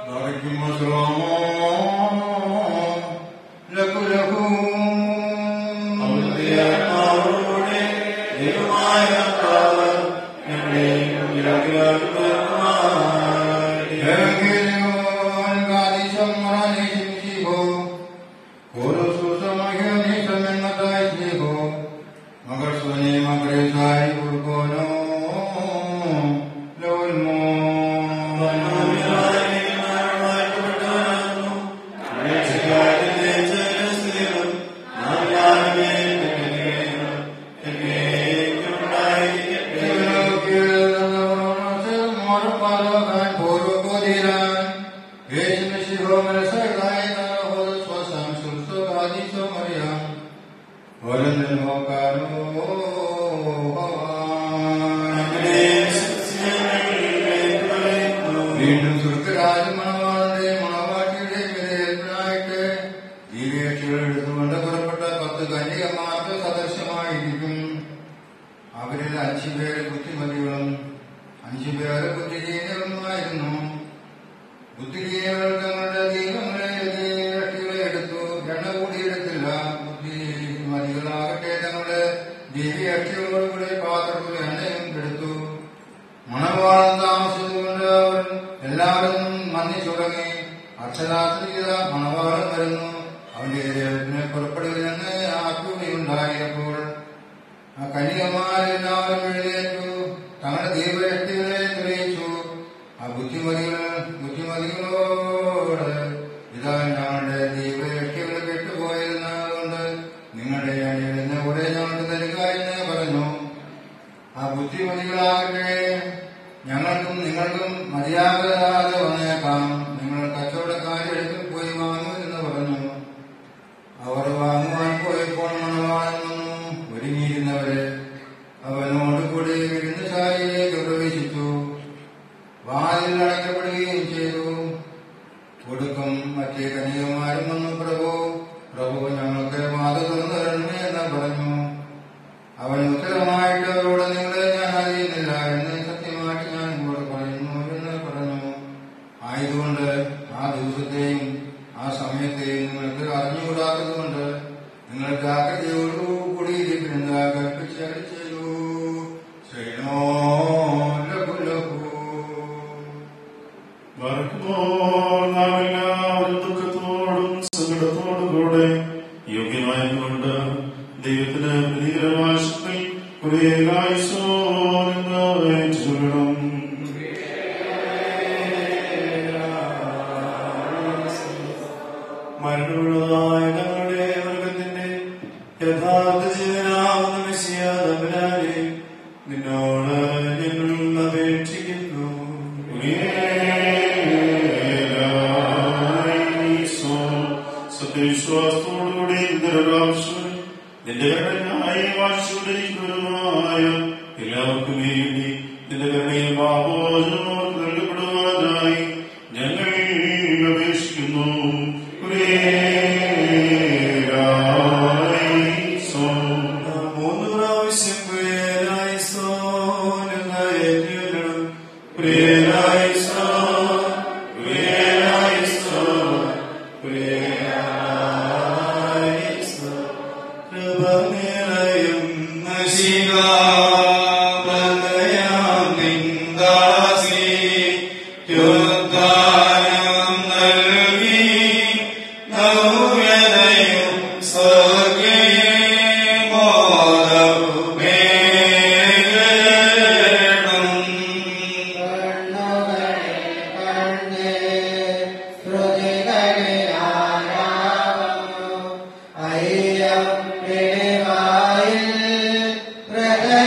വീണ്ടും സ്വർഗരാജ മണവാളന്റെ മണവാട്ടിയുടെ വിലയേൽപ്പിനായിട്ട് ജീവിതത്തിൽ എടുത്തുകൊണ്ട് പുറപ്പെട്ട പത്ത് കന്യകമാർക്ക് സദൃശമായിരിക്കും. അവരിൽ അഞ്ചുപേര് ബുദ്ധിമതികളും അഞ്ചുപേര് ബുദ്ധിഹീനരുമായിരുന്നു. ബുദ്ധിഹീനകൾ തങ്ങളുടെ ദൈവങ്ങളെ ഇരട്ടികളെ എടുത്തു, എണ്ണ കൂടിയെടുത്തില്ല. ബുദ്ധിമതികളാകട്ടെ തങ്ങളുടെ ദിവ്യരക്ഷികളോടുകൂടി പാത്രത്തിൽ എണ്ണയും എടുത്തു. മണവാളം താമസിച്ചുകൊണ്ട് അവർ എല്ലാവരും മന്നി തുടങ്ങി. അക്ഷരാത്രി മണവാളം വരുന്നു, അവന്റെ ദൈവത്തിനെ പുറപ്പെടുകയെന്ന് ആക്കുകയുണ്ടായപ്പോൾ ആ കന്യകമാരെല്ലാവരും എഴുന്നേറ്റു, തങ്ങളുടെ ദൈവരക്ഷികളെ തെളിയിച്ചു. ആ ബുദ്ധിമതികൾ ബുദ്ധിമതികളോട് ഇതാ ഞങ്ങളുടെ ദൈവരക്ഷികൾ കെട്ടുപോയിരുന്നതുകൊണ്ട് നിങ്ങളുടെ അണികളിന്ന് കൂടെ ഞങ്ങൾക്ക് തരിക എന്ന് പറഞ്ഞു. ആ ബുദ്ധിമതികളാകട്ടെ ഞങ്ങൾക്കും നിങ്ങൾക്കും മര്യാദയാതെ വന്നേക്കാം, നിങ്ങൾ കച്ചവടക്കാരെടുത്ത് പോയി വാങ്ങൂ എന്ന് പറഞ്ഞു. അവർ വാങ്ങുവാൻ പോയപ്പോൾ മണവാളൻ വന്നു. ഒരുങ്ങിയിരുന്നവരെ അവനോട് കൂടി വിരുന്നുശാലയിലേക്ക് പ്രവേശിച്ചു. വാതിൽ അടയ്ക്കപ്പെടുകയും ചെയ്തു. ഒടുക്കം മറ്റേ കന്യകമാരും വന്നു, പ്രഭു പ്രഭു ഞങ്ങൾക്ക് വാത തുറന്നു തരണമേ എന്ന് പറഞ്ഞു. അവൻ ഉത്തരമായിട്ട് അവരോട് നിങ്ങളെ ഞാൻ അറിയുന്നില്ല എന്ന് സത്യമായിട്ട് ഞാൻ നിങ്ങളോട് പറയുന്നു എന്ന് പറഞ്ഞു. ആയതുകൊണ്ട് ആ ദിവസത്തെയും ആ സമയത്തെയും നിങ്ങൾക്ക് അറിഞ്ഞുകൂടാത്തതുകൊണ്ട് നിങ്ങൾ ജാഗ്രതയോടുകൂടി ഇരിക്കുന്നത് കൽപ്പിച്ച് ചെയ്തു. ശ്രീനോ എല്ലാവരും ദുഃഖത്തോടും സങ്കടത്തോടും കൂടെ യോഗ്യമായതുകൊണ്ട് ദൈവത്തിന് പ്രീകരമായ ശക്തി കുറേ ചൊല്ലണം. മരണമുള്ളതായ ഞങ്ങളുടെ വർഗത്തിന്റെ യഥാർത്ഥ ജീവനാവുന്ന മെസ്സിയ തമ്പുരാനെ നിന്നോട് ഞങ്ങൾ അപേക്ഷിക്കുന്നു. സത്യവിശ്വാസത്തോടുകൂടി നിന്റെ കരുണയായി വാശിച്ചുകൊണ്ടിരിക്കുന്നവരുമായ എല്ലാവർക്കും വേണ്ടി നിന്റെ കരുണയിൽ പാപോചനോർക്ക് നൽകപ്പെടുവാനായി ഞങ്ങൾ അപേക്ഷിക്കുന്നു. മൂന്ന് പ്രാവശ്യം ും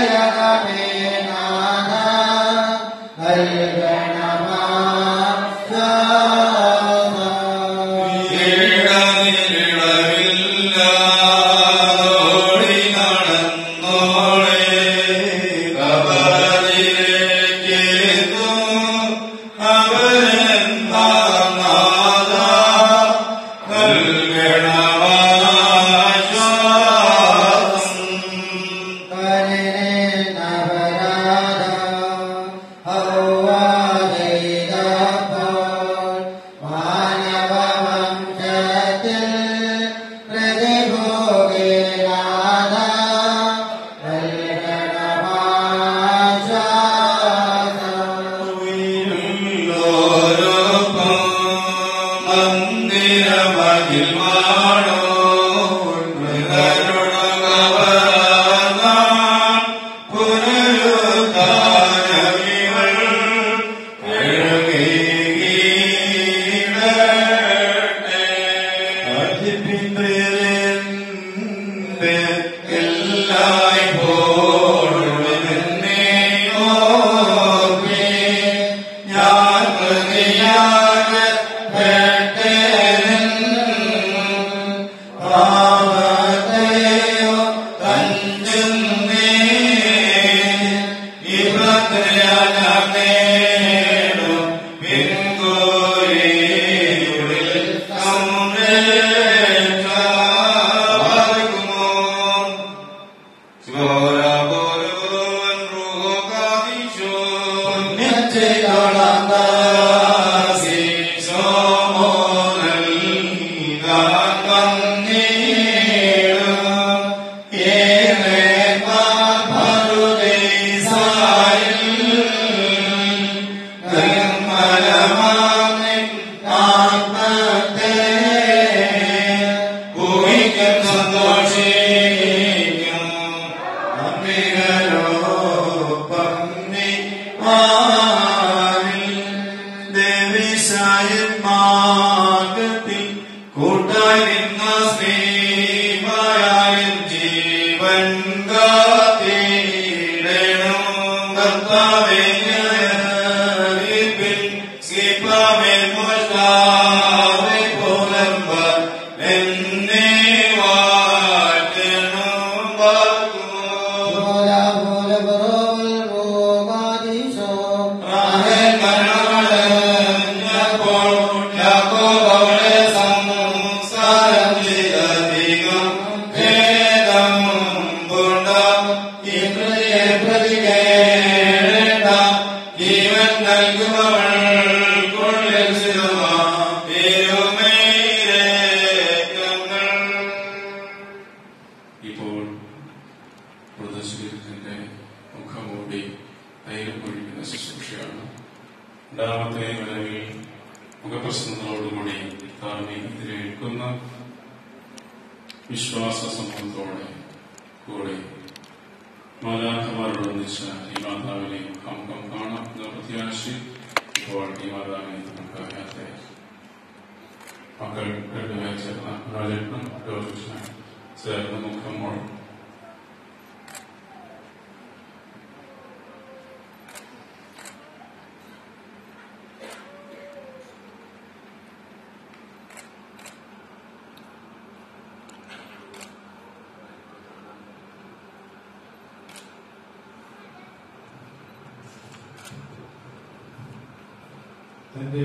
തന്റെ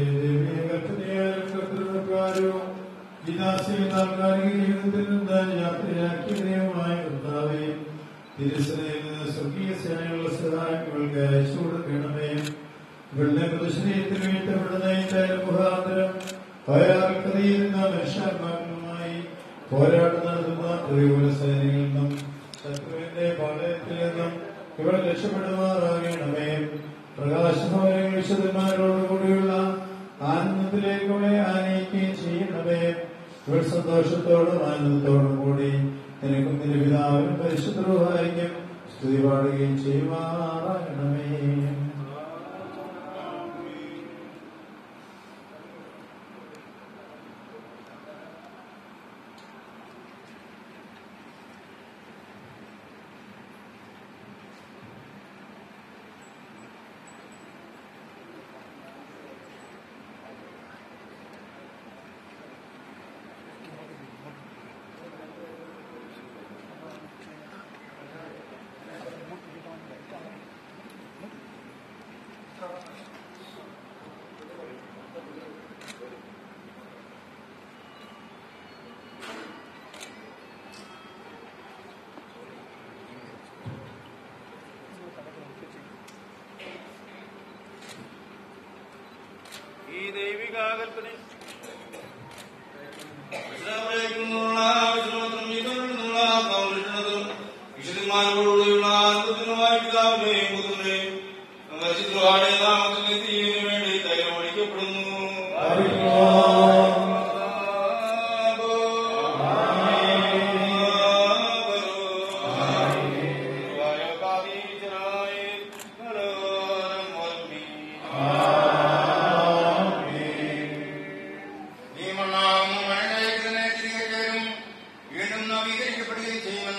കർത്തൃപ്രകാരവും ജിതാസിക താൽക്കാലിക ജീവിതത്തിൽ നിന്ന് യാത്രയാക്കിയവയുമായ കർത്താവേ, തിരുസനയിൽ നിന്ന് സ്വർഗീയ സേനയുള്ള സഹായങ്ങൾക്ക് അയച്ചു കൊടുക്കണമേ. ഇവളുടെ മൃതശരീരത്തിൽ വീഴ്ത്തപ്പെടുന്ന ഈ മുഖാന്തരം ഭയാൽക്കതയിരുന്ന മനുഷ്യാത്മാക്കളുമായി പോരാട്ടം നടത്തുന്ന പ്രതികൂല സൈനികളിൽ നിന്നും ശത്രുവിന്റെ പാളയത്തിൽ നിന്നും ഇവൾ രക്ഷപ്പെടുമാറാകണമേ. പ്രകാശഭവനങ്ങൾ വിശുദ്ധന്മാരോടുകൂടിയുള്ള ആനന്ദത്തിലേക്കൂടെ ആനയിക്കുകയും ചെയ്യണമേ. ഇവൾ സന്തോഷത്തോടും ആനന്ദത്തോടും കൂടി നിനക്കും നിന്റെ പിതാവിനും പരിശുദ്ധ റൂഹായിക്കും സ്തുതി പാടുകയും ചെയ്യുമാറാകണമേ. ഈ ദൈവികാകൽപ്പന വിശുദ്ധന്മാരോടുള്ള ആനന്ദത്തിനുമായി പിതാവിനെയും പുത്രനെയും ചിത്രവാടെ നാമത്തിനെത്തിയതിനു വേണ്ടി തൈലമടിക്കപ്പെടുന്നു. വീണ്ടും നവീകരിക്കപ്പെടുകയും ചെയ്യുമെന്ന്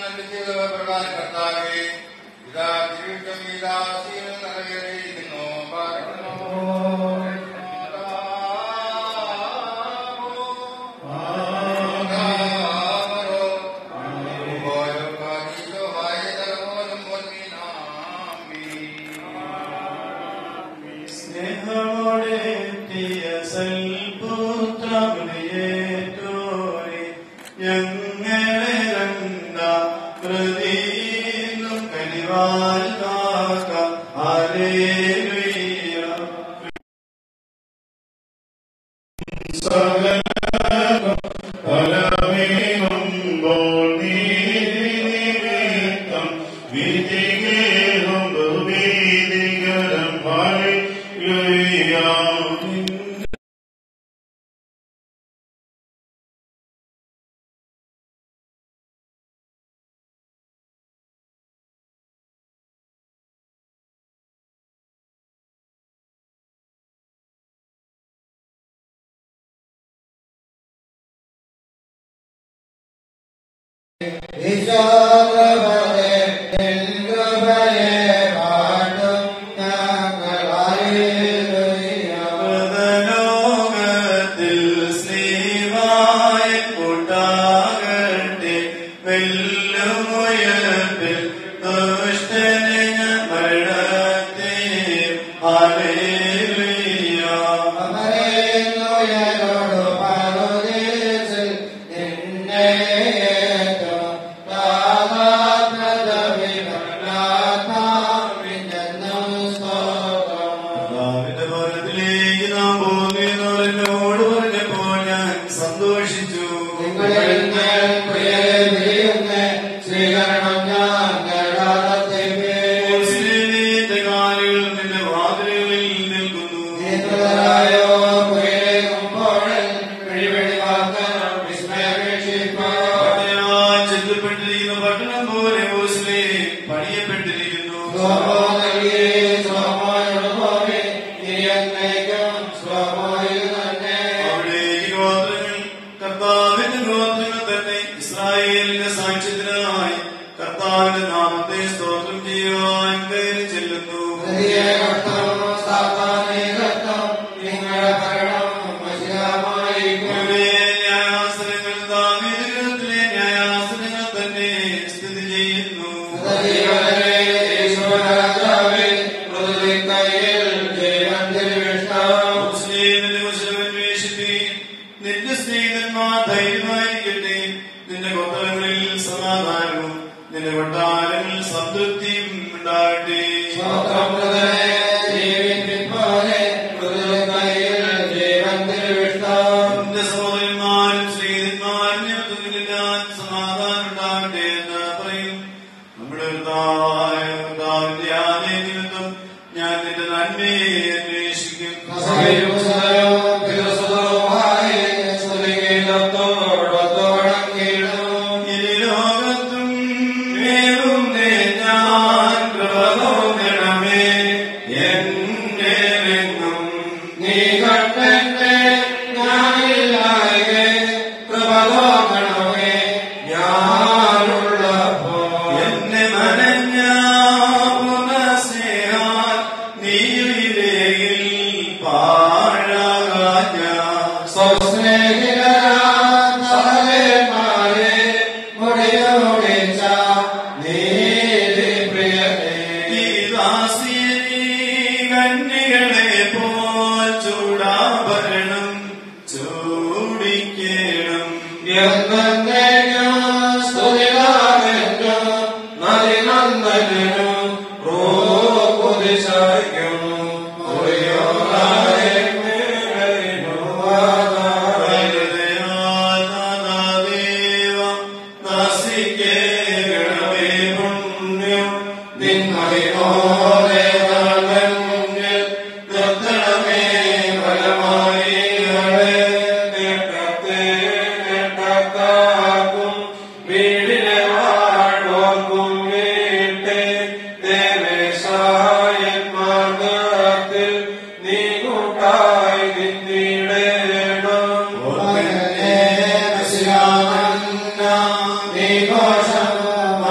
നീ ഘോഷം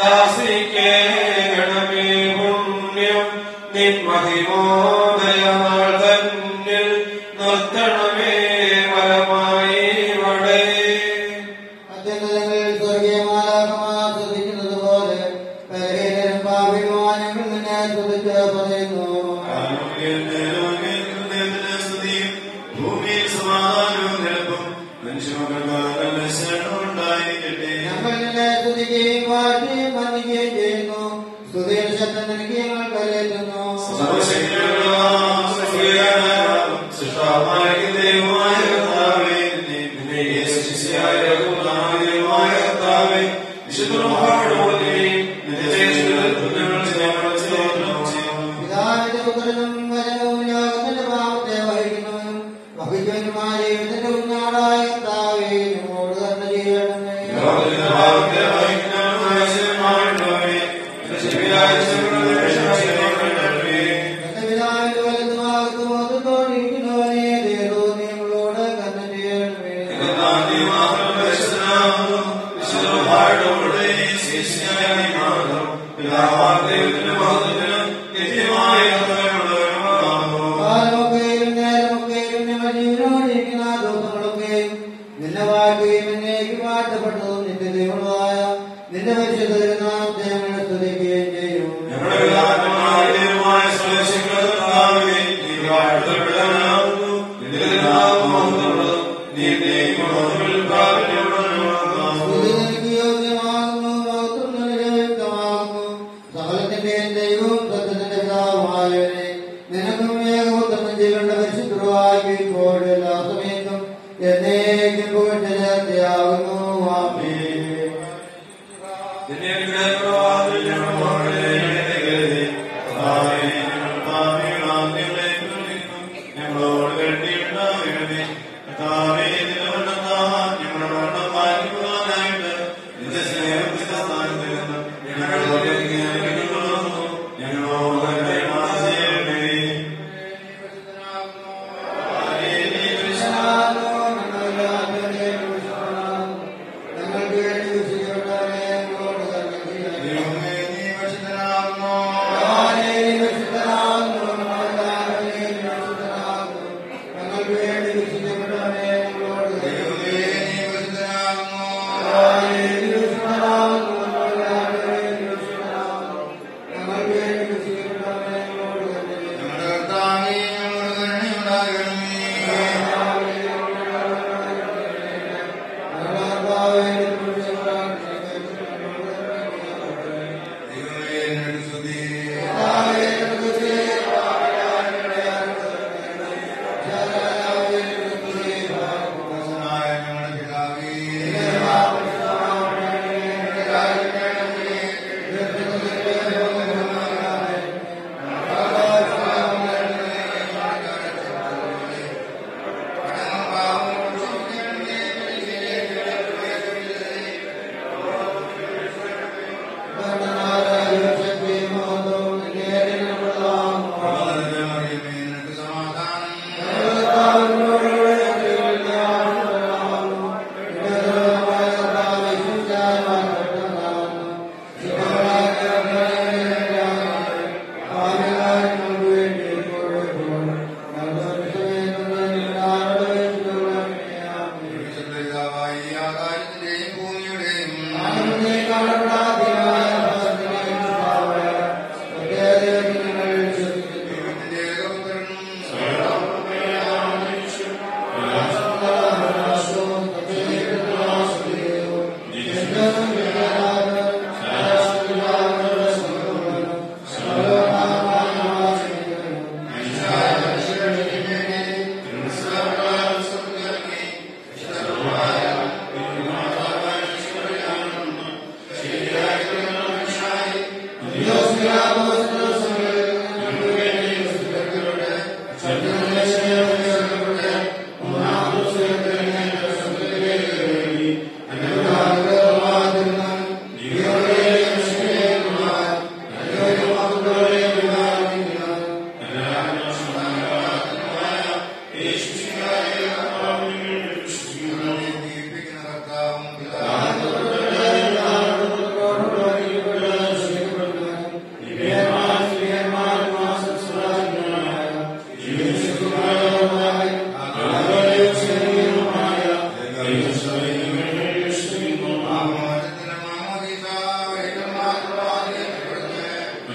ശാസിക്കേണമേ പുണ്യം നിൻ മഹിമോദയനാൾ തന്നിൽ നിർത്തണമേ വരമായി വടേ അത്യുന്നതങ്ങളിൽ സ്വർഗീയമാലാകമാർ ശ്രദ്ധിക്കുന്നത് പോലെ ബലഹീനരും പാപിമാനങ്ങൾ നിന്നെ സ്തുതിച്ച് പറയുന്നു. ഭൂമിയിൽ സമാധാനവും നിലപ്പും മനുഷ്യമക്കൾക്ക് നല്ല ശരണം ഉണ്ടായിരിക്കട്ടെ. ഞങ്ങൾ നിന്നെ സ്തുതിക്കുകയും വാഴ്ത്തുകയും വന്ദിക്കുകയും ചെയ്യുന്നു. സ്തുതിയുടെ ശബ്ദം നിനക്ക് ഞങ്ങൾ കരയേറ്റുന്നു. സൃഷ്ടാവായ ദൈവമായ കർത്താവേ, നിന്നെ യേശുശിശിയായ രഘുനാഥനുമായ കർത്താവേ, വിശുദ്ധമഹാപുരോഹിതനെയും നിന്റെ ശേഷികളും ഞങ്ങൾ സ്തോത്രം ചെയ്യുന്നു. പിതാവിന്റെ പുത്രനും വചനവും യാഗത്തിന്റെ പാപത്തെ വഹിക്കുന്നവനും വഹിച്ചവനുമായ ദൈവത്തിന്റെ കുഞ്ഞാടായ കർത്താവേ, ഞങ്ങളോട് കരുണ ചെയ്യണമേ. ലോകത്തിന്റെ പാപത്തെ വഹിക്കുന്നവനുമായ ശിവമായുള്ളവേ, നിന്റെ ശിവയായ ശിവങ്ങളുടെ രക്ഷാശീലമേ. എന്റെ പിതാവിന്റെ വലതുഭാഗത്ത് മോദത്തോടിരിക്കുന്നവനെ ദേവോ ഞങ്ങളോട് കരുണ ചെയ്യണമേ. കാലമൊക്കെയും നേരമൊക്കെയും ഞങ്ങൾ ജീവനോടിരിക്കുന്ന ദിവസങ്ങളൊക്കെയും നിന്നെ വാഴ്ത്തുകയും എന്നേക്ക് വാഴ്ത്തപ്പെട്ടതും നിന്റെ ദൈവമായ നിന്റെ പരിശുദ്ധ നാമത്തെ ഞങ്ങൾ സ്തുതിക്കുകയും ചെയ്യും. സ്തുതി നിനക്ക് യോഗ്യമാകുന്നു, മഹത്വം നിനക്ക് വ്യക്തമാകുന്നു. സകലത്തിന്റെ ദൈവവും സത്യത്തിന്റെ പിതാവുമായവനെ നിനക്കും ഏകപുത്രനും ജീവന്റെ പരിശുദ്ധമായി ഇപ്പോൾ എല്ലാ സമയത്തും എന്നേക്കും പോറ്റാകുന്നു. ആമേൻ. ഞങ്ങളോട് വേണ്ടിയുണ്ടാകണമേ. കർത്താവേ, നിന്റെ വണ്ണത്താൽ ഞങ്ങളുടെ വണ്ണം മാറ്റുവാനായിട്ട് നിന്റെ സ്നേഹത്തിന്റെ സ്ഥാനത്തിൽ നിന്ന് ഞങ്ങളോട് ഇറങ്ങിക്കൊള്ളുന്നു. ഞങ്ങളോട് കരുണ ചെയ്യണമേ. ഞങ്ങൾക്ക് വേണ്ടി വിശുദ്ധരെ ഞങ്ങളോട് കരുണ ചെയ്യണമേ. ദൈവമേ, നീ പരിശുദ്ധനാകുന്നു.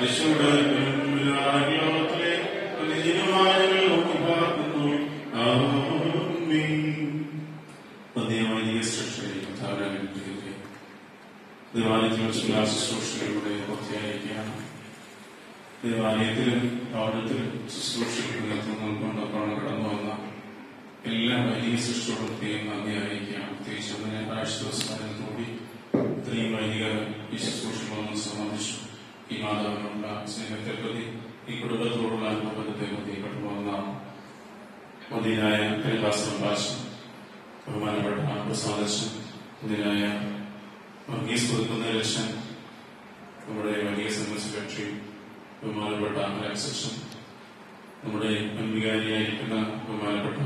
ശുശ്രൂഷകളിലൂടെ പൂർത്തിയായിരിക്കുകയാണ്. ദേവാലയത്തിലും ഭവനത്തിലും ശുശ്രൂഷകൾക്ക് നേതൃത്വം നൽകുകൊണ്ടൊക്കെയാണ് കടന്നു വന്ന എല്ലാ വലിയ സൃഷ്ടിയോടും നന്ദി അറിയിക്കുകയാണ്. പ്രത്യേകിച്ച് അതിന് ഞായറാഴ്ച ദിവസം കൂടി ഇത്രയും വൈദിക ഈ ശുശ്രൂഷകളൊന്നും സംബന്ധിച്ചു ഈ മാതാവിനുള്ള സ്നേഹത്തെ പ്രതി ഈ കുടുംബത്തോടുള്ള അനുഭവത്തെ പ്രതി കടന്നു വന്നതാണ്. മതിയായ കൈലാസം ഭാഷം ബഹുമാനപ്പെട്ട പ്രസാദശൻ, മതിയായ വർഗീസ് പുതുക്കുന്ന ലക്ഷൻ, നമ്മുടെ വലിയ സംഘ സെക്രട്ടറി ബഹുമാനപ്പെട്ട അലക്സൻ, നമ്മുടെ അംഗീകാരിയായിരിക്കുന്ന ബഹുമാനപ്പെട്ട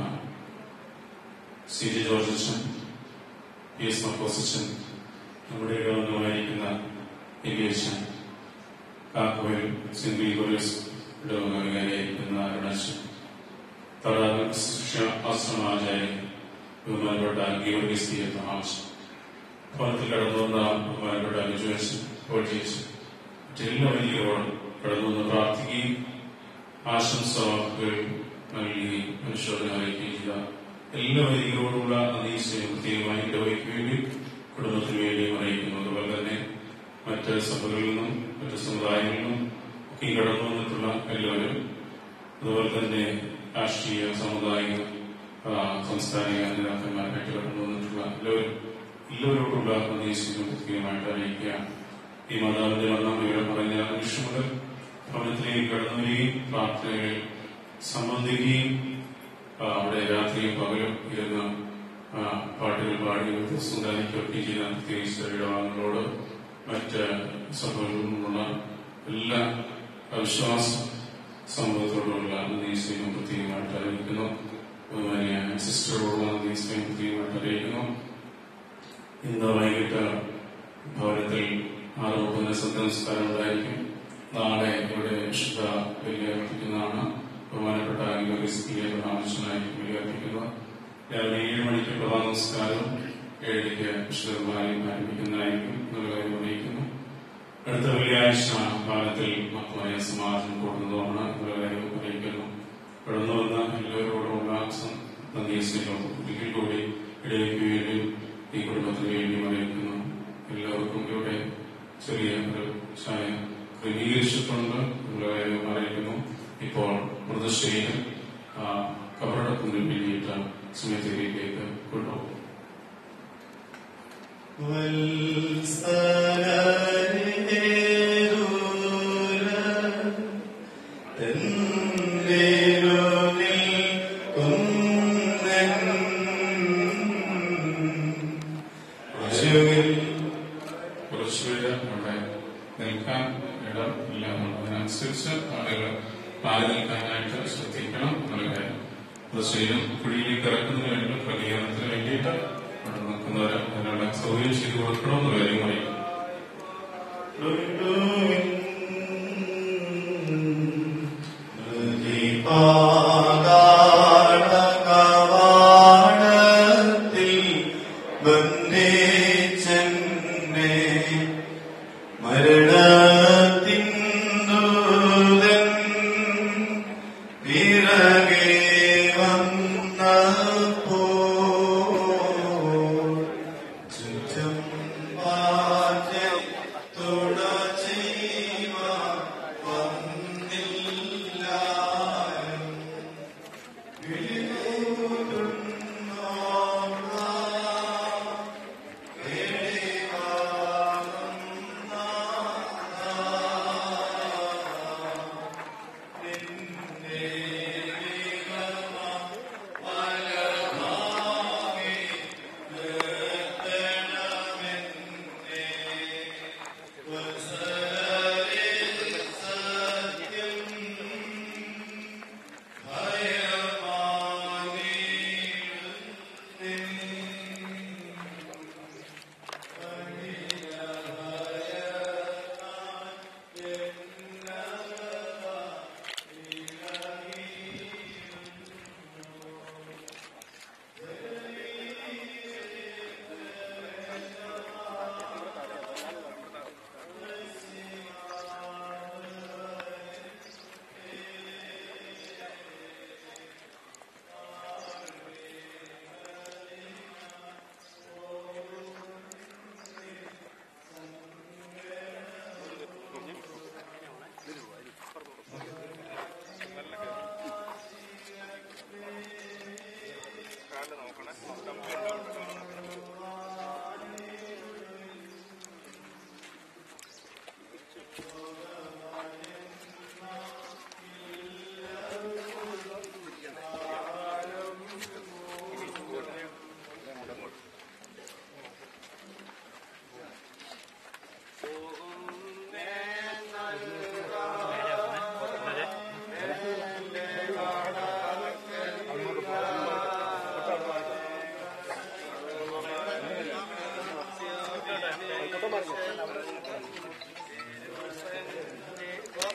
സി ജി ജോർജ് അച്ഛൻ, പി എസ് മക്കോസ് അച്ഛൻ, നമ്മുടെ ഇടവംഗമായിരിക്കുന്ന എലിയച്ഛൻ, കാക്കോയിൽ സെന്റ് ഗ്രിഗോറിയസ് ഇടവംഗാരിയായിരിക്കുന്ന അരുണാച്ചൻ, തടാക ആശ്രമാചാര്യ ബഹുമാനപ്പെട്ട ഗീവർഗീസ് ആവശ്യം, ഭവനത്തിൽ കടന്നു വന്ന ബഹുമാനപ്പെട്ട അനുജോച്ചൻ, ഓട്ടിയച്ചൻ, മറ്റെല്ലാ വലിയവരോടും കടന്നു വന്ന് പ്രാർത്ഥിക്കുകയും ആശംസകൾ നൽകുകയും അനുശോചന അറിയിക്കുകയും ചെയ്ത എല്ലാ വലിയവരോടുള്ള അതീശയം പ്രത്യേകമായി ഇടവയ്ക്ക് വേണ്ടി കുടുംബത്തിന് വേണ്ടിയും അറിയിക്കുന്നു. അതുപോലെ തന്നെ മറ്റ് സഭകളിൽ നിന്നും മറ്റ് സമുദായങ്ങളിൽ നിന്നും ഒക്കെ കടന്നു വന്നിട്ടുള്ള എല്ലാവരും, അതുപോലെ തന്നെ രാഷ്ട്രീയ സാമുദായിക സാംസ്കാരിക നേതാക്കന്മാരായിട്ട് കടന്നു വന്നിട്ടുള്ള എല്ലാവരും എല്ലാവരോടുള്ള അതീശയം പ്രത്യേകമായിട്ട് അറിയിക്കുകയാണ്. ഈ മാതാവിന്റെ വന്ന വിവരം പറഞ്ഞ നിമിഷം മുതൽ ഭവനത്തിലേക്ക് കടന്നു വരികയും പ്രാർത്ഥനകളിൽ സംബന്ധിക്കുകയും അവിടെ രാത്രിയും പകലും ഇരുന്ന് പാട്ടുകൾ പാടി സമുദായിക്കൊക്കെ ചെയ്ത പ്രത്യേകിച്ച് ഇടവാങ്ങളോട് മറ്റ് സഭകളിൽ നിന്നുള്ള എല്ലാ വിശ്വാസ സമൂഹത്തോടുള്ള നന്ദിസ്നേഹം പ്രത്യേകമായിട്ട് അറിയിക്കുന്നു. ബഹുമാനിയായ സിസ്റ്ററോടുള്ള നന്ദിസ്നേഹം പ്രത്യേകമായിട്ട് അറിയിക്കുന്നു. ഇന്ന് വൈകിട്ട് ഭവനത്തിൽ ആറ് മുപ്പതിന് സന്ധ്യാനമസ്കാരം ഉണ്ടായിരിക്കും. നാളെ ഇവിടെ വിശുദ്ധ ബലിയർപ്പിക്കുന്നതാണ്. ബഹുമാനപ്പെട്ട പ്രധാനമന്ത്രിയായിരിക്കും ബലിയർപ്പിക്കുന്നത്. രാവിലെ ഏഴ് മണിക്ക് പ്രധാന നമസ്കാരവും ഏഴരയ്ക്ക് വിശുദ്ധ കുർബാനയും ആരംഭിക്കുന്നതായിരിക്കും എന്നുള്ള കാര്യം അറിയിക്കുന്നു. അടുത്ത വെള്ളിയാഴ്ച കാലത്തിൽ മക്കളായ സമാജം കൂടുന്നതുമാണ് എന്നുള്ള കാര്യം അറിയിക്കുന്നു. കടന്നു വന്ന എല്ലാവരോടുമുള്ള നന്ദി സ്നേഹം ഒരിക്കൽ കൂടി ഇടയ്ക്ക് വേണ്ടിയും ഈ കുടുംബത്തിന് വേണ്ടിയും അറിയിക്കുന്നു. എല്ലാവർക്കും ഇവിടെ ചെറിയ ഒരു ചായ ക്രമീകരിച്ചിട്ടുണ്ട് എന്നുള്ള കാര്യം അറിയിക്കുന്നു. ഇപ്പോൾ മൃതശരീരം കബറടക്കുന്നതിന് വേണ്ടിയിട്ട് സമയത്തേക്ക് കൊണ്ടുപോകും. കുറച്ചുപേര് അവിടെ നിൽക്കാൻ ഇടം ഇല്ല എന്നുള്ളതിനനുസരിച്ച് ആളുകൾ മാറി നിൽക്കാനായിട്ട് ശ്രദ്ധിക്കണം എന്നുള്ള കാര്യം. ശരീരം കുഴിയിലേക്ക് ഇറക്കുന്നതിന് വേണ്ടി ക്രമീകരണത്തിന് വേണ്ടിയിട്ട് അവിടെ നിൽക്കുന്നവർ അതിനുള്ള സൗകര്യം ചെയ്തു കൊടുക്കണമെന്നുള്ള കാര്യം അറിയിക്കും. ും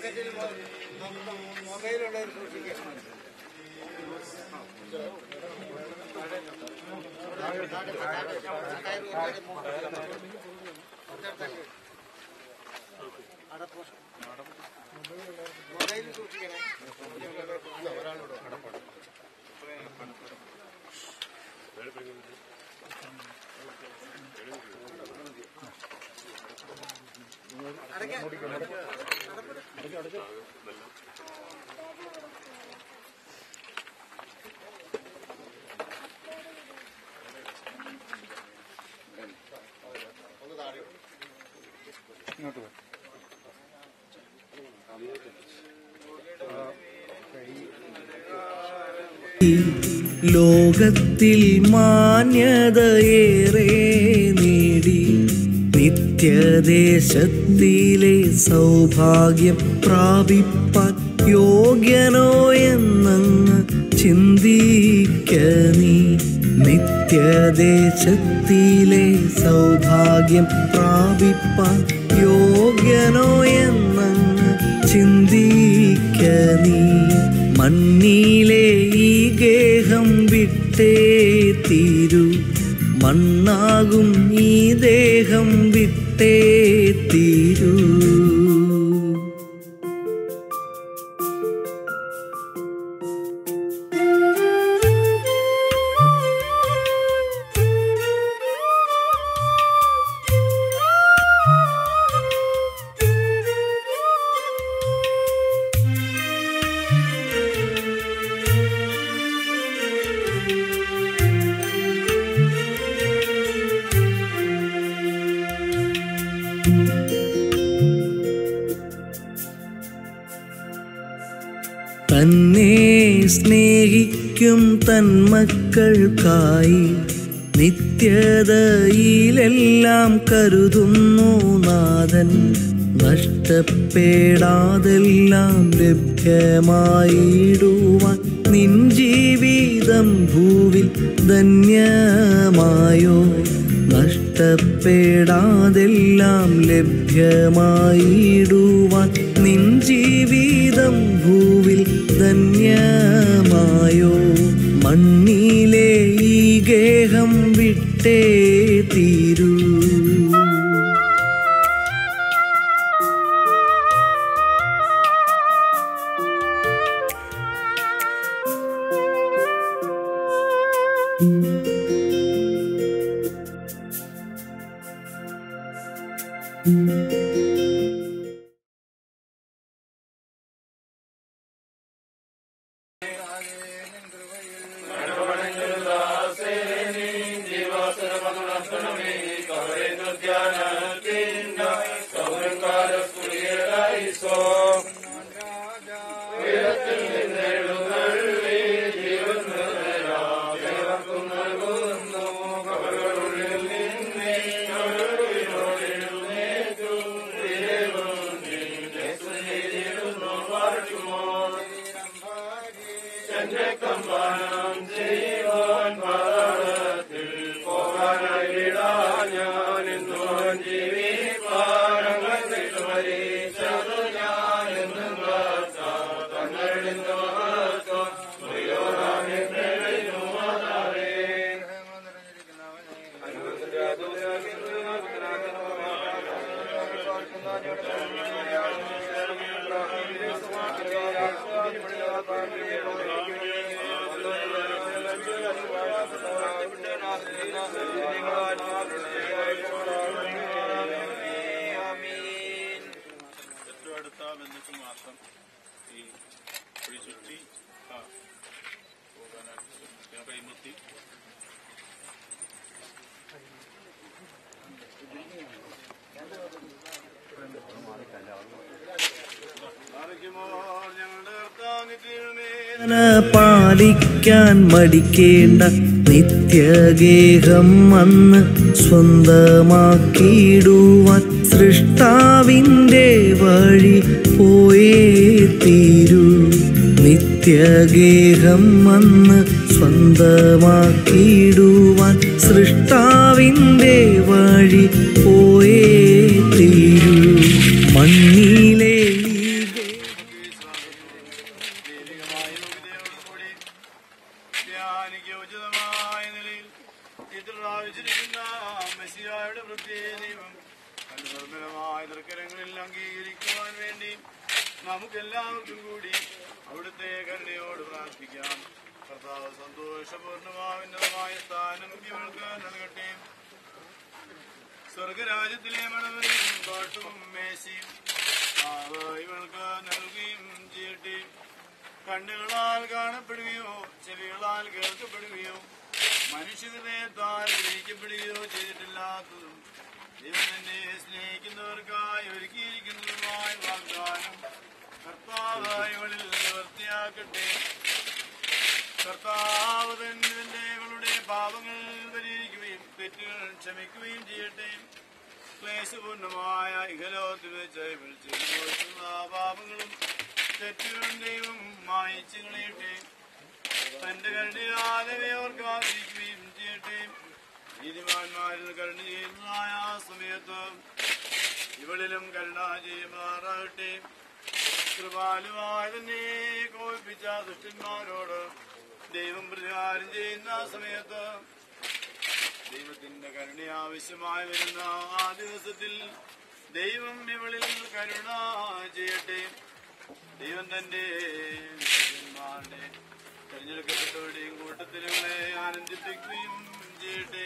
പോക്കറ്റിൽ മൊബൈലുള്ളവർ സൂക്ഷിക്കുക. മൊബൈൽ സൂക്ഷിക്കണേ. ലോകത്തിൽ മാന്യതയേറെ നേടി നിത്യദേശത്തിലെ സൗഭാഗ്യം പ്രാപിപ്പാൻ യോഗ്യനോ എന്നങ്ങ് ചിന്തിക്ക നീ. നിത്യദേശത്തിലെ സൗഭാഗ്യം പ്രാപിപ്പാൻ യോഗ്യനോ എന്നങ്ങ് ചിന്തിക്ക നീ. മണ്ണിലെ ഈ ഗേഹം വിട്ടേ തീരൂ, മണ്ണാകും ഈ ദേഹം വിട്ടേ തീരൂ. തന്നെ സ്നേഹിക്കും തന്മക്കൾക്കായി നിത്യതയിലെല്ലാം കരുതുന്നു നാഥൻ. നഷ്ടപ്പെടാതെല്ലാം ലഭ്യമായിടുവാൻ നിൻ ജീവിതം ഭൂവിൽ ധന്യമായോ. നഷ്ടപ്പെടാതെല്ലാം ലഭ്യമായിടുവാൻ നിൻ ജീവിതം ഭൂവിൽ ധന്യമായോ. മണ്ണിലെ ഈ ഗേഹം വിട്ടേ തീരൂ. പാലിക്കാൻ മടിക്കേണ്ട നിത്യഗേഹം അന്ന് സ്വന്തമാക്കിയിടുവാൻ സൃഷ്ടാവിൻ്റെ വഴി പോയേ തീരൂ. നിത്യഗേഹം അന്ന് സ്വന്തമാക്കിയിടുവാൻ സൃഷ്ടാവിൻ്റെ വഴി പോയേ തീരൂ. മണ്ണിലെ ഈ അംഗീകരിക്കുവാൻ വേണ്ടി നമുക്കെല്ലാവർക്കും കൂടി അവിടുത്തെ കരുണയോട് പ്രാർത്ഥിക്കാം. കർത്താവ് സന്തോഷപൂർണ്ണമാവുന്നതുമായ സ്ഥാനം ഇവൾക്ക് നൽകട്ടെ. സ്വർഗരാജ്യത്തിലെ മണവരെയും പാട്ടും മേശയും ഇവൾക്ക് നൽകുകയും ചെയ്യട്ടെ. കണ്ണുകളാൽ കാണപ്പെടുകയോ ചെവികളാൽ കേൾക്കപ്പെടുകയോ മനുഷ്യഹൃദയത്താൽ ഗ്രഹിക്കപ്പെടുകയോ ചെയ്തിട്ടില്ലാത്തതും ദൈവം തന്നെ സ്നേഹിക്കുന്നവർക്കായി ഒരുക്കിയിരിക്കുന്നതുമായ വാഗ്ദാനം കർത്താവ് ഇവളിൽ നിവർത്തിയാക്കട്ടെ. കർത്താവ് തന്നെ ഇവളുടെ പാപങ്ങൾ പരിഹരിക്കുകയും തെറ്റുകൾ ക്ഷമിക്കുകയും ചെയ്യട്ടെ. ക്ലേശപൂർണമായ ഇഹലോകത്തിൽ വെച്ച് ഇവൾ ചെയ്തുകൊടുക്കുന്ന പാപങ്ങളും തെറ്റുകളും ദൈവം മായിച്ചു കളയട്ടെ. തന്റെ കരുണയാലെ അവർക്ക് ആദരിക്കുകയും ചെയ്യട്ടെ. നീതിമാന്മാരിൽ കരുണ ചെയ്യുന്നതായ ആ സമയത്ത് ഇവളിലും കരുണ ചെയ്യുമാറാകട്ടെ. കൃപാലുവായ തന്നെ കോപിപ്പിച്ച ദുഷ്ടന്മാരോട് ദൈവം പ്രതികാരം ചെയ്യുന്ന സമയത്ത് ദൈവത്തിന്റെ കരുണ ആവശ്യമായി വരുന്ന ആ ദിവസത്തിൽ ദൈവം ഇവളിൽ കരുണ ചെയ്യട്ടെ. ദൈവം തന്റെ വിശുദ്ധന്മാരുടെ തെരഞ്ഞെടുക്കപ്പെട്ടവരുടെയും കൂട്ടത്തിൽ ഇവളെ ആനന്ദിപ്പിക്കുകയും ചെയ്യട്ടെ.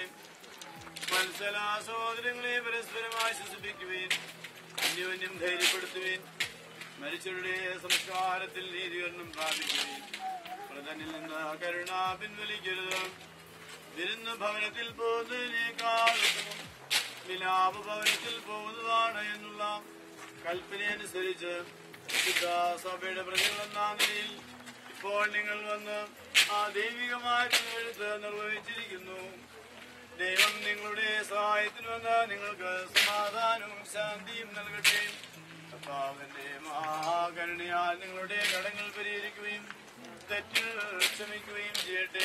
മത്സല സഹോദരങ്ങളെ പരസ്പരം ആശ്വസിപ്പിക്കുകയും അന്യോന്യം ധൈര്യപ്പെടുത്തുകയും മരിച്ചവരുടെ സംസ്കാരത്തിൽ നീതീകരണം പ്രാപിക്കുകയും തന്നിൽ നിന്ന് കരുണ പിൻവലിക്കരുത്. വിരുന്ന ഭവനത്തിൽ പോകുന്നതിനേക്കാൾ വിലാപ ഭവനത്തിൽ പോകുന്നതാണ് എന്നുള്ള കൽപ്പനയനുസരിച്ച് സഭയുടെ പ്രതികളെന്ന നിലയിൽ ഇപ്പോൾ നിങ്ങൾ വന്ന് ആ ദൈവികമായ എഴുത്ത് നിർവഹിച്ചിരിക്കുന്നു. ദൈവം നിങ്ങളുടെ സഹായത്തിന് വന്ന് നിങ്ങൾക്ക് സമാധാനവും ശാന്തിയും നൽകട്ടെ. കർത്താവിന്റെ മഹാകരുണയാൽ നിങ്ങളുടെ കടങ്ങൾ പരിഹരിക്കുകയും തെറ്റുകൾ ക്ഷമിക്കുകയും ചെയ്യട്ടെ.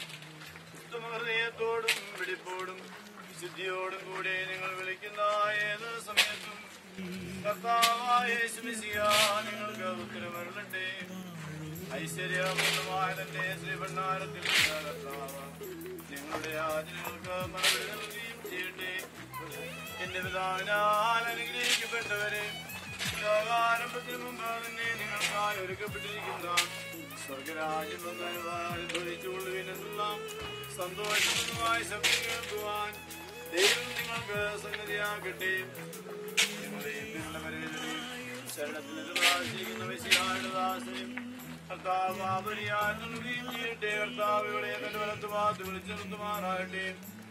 ഉത്തമഹൃദയത്തോടും വെടിപ്പോടും ശുദ്ധിയോടും കൂടെ നിങ്ങൾ വിളിക്കുന്ന ഏത് സമയത്തും കർത്താവായ യേശുമിശിഹാ നിങ്ങൾക്ക് ഉത്തരമരുളട്ടെ. ഐശ്വര്യപൂർണ്ണമായ തന്റെ ശ്രീഭണ്ഡാരത്തിൽ കർത്താവ് നിങ്ങളുടെ യാചനകൾക്ക് മറുപടി നൽകുകയും ചെയ്യട്ടെ. എന്റെ പിതാവിനാൽ അനുഗ്രഹിക്കപ്പെട്ടവരെ, ലോകാരംഭത്തിന് മുമ്പ് തന്നെ നിങ്ങൾക്കായി ഒരുക്കപ്പെട്ടിരിക്കുന്ന സ്വർഗരാജ്യം വന്ന് അനുഭവിച്ചുകൊള്ളുവിനെന്നുള്ള സന്തോഷപൂർണ്ണമായ ശബ്ദം കേൾക്കുവാൻ ദൈവം നിങ്ങൾക്ക് സംഗതിയാകട്ടെ. നിങ്ങളെയും നിങ്ങളവരെയും ശരണത്തിന് പ്രാർത്ഥിക്കുന്ന വിശിഹായുടെ ദാസയും കർത്താവ് ആദരിയാൽ നൽകുകയും ചെയ്യട്ടെ. കർത്താവുകളെ തന്റെ വലത്ത് ഭാഗത്ത് വിളിച്ചു നിർത്തുമാറാകട്ടെ.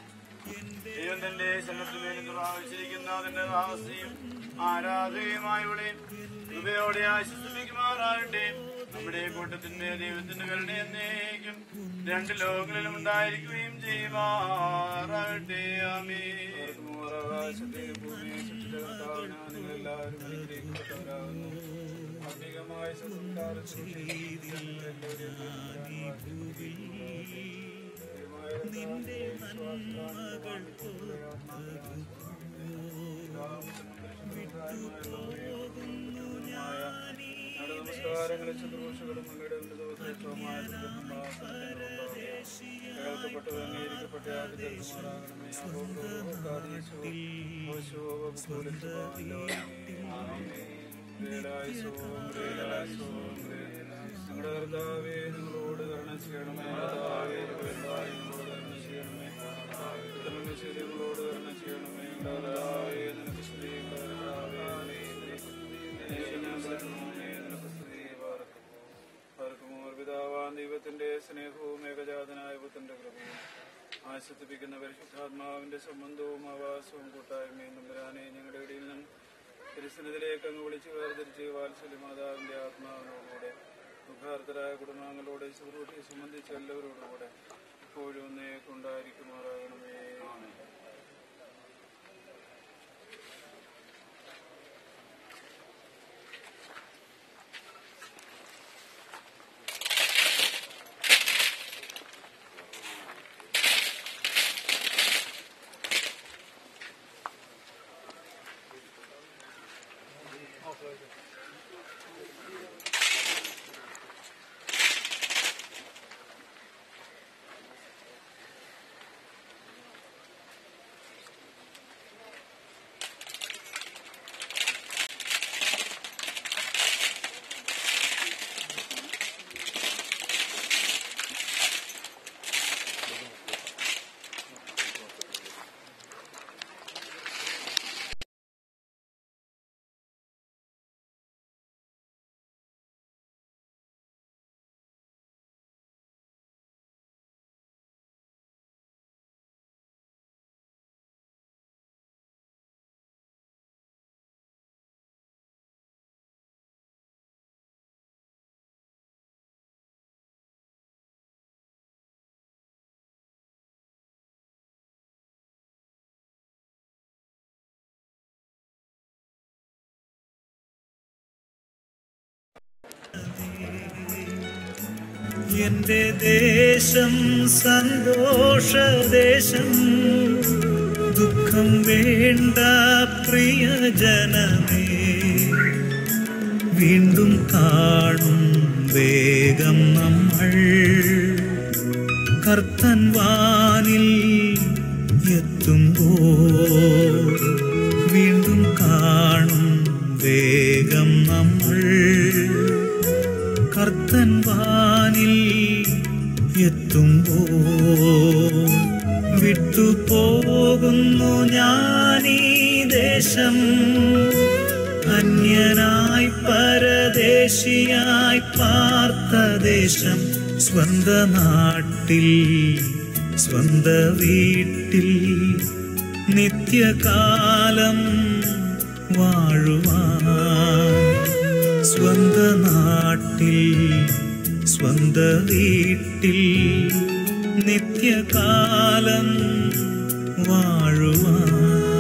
ദൈവം തന്റെ ശരണത്തിന് പ്രാപിച്ചിരിക്കുന്ന അതിന്റെ ദാസയും ആരാധകയുമായിവിടെ കൃപയോടെ ആശ്വസിപ്പിക്കുമാറാകട്ടെ. നമ്മുടെ കൂട്ടത്തിന്റെ ദൈവത്തിന്റെ കരുണ എന്നേക്കും രണ്ട് ലോകങ്ങളിലും ഉണ്ടായിരിക്കുകയും ചെയ്യുമാറാകട്ടെ. ആമേൻ. ആകാശത്തെയും ഭൂമിയെയും സൃഷ്ടിച്ച കർത്താവിനെ നിങ്ങളെല്ലാവരും അനുഗ്രഹിക്കപ്പെട്ടവരാകുന്നു. ആത്മീകമായ സംസ്കാരത്തിൽ നമസ്കാരങ്ങളും ശുശ്രൂഷകളും അങ്ങയുടെ ഉന്നതോദ്ദേശവുമായ കേൾക്കപ്പെട്ടത് അംഗീകരിക്കപ്പെട്ട ഞങ്ങളുടെ കർത്താവേ നിങ്ങളോട് കരുണ ചെയ്യണമേ. നിങ്ങളോട് കരുണ ചെയ്യണമേ. നിങ്ങളോട് കരുണ ചെയ്യണമേ. നിനക്ക് സ്ത്രീ പിതാവാൻ ദൈവത്തിന്റെ സ്നേഹവും ഏകജാതനായ പുത്രന്റെ കൃപയും ആശ്വസിപ്പിക്കുന്ന പരിശുദ്ധാത്മാവിന്റെ സംബന്ധവും ആവാസവും കൂട്ടായ്മയും നമ്പരാനെ ഞങ്ങളുടെ ഇടയിൽ നിന്നും തിരുസന്നിധിയിലേക്ക് അങ്ങ് വിളിച്ചു വേർതിരിച്ച് വാത്സല്യമാതാവിന്റെ ആത്മാവിനോടുകൂടെ ദുഃഖാർത്ഥരായ കുടുംബാംഗങ്ങളോട് ശുശ്രൂഷയെ സംബന്ധിച്ച എല്ലാവരോടുകൂടെ ഇപ്പോഴും ഒന്നേക്കുണ്ടായിരിക്കുമാറാകണമേ. എന്റെ ദേശം സന്തോഷദേശം, ദുഃഖം വേണ്ട പ്രിയജനമേ. വീണ്ടും കാണും വേഗം നമ്മൾ കർത്തൻ വാനിൽ എത്തുമ്പോൾ. വീണ്ടും കാണും വേഗം നമ്മൾ കർത്തൻ വാനിൽ എത്തുമ്പോൾ. വിട്ടുപോകുന്നു ഞാനീ ദേശം, അന്യനായി പരദേശിയായി പാർത്ത ദേശം. സ്വന്ത നാട്ടിൽ സ്വന്ത വീട്ടിൽ നിത്യകാലം വാഴുവാൻ. സ്വന്ത നാട്ടിൽ സ്വന്ത വീട്ടിൽ നിത്യകാലം വാഴുവാൻ.